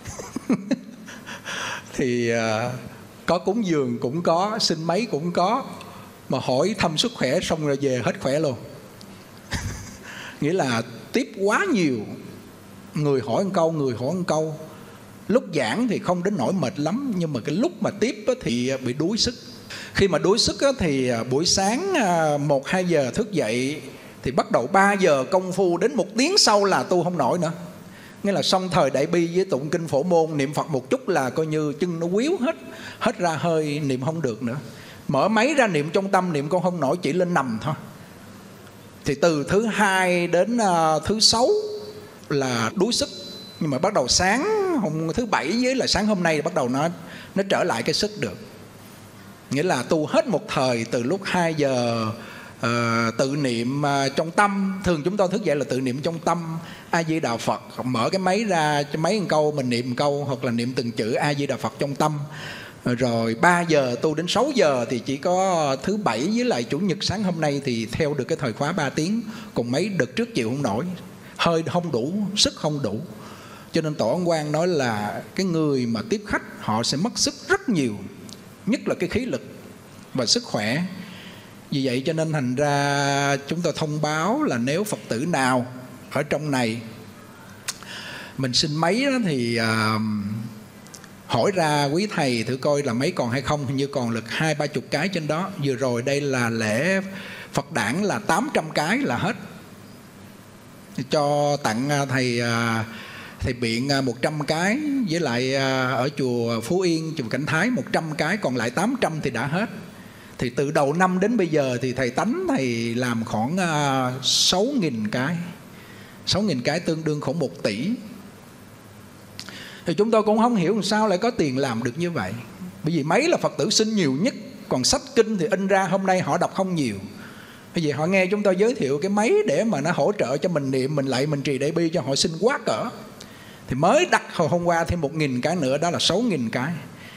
Thì có cúng dường cũng có, xin mấy cũng có, mà hỏi thăm sức khỏe xong rồi về hết khỏe luôn. Nghĩa là tiếp quá nhiều, người hỏi một câu, người hỏi một câu. Lúc giảng thì không đến nỗi mệt lắm, nhưng mà cái lúc mà tiếp thì bị đuối sức. Khi mà đuối sức thì buổi sáng 1-2 giờ thức dậy, thì bắt đầu 3 giờ công phu, đến 1 tiếng sau là tu không nổi nữa. Nghĩa là xong thời đại bi với tụng kinh Phổ Môn, niệm Phật một chút là coi như chân nó quýu hết ra hơi, niệm không được nữa. Mở máy ra niệm trong tâm, niệm con không nổi, chỉ lên nằm thôi. Thì từ thứ 2 đến thứ 6 là đuối sức. Nhưng mà bắt đầu sáng hôm thứ 7 với là sáng hôm nay bắt đầu nó trở lại cái sức được. Nghĩa là tu hết một thời, từ lúc 2 giờ tự niệm trong tâm. Thường chúng tôi thức dậy là tự niệm trong tâm A Di Đà Phật, mở cái máy ra cho mấy câu mình niệm một câu, hoặc là niệm từng chữ A Di Đà Phật trong tâm. Rồi 3 giờ tu đến 6 giờ, thì chỉ có thứ 7 với lại chủ nhật sáng hôm nay thì theo được cái thời khóa 3 tiếng. Còn mấy đợt trước chịu không nổi, hơi không đủ, sức không đủ. Cho nên Tổ Ấn Quang nói là cái người mà tiếp khách họ sẽ mất sức rất nhiều, nhất là cái khí lực và sức khỏe. Vì vậy cho nên thành ra chúng tôi thông báo là nếu Phật tử nào ở trong này mình xin máy đó thì hỏi ra quý thầy thử coi là máy còn hay không. Hình như còn lực 20-30 cái trên đó. Vừa rồi đây là lễ Phật đản là 800 cái là hết. Cho tặng thầy Biện 100 cái, với lại ở chùa Phú Yên, chùa Cảnh Thái 100 cái, còn lại 800 thì đã hết. Thì từ đầu năm đến bây giờ thì thầy Tánh thầy làm khoảng 6.000 cái. 6.000 cái tương đương khoảng 1 tỷ. Thì chúng tôi cũng không hiểu làm sao lại có tiền làm được như vậy. Bởi vì mấy là Phật tử xin nhiều nhất, còn sách kinh thì in ra hôm nay họ đọc không nhiều. Bởi vì họ nghe chúng tôi giới thiệu cái máy để mà nó hỗ trợ cho mình niệm, mình lại mình trì đại bi cho họ xin quá cỡ. Thì mới đặt hồi hôm qua thêm 1.000 cái nữa, đó là 6.000 cái.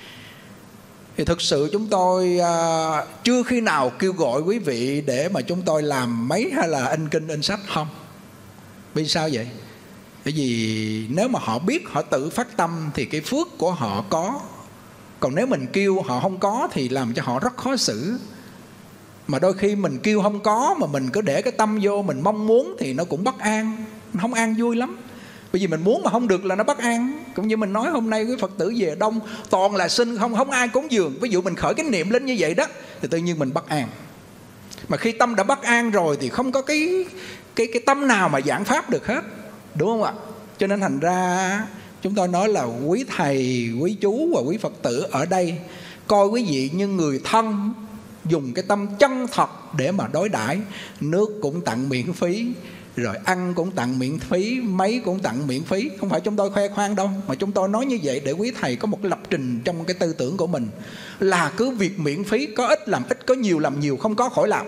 Thì thực sự chúng tôi chưa khi nào kêu gọi quý vị để mà chúng tôi làm máy hay là in kinh in sách, không. Vì sao vậy? Bởi vì nếu mà họ biết, họ tự phát tâm thì cái phước của họ có. Còn nếu mình kêu họ không có thì làm cho họ rất khó xử. Mà đôi khi mình kêu không có mà mình cứ để cái tâm vô, mình mong muốn thì nó cũng bất an, không an vui lắm. Bởi vì mình muốn mà không được là nó bất an. Cũng như mình nói hôm nay quý Phật tử về đông toàn là xin không ai cúng dường. Ví dụ mình khởi cái niệm lên như vậy đó thì tự nhiên mình bất an. Mà khi tâm đã bất an rồi thì không có cái tâm nào mà giảng pháp được hết, đúng không ạ? Cho nên thành ra chúng tôi nói là quý thầy, quý chú và quý Phật tử ở đây coi quý vị như người thân, dùng cái tâm chân thật để mà đối đãi. Nước cũng tặng miễn phí, rồi ăn cũng tặng miễn phí, máy cũng tặng miễn phí. Không phải chúng tôi khoe khoang đâu, mà chúng tôi nói như vậy để quý thầy có một lập trình trong cái tư tưởng của mình là cứ việc miễn phí, có ít làm ít, có nhiều làm nhiều, không có khỏi làm.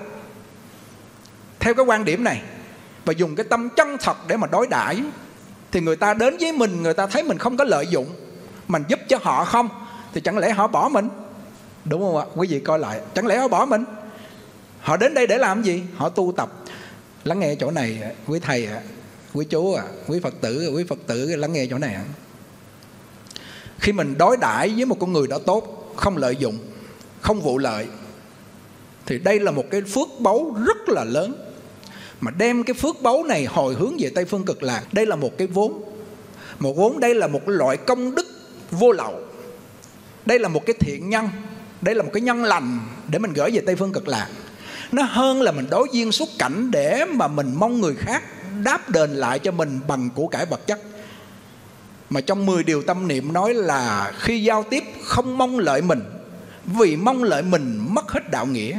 Theo cái quan điểm này, và dùng cái tâm chân thật để mà đối đãi, thì người ta đến với mình, người ta thấy mình không có lợi dụng, mình giúp cho họ không, thì chẳng lẽ họ bỏ mình? Đúng không ạ? Quý vị coi lại, chẳng lẽ họ bỏ mình? Họ đến đây để làm gì? Họ tu tập. Lắng nghe chỗ này quý thầy, quý chú, quý Phật tử lắng nghe chỗ này. Khi mình đối đãi với một con người đó tốt, không lợi dụng, không vụ lợi, thì đây là một cái phước báu rất là lớn. Mà đem cái phước báu này hồi hướng về Tây Phương Cực Lạc, đây là một cái vốn. Một vốn, đây là một loại công đức vô lậu. Đây là một cái thiện nhân, đây là một cái nhân lành để mình gửi về Tây Phương Cực Lạc. Nó hơn là mình đối duyên xuất cảnh để mà mình mong người khác đáp đền lại cho mình bằng của cải vật chất. Mà trong 10 điều tâm niệm nói là khi giao tiếp không mong lợi mình, vì mong lợi mình mất hết đạo nghĩa.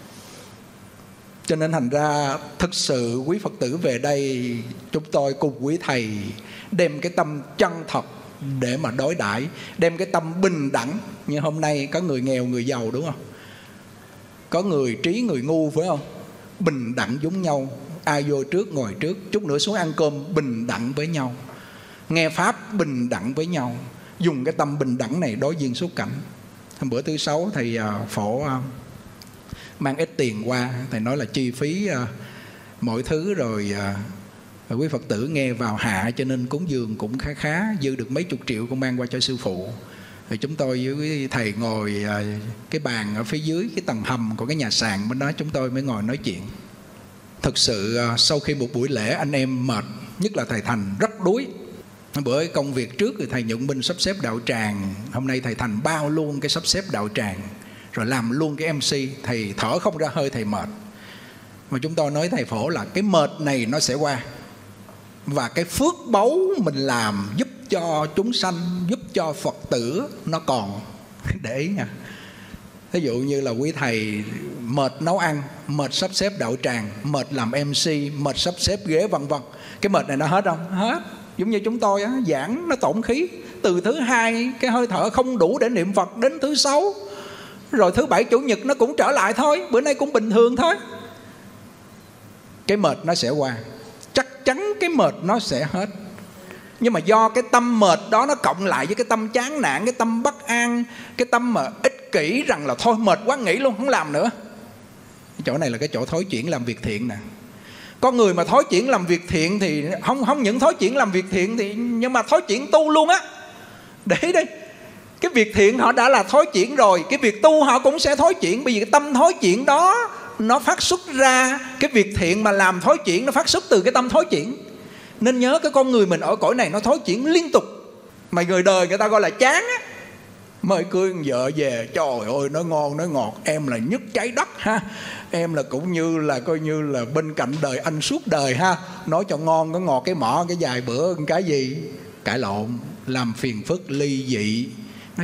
Cho nên thành ra thực sự quý Phật tử về đây, chúng tôi cùng quý thầy đem cái tâm chân thật để mà đối đãi, đem cái tâm bình đẳng. Như hôm nay có người nghèo người giàu, đúng không? Có người trí người ngu, phải không? Bình đẳng giống nhau, ai vô trước ngồi trước, chút nữa xuống ăn cơm bình đẳng với nhau, nghe pháp bình đẳng với nhau, dùng cái tâm bình đẳng này đối duyên xuất cảnh. Hôm bữa thứ Sáu thầy Phổ mang ít tiền qua, thầy nói là chi phí mọi thứ rồi quý Phật tử nghe vào hạ, cho nên cúng dường cũng khá khá, dư được mấy chục triệu con mang qua cho sư phụ. Thì chúng tôi với thầy ngồi cái bàn ở phía dưới cái tầng hầm của cái nhà sàn bên đó, chúng tôi mới ngồi nói chuyện. Thực sự sau khi một buổi lễ anh em mệt, nhất là thầy Thành rất đuối. Bữa công việc trước thì thầy Nhuận Minh sắp xếp đạo tràng, hôm nay thầy Thành bao luôn cái sắp xếp đạo tràng, rồi làm luôn cái MC. Thầy thở không ra hơi, thầy mệt. Mà chúng tôi nói thầy Phổ là cái mệt này nó sẽ qua, và cái phước báu mình làm giúp cho chúng sanh, giúp cho Phật tử nó còn. Để ý nha. Ví dụ như là quý thầy mệt nấu ăn, mệt sắp xếp đạo tràng, mệt làm MC, mệt sắp xếp ghế vân vân. Cái mệt này nó hết không? Hết. Giống như chúng tôi giảng nó tổn khí. Từ thứ Hai cái hơi thở không đủ để niệm Phật, đến thứ Sáu, rồi thứ Bảy Chủ nhật nó cũng trở lại thôi, bữa nay cũng bình thường thôi. Cái mệt nó sẽ qua, chắc chắn cái mệt nó sẽ hết. Nhưng mà do cái tâm mệt đó nó cộng lại với cái tâm chán nản, cái tâm bất an, cái tâm mà ích kỷ rằng là thôi mệt quá nghỉ luôn, không làm nữa. Chỗ này là cái chỗ thối chuyển làm việc thiện nè. Con người mà thối chuyển làm việc thiện thì không những thối chuyển làm việc thiện thì, nhưng mà thối chuyển tu luôn á. Để đây, cái việc thiện họ đã là thối chuyển rồi, cái việc tu họ cũng sẽ thối chuyển. Bởi vì cái tâm thối chuyển đó nó phát xuất ra, cái việc thiện mà làm thối chuyển nó phát xuất từ cái tâm thối chuyển. Nên nhớ cái con người mình ở cõi này nó thối chuyển liên tục. Mà người đời người ta gọi là chán á. Mời cưới vợ về, trời ơi nó ngon nó ngọt, em là nhất trái đất ha, em là cũng như là coi như là bên cạnh đời anh suốt đời ha. Nói cho ngon có ngọt cái mỏ cái vài bữa cái gì cãi lộn, làm phiền phức ly dị. Nó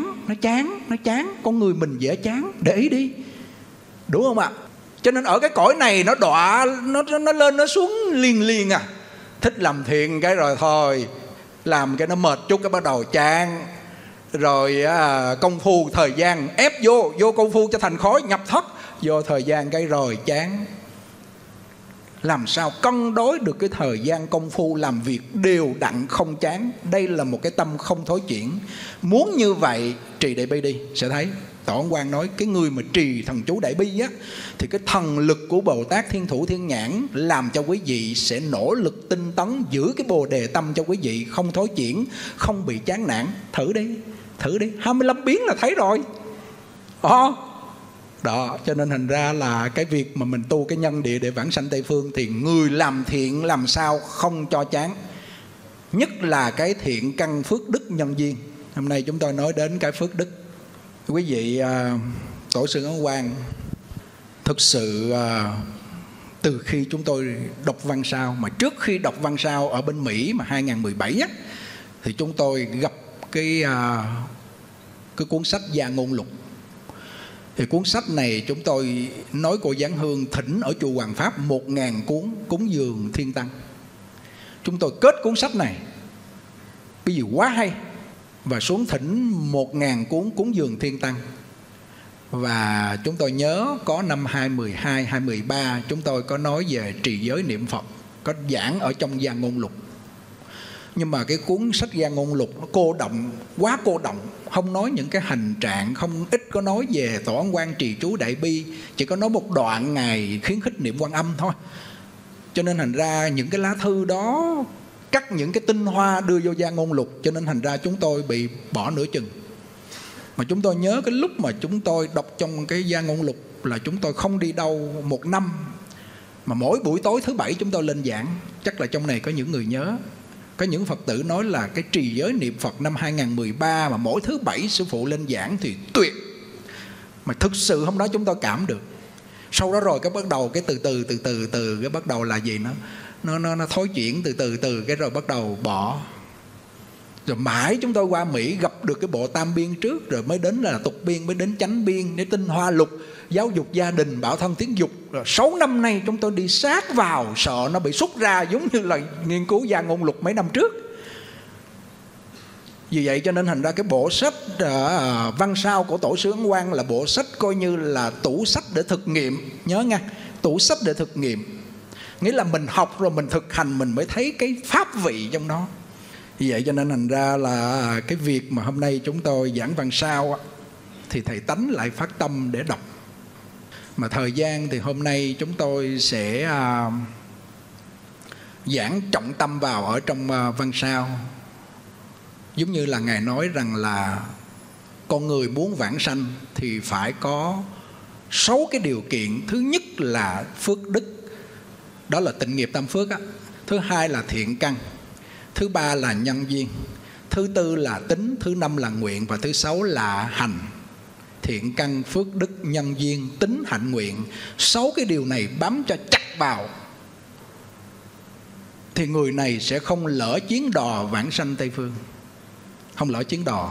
chán. Con người mình dễ chán, để ý đi, đúng không ạ? Cho nên ở cái cõi này nó đọa, nó lên nó xuống liền à. Thích làm thiện cái rồi thôi, làm cái nó mệt chút cái bắt đầu chán. Rồi công phu thời gian ép vô công phu cho thành khói nhập thất, vô thời gian cái rồi chán. Làm sao cân đối được cái thời gian công phu làm việc đều đặn không chán? Đây là một cái tâm không thối chuyển. Muốn như vậy trì đại bi đi, sẽ thấy Tổ Ấn Quang nói cái người mà trì thần chú đại bi á, thì cái thần lực của Bồ Tát Thiên Thủ Thiên Nhãn làm cho quý vị sẽ nỗ lực tinh tấn, giữ cái bồ đề tâm cho quý vị không thối chuyển, không bị chán nản. Thử đi 25 biến là thấy rồi đó. Cho nên thành ra là cái việc mà mình tu cái nhân địa để vãng sanh Tây Phương, thì người làm thiện làm sao không cho chán, nhất là cái thiện căn phước đức nhân duyên. Hôm nay chúng tôi nói đến cái phước đức. Quý vị, Tổ sư Ấn Quang thực sự từ khi chúng tôi đọc văn sao, mà trước khi đọc văn sao ở bên Mỹ mà 2017 á, thì chúng tôi gặp cái cuốn sách Gia Ngôn Lục. Thì cuốn sách này chúng tôi nói cô Giáng Hương thỉnh ở chùa Hoàng Pháp 1000 cuốn cúng dường thiên tăng. Chúng tôi kết cuốn sách này cái gì quá hay, và xuống thỉnh 1000 cuốn cúng dường thiên tăng. Và chúng tôi nhớ có năm 2012, 2013 chúng tôi có nói về trì giới niệm Phật, có giảng ở trong Gia Ngôn Lục. Nhưng mà cái cuốn sách Gia Ngôn Lục nó cô động, quá cô động, không nói những cái hành trạng, không ít có nói về Tổ Ấn Quang trì chú đại bi, chỉ có nói một đoạn ngày khuyến khích niệm Quan Âm thôi. Cho nên thành ra những cái lá thư đó cắt những cái tinh hoa đưa vô Gia Ngôn Lục, cho nên thành ra chúng tôi bị bỏ nửa chừng. Mà chúng tôi nhớ cái lúc mà chúng tôi đọc trong cái Gia Ngôn Lục là chúng tôi không đi đâu 1 năm, mà mỗi buổi tối thứ Bảy chúng tôi lên giảng. Chắc là trong này có những người nhớ, có những Phật tử nói là cái trì giới niệm Phật năm 2013 mà mỗi thứ Bảy sư phụ lên giảng thì tuyệt. Mà thực sự hôm đó chúng tôi cảm được. Sau đó rồi cái bắt đầu cái từ từ cái bắt đầu là gì, nó thối chuyển từ từ cái rồi bắt đầu bỏ. Rồi mãi chúng tôi qua Mỹ gặp được cái bộ Tam Biên trước, rồi mới đến là Tục Biên, mới đến Chánh Biên, đến Tinh Hoa Lục, Giáo dục gia đình, Bảo thân tiếng dục. Rồi 6 năm nay chúng tôi đi sát vào, sợ nó bị xuất ra giống như là nghiên cứu Gia Ngôn Lục mấy năm trước. Vì vậy cho nên thành ra cái bộ sách văn sao của Tổ sư Ấn Quang là bộ sách coi như là tủ sách để thực nghiệm. Nhớ nha, tủ sách để thực nghiệm. Nghĩa là mình học rồi mình thực hành mình mới thấy cái pháp vị trong nó. Vì vậy cho nên thành ra là cái việc mà hôm nay chúng tôi giảng văn sao thì thầy Tánh lại phát tâm để đọc. Mà thời gian thì hôm nay chúng tôi sẽ giảng trọng tâm vào ở trong văn sao. Giống như là Ngài nói rằng là con người muốn vãng sanh thì phải có 6 cái điều kiện. Thứ nhất là phước đức, đó là tịnh nghiệp tam phước á. Thứ hai là thiện căn. Thứ ba là nhân duyên. Thứ tư là tính. Thứ năm là nguyện. Và thứ sáu là hành. Thiện căn, phước đức, nhân duyên, tính, hạnh, nguyện. 6 cái điều này bám cho chặt vào thì người này sẽ không lỡ chuyến đò vãng sanh Tây Phương. Không lỡ chuyến đò.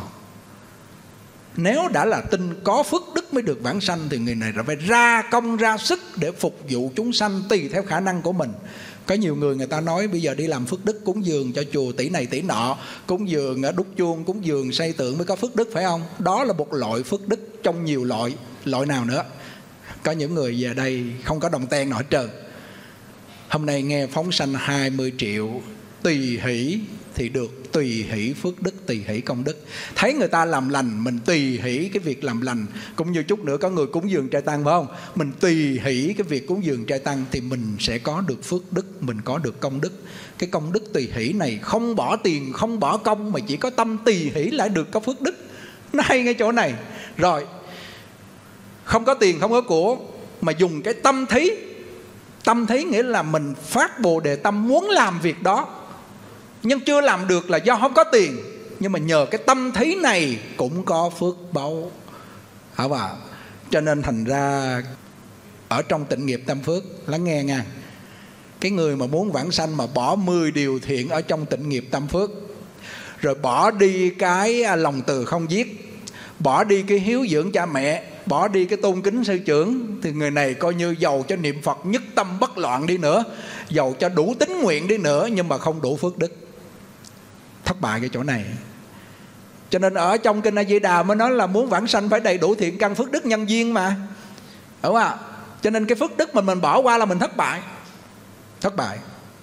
Nếu đã là tin có phước đức mới được vãng sanh thì người này phải ra công ra sức để phục vụ chúng sanh tùy theo khả năng của mình. Có nhiều người ta nói bây giờ đi làm phước đức, cúng dường cho chùa tỷ này tỷ nọ, cúng dường đúc chuông, cúng dường xây tượng mới có phước đức, phải không? Đó là một loại phước đức trong nhiều loại. Loại nào nữa? Có những người về đây không có đồng tiền nọ hết trơn. Hôm nay nghe phóng sanh 20 triệu tùy hỷ thì được tùy hỷ phước đức, tùy hỷ công đức. Thấy người ta làm lành mình tùy hỷ cái việc làm lành. Cũng như chút nữa có người cúng dường trai tăng, phải không? Mình tùy hỷ cái việc cúng dường trai tăng thì mình sẽ có được phước đức, mình có được công đức. Cái công đức tùy hỷ này không bỏ tiền, không bỏ công, mà chỉ có tâm tùy hỷ lại được có phước đức. Nó hay ngay chỗ này. Rồi, không có tiền, không có của, mà dùng cái tâm thí. Tâm thí nghĩa là mình phát bồ đề tâm muốn làm việc đó, nhưng chưa làm được là do không có tiền. Nhưng mà nhờ cái tâm thí này cũng có phước báu. Hả bà? Cho nên thành ra ở trong tịnh nghiệp tam phước, lắng nghe nha, cái người mà muốn vãng sanh mà bỏ 10 điều thiện ở trong tịnh nghiệp tam phước, rồi bỏ đi cái lòng từ không giết, bỏ đi cái hiếu dưỡng cha mẹ, bỏ đi cái tôn kính sư trưởng, thì người này coi như giàu cho niệm Phật nhất tâm bất loạn đi nữa, giàu cho đủ tín nguyện đi nữa, nhưng mà không đủ phước đức. Thất bại cái chỗ này. Cho nên ở trong kinh A Di Đà mới nói là muốn vãng sanh phải đầy đủ thiện căn, phước đức, nhân duyên mà. Đúng không ạ? Cho nên cái phước đức mình bỏ qua là mình thất bại. Thất bại.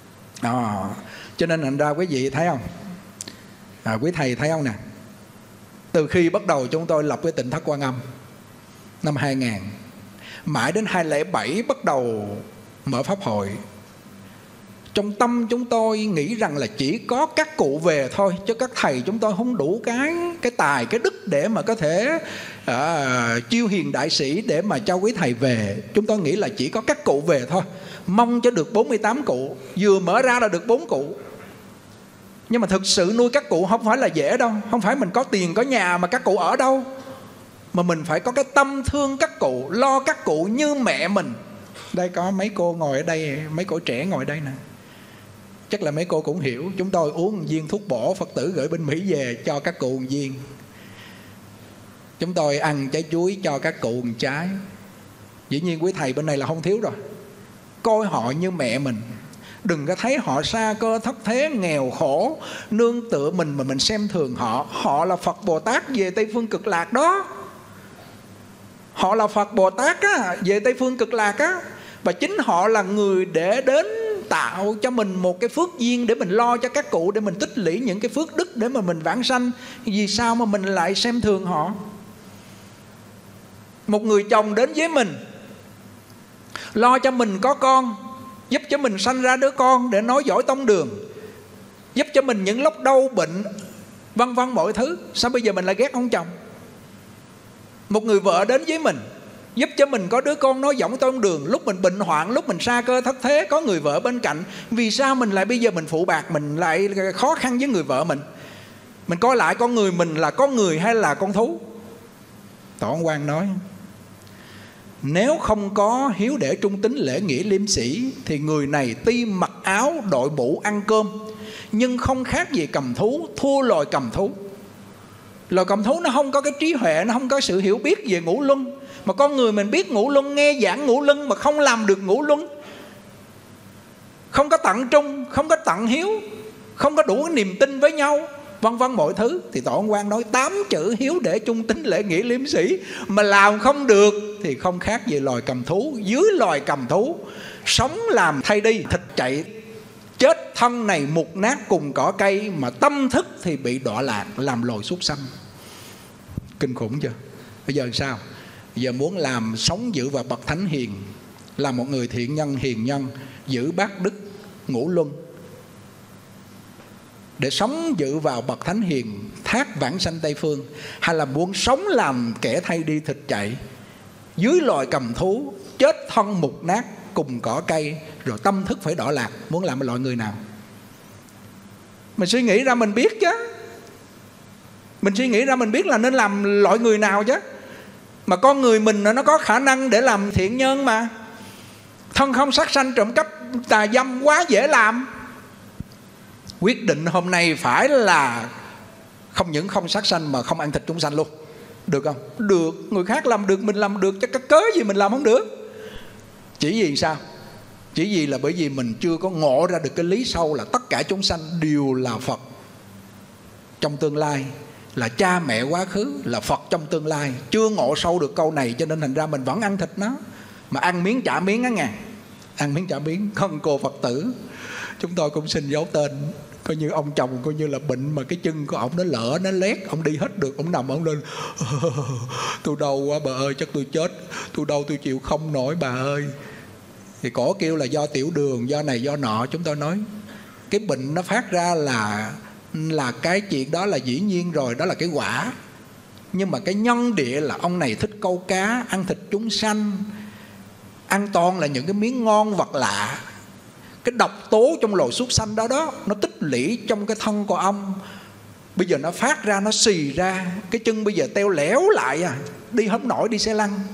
Cho nên thành ra quý vị thấy không? Quý thầy thấy không nè? Từ khi bắt đầu chúng tôi lập cái Tịnh Thất Quan Âm năm 2000, mãi đến 2007 bắt đầu mở pháp hội. Trong tâm chúng tôi nghĩ rằng là chỉ có các cụ về thôi, chứ các thầy chúng tôi không đủ cái tài, cái đức để mà có thể chiêu hiền đại sĩ để mà cho quý thầy về. Chúng tôi nghĩ là chỉ có các cụ về thôi. Mong cho được 48 cụ, vừa mở ra là được 4 cụ. Nhưng mà thực sự nuôi các cụ không phải là dễ đâu. Không phải mình có tiền, có nhà mà các cụ ở đâu, mà mình phải có cái tâm thương các cụ, lo các cụ như mẹ mình. Đây có mấy cô ngồi ở đây, mấy cô trẻ ngồi đây nè. Chắc là mấy cô cũng hiểu. Chúng tôi uống một viên thuốc bổ, Phật tử gửi bên Mỹ về cho các cụ một viên. Chúng tôi ăn trái chuối cho các cụ một trái. Dĩ nhiên quý thầy bên này là không thiếu rồi. Coi họ như mẹ mình. Đừng có thấy họ sa cơ thất thế, nghèo khổ, nương tựa mình mà mình xem thường họ. Họ là Phật Bồ Tát về Tây Phương Cực Lạc đó. Họ là Phật Bồ Tát á, về Tây Phương Cực Lạc á. Và chính họ là người để đến tạo cho mình một cái phước duyên để mình lo cho các cụ, để mình tích lũy những cái phước đức để mà mình vãng sanh. Vì sao mà mình lại xem thường họ? Một người chồng đến với mình, lo cho mình có con, giúp cho mình sanh ra đứa con để nói giỏi tông đường, giúp cho mình những lúc đau bệnh, vân vân mọi thứ. Sao bây giờ mình lại ghét ông chồng? Một người vợ đến với mình, giúp cho mình có đứa con nói giọng tông đường, lúc mình bệnh hoạn, lúc mình sa cơ thất thế, có người vợ bên cạnh. Vì sao mình lại bây giờ mình phụ bạc, mình lại khó khăn với người vợ mình? Mình coi lại con người mình là con người hay là con thú? Tổ ông Quang nói, nếu không có hiếu để trung tín lễ nghĩa liêm sĩ thì người này tuy mặc áo đội mũ ăn cơm, nhưng không khác gì cầm thú, thua loài cầm thú. Loài cầm thú nó không có cái trí huệ, nó không có sự hiểu biết về ngũ luân. Mà con người mình biết ngũ luân, nghe giảng ngũ luân mà không làm được ngũ luân, không có tận trung, không có tận hiếu, không có đủ niềm tin với nhau, vân vân mọi thứ. Thì Tổ ông Quang nói 8 chữ hiếu để trung tín lễ nghĩa liêm sĩ mà làm không được thì không khác gì loài cầm thú. Dưới loài cầm thú sống làm thay đi thịt chạy, chết thân này mục nát cùng cỏ cây, mà tâm thức thì bị đọa lạc làm loài súc sanh. Kinh khủng chưa? Bây giờ sao? Bây giờ muốn làm sống giữ vào bậc thánh hiền, là một người thiện nhân hiền nhân, giữ bát đức ngũ luân, để sống dự vào bậc thánh hiền, thác vãng sanh Tây Phương, hay là muốn sống làm kẻ thay đi thịt chạy, dưới loài cầm thú, chết thân mục nát cùng cỏ cây, rồi tâm thức phải đọa lạc? Muốn làm loại người nào? Mình suy nghĩ ra mình biết chứ. Mình suy nghĩ ra mình biết là nên làm loại người nào chứ. Mà con người mình nó có khả năng để làm thiện nhân mà. Thân không sát sanh trộm cắp tà dâm quá dễ làm. Quyết định hôm nay phải là không những không sát sanh mà không ăn thịt chúng sanh luôn. Được không? Được. Người khác làm được, mình làm được, chứ cái cớ gì mình làm không được. Chỉ vì sao? Chỉ vì là bởi vì mình chưa có ngộ ra được cái lý sâu là tất cả chúng sanh đều là Phật trong tương lai, là cha mẹ quá khứ, là Phật trong tương lai. Chưa ngộ sâu được câu này, cho nên thành ra mình vẫn ăn thịt nó. Mà ăn miếng trả miếng á nghe. Ăn miếng trả miếng. Con cô Phật tử chúng tôi cũng xin giấu tên, coi như ông chồng coi như là bệnh, mà cái chân của ông nó lỡ, nó lét, ông đi hết được, ông nằm ông lên tôi đau quá bà ơi, chắc tôi chết, tôi đau tôi chịu không nổi bà ơi. Thì cổ kêu là do tiểu đường, do này do nọ. Chúng tôi nói cái bệnh nó phát ra là cái chuyện đó là dĩ nhiên rồi, đó là cái quả. Nhưng mà cái nhân địa là ông này thích câu cá, ăn thịt chúng sanh, ăn toàn là những cái miếng ngon vật lạ. Cái độc tố trong loài súc sanh đó nó tích lũy trong cái thân của ông. Bây giờ nó phát ra, nó xì ra, cái chân bây giờ teo lẻo lại à, đi không nổi, đi xe lăn.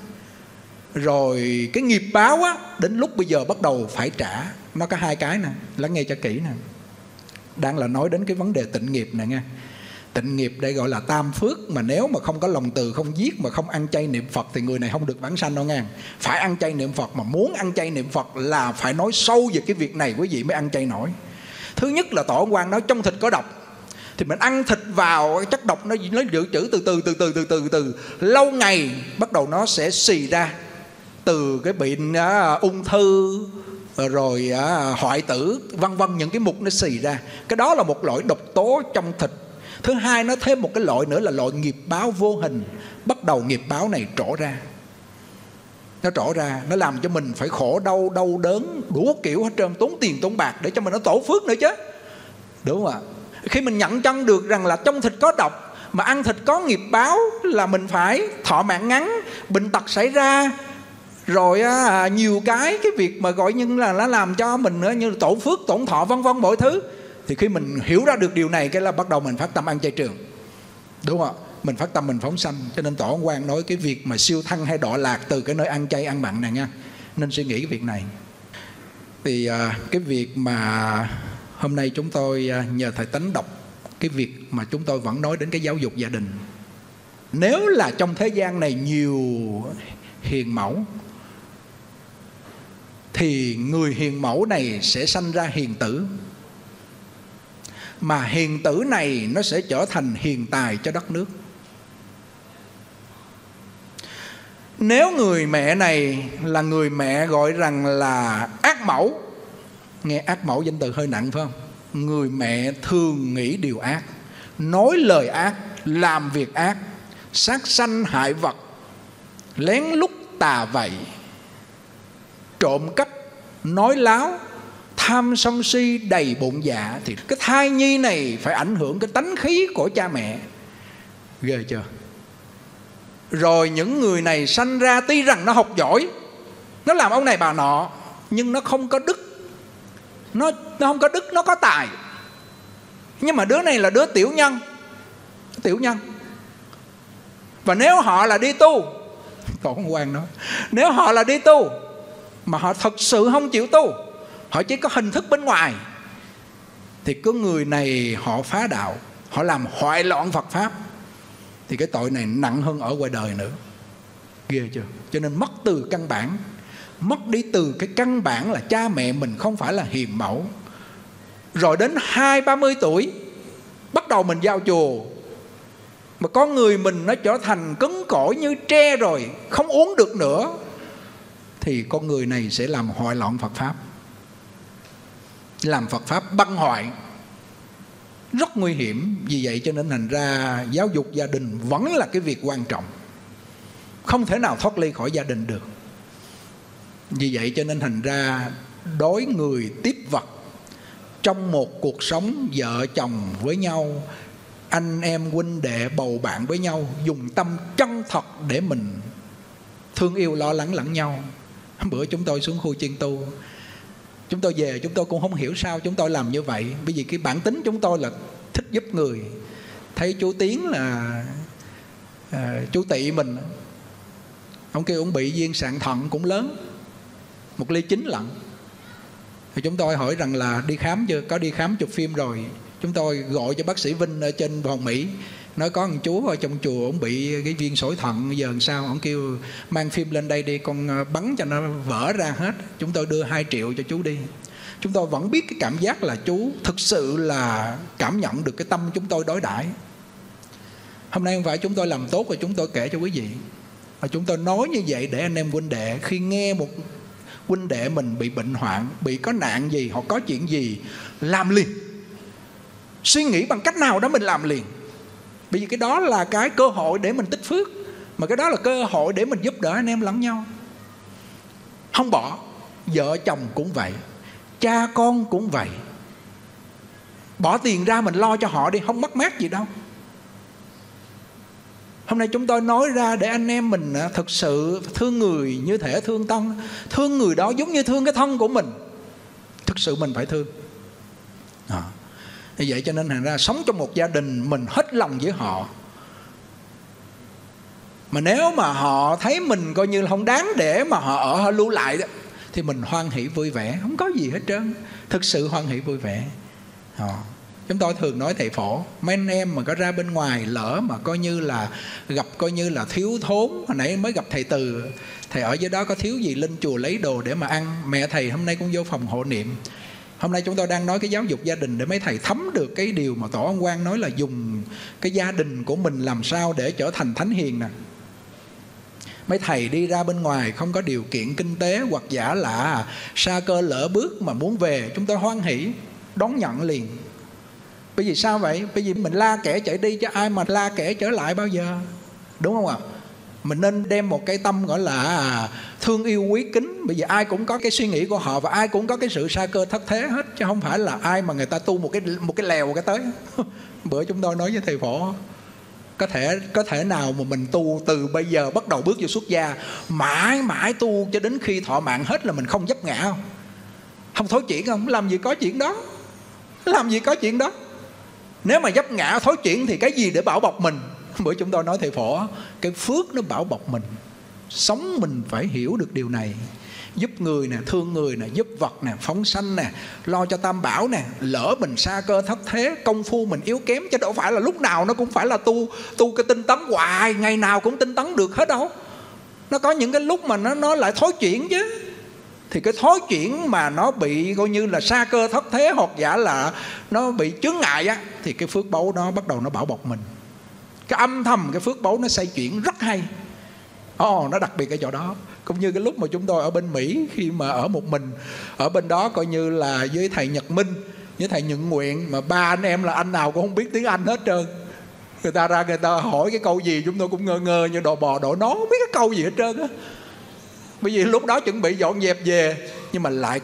Rồi cái nghiệp báo á, đến lúc bây giờ bắt đầu phải trả. Nó có hai cái nè, lắng nghe cho kỹ nè. Đang là nói đến cái vấn đề tịnh nghiệp nè nghe. Tịnh nghiệp đây gọi là tam phước. Mà nếu mà không có lòng từ, không giết, mà không ăn chay niệm Phật thì người này không được vãng sanh đâu nghe. Phải ăn chay niệm Phật. Mà muốn ăn chay niệm Phật là phải nói sâu về cái việc này quý vị mới ăn chay nổi. Thứ nhất là Tổ Ông Quan nói trong thịt có độc, thì mình ăn thịt vào, chất độc nó dự trữ từ từ lâu ngày bắt đầu nó sẽ xì ra. Từ cái bệnh ung thư rồi hoại tử vân vân, những cái mục nó xì ra. Cái đó là một loại độc tố trong thịt. Thứ hai, nó thêm một cái loại nữa là loại nghiệp báo vô hình. Bắt đầu nghiệp báo này trổ ra. Nó trổ ra, nó làm cho mình phải khổ đau, đau đớn đủ kiểu hết trơn, tốn tiền tốn bạc để cho mình nó tổ phước nữa chứ. Đúng không ạ? Khi mình nhận chân được rằng là trong thịt có độc, mà ăn thịt có nghiệp báo, là mình phải thọ mạng ngắn, bệnh tật xảy ra, rồi nhiều cái việc mà gọi như là nó làm cho mình như tổ phước, tổn thọ vân vân mọi thứ. Thì khi mình hiểu ra được điều này, cái là bắt đầu mình phát tâm ăn chay trường. Đúng không ạ? Mình phát tâm mình phóng sanh. Cho nên Tổ Ông Quan nói cái việc mà siêu thăng hay đọa lạc từ cái nơi ăn chay ăn mặn này nha, nên suy nghĩ cái việc này. Thì cái việc mà hôm nay chúng tôi nhờ Thầy Tánh đọc cái việc mà chúng tôi vẫn nói đến cái giáo dục gia đình. Nếu là trong thế gian này nhiều hiền mẫu, thì người hiền mẫu này sẽ sanh ra hiền tử. Mà hiền tử này nó sẽ trở thành hiền tài cho đất nước. Nếu người mẹ này là người mẹ gọi rằng là ác mẫu, nghe ác mẫu danh từ hơi nặng phải không? Người mẹ thường nghĩ điều ác, nói lời ác, làm việc ác, sát sanh hại vật, lén lút tà vậy, trộm cắp, nói láo, tham sân si, đầy bụng dạ, thì cái thai nhi này phải ảnh hưởng cái tánh khí của cha mẹ. Ghê chưa? Rồi những người này sanh ra tuy rằng nó học giỏi, nó làm ông này bà nọ, nhưng nó không có đức. Nó không có đức, nó có tài. Nhưng mà đứa này là đứa tiểu nhân. Tiểu nhân. Và nếu họ là đi tu, Tổ Ông Quan nói, nếu họ là đi tu mà họ thật sự không chịu tu, họ chỉ có hình thức bên ngoài, thì có người này họ phá đạo, họ làm hoại loạn Phật Pháp, thì cái tội này nặng hơn ở ngoài đời nữa. Ghê chưa? Cho nên mất từ căn bản. Mất đi từ cái căn bản là cha mẹ mình không phải là hiền mẫu. Rồi đến 20-30 tuổi bắt đầu mình vào chùa, mà con người mình nó trở thành cứng cỏi như tre rồi, không uống được nữa, thì con người này sẽ làm hoại loạn Phật Pháp, làm Phật Pháp băng hoại, rất nguy hiểm. Vì vậy cho nên thành ra giáo dục gia đình vẫn là cái việc quan trọng, không thể nào thoát ly khỏi gia đình được. Vì vậy cho nên thành ra đối người tiếp vật trong một cuộc sống vợ chồng với nhau, anh em huynh đệ bầu bạn với nhau, dùng tâm chân thật để mình thương yêu lo lắng lẫn nhau. Bữa chúng tôi xuống khu chiên tu, chúng tôi về chúng tôi cũng không hiểu sao chúng tôi làm như vậy. Bởi vì cái bản tính chúng tôi là thích giúp người. Thấy chú Tiến là chú Tị mình, ông kêu ông bị viên sạn thận cũng lớn, 1,9 ly lận. Thì chúng tôi hỏi rằng là đi khám chưa, có đi khám chụp phim rồi. Chúng tôi gọi cho bác sĩ Vinh ở trên Hoàn Mỹ, nói có một chú ở trong chùa ông bị cái viên sỏi thận, giờ làm sao? Ông kêu mang phim lên đây đi, con bắn cho nó vỡ ra hết. Chúng tôi đưa 2 triệu cho chú đi. Chúng tôi vẫn biết cái cảm giác là chú thực sự là cảm nhận được cái tâm chúng tôi đối đãi. Hôm nay không phải chúng tôi làm tốt rồi chúng tôi kể cho quý vị, mà chúng tôi nói như vậy để anh em huynh đệ khi nghe một huynh đệ mình bị bệnh hoạn, bị có nạn gì, họ có chuyện gì, làm liền, suy nghĩ bằng cách nào đó mình làm liền. Bởi vì cái đó là cái cơ hội để mình tích phước, mà cái đó là cơ hội để mình giúp đỡ anh em lẫn nhau. Không bỏ. Vợ chồng cũng vậy, cha con cũng vậy. Bỏ tiền ra mình lo cho họ đi, không mất mát gì đâu. Hôm nay chúng tôi nói ra để anh em mình thực sự thương người như thể thương thân. Thương người đó giống như thương cái thân của mình. Thực sự mình phải thương. Như vậy cho nên thành ra sống trong một gia đình mình hết lòng với họ. Mà nếu mà họ thấy mình coi như là không đáng để mà họ lưu lại đó, thì mình hoan hỷ vui vẻ, không có gì hết trơn. Thực sự hoan hỷ vui vẻ. Chúng tôi thường nói thầy Phổ, mấy anh em mà có ra bên ngoài lỡ mà coi như là gặp coi như là thiếu thốn. Hồi nãy mới gặp thầy Từ, thầy ở dưới đó có thiếu gì lên chùa lấy đồ để mà ăn. Mẹ thầy hôm nay cũng vô phòng hộ niệm. Hôm nay chúng tôi đang nói cái giáo dục gia đình để mấy thầy thấm được cái điều mà Tổ Ông Quang nói là dùng cái gia đình của mình làm sao để trở thành thánh hiền nè. Mấy thầy đi ra bên ngoài không có điều kiện kinh tế hoặc giả là sa cơ lỡ bước mà muốn về, chúng tôi hoan hỷ đón nhận liền. Bởi vì sao vậy? Bởi vì mình la kẻ chạy đi chứ ai mà la kẻ trở lại bao giờ, đúng không ạ? Mình nên đem một cái tâm gọi là thương yêu quý kính. Bởi vì ai cũng có cái suy nghĩ của họ, và ai cũng có cái sự sa cơ thất thế hết, chứ không phải là ai mà người ta tu một cái lèo cái tới. Bữa chúng tôi nói với thầy Phổ, có thể nào mà mình tu từ bây giờ bắt đầu bước vô xuất gia, mãi mãi tu cho đến khi thọ mạng hết là mình không vấp ngã không? Không thối chuyển không? Làm gì có chuyện đó. Làm gì có chuyện đó. Nếu mà vấp ngã thối chuyển thì cái gì để bảo bọc mình? Bữa chúng tôi nói thầy Phổ, cái phước nó bảo bọc mình. Sống mình phải hiểu được điều này. Giúp người nè, thương người nè, giúp vật nè, phóng sanh nè, lo cho tam bảo nè. Lỡ mình sa cơ thất thế, công phu mình yếu kém, chứ đâu phải là lúc nào nó cũng phải là tu cái tinh tấn hoài, ngày nào cũng tinh tấn được hết đâu. Nó có những cái lúc mà nó lại thối chuyển chứ. Thì cái thối chuyển mà nó bị coi như là sa cơ thất thế, hoặc giả là nó bị chướng ngại á, thì cái phước báu nó bắt đầu nó bảo bọc mình. Cái âm thầm cái phước báu nó xoay chuyển rất hay. Nó đặc biệt cái chỗ đó. Cũng như cái lúc mà chúng tôi ở bên Mỹ, khi mà ở một mình ở bên đó, coi như là với thầy Nhật Minh, với thầy Nhuận Nguyện, mà 3 anh em là anh nào cũng không biết tiếng Anh hết trơn. Người ta ra người ta hỏi cái câu gì chúng tôi cũng ngơ ngơ như đồ bò đổ nó, không biết cái câu gì hết trơn á. Bởi vì lúc đó chuẩn bị dọn dẹp về, nhưng mà lại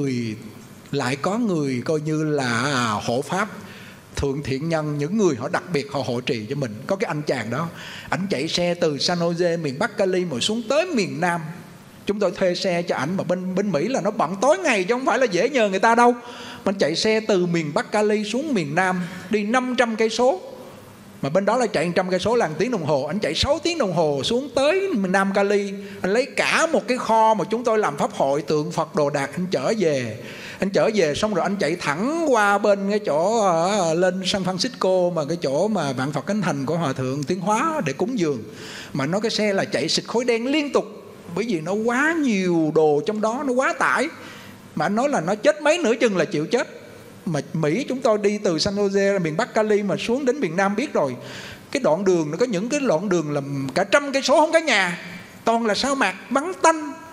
có người coi như là hộ pháp, thượng thiện nhân, những người họ đặc biệt họ hộ trì cho mình. Có cái anh chàng đó, ảnh chạy xe từ San Jose miền Bắc Cali mà xuống tới miền Nam. Chúng tôi thuê xe cho ảnh, mà bên Mỹ là nó bận tối ngày chứ không phải là dễ nhờ người ta đâu. Mình chạy xe từ miền Bắc Cali xuống miền Nam, đi 500 cây số. Mà bên đó là chạy 100 cây số là 1 tiếng đồng hồ, anh chạy 6 tiếng đồng hồ xuống tới miền Nam Cali. Anh lấy cả một cái kho mà chúng tôi làm pháp hội, tượng Phật đồ đạc, anh chở về. Anh chở về xong rồi anh chạy thẳng qua bên cái chỗ lên San Francisco, mà cái chỗ mà Vạn Phật Khánh Thành của Hòa Thượng Tiến Hóa để cúng dường. Mà nó cái xe là chạy xịt khói đen liên tục, bởi vì nó quá nhiều đồ trong đó, nó quá tải. Mà anh nói là nó chết mấy nửa chừng là chịu chết. Mà Mỹ chúng tôi đi từ San Jose miền Bắc Cali mà xuống đến miền Nam biết rồi, cái đoạn đường nó có những cái đoạn đường là cả 100 cây số không có nhà, toàn là sao mạc vắng tanh.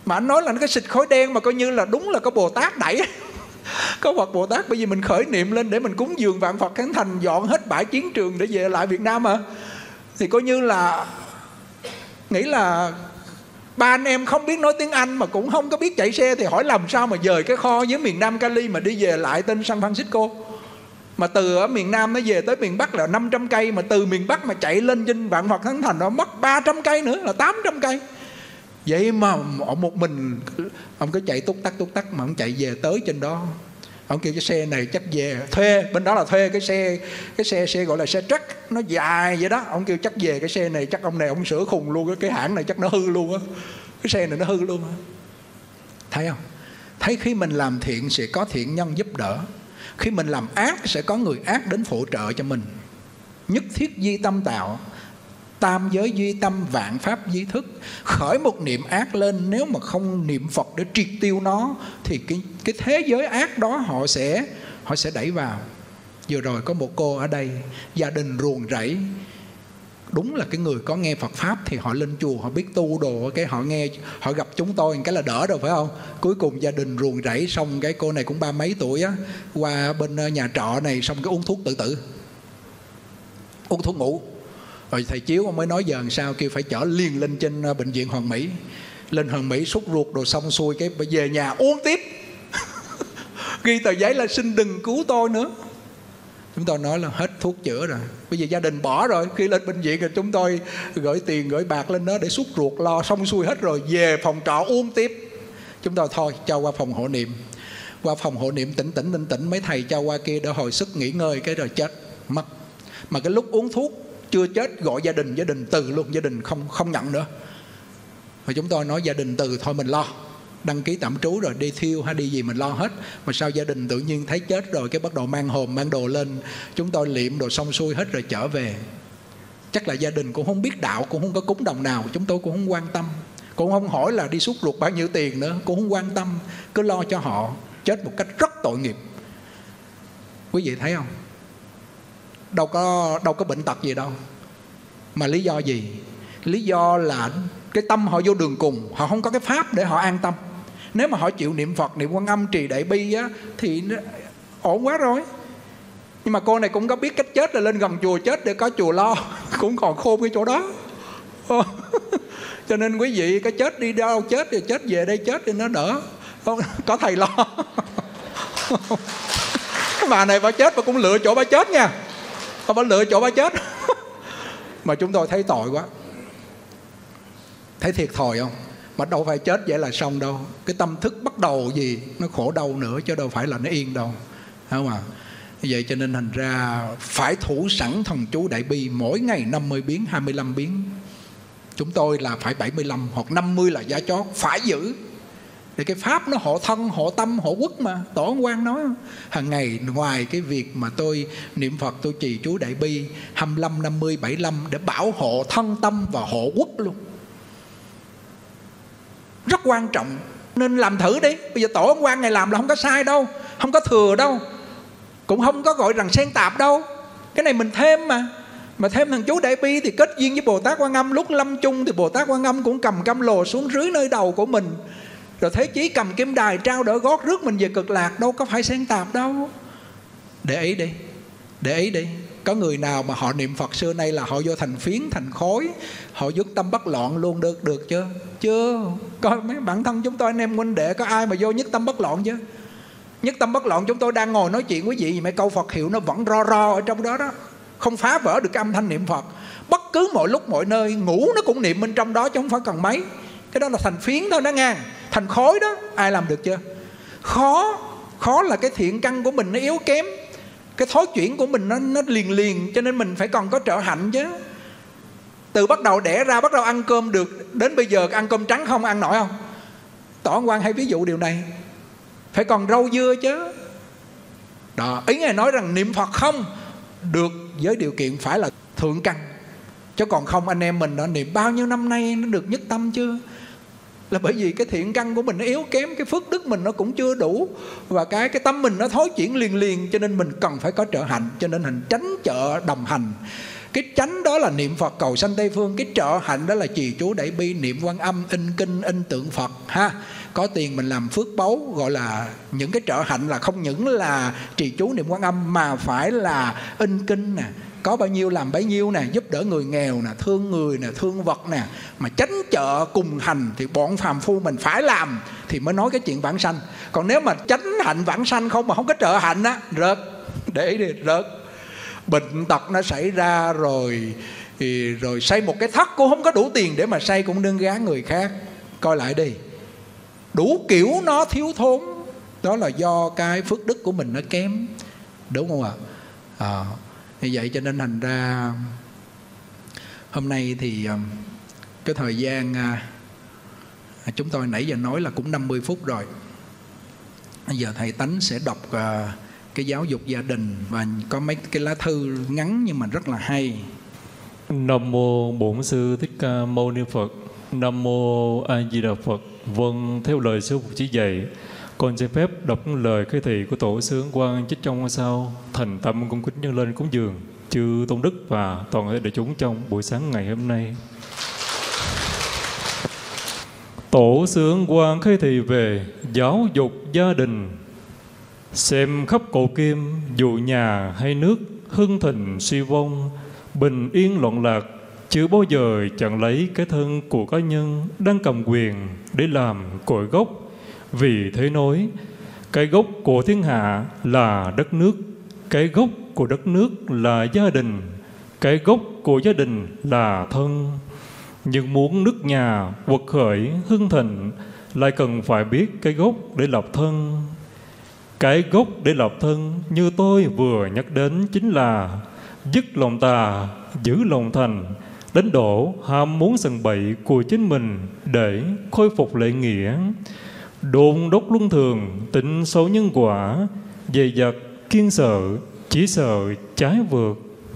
Mà anh nói là cái xịt khói đen mà coi như là đúng là có Bồ Tát đẩy. Có Phật Bồ Tát, bởi vì mình khởi niệm lên để mình cúng dường vạn Phật Khánh Thành, dọn hết bãi chiến trường để về lại Việt Nam mà. Thì coi như là nghĩ là ba anh em không biết nói tiếng Anh mà cũng không có biết chạy xe, thì hỏi làm sao mà dời cái kho dưới miền Nam Cali mà đi về lại tên San Francisco. Mà từ ở miền Nam nó về tới miền Bắc là 500 cây, mà từ miền Bắc mà chạy lên trên vạn Phật Khánh Thành nó mất 300 cây nữa, là 800 cây. Vậy mà một mình ông cứ chạy túc tắc mà ông chạy về tới trên đó. Ông kêu cái xe này chắc về thuê, bên đó là thuê cái xe gọi là xe truck, nó dài vậy đó. Ông kêu chắc về cái xe này chắc ông này ông sửa khùng luôn, cái hãng này chắc nó hư luôn á, cái xe này nó hư luôn á. Thấy không? Thấy khi mình làm thiện sẽ có thiện nhân giúp đỡ, khi mình làm ác sẽ có người ác đến phụ trợ cho mình. Nhất thiết duy tâm tạo, tam giới duy tâm, vạn pháp duy thức. Khởi một niệm ác lên, nếu mà không niệm Phật để triệt tiêu nó thì cái thế giới ác đó họ sẽ đẩy vào. Vừa rồi có một cô ở đây, gia đình ruồng rẫy. Đúng là cái người có nghe Phật Pháp thì họ lên chùa, họ biết tu đồ, cái họ nghe, họ gặp chúng tôi cái là đỡ rồi phải không? Cuối cùng gia đình ruồng rẫy, xong cái cô này cũng 30 mấy tuổi á, qua bên nhà trọ này, xong cái uống thuốc tự tử, uống thuốc ngủ. Rồi thầy Chiếu ông mới nói giờ làm sao, kêu phải chở liền lên trên bệnh viện Hoàn Mỹ. Lên Hoàn Mỹ sốt ruột đồ xong xuôi cái về nhà uống tiếp. Ghi tờ giấy là xin đừng cứu tôi nữa. Chúng tôi nói là hết thuốc chữa rồi, bây giờ gia đình bỏ rồi. Khi lên bệnh viện thì chúng tôi gửi tiền gửi bạc lên đó để sốt ruột lo xong xuôi hết rồi, về phòng trọ uống tiếp. Chúng tôi thôi cho qua phòng hộ niệm. Qua phòng hộ niệm tỉnh mấy thầy cho qua kia để hồi sức nghỉ ngơi, cái rồi chết mất. Mà cái lúc uống thuốc chưa chết gọi gia đình từ luôn, gia đình không nhận nữa. Rồi chúng tôi nói gia đình từ thôi mình lo, đăng ký tạm trú rồi đi thiêu hay đi gì mình lo hết. Mà sao gia đình tự nhiên thấy chết rồi cái bắt đầu mang hòm mang đồ lên. Chúng tôi liệm đồ xong xuôi hết rồi trở về. Chắc là gia đình cũng không biết đạo, cũng không có cúng đồng nào, chúng tôi cũng không quan tâm, cũng không hỏi là đi sút ruột bao nhiêu tiền nữa, cũng không quan tâm, cứ lo cho họ chết một cách rất tội nghiệp. Quý vị thấy không? Đâu có bệnh tật gì đâu. Mà lý do gì? Lý do là cái tâm họ vô đường cùng, họ không có cái pháp để họ an tâm. Nếu mà họ chịu niệm Phật, niệm Quan Âm, trì Đại Bi á, thì ổn quá rồi. Nhưng mà cô này cũng có biết cách chết là lên gần chùa chết để có chùa lo. Cũng còn khôn cái chỗ đó. Cho nên quý vị có chết đi đâu chết thì chết về đây chết thì nó đỡ. Có thầy lo. Cái bà này bà chết bà cũng lựa chỗ bà chết nha. Bà lựa chỗ bà chết. Mà chúng tôi thấy tội quá, thấy thiệt thòi không? Mà đâu phải chết vậy là xong đâu. Cái tâm thức bắt đầu gì nó khổ đau nữa, chứ đâu phải là nó yên đâu, phải không ạ? Vậy cho nên thành ra phải thủ sẵn thần chú Đại Bi, mỗi ngày 50 biến, 25 biến. Chúng tôi là phải 75 hoặc 50 là giá chót, phải giữ. Để cái pháp nó hộ thân, hộ tâm, hộ quốc mà. Tổ ông Quang nói hàng ngày ngoài cái việc mà tôi niệm Phật, tôi trì chú Đại Bi 25, 50, 75 để bảo hộ thân tâm và hộ quốc luôn. Rất quan trọng. Nên làm thử đi. Bây giờ Tổ ông Quang này làm là không có sai đâu, không có thừa đâu, cũng không có gọi rằng xen tạp đâu. Cái này mình thêm mà. Mà thêm thằng chú Đại Bi thì kết duyên với Bồ Tát Quan Âm. Lúc lâm chung thì Bồ Tát Quan Âm cũng cầm cam lồ xuống rưới nơi đầu của mình. Rồi Thế Chí cầm kim đài trao đỡ gót rước mình về Cực Lạc. Đâu có phải xen tạp đâu. Để ý đi. Để ý đi. Có người nào mà họ niệm Phật xưa nay là họ vô thành phiến, thành khối, họ dứt tâm bất loạn luôn được chưa? Chưa. Coi mấy bản thân chúng tôi anh em huynh đệ có ai mà vô nhất tâm bất loạn chứ? Nhất tâm bất loạn chúng tôi đang ngồi nói chuyện quý vị, mấy câu Phật hiệu nó vẫn ro ở trong đó đó. Không phá vỡ được cái âm thanh niệm Phật. Bất cứ mọi lúc mọi nơi, ngủ nó cũng niệm bên trong đó chứ không phải cần mấy. Cái đó là thành phiến thôi đó ngang. Thành khối đó, ai làm được chưa? Khó là cái thiện căn của mình nó yếu kém. Cái thói chuyển của mình nó liền, cho nên mình phải còn có trợ hạnh chứ. Từ bắt đầu đẻ ra, bắt đầu ăn cơm được, đến bây giờ ăn cơm trắng không, ăn nổi không? Tổ ông Quang hay ví dụ điều này. Phải còn rau dưa chứ. Đó, ý Ngài nói rằng niệm Phật không được với điều kiện phải là thượng căn. Chứ còn không anh em mình đã niệm bao nhiêu năm nay nó được nhất tâm chưa? Là bởi vì cái thiện căn của mình nó yếu kém, cái phước đức mình nó cũng chưa đủ, và cái tâm mình nó thối chuyển liền, cho nên mình cần phải có trợ hạnh. Cho nên hành tránh trợ đồng hành. Cái chánh đó là niệm Phật cầu sanh Tây Phương. Cái trợ hạnh đó là trì chú đại bi, niệm Quan Âm, in kinh, in tượng Phật ha. Có tiền mình làm phước báu. Gọi là những cái trợ hạnh là không những là trì chú niệm Quan Âm, mà phải là in kinh nè, có bao nhiêu làm bấy nhiêu nè, giúp đỡ người nghèo nè, thương người nè, thương vật nè. Mà chánh trợ cùng hành thì bọn phàm phu mình phải làm thì mới nói cái chuyện vãng sanh. Còn nếu mà chánh hạnh vãng sanh không mà không có trợ hạnh á, rớt. Để ý đi, rớt. Bệnh tật nó xảy ra rồi rồi xây một cái thất cũng không có đủ tiền để mà xây, cũng đừng gán người khác. Coi lại đi, đủ kiểu nó thiếu thốn. Đó là do cái phước đức của mình nó kém, đúng không ạ? Như vậy cho nên thành ra hôm nay thì cái thời gian chúng tôi nãy giờ nói là cũng 50 phút rồi. Bây giờ thầy Tánh sẽ đọc cái giáo dục gia đình, và có mấy cái lá thư ngắn nhưng mà rất là hay. Nam mô Bổn Sư Thích Ca Mâu Ni Phật. Nam mô A Di Đà Phật. Vâng, theo lời sư phụ chỉ dạy, con xin phép đọc lời khai thị của tổ xướng Quan Chích trong ngôi sao, thành tâm cung kính nhân lên cúng dường chư tôn đức và toàn thể đại chúng trong buổi sáng ngày hôm nay. Tổ xướng Quan khai thị về giáo dục gia đình. Xem khắp cổ kim, dù nhà hay nước, hưng thịnh suy vong, bình yên loạn lạc, chưa bao giờ chẳng lấy cái thân của cá nhân đang cầm quyền để làm cội gốc. Vì thế nói, cái gốc của thiên hạ là đất nước, cái gốc của đất nước là gia đình, cái gốc của gia đình là thân. Nhưng muốn nước nhà quật khởi hưng thịnh, lại cần phải biết cái gốc để lập thân. Cái gốc để lập thân như tôi vừa nhắc đến chính là dứt lòng tà, giữ lòng thành, đánh đổ ham muốn sần bậy của chính mình để khôi phục lễ nghĩa. Đôn đốc luân thường, tịnh sâu nhân quả, dày dặt kiên sợ, chỉ sợ trái vượt.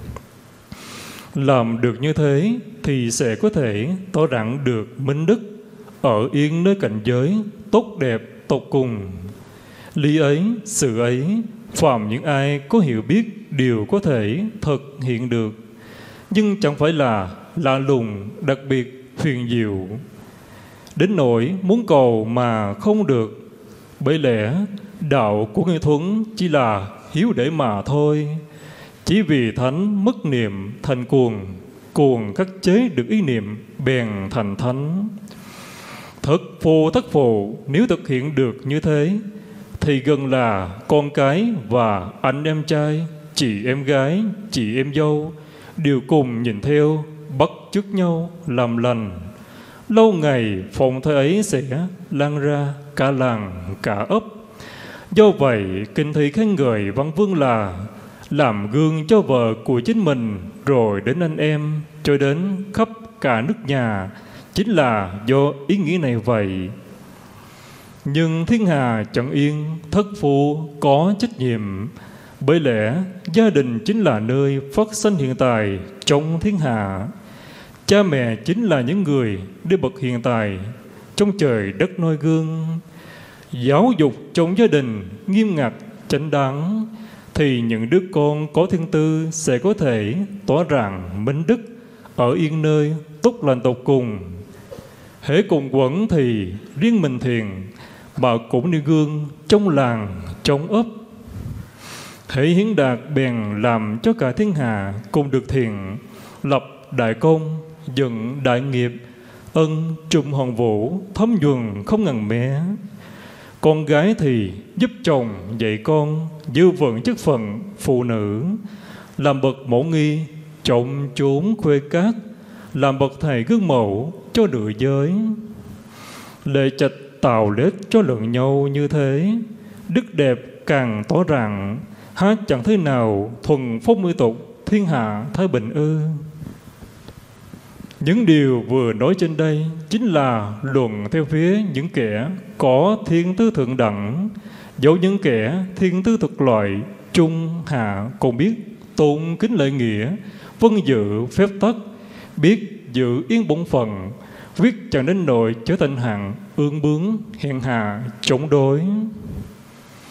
Làm được như thế thì sẽ có thể tỏ rạng được minh đức, ở yên nơi cảnh giới tốt đẹp tột cùng. Lý ấy, sự ấy, phàm những ai có hiểu biết đều có thể thực hiện được, nhưng chẳng phải là lạ lùng, đặc biệt, huyền diệu, đến nỗi muốn cầu mà không được. Bởi lẽ đạo của Nghi Thuấn chỉ là hiếu để mà thôi. Chỉ vì thánh mất niệm thành cuồng, cuồng khắc chế được ý niệm bèn thành thánh. Thất phụ nếu thực hiện được như thế thì gần là con cái và anh em trai, chị em gái, chị em dâu đều cùng nhìn theo, bắt chước nhau làm lành. Lâu ngày phong thơ ấy sẽ lan ra cả làng cả ấp. Do vậy kinh thị khen ngợi Văn Vương là làm gương cho vợ của chính mình, rồi đến anh em, cho đến khắp cả nước nhà, chính là do ý nghĩa này vậy. Nhưng thiên hà chẳng yên, thất phu có trách nhiệm. Bởi lẽ gia đình chính là nơi phát sinh hiện tại trong thiên hạ. Cha mẹ chính là những người để bậc hiện tại trong trời đất noi gương. Giáo dục trong gia đình nghiêm ngặt chánh đáng thì những đứa con có thiên tư sẽ có thể tỏ rạng minh đức, ở yên nơi tốt lành tột cùng. Hễ cùng quẩn thì riêng mình thiền, mà cũng nêu gương trong làng trong ấp. Hễ hiến đạt bèn làm cho cả thiên hạ cùng được thiền, lập đại công, dựng đại nghiệp, ân trùng hòn vũ, thấm nhuần không ngần mé. Con gái thì giúp chồng dạy con, giữ vững chức phận phụ nữ, làm bậc mẫu nghi, trọng chốn khuê cát, làm bậc thầy gương mẫu cho nữ giới. Lệ trạch tạo lết cho lẫn nhau như thế, đức đẹp càng tỏ ràng, há chẳng thế nào thuần phong mỹ tục, thiên hạ thái bình ư? Những điều vừa nói trên đây chính là luận theo phía những kẻ có thiên tư thượng đẳng, dẫu những kẻ thiên tư thực loại trung hạ còn biết tôn kính lễ nghĩa, vâng dự phép tắc, biết giữ yên bổn phận, quyết chẳng đến nỗi trở thành hạng ương bướng hèn hạ chống đối.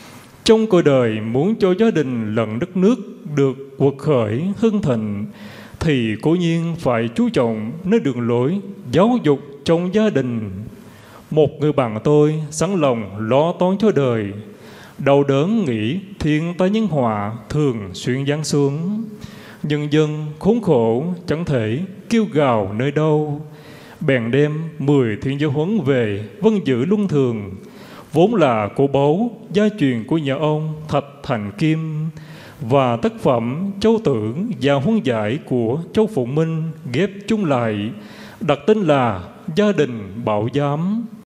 Trong cuộc đời muốn cho gia đình lẫn đất nước được quật khởi hưng thịnh thì cố nhiên phải chú trọng nơi đường lối giáo dục trong gia đình. Một người bạn tôi sẵn lòng lo toan cho đời, đau đớn nghĩ thiên tai nhân họa thường xuyên giáng xuống. Nhân dân khốn khổ chẳng thể kêu gào nơi đâu, bèn đem 10 thiên giáo huấn về vân giữ luân thường, vốn là cổ báu gia truyền của nhà ông Thạch Thành Kim, và tác phẩm Châu Tưởng và Huấn Giải của Châu Phụng Minh ghép chung lại, đặt tên là Gia Đình Bảo Giám.